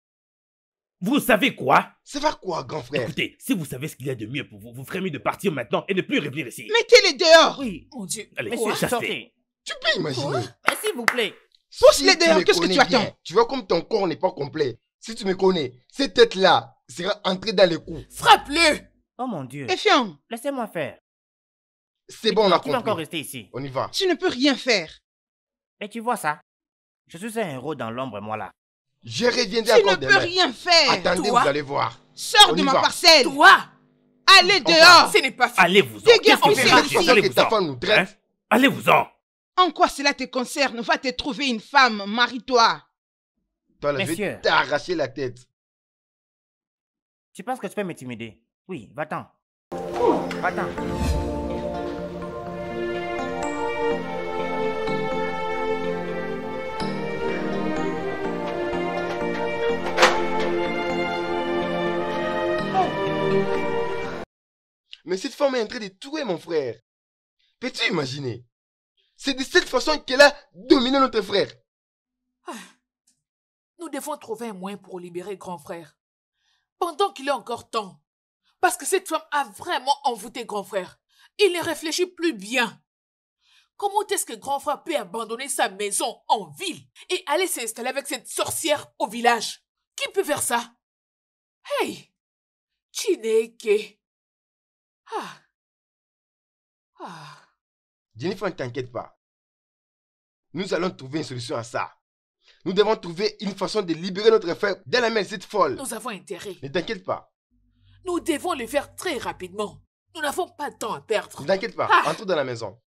Vous savez quoi? Ça va quoi, grand frère? Écoutez, si vous savez ce qu'il y a de mieux pour vous, vous ferez mieux de partir maintenant et ne plus revenir ici. Mettez-les dehors. Oui, Mon Dieu. Allez, monsieur, chassez. sortez. Tu peux imaginer. Mais s'il vous plaît. Pousse-les Si tu dehors, me qu'est-ce que connais tu attends? bien, tu vois comme ton corps n'est pas complet. Si tu me connais, cette tête-là sera entrée dans les coups. Frappe-le. Oh mon Dieu. Efiong, Laissez-moi faire. C'est bon, on a Tu vas encore compris. rester ici. On y va. tu ne peux rien faire. Et tu vois ça? Je suis un héros dans l'ombre, moi là. Je reviendrai Tu ne encore peux demain. rien faire. Attendez, Toi? vous allez voir. Sors On de y ma va. parcelle. Toi, Allez On dehors. ce n'est pas fini. Allez-vous-en. Dégage, Qu'est-ce que on vous verra faites si ici? que ta Allez-vous-en. femme nous traite. Hein? Allez-vous-en. En quoi cela te concerne? Va te trouver une femme, marie-toi. Toi, là, je Messieurs. vais t'arracher la tête. Tu penses que tu peux m'intimider? Oui, va-t'en. Va-t'en. Mais cette femme est en train de tuer mon frère. Peux-tu imaginer? C'est de cette façon qu'elle a dominé notre frère. Nous devons trouver un moyen pour libérer grand frère. Pendant qu'il est encore temps. Parce que cette femme a vraiment envoûté grand frère. Il ne réfléchit plus bien. Comment est-ce que grand frère peut abandonner sa maison en ville et aller s'installer avec cette sorcière au village? Qui peut faire ça? Hey! Chineke! Ah! Ah! Jennifer, ne t'inquiète pas. Nous allons trouver une solution à ça. Nous devons trouver une façon de libérer notre frère de la main de cette folle. Nous avons intérêt. Ne t'inquiète pas. Nous devons le faire très rapidement. Nous n'avons pas de temps à perdre. Ne t'inquiète pas, Ah. entre dans la maison.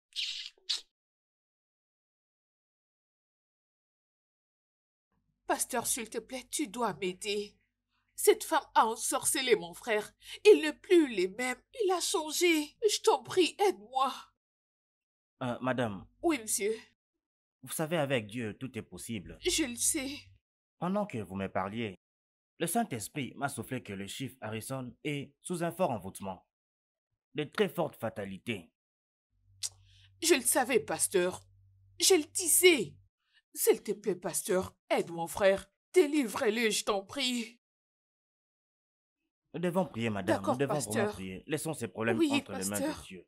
Pasteur, s'il te plaît, tu dois m'aider. Cette femme a ensorcelé mon frère. Il n'est plus les mêmes. Il a changé. Je t'en prie, aide-moi. Euh, madame, Oui, monsieur. vous savez, avec Dieu, tout est possible. Je le sais. Pendant que vous me parliez, le Saint-Esprit m'a soufflé que le chiffre Harrison est sous un fort envoûtement. De très fortes fatalités. Je le savais, pasteur. Je le disais. S'il te plaît, pasteur, aide mon frère. Délivre-le, je t'en prie. Nous devons prier, madame. D'accord, Nous devons pasteur. vraiment prier. Laissons ces problèmes Oui, entre les mains pasteur. de Dieu.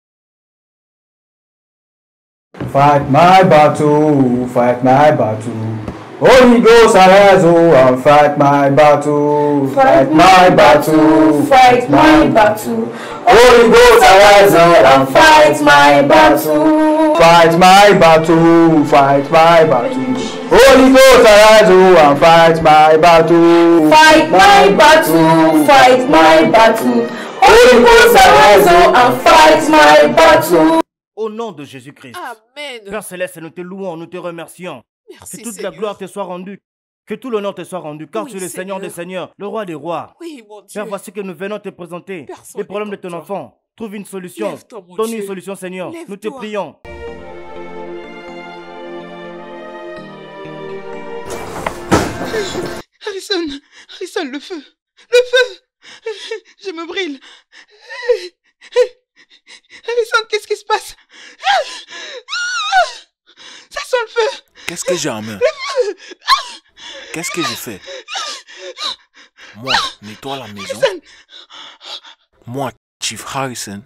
Fight my battle, fight my battle. Holy Ghost arise, oh, and fight my battle. Fight my battle, fight my battle. Holy Ghost arise, oh, and fight my battle. Fight my battle, fight my battle. Holy Ghost arise, oh, and fight my battle. Fight my battle, fight my battle. Holy Ghost arise, oh, and fight my battle. Au nom de Jésus-Christ. Amen. Père Céleste, nous te louons, nous te remercions. Merci, que toute Seigneur. la gloire te soit rendue. Que tout l'honneur te soit rendu. Car Oui, tu es le Seigneur des Seigneur. Seigneurs, le Roi des Rois. Oui, mon Dieu. Père, voici que nous venons te présenter Personne les problèmes de n'est ton comme toi. enfant. Trouve une solution. Lève-toi, mon Donne Dieu. une solution, Seigneur. Nous te Lève-toi. prions. Harrison, Harrison, le feu, le feu, je me brûle. Harrison, qu'est-ce qui se passe? Ça sent le feu. Qu'est-ce que j'ai en main? Qu'est-ce que j'ai fait? Moi, nettoie la maison. Harrison, Moi, Chief Harrison.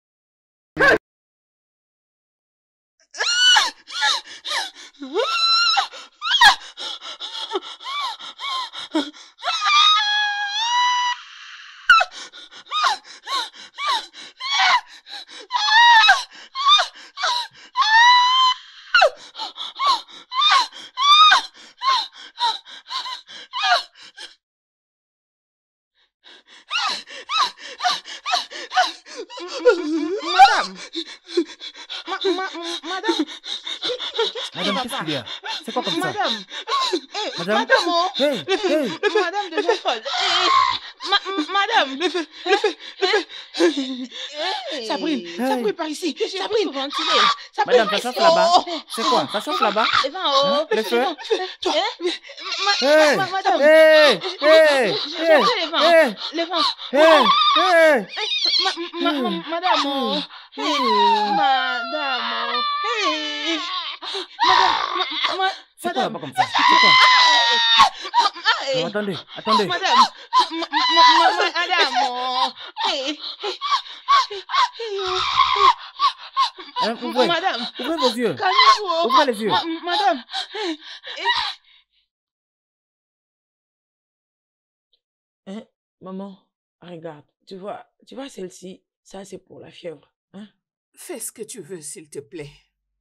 Madame, ma, ma, madame, Madame, qu'est-ce qu'il y a? C'est quoi comme ça? madame, eh, Madame? madame, oh, Hey, le feu, hey. le feu, madame devient folle. Eh, ma, madame, le feu, le feu, le feu. Ça brûle, ça Hey. brûle par ici, ça brûle. Ça brûle Madame, par ça chauffe ici. là-bas. Oh. C'est quoi? Ça chauffe là-bas? Hein? Le feu? Toi, ma, Hey! ma, madame, Hey! Hey! j'ai Hey! fait les vents, Hey! les vents. Hey! Hey! Ma, ma, ma, madame, oh. Hey, madame, oh. Hey. Madame, ma, ma, C'est quoi madame. là-bas comme ça? C'est quoi? Hey. Non, attendez, attendez. Madame, ma, ma, ma, madame, oh. Hey. Hein, ouvrez. Madame, Ouvrez vos yeux. calmez-vous. Ouvrez les yeux. Ma, madame. Hein? Maman, regarde, tu vois, tu vois celle-ci, ça c'est pour la fièvre. Hein? Fais ce que tu veux, s'il te plaît.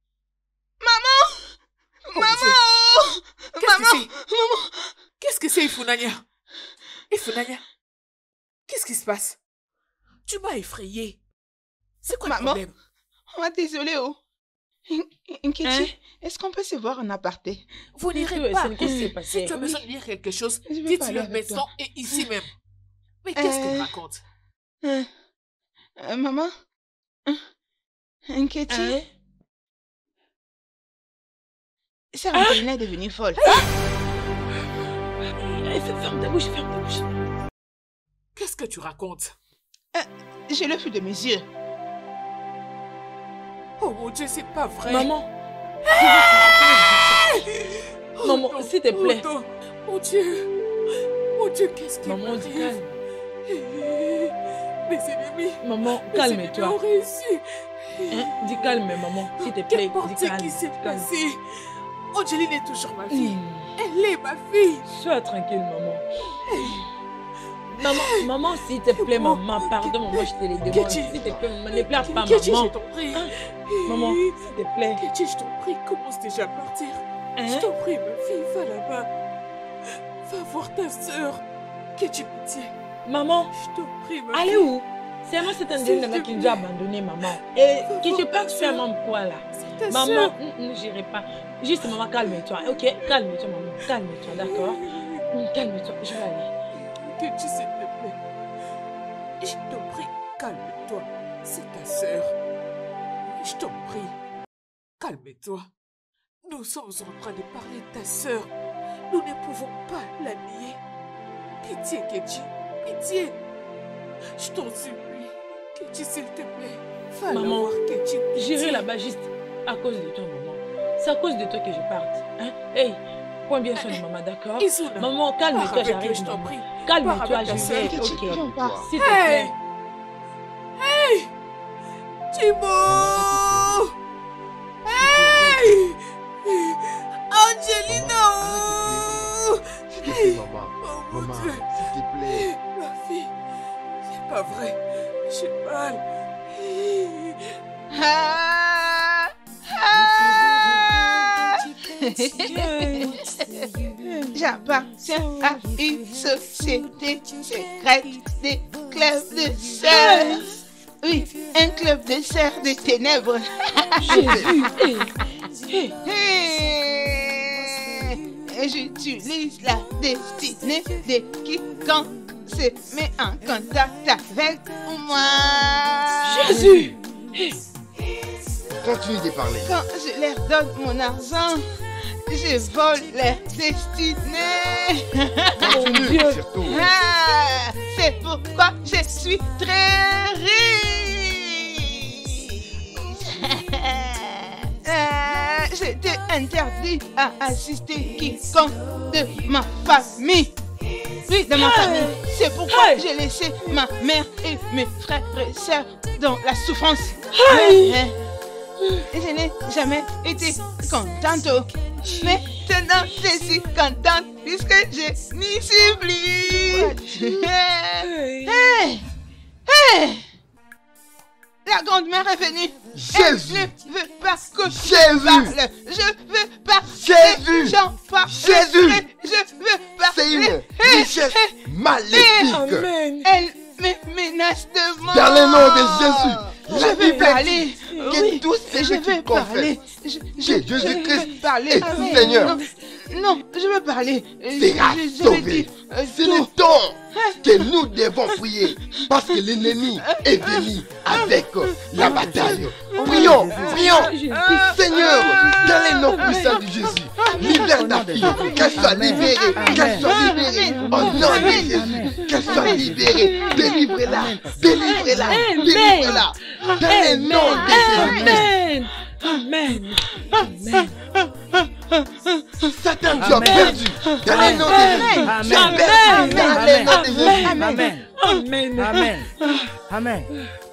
Maman, Oh, maman, Dieu. Qu'est-ce que maman, c'est? maman. Qu'est-ce que c'est, Ifunanya? Ifunanya, qu'est-ce qui se passe? Tu m'as effrayée. C'est quoi le Maman, problème? oh, désolée, oh. Nkechi, Hein? est-ce qu'on peut se voir en aparté? Vous Qu'est-ce n'irez que- pas. c'est- qu'est-ce qui s'est passé? Si tu as Oui. besoin de dire quelque chose, Je veux dites-le parler avec maintenant toi. et ici même. Mais qu'est-ce Euh. qu'elle raconte? Euh, euh, maman, euh, Nkechi, Hein? Sœur Angelina est devenue folle. Allez, ferme ta bouche, ferme ta bouche. Qu'est-ce que tu racontes? J'ai le feu de mes yeux. Oh mon Dieu, c'est pas vrai. Maman, Oh maman, non, s'il te oh plaît. non. Mon Dieu. Mon Dieu, qu'est-ce qui Maman, dis m'arrive? calme. Mes ennemis. Maman, Mes ennemis calme-toi. ont réussi. Hein? Dis calme, maman, s'il te plaît. Qu'importe Dis ce calme. qui s'est calme. passé. Angeline est toujours ma fille. Hmm. Elle est ma fille. Sois tranquille, maman. Maman, maman, s'il te plaît, maman, pardon, maman, je te les demande. Kechi. S'il te plaît, maman, ne pleure pas, Kechi, maman. je t'en prie. Hein? Maman, s'il te plaît. Kechi, je t'en prie, commence déjà à partir. Hein? Je t'en prie, ma fille, va là-bas. Va voir ta sœur. Kechi, pitié. Maman, Je te prie, ma allez fille. où? C'est moi cette Angelina qui nous a abandonné, maman. Et qui je pense faire maman quoi là? Ta Maman, sœur. je n'irai pas. Juste maman, calme-toi, ok? Calme-toi, maman, calme-toi, d'accord? Mm, Calme-toi, je vais aller. Que tu s'il te plaît. Je te prie, calme-toi. C'est ta sœur. Je t'en prie. Calme-toi. Nous sommes en train de parler de ta sœur. Nous ne pouvons pas la nier. Pitié, Keji. Pitié. Je t'en supplie. Keji, s'il te plaît. Va la Maman, voir, Keji. j'irai là-bas juste à cause de toi, maman. C'est à cause de toi que je parte. Hein? Hey, prends bien soin de maman, d'accord? Isuna, Maman, pars calme-toi, avec j'arrive. eux, je t'en maman. prie. Calme-toi, Pars avec je ta sœur. vais. Keji, Ok, calme-toi. s'il te Hey! plaît. Hey! Timo! Hey! Angelina! oh! S'il te plaît, maman. Oh mon Maman, Dieu! s'il te plaît. Ma fille, c'est pas vrai. J'ai mal. Ah, ah. J'appartiens à une société secrète des clubs de sœurs. Oui, un club de sœurs des ténèbres. Jésus! Hey, Hey. Et j'utilise la destinée de quiconque se met en contact avec moi. Jésus! Continue de parler. Quand je leur donne mon argent, je vole leur destinée. Continue, Dieu. surtout. Ah, c'est pourquoi je suis très riche. Ah, je te interdis à assister quiconque de ma famille. Oui, de ma famille. C'est pourquoi Hey. j'ai laissé ma mère et mes frères et sœurs dans la souffrance. Hey. Hein. Je n'ai jamais été contente. Maintenant, je suis contente puisque je n'y suis plus. Hey. Hey. Hey. La grande-mère est venue. Jésus. Elle ne veut pas que Jésus. je parle. Je veux parler. Jésus. J'en parle. Jésus. Je veux parler. C'est une Hey. richesse Hey. maléfique. Amen. Elle me menace de mort. Dans le nom de Jésus. Je La veux Bible parler. dit que Oui, tous je ceux veux qui parler. confessent Je, que je, Jésus-Christ je veux parler. est Amen. Seigneur Non, non, je veux parler. Je, sera je, je veux sauvé. dire euh, C'est tout. le temps que nous devons prier parce que l'ennemi est venu avec la bataille. Prions, prions. Seigneur, dans les noms puissants de Jésus, libère ta fille, qu'elle soit libérée, qu'elle soit libérée. Au nom de Jésus, qu'elle soit libérée. Délivre-la, délivre-la, délivre-la. Dans le nom de Jésus. Amen. Amen. Amen. Satan, tu as perdu. Dans le nom de Jésus. Tu as perdu. Dans le nom de Jésus. Amen. Amen. Amen. Amen.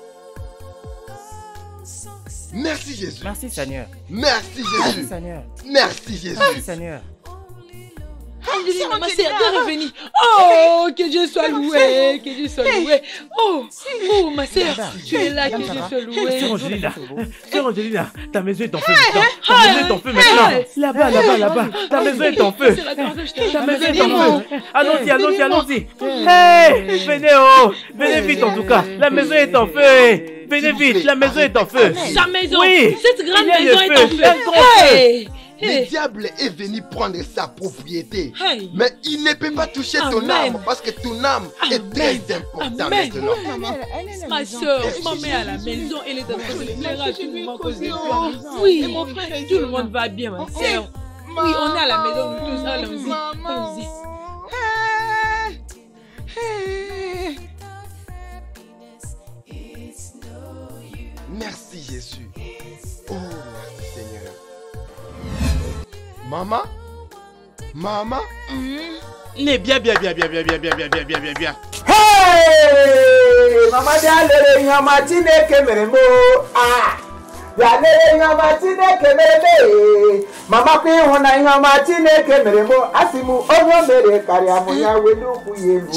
Merci Jésus. Merci Seigneur. Merci Merci Jésus. Seigneur. Merci Jésus. Merci Seigneur. Angelina, ma sœur, t'es revenue. Oh, que Dieu soit loué, que Dieu soit loué. Oh, oh, ma sœur, tu es là, que Dieu soit loué. Sœur Angelina, Sœur Angelina, ta maison est en feu maintenant. Ta maison est en feu maintenant. Là-bas, là-bas, là-bas. Ta maison est en feu. Ta maison est en feu. Allons-y, allons-y, allons-y. Hey, venez, oh. Venez vite en tout cas. La maison est en feu. Venez vite, la maison est en feu. Sa maison, Oui. cette grande Il y a maison le est feu, en feu. un grand feu. Hey. Le Hey. diable est venu prendre sa propriété. Hey. Mais il ne peut pas toucher ton Amen. âme parce que ton âme est très importante Amen. maintenant. Ma soeur, ma mère à la maison, elle est en train de pleurer à tout moment à cause de toi. Oui, tout le monde va bien, ma soeur. Oui, on est à la maison, nous tous. Allons-y. Allons-y. Merci Jésus. Oh, merci Seigneur. Maman? Maman? Né, bien, bien, bien, bien, bien, bien, bien, bien, bien, bien, bien, bien. Hey! Mama Jalere Nyama Chineke mere mo. Ah! Jalere Nyama Chineke mere me. Mama kwi hona Nyama Chineke mere mo. Asimu onyo mere kari amunya welu kuye.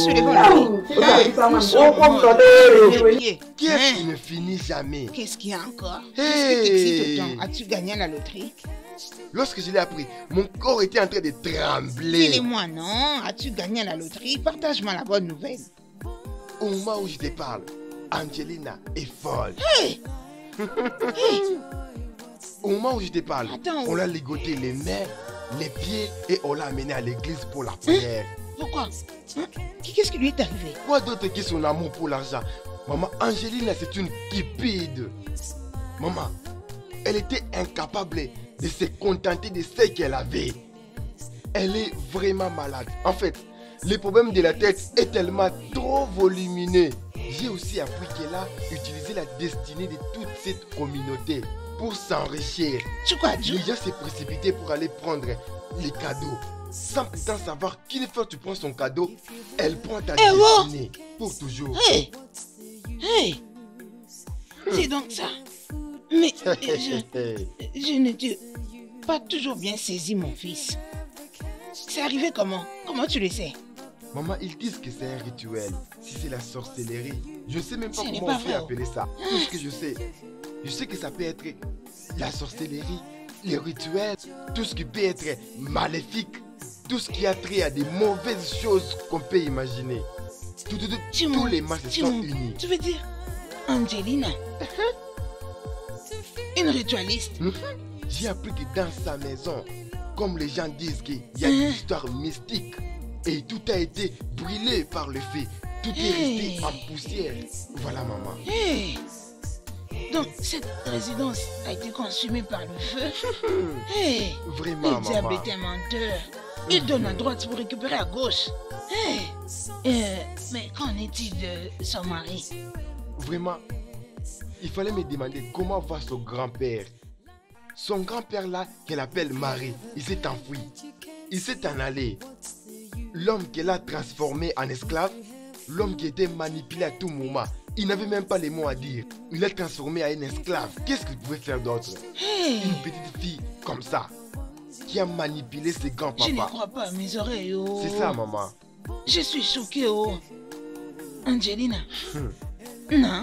Qui est-ce qui ne finit jamais? Qu'est-ce qu'il y a encore? Hey! Qu'est-ce qui t'excite autant? As-tu gagné à la loterie? Lorsque je l'ai appris, mon corps était en train de trembler. Dis-le-moi, non? As-tu gagné à la loterie? Partage-moi la bonne nouvelle. Au moment où je te parle, Angelina est folle. Hey! Hey! Au moment où je te parle, Attends. on l'a ligoté les mains, les pieds et on l'a amené à l'église pour la prière. Hein? Pourquoi? Hein? Qu'est-ce qui lui est arrivé? Quoi d'autre que son amour pour l'argent? Maman, Angelina, c'est une cupide. Maman, elle était incapable de se contenter de ce qu'elle avait. Elle est vraiment malade. En fait, le problème de la tête est tellement trop volumineux. J'ai aussi appris qu'elle a utilisé la destinée de toute cette communauté pour s'enrichir. Tu quoi, Les gens s'est précipité pour aller prendre les cadeaux. Sans pourtant savoir quelle fois tu prends son cadeau, elle prend ta hey, destinée oh. pour toujours. Hey! Hey! C'est donc ça. Mais je, je ne t'ai pas toujours bien saisi, mon fils. C'est arrivé comment? Comment tu le sais? Maman, ils disent que c'est un rituel. Si c'est la sorcellerie, je ne sais même pas ce comment pas on fait vrai. appeler ça. Tout ce que je sais, je sais que ça peut être la sorcellerie, les rituels, tout ce qui peut être maléfique, tout ce qui a trait à des mauvaises choses qu'on peut imaginer. Tout, tout, tout, tous les masses sont unis. Tu veux dire Angelina? Une ritualiste? Mm-hmm. J'ai appris que dans sa maison, comme les gens disent qu'il y a une Hein? histoire mystique et tout a été brûlé par le feu. Tout est Hey. resté en poussière. Voilà, maman. Hey. Donc, cette résidence a été consumée par le feu? Hey. Vraiment, Le diable maman. est un menteur. Il donne à droite pour récupérer à gauche. Hey. Euh, mais qu'en est-il de son mari? Vraiment, il fallait me demander comment va son grand-père. Son grand-père là, qu'elle appelle Marie, il s'est enfui. Il s'est en allé. L'homme qu'elle a transformé en esclave, l'homme qui était manipulé à tout moment, il n'avait même pas les mots à dire. Il l'a transformé en une esclave. Qu'est-ce qu'il pouvait faire d'autre? Hey. Une petite fille comme ça, qui a manipulé ses grands-papas. Je ne crois pas à mes oreilles, oh. C'est ça, maman. Je suis choquée, oh. Angelina. Hum. Non.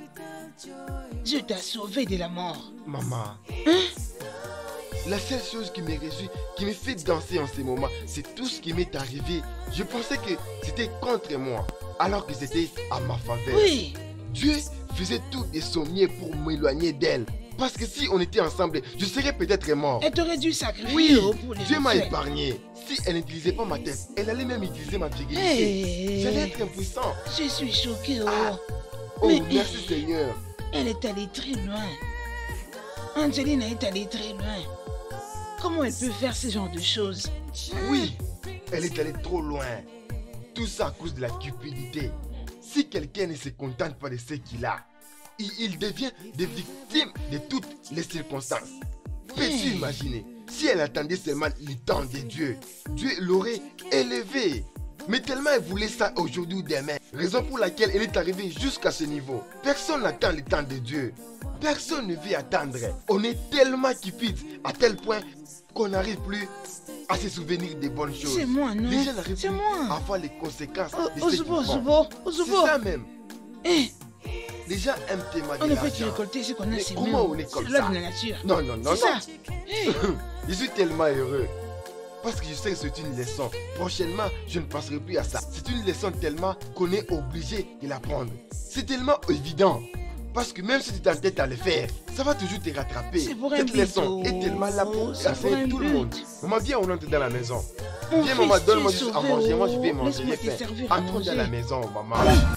Dieu t'a sauvé de la mort. Maman. Hein? La seule chose qui me réjouit, qui me fait danser en ce moment, c'est tout ce qui m'est arrivé. Je pensais que c'était contre moi, alors que c'était à ma faveur. Oui. Dieu faisait tout de son mieux pour m'éloigner d'elle. Parce que si on était ensemble, je serais peut-être mort. Elle t'aurait dû sacrifier Oui, oh, pour les Dieu m'a effets. épargné. Si elle n'utilisait pas ma tête, elle allait même utiliser ma virilité. Hey. J'allais être impuissant. Je suis choquée, oh. Ah. Oh, Mais, merci Seigneur. Elle est allée très loin. Angelina est allée très loin. Comment elle peut faire ce genre de choses? Oui, elle est allée trop loin. Tout ça à cause de la cupidité. Si quelqu'un ne se contente pas de ce qu'il a, il, il devient des victimes de toutes les circonstances. Peux-tu Hey. imaginer, si elle attendait seulement le temps de Dieu, Dieu l'aurait élevée. Mais tellement elle voulait ça aujourd'hui ou demain, raison pour laquelle elle est arrivée jusqu'à ce niveau. Personne n'attend le temps de Dieu. Personne ne veut attendre. On est tellement cupide à tel point qu'on n'arrive plus à se souvenir des bonnes choses. C'est moi, non? Les gens n'arrivent C'est plus moi. à voir les conséquences Oh, de ce qu'ils Ozubo, font. Ozubo, Ozubo. C'est ça même. Eh, Les gens aiment tellement on de ne peut que l'argent. récolter ce qu'on a Mais semé. comment on est comme C'est la ça? loi de la nature. Non, non, non, C'est non. ça. Hey. Je suis tellement heureux. Parce que je sais que c'est une leçon. Prochainement, je ne passerai plus à ça. C'est une leçon tellement qu'on est obligé de l'apprendre. C'est tellement évident. Parce que même si tu t'entêtes à le faire, ça va toujours te rattraper. C'est pour un Cette but, leçon oh. est tellement là pour C'est pour un enseigner tout le but. monde. Maman, viens, on entre dans la maison. Mon Viens, fils, maman, tu donne-moi es juste à sauvé, manger. Moi, je vais oh. manger. Laisse-moi J'ai te faim. servir à Entrons manger. dans la maison, maman.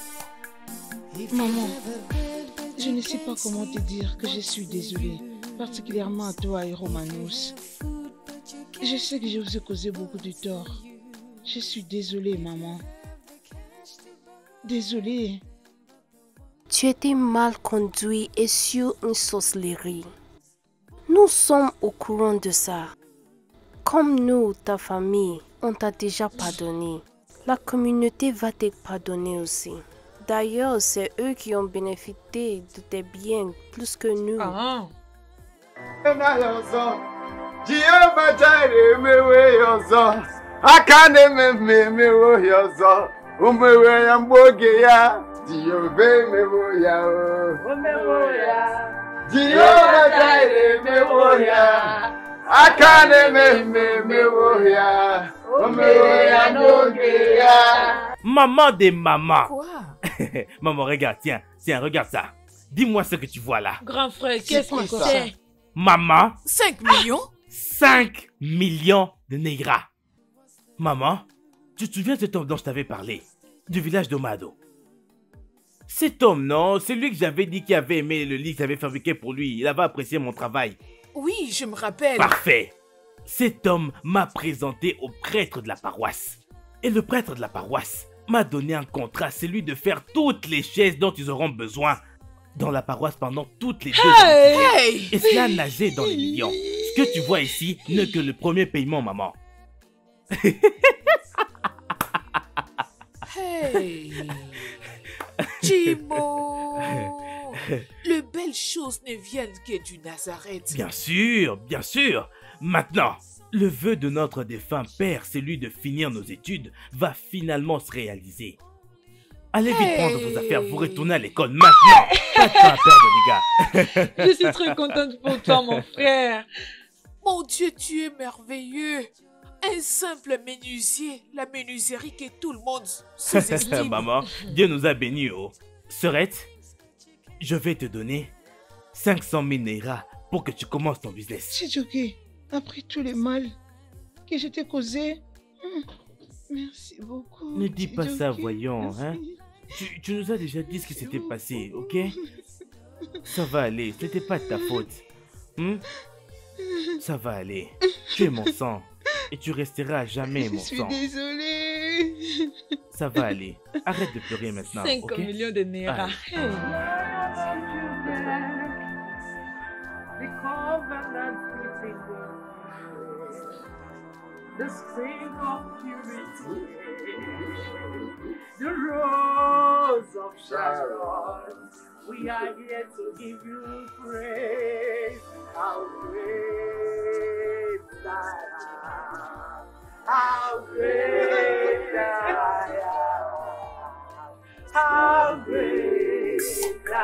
Maman, je ne sais pas comment te dire que je suis désolée, particulièrement à toi et Romanus. Je sais que je vous ai causé beaucoup de tort. Je suis désolée, maman. Désolée. Tu étais mal conduit et sur une sorcellerie. Nous sommes au courant de ça. Comme nous, ta famille, on t'a déjà pardonné. La communauté va te pardonner aussi. D'ailleurs, c'est eux qui ont bénéficié de tes biens plus que nous. Ah. Jehovah Jireh, mewe yozo. Akane me me mewe yozo. Umewe ya mboge ya. Jehovah mewe ya o. Umewe ya. Jehovah Jireh, mewe ya. Akane me me mewe ya. Umewe ya mboge ya. Maman de maman. Quoi? Maman, regarde, tiens, tiens, regarde ça. Dis-moi ce que tu vois là. Grand frère, qu'est-ce que c'est? Maman. cinq millions? cinq millions de Naira. Maman, tu te souviens de cet homme dont je t'avais parlé? Du village d'Omado. Cet homme, non? C'est lui que j'avais dit qu'il avait aimé le lit que j'avais fabriqué pour lui. Il avait apprécié mon travail. Oui, je me rappelle. Parfait. Cet homme m'a présenté au prêtre de la paroisse. Et le prêtre de la paroisse m'a donné un contrat, c'est lui de faire toutes les chaises dont ils auront besoin dans la paroisse pendant toutes les deux hey, années. Hey. Et cela a nagé dans les millions. Ce que tu vois ici n'est que le premier paiement, maman. Hey, Jimo, les belles choses ne viennent que du Nazareth. Bien sûr, bien sûr. Maintenant, le vœu de notre défunt père, celui de finir nos études, va finalement se réaliser. Allez vite hey. prendre vos affaires, vous retournez à l'école maintenant. Pas de temps à perdre, les gars. Je suis très contente pour toi, mon frère. Mon Dieu, tu es merveilleux. Un simple menuisier, la menuiserie que tout le monde sous-estime. Maman, Dieu nous a bénis, oh. Serette, je vais te donner cinq cent mille Naira pour que tu commences ton business. Chijioke, après tout le mal que je t'ai causé, merci beaucoup. Ne dis pas Chijioke, ça, voyons, merci. hein. Tu, tu nous as déjà dit ce qui s'était passé, ok? Ça va aller, c'était pas de ta faute. Hmm? Ça va aller. Tu es mon sang. Et tu resteras à jamais mon sang. Je suis désolée. Ça va aller. Arrête de pleurer maintenant. cinq okay? millions de Naira. Hey. The spring of purity, the rose of Sharon, we are here to give you praise. How great I am, how great I am, how great I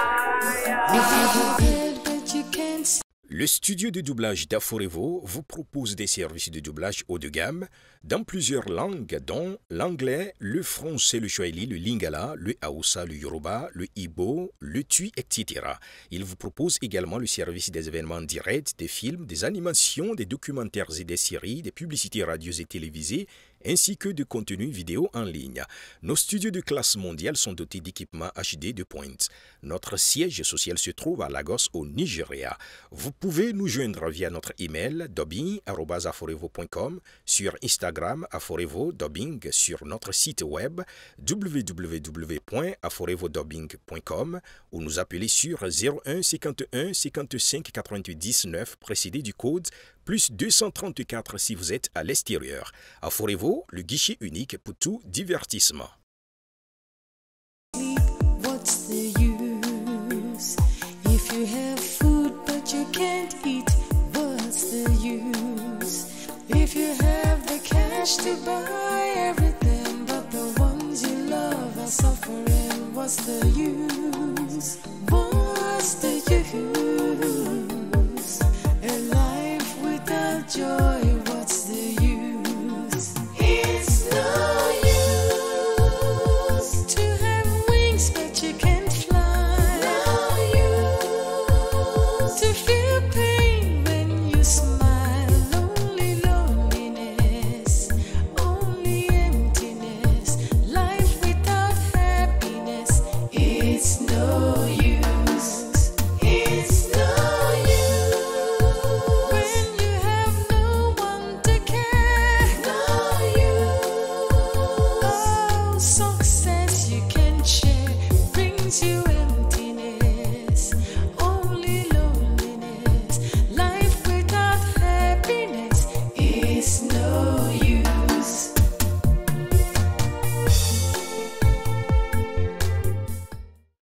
am. Le studio de doublage d'Aforevo vous propose des services de doublage haut de gamme dans plusieurs langues, dont l'anglais, le français, le swahili, le lingala, le haoussa, le yoruba, le igbo, le tui, et cetera. Il vous propose également le service des événements directs, des films, des animations, des documentaires et des séries, des publicités radios et télévisées, ainsi que de contenus vidéo en ligne. Nos studios de classe mondiale sont dotés d'équipements H D de pointe. Notre siège social se trouve à Lagos, au Nigeria. Vous pouvez nous joindre via notre email dubbing arobase aforevo point com, sur Instagram aforevo dubbing, sur notre site web w w w point aforevo dubbing point com ou nous appeler sur zéro un cinquante et un cinquante-cinq quatre-vingt-dix neuf précédé du code plus deux cent trente-quatre si vous êtes à l'extérieur. Aforevo, le guichet unique pour tout divertissement. What's the use if you have food but you can't eat? What's the use if you have the cash to buy everything but the ones you love are suffering? What's the use? What's the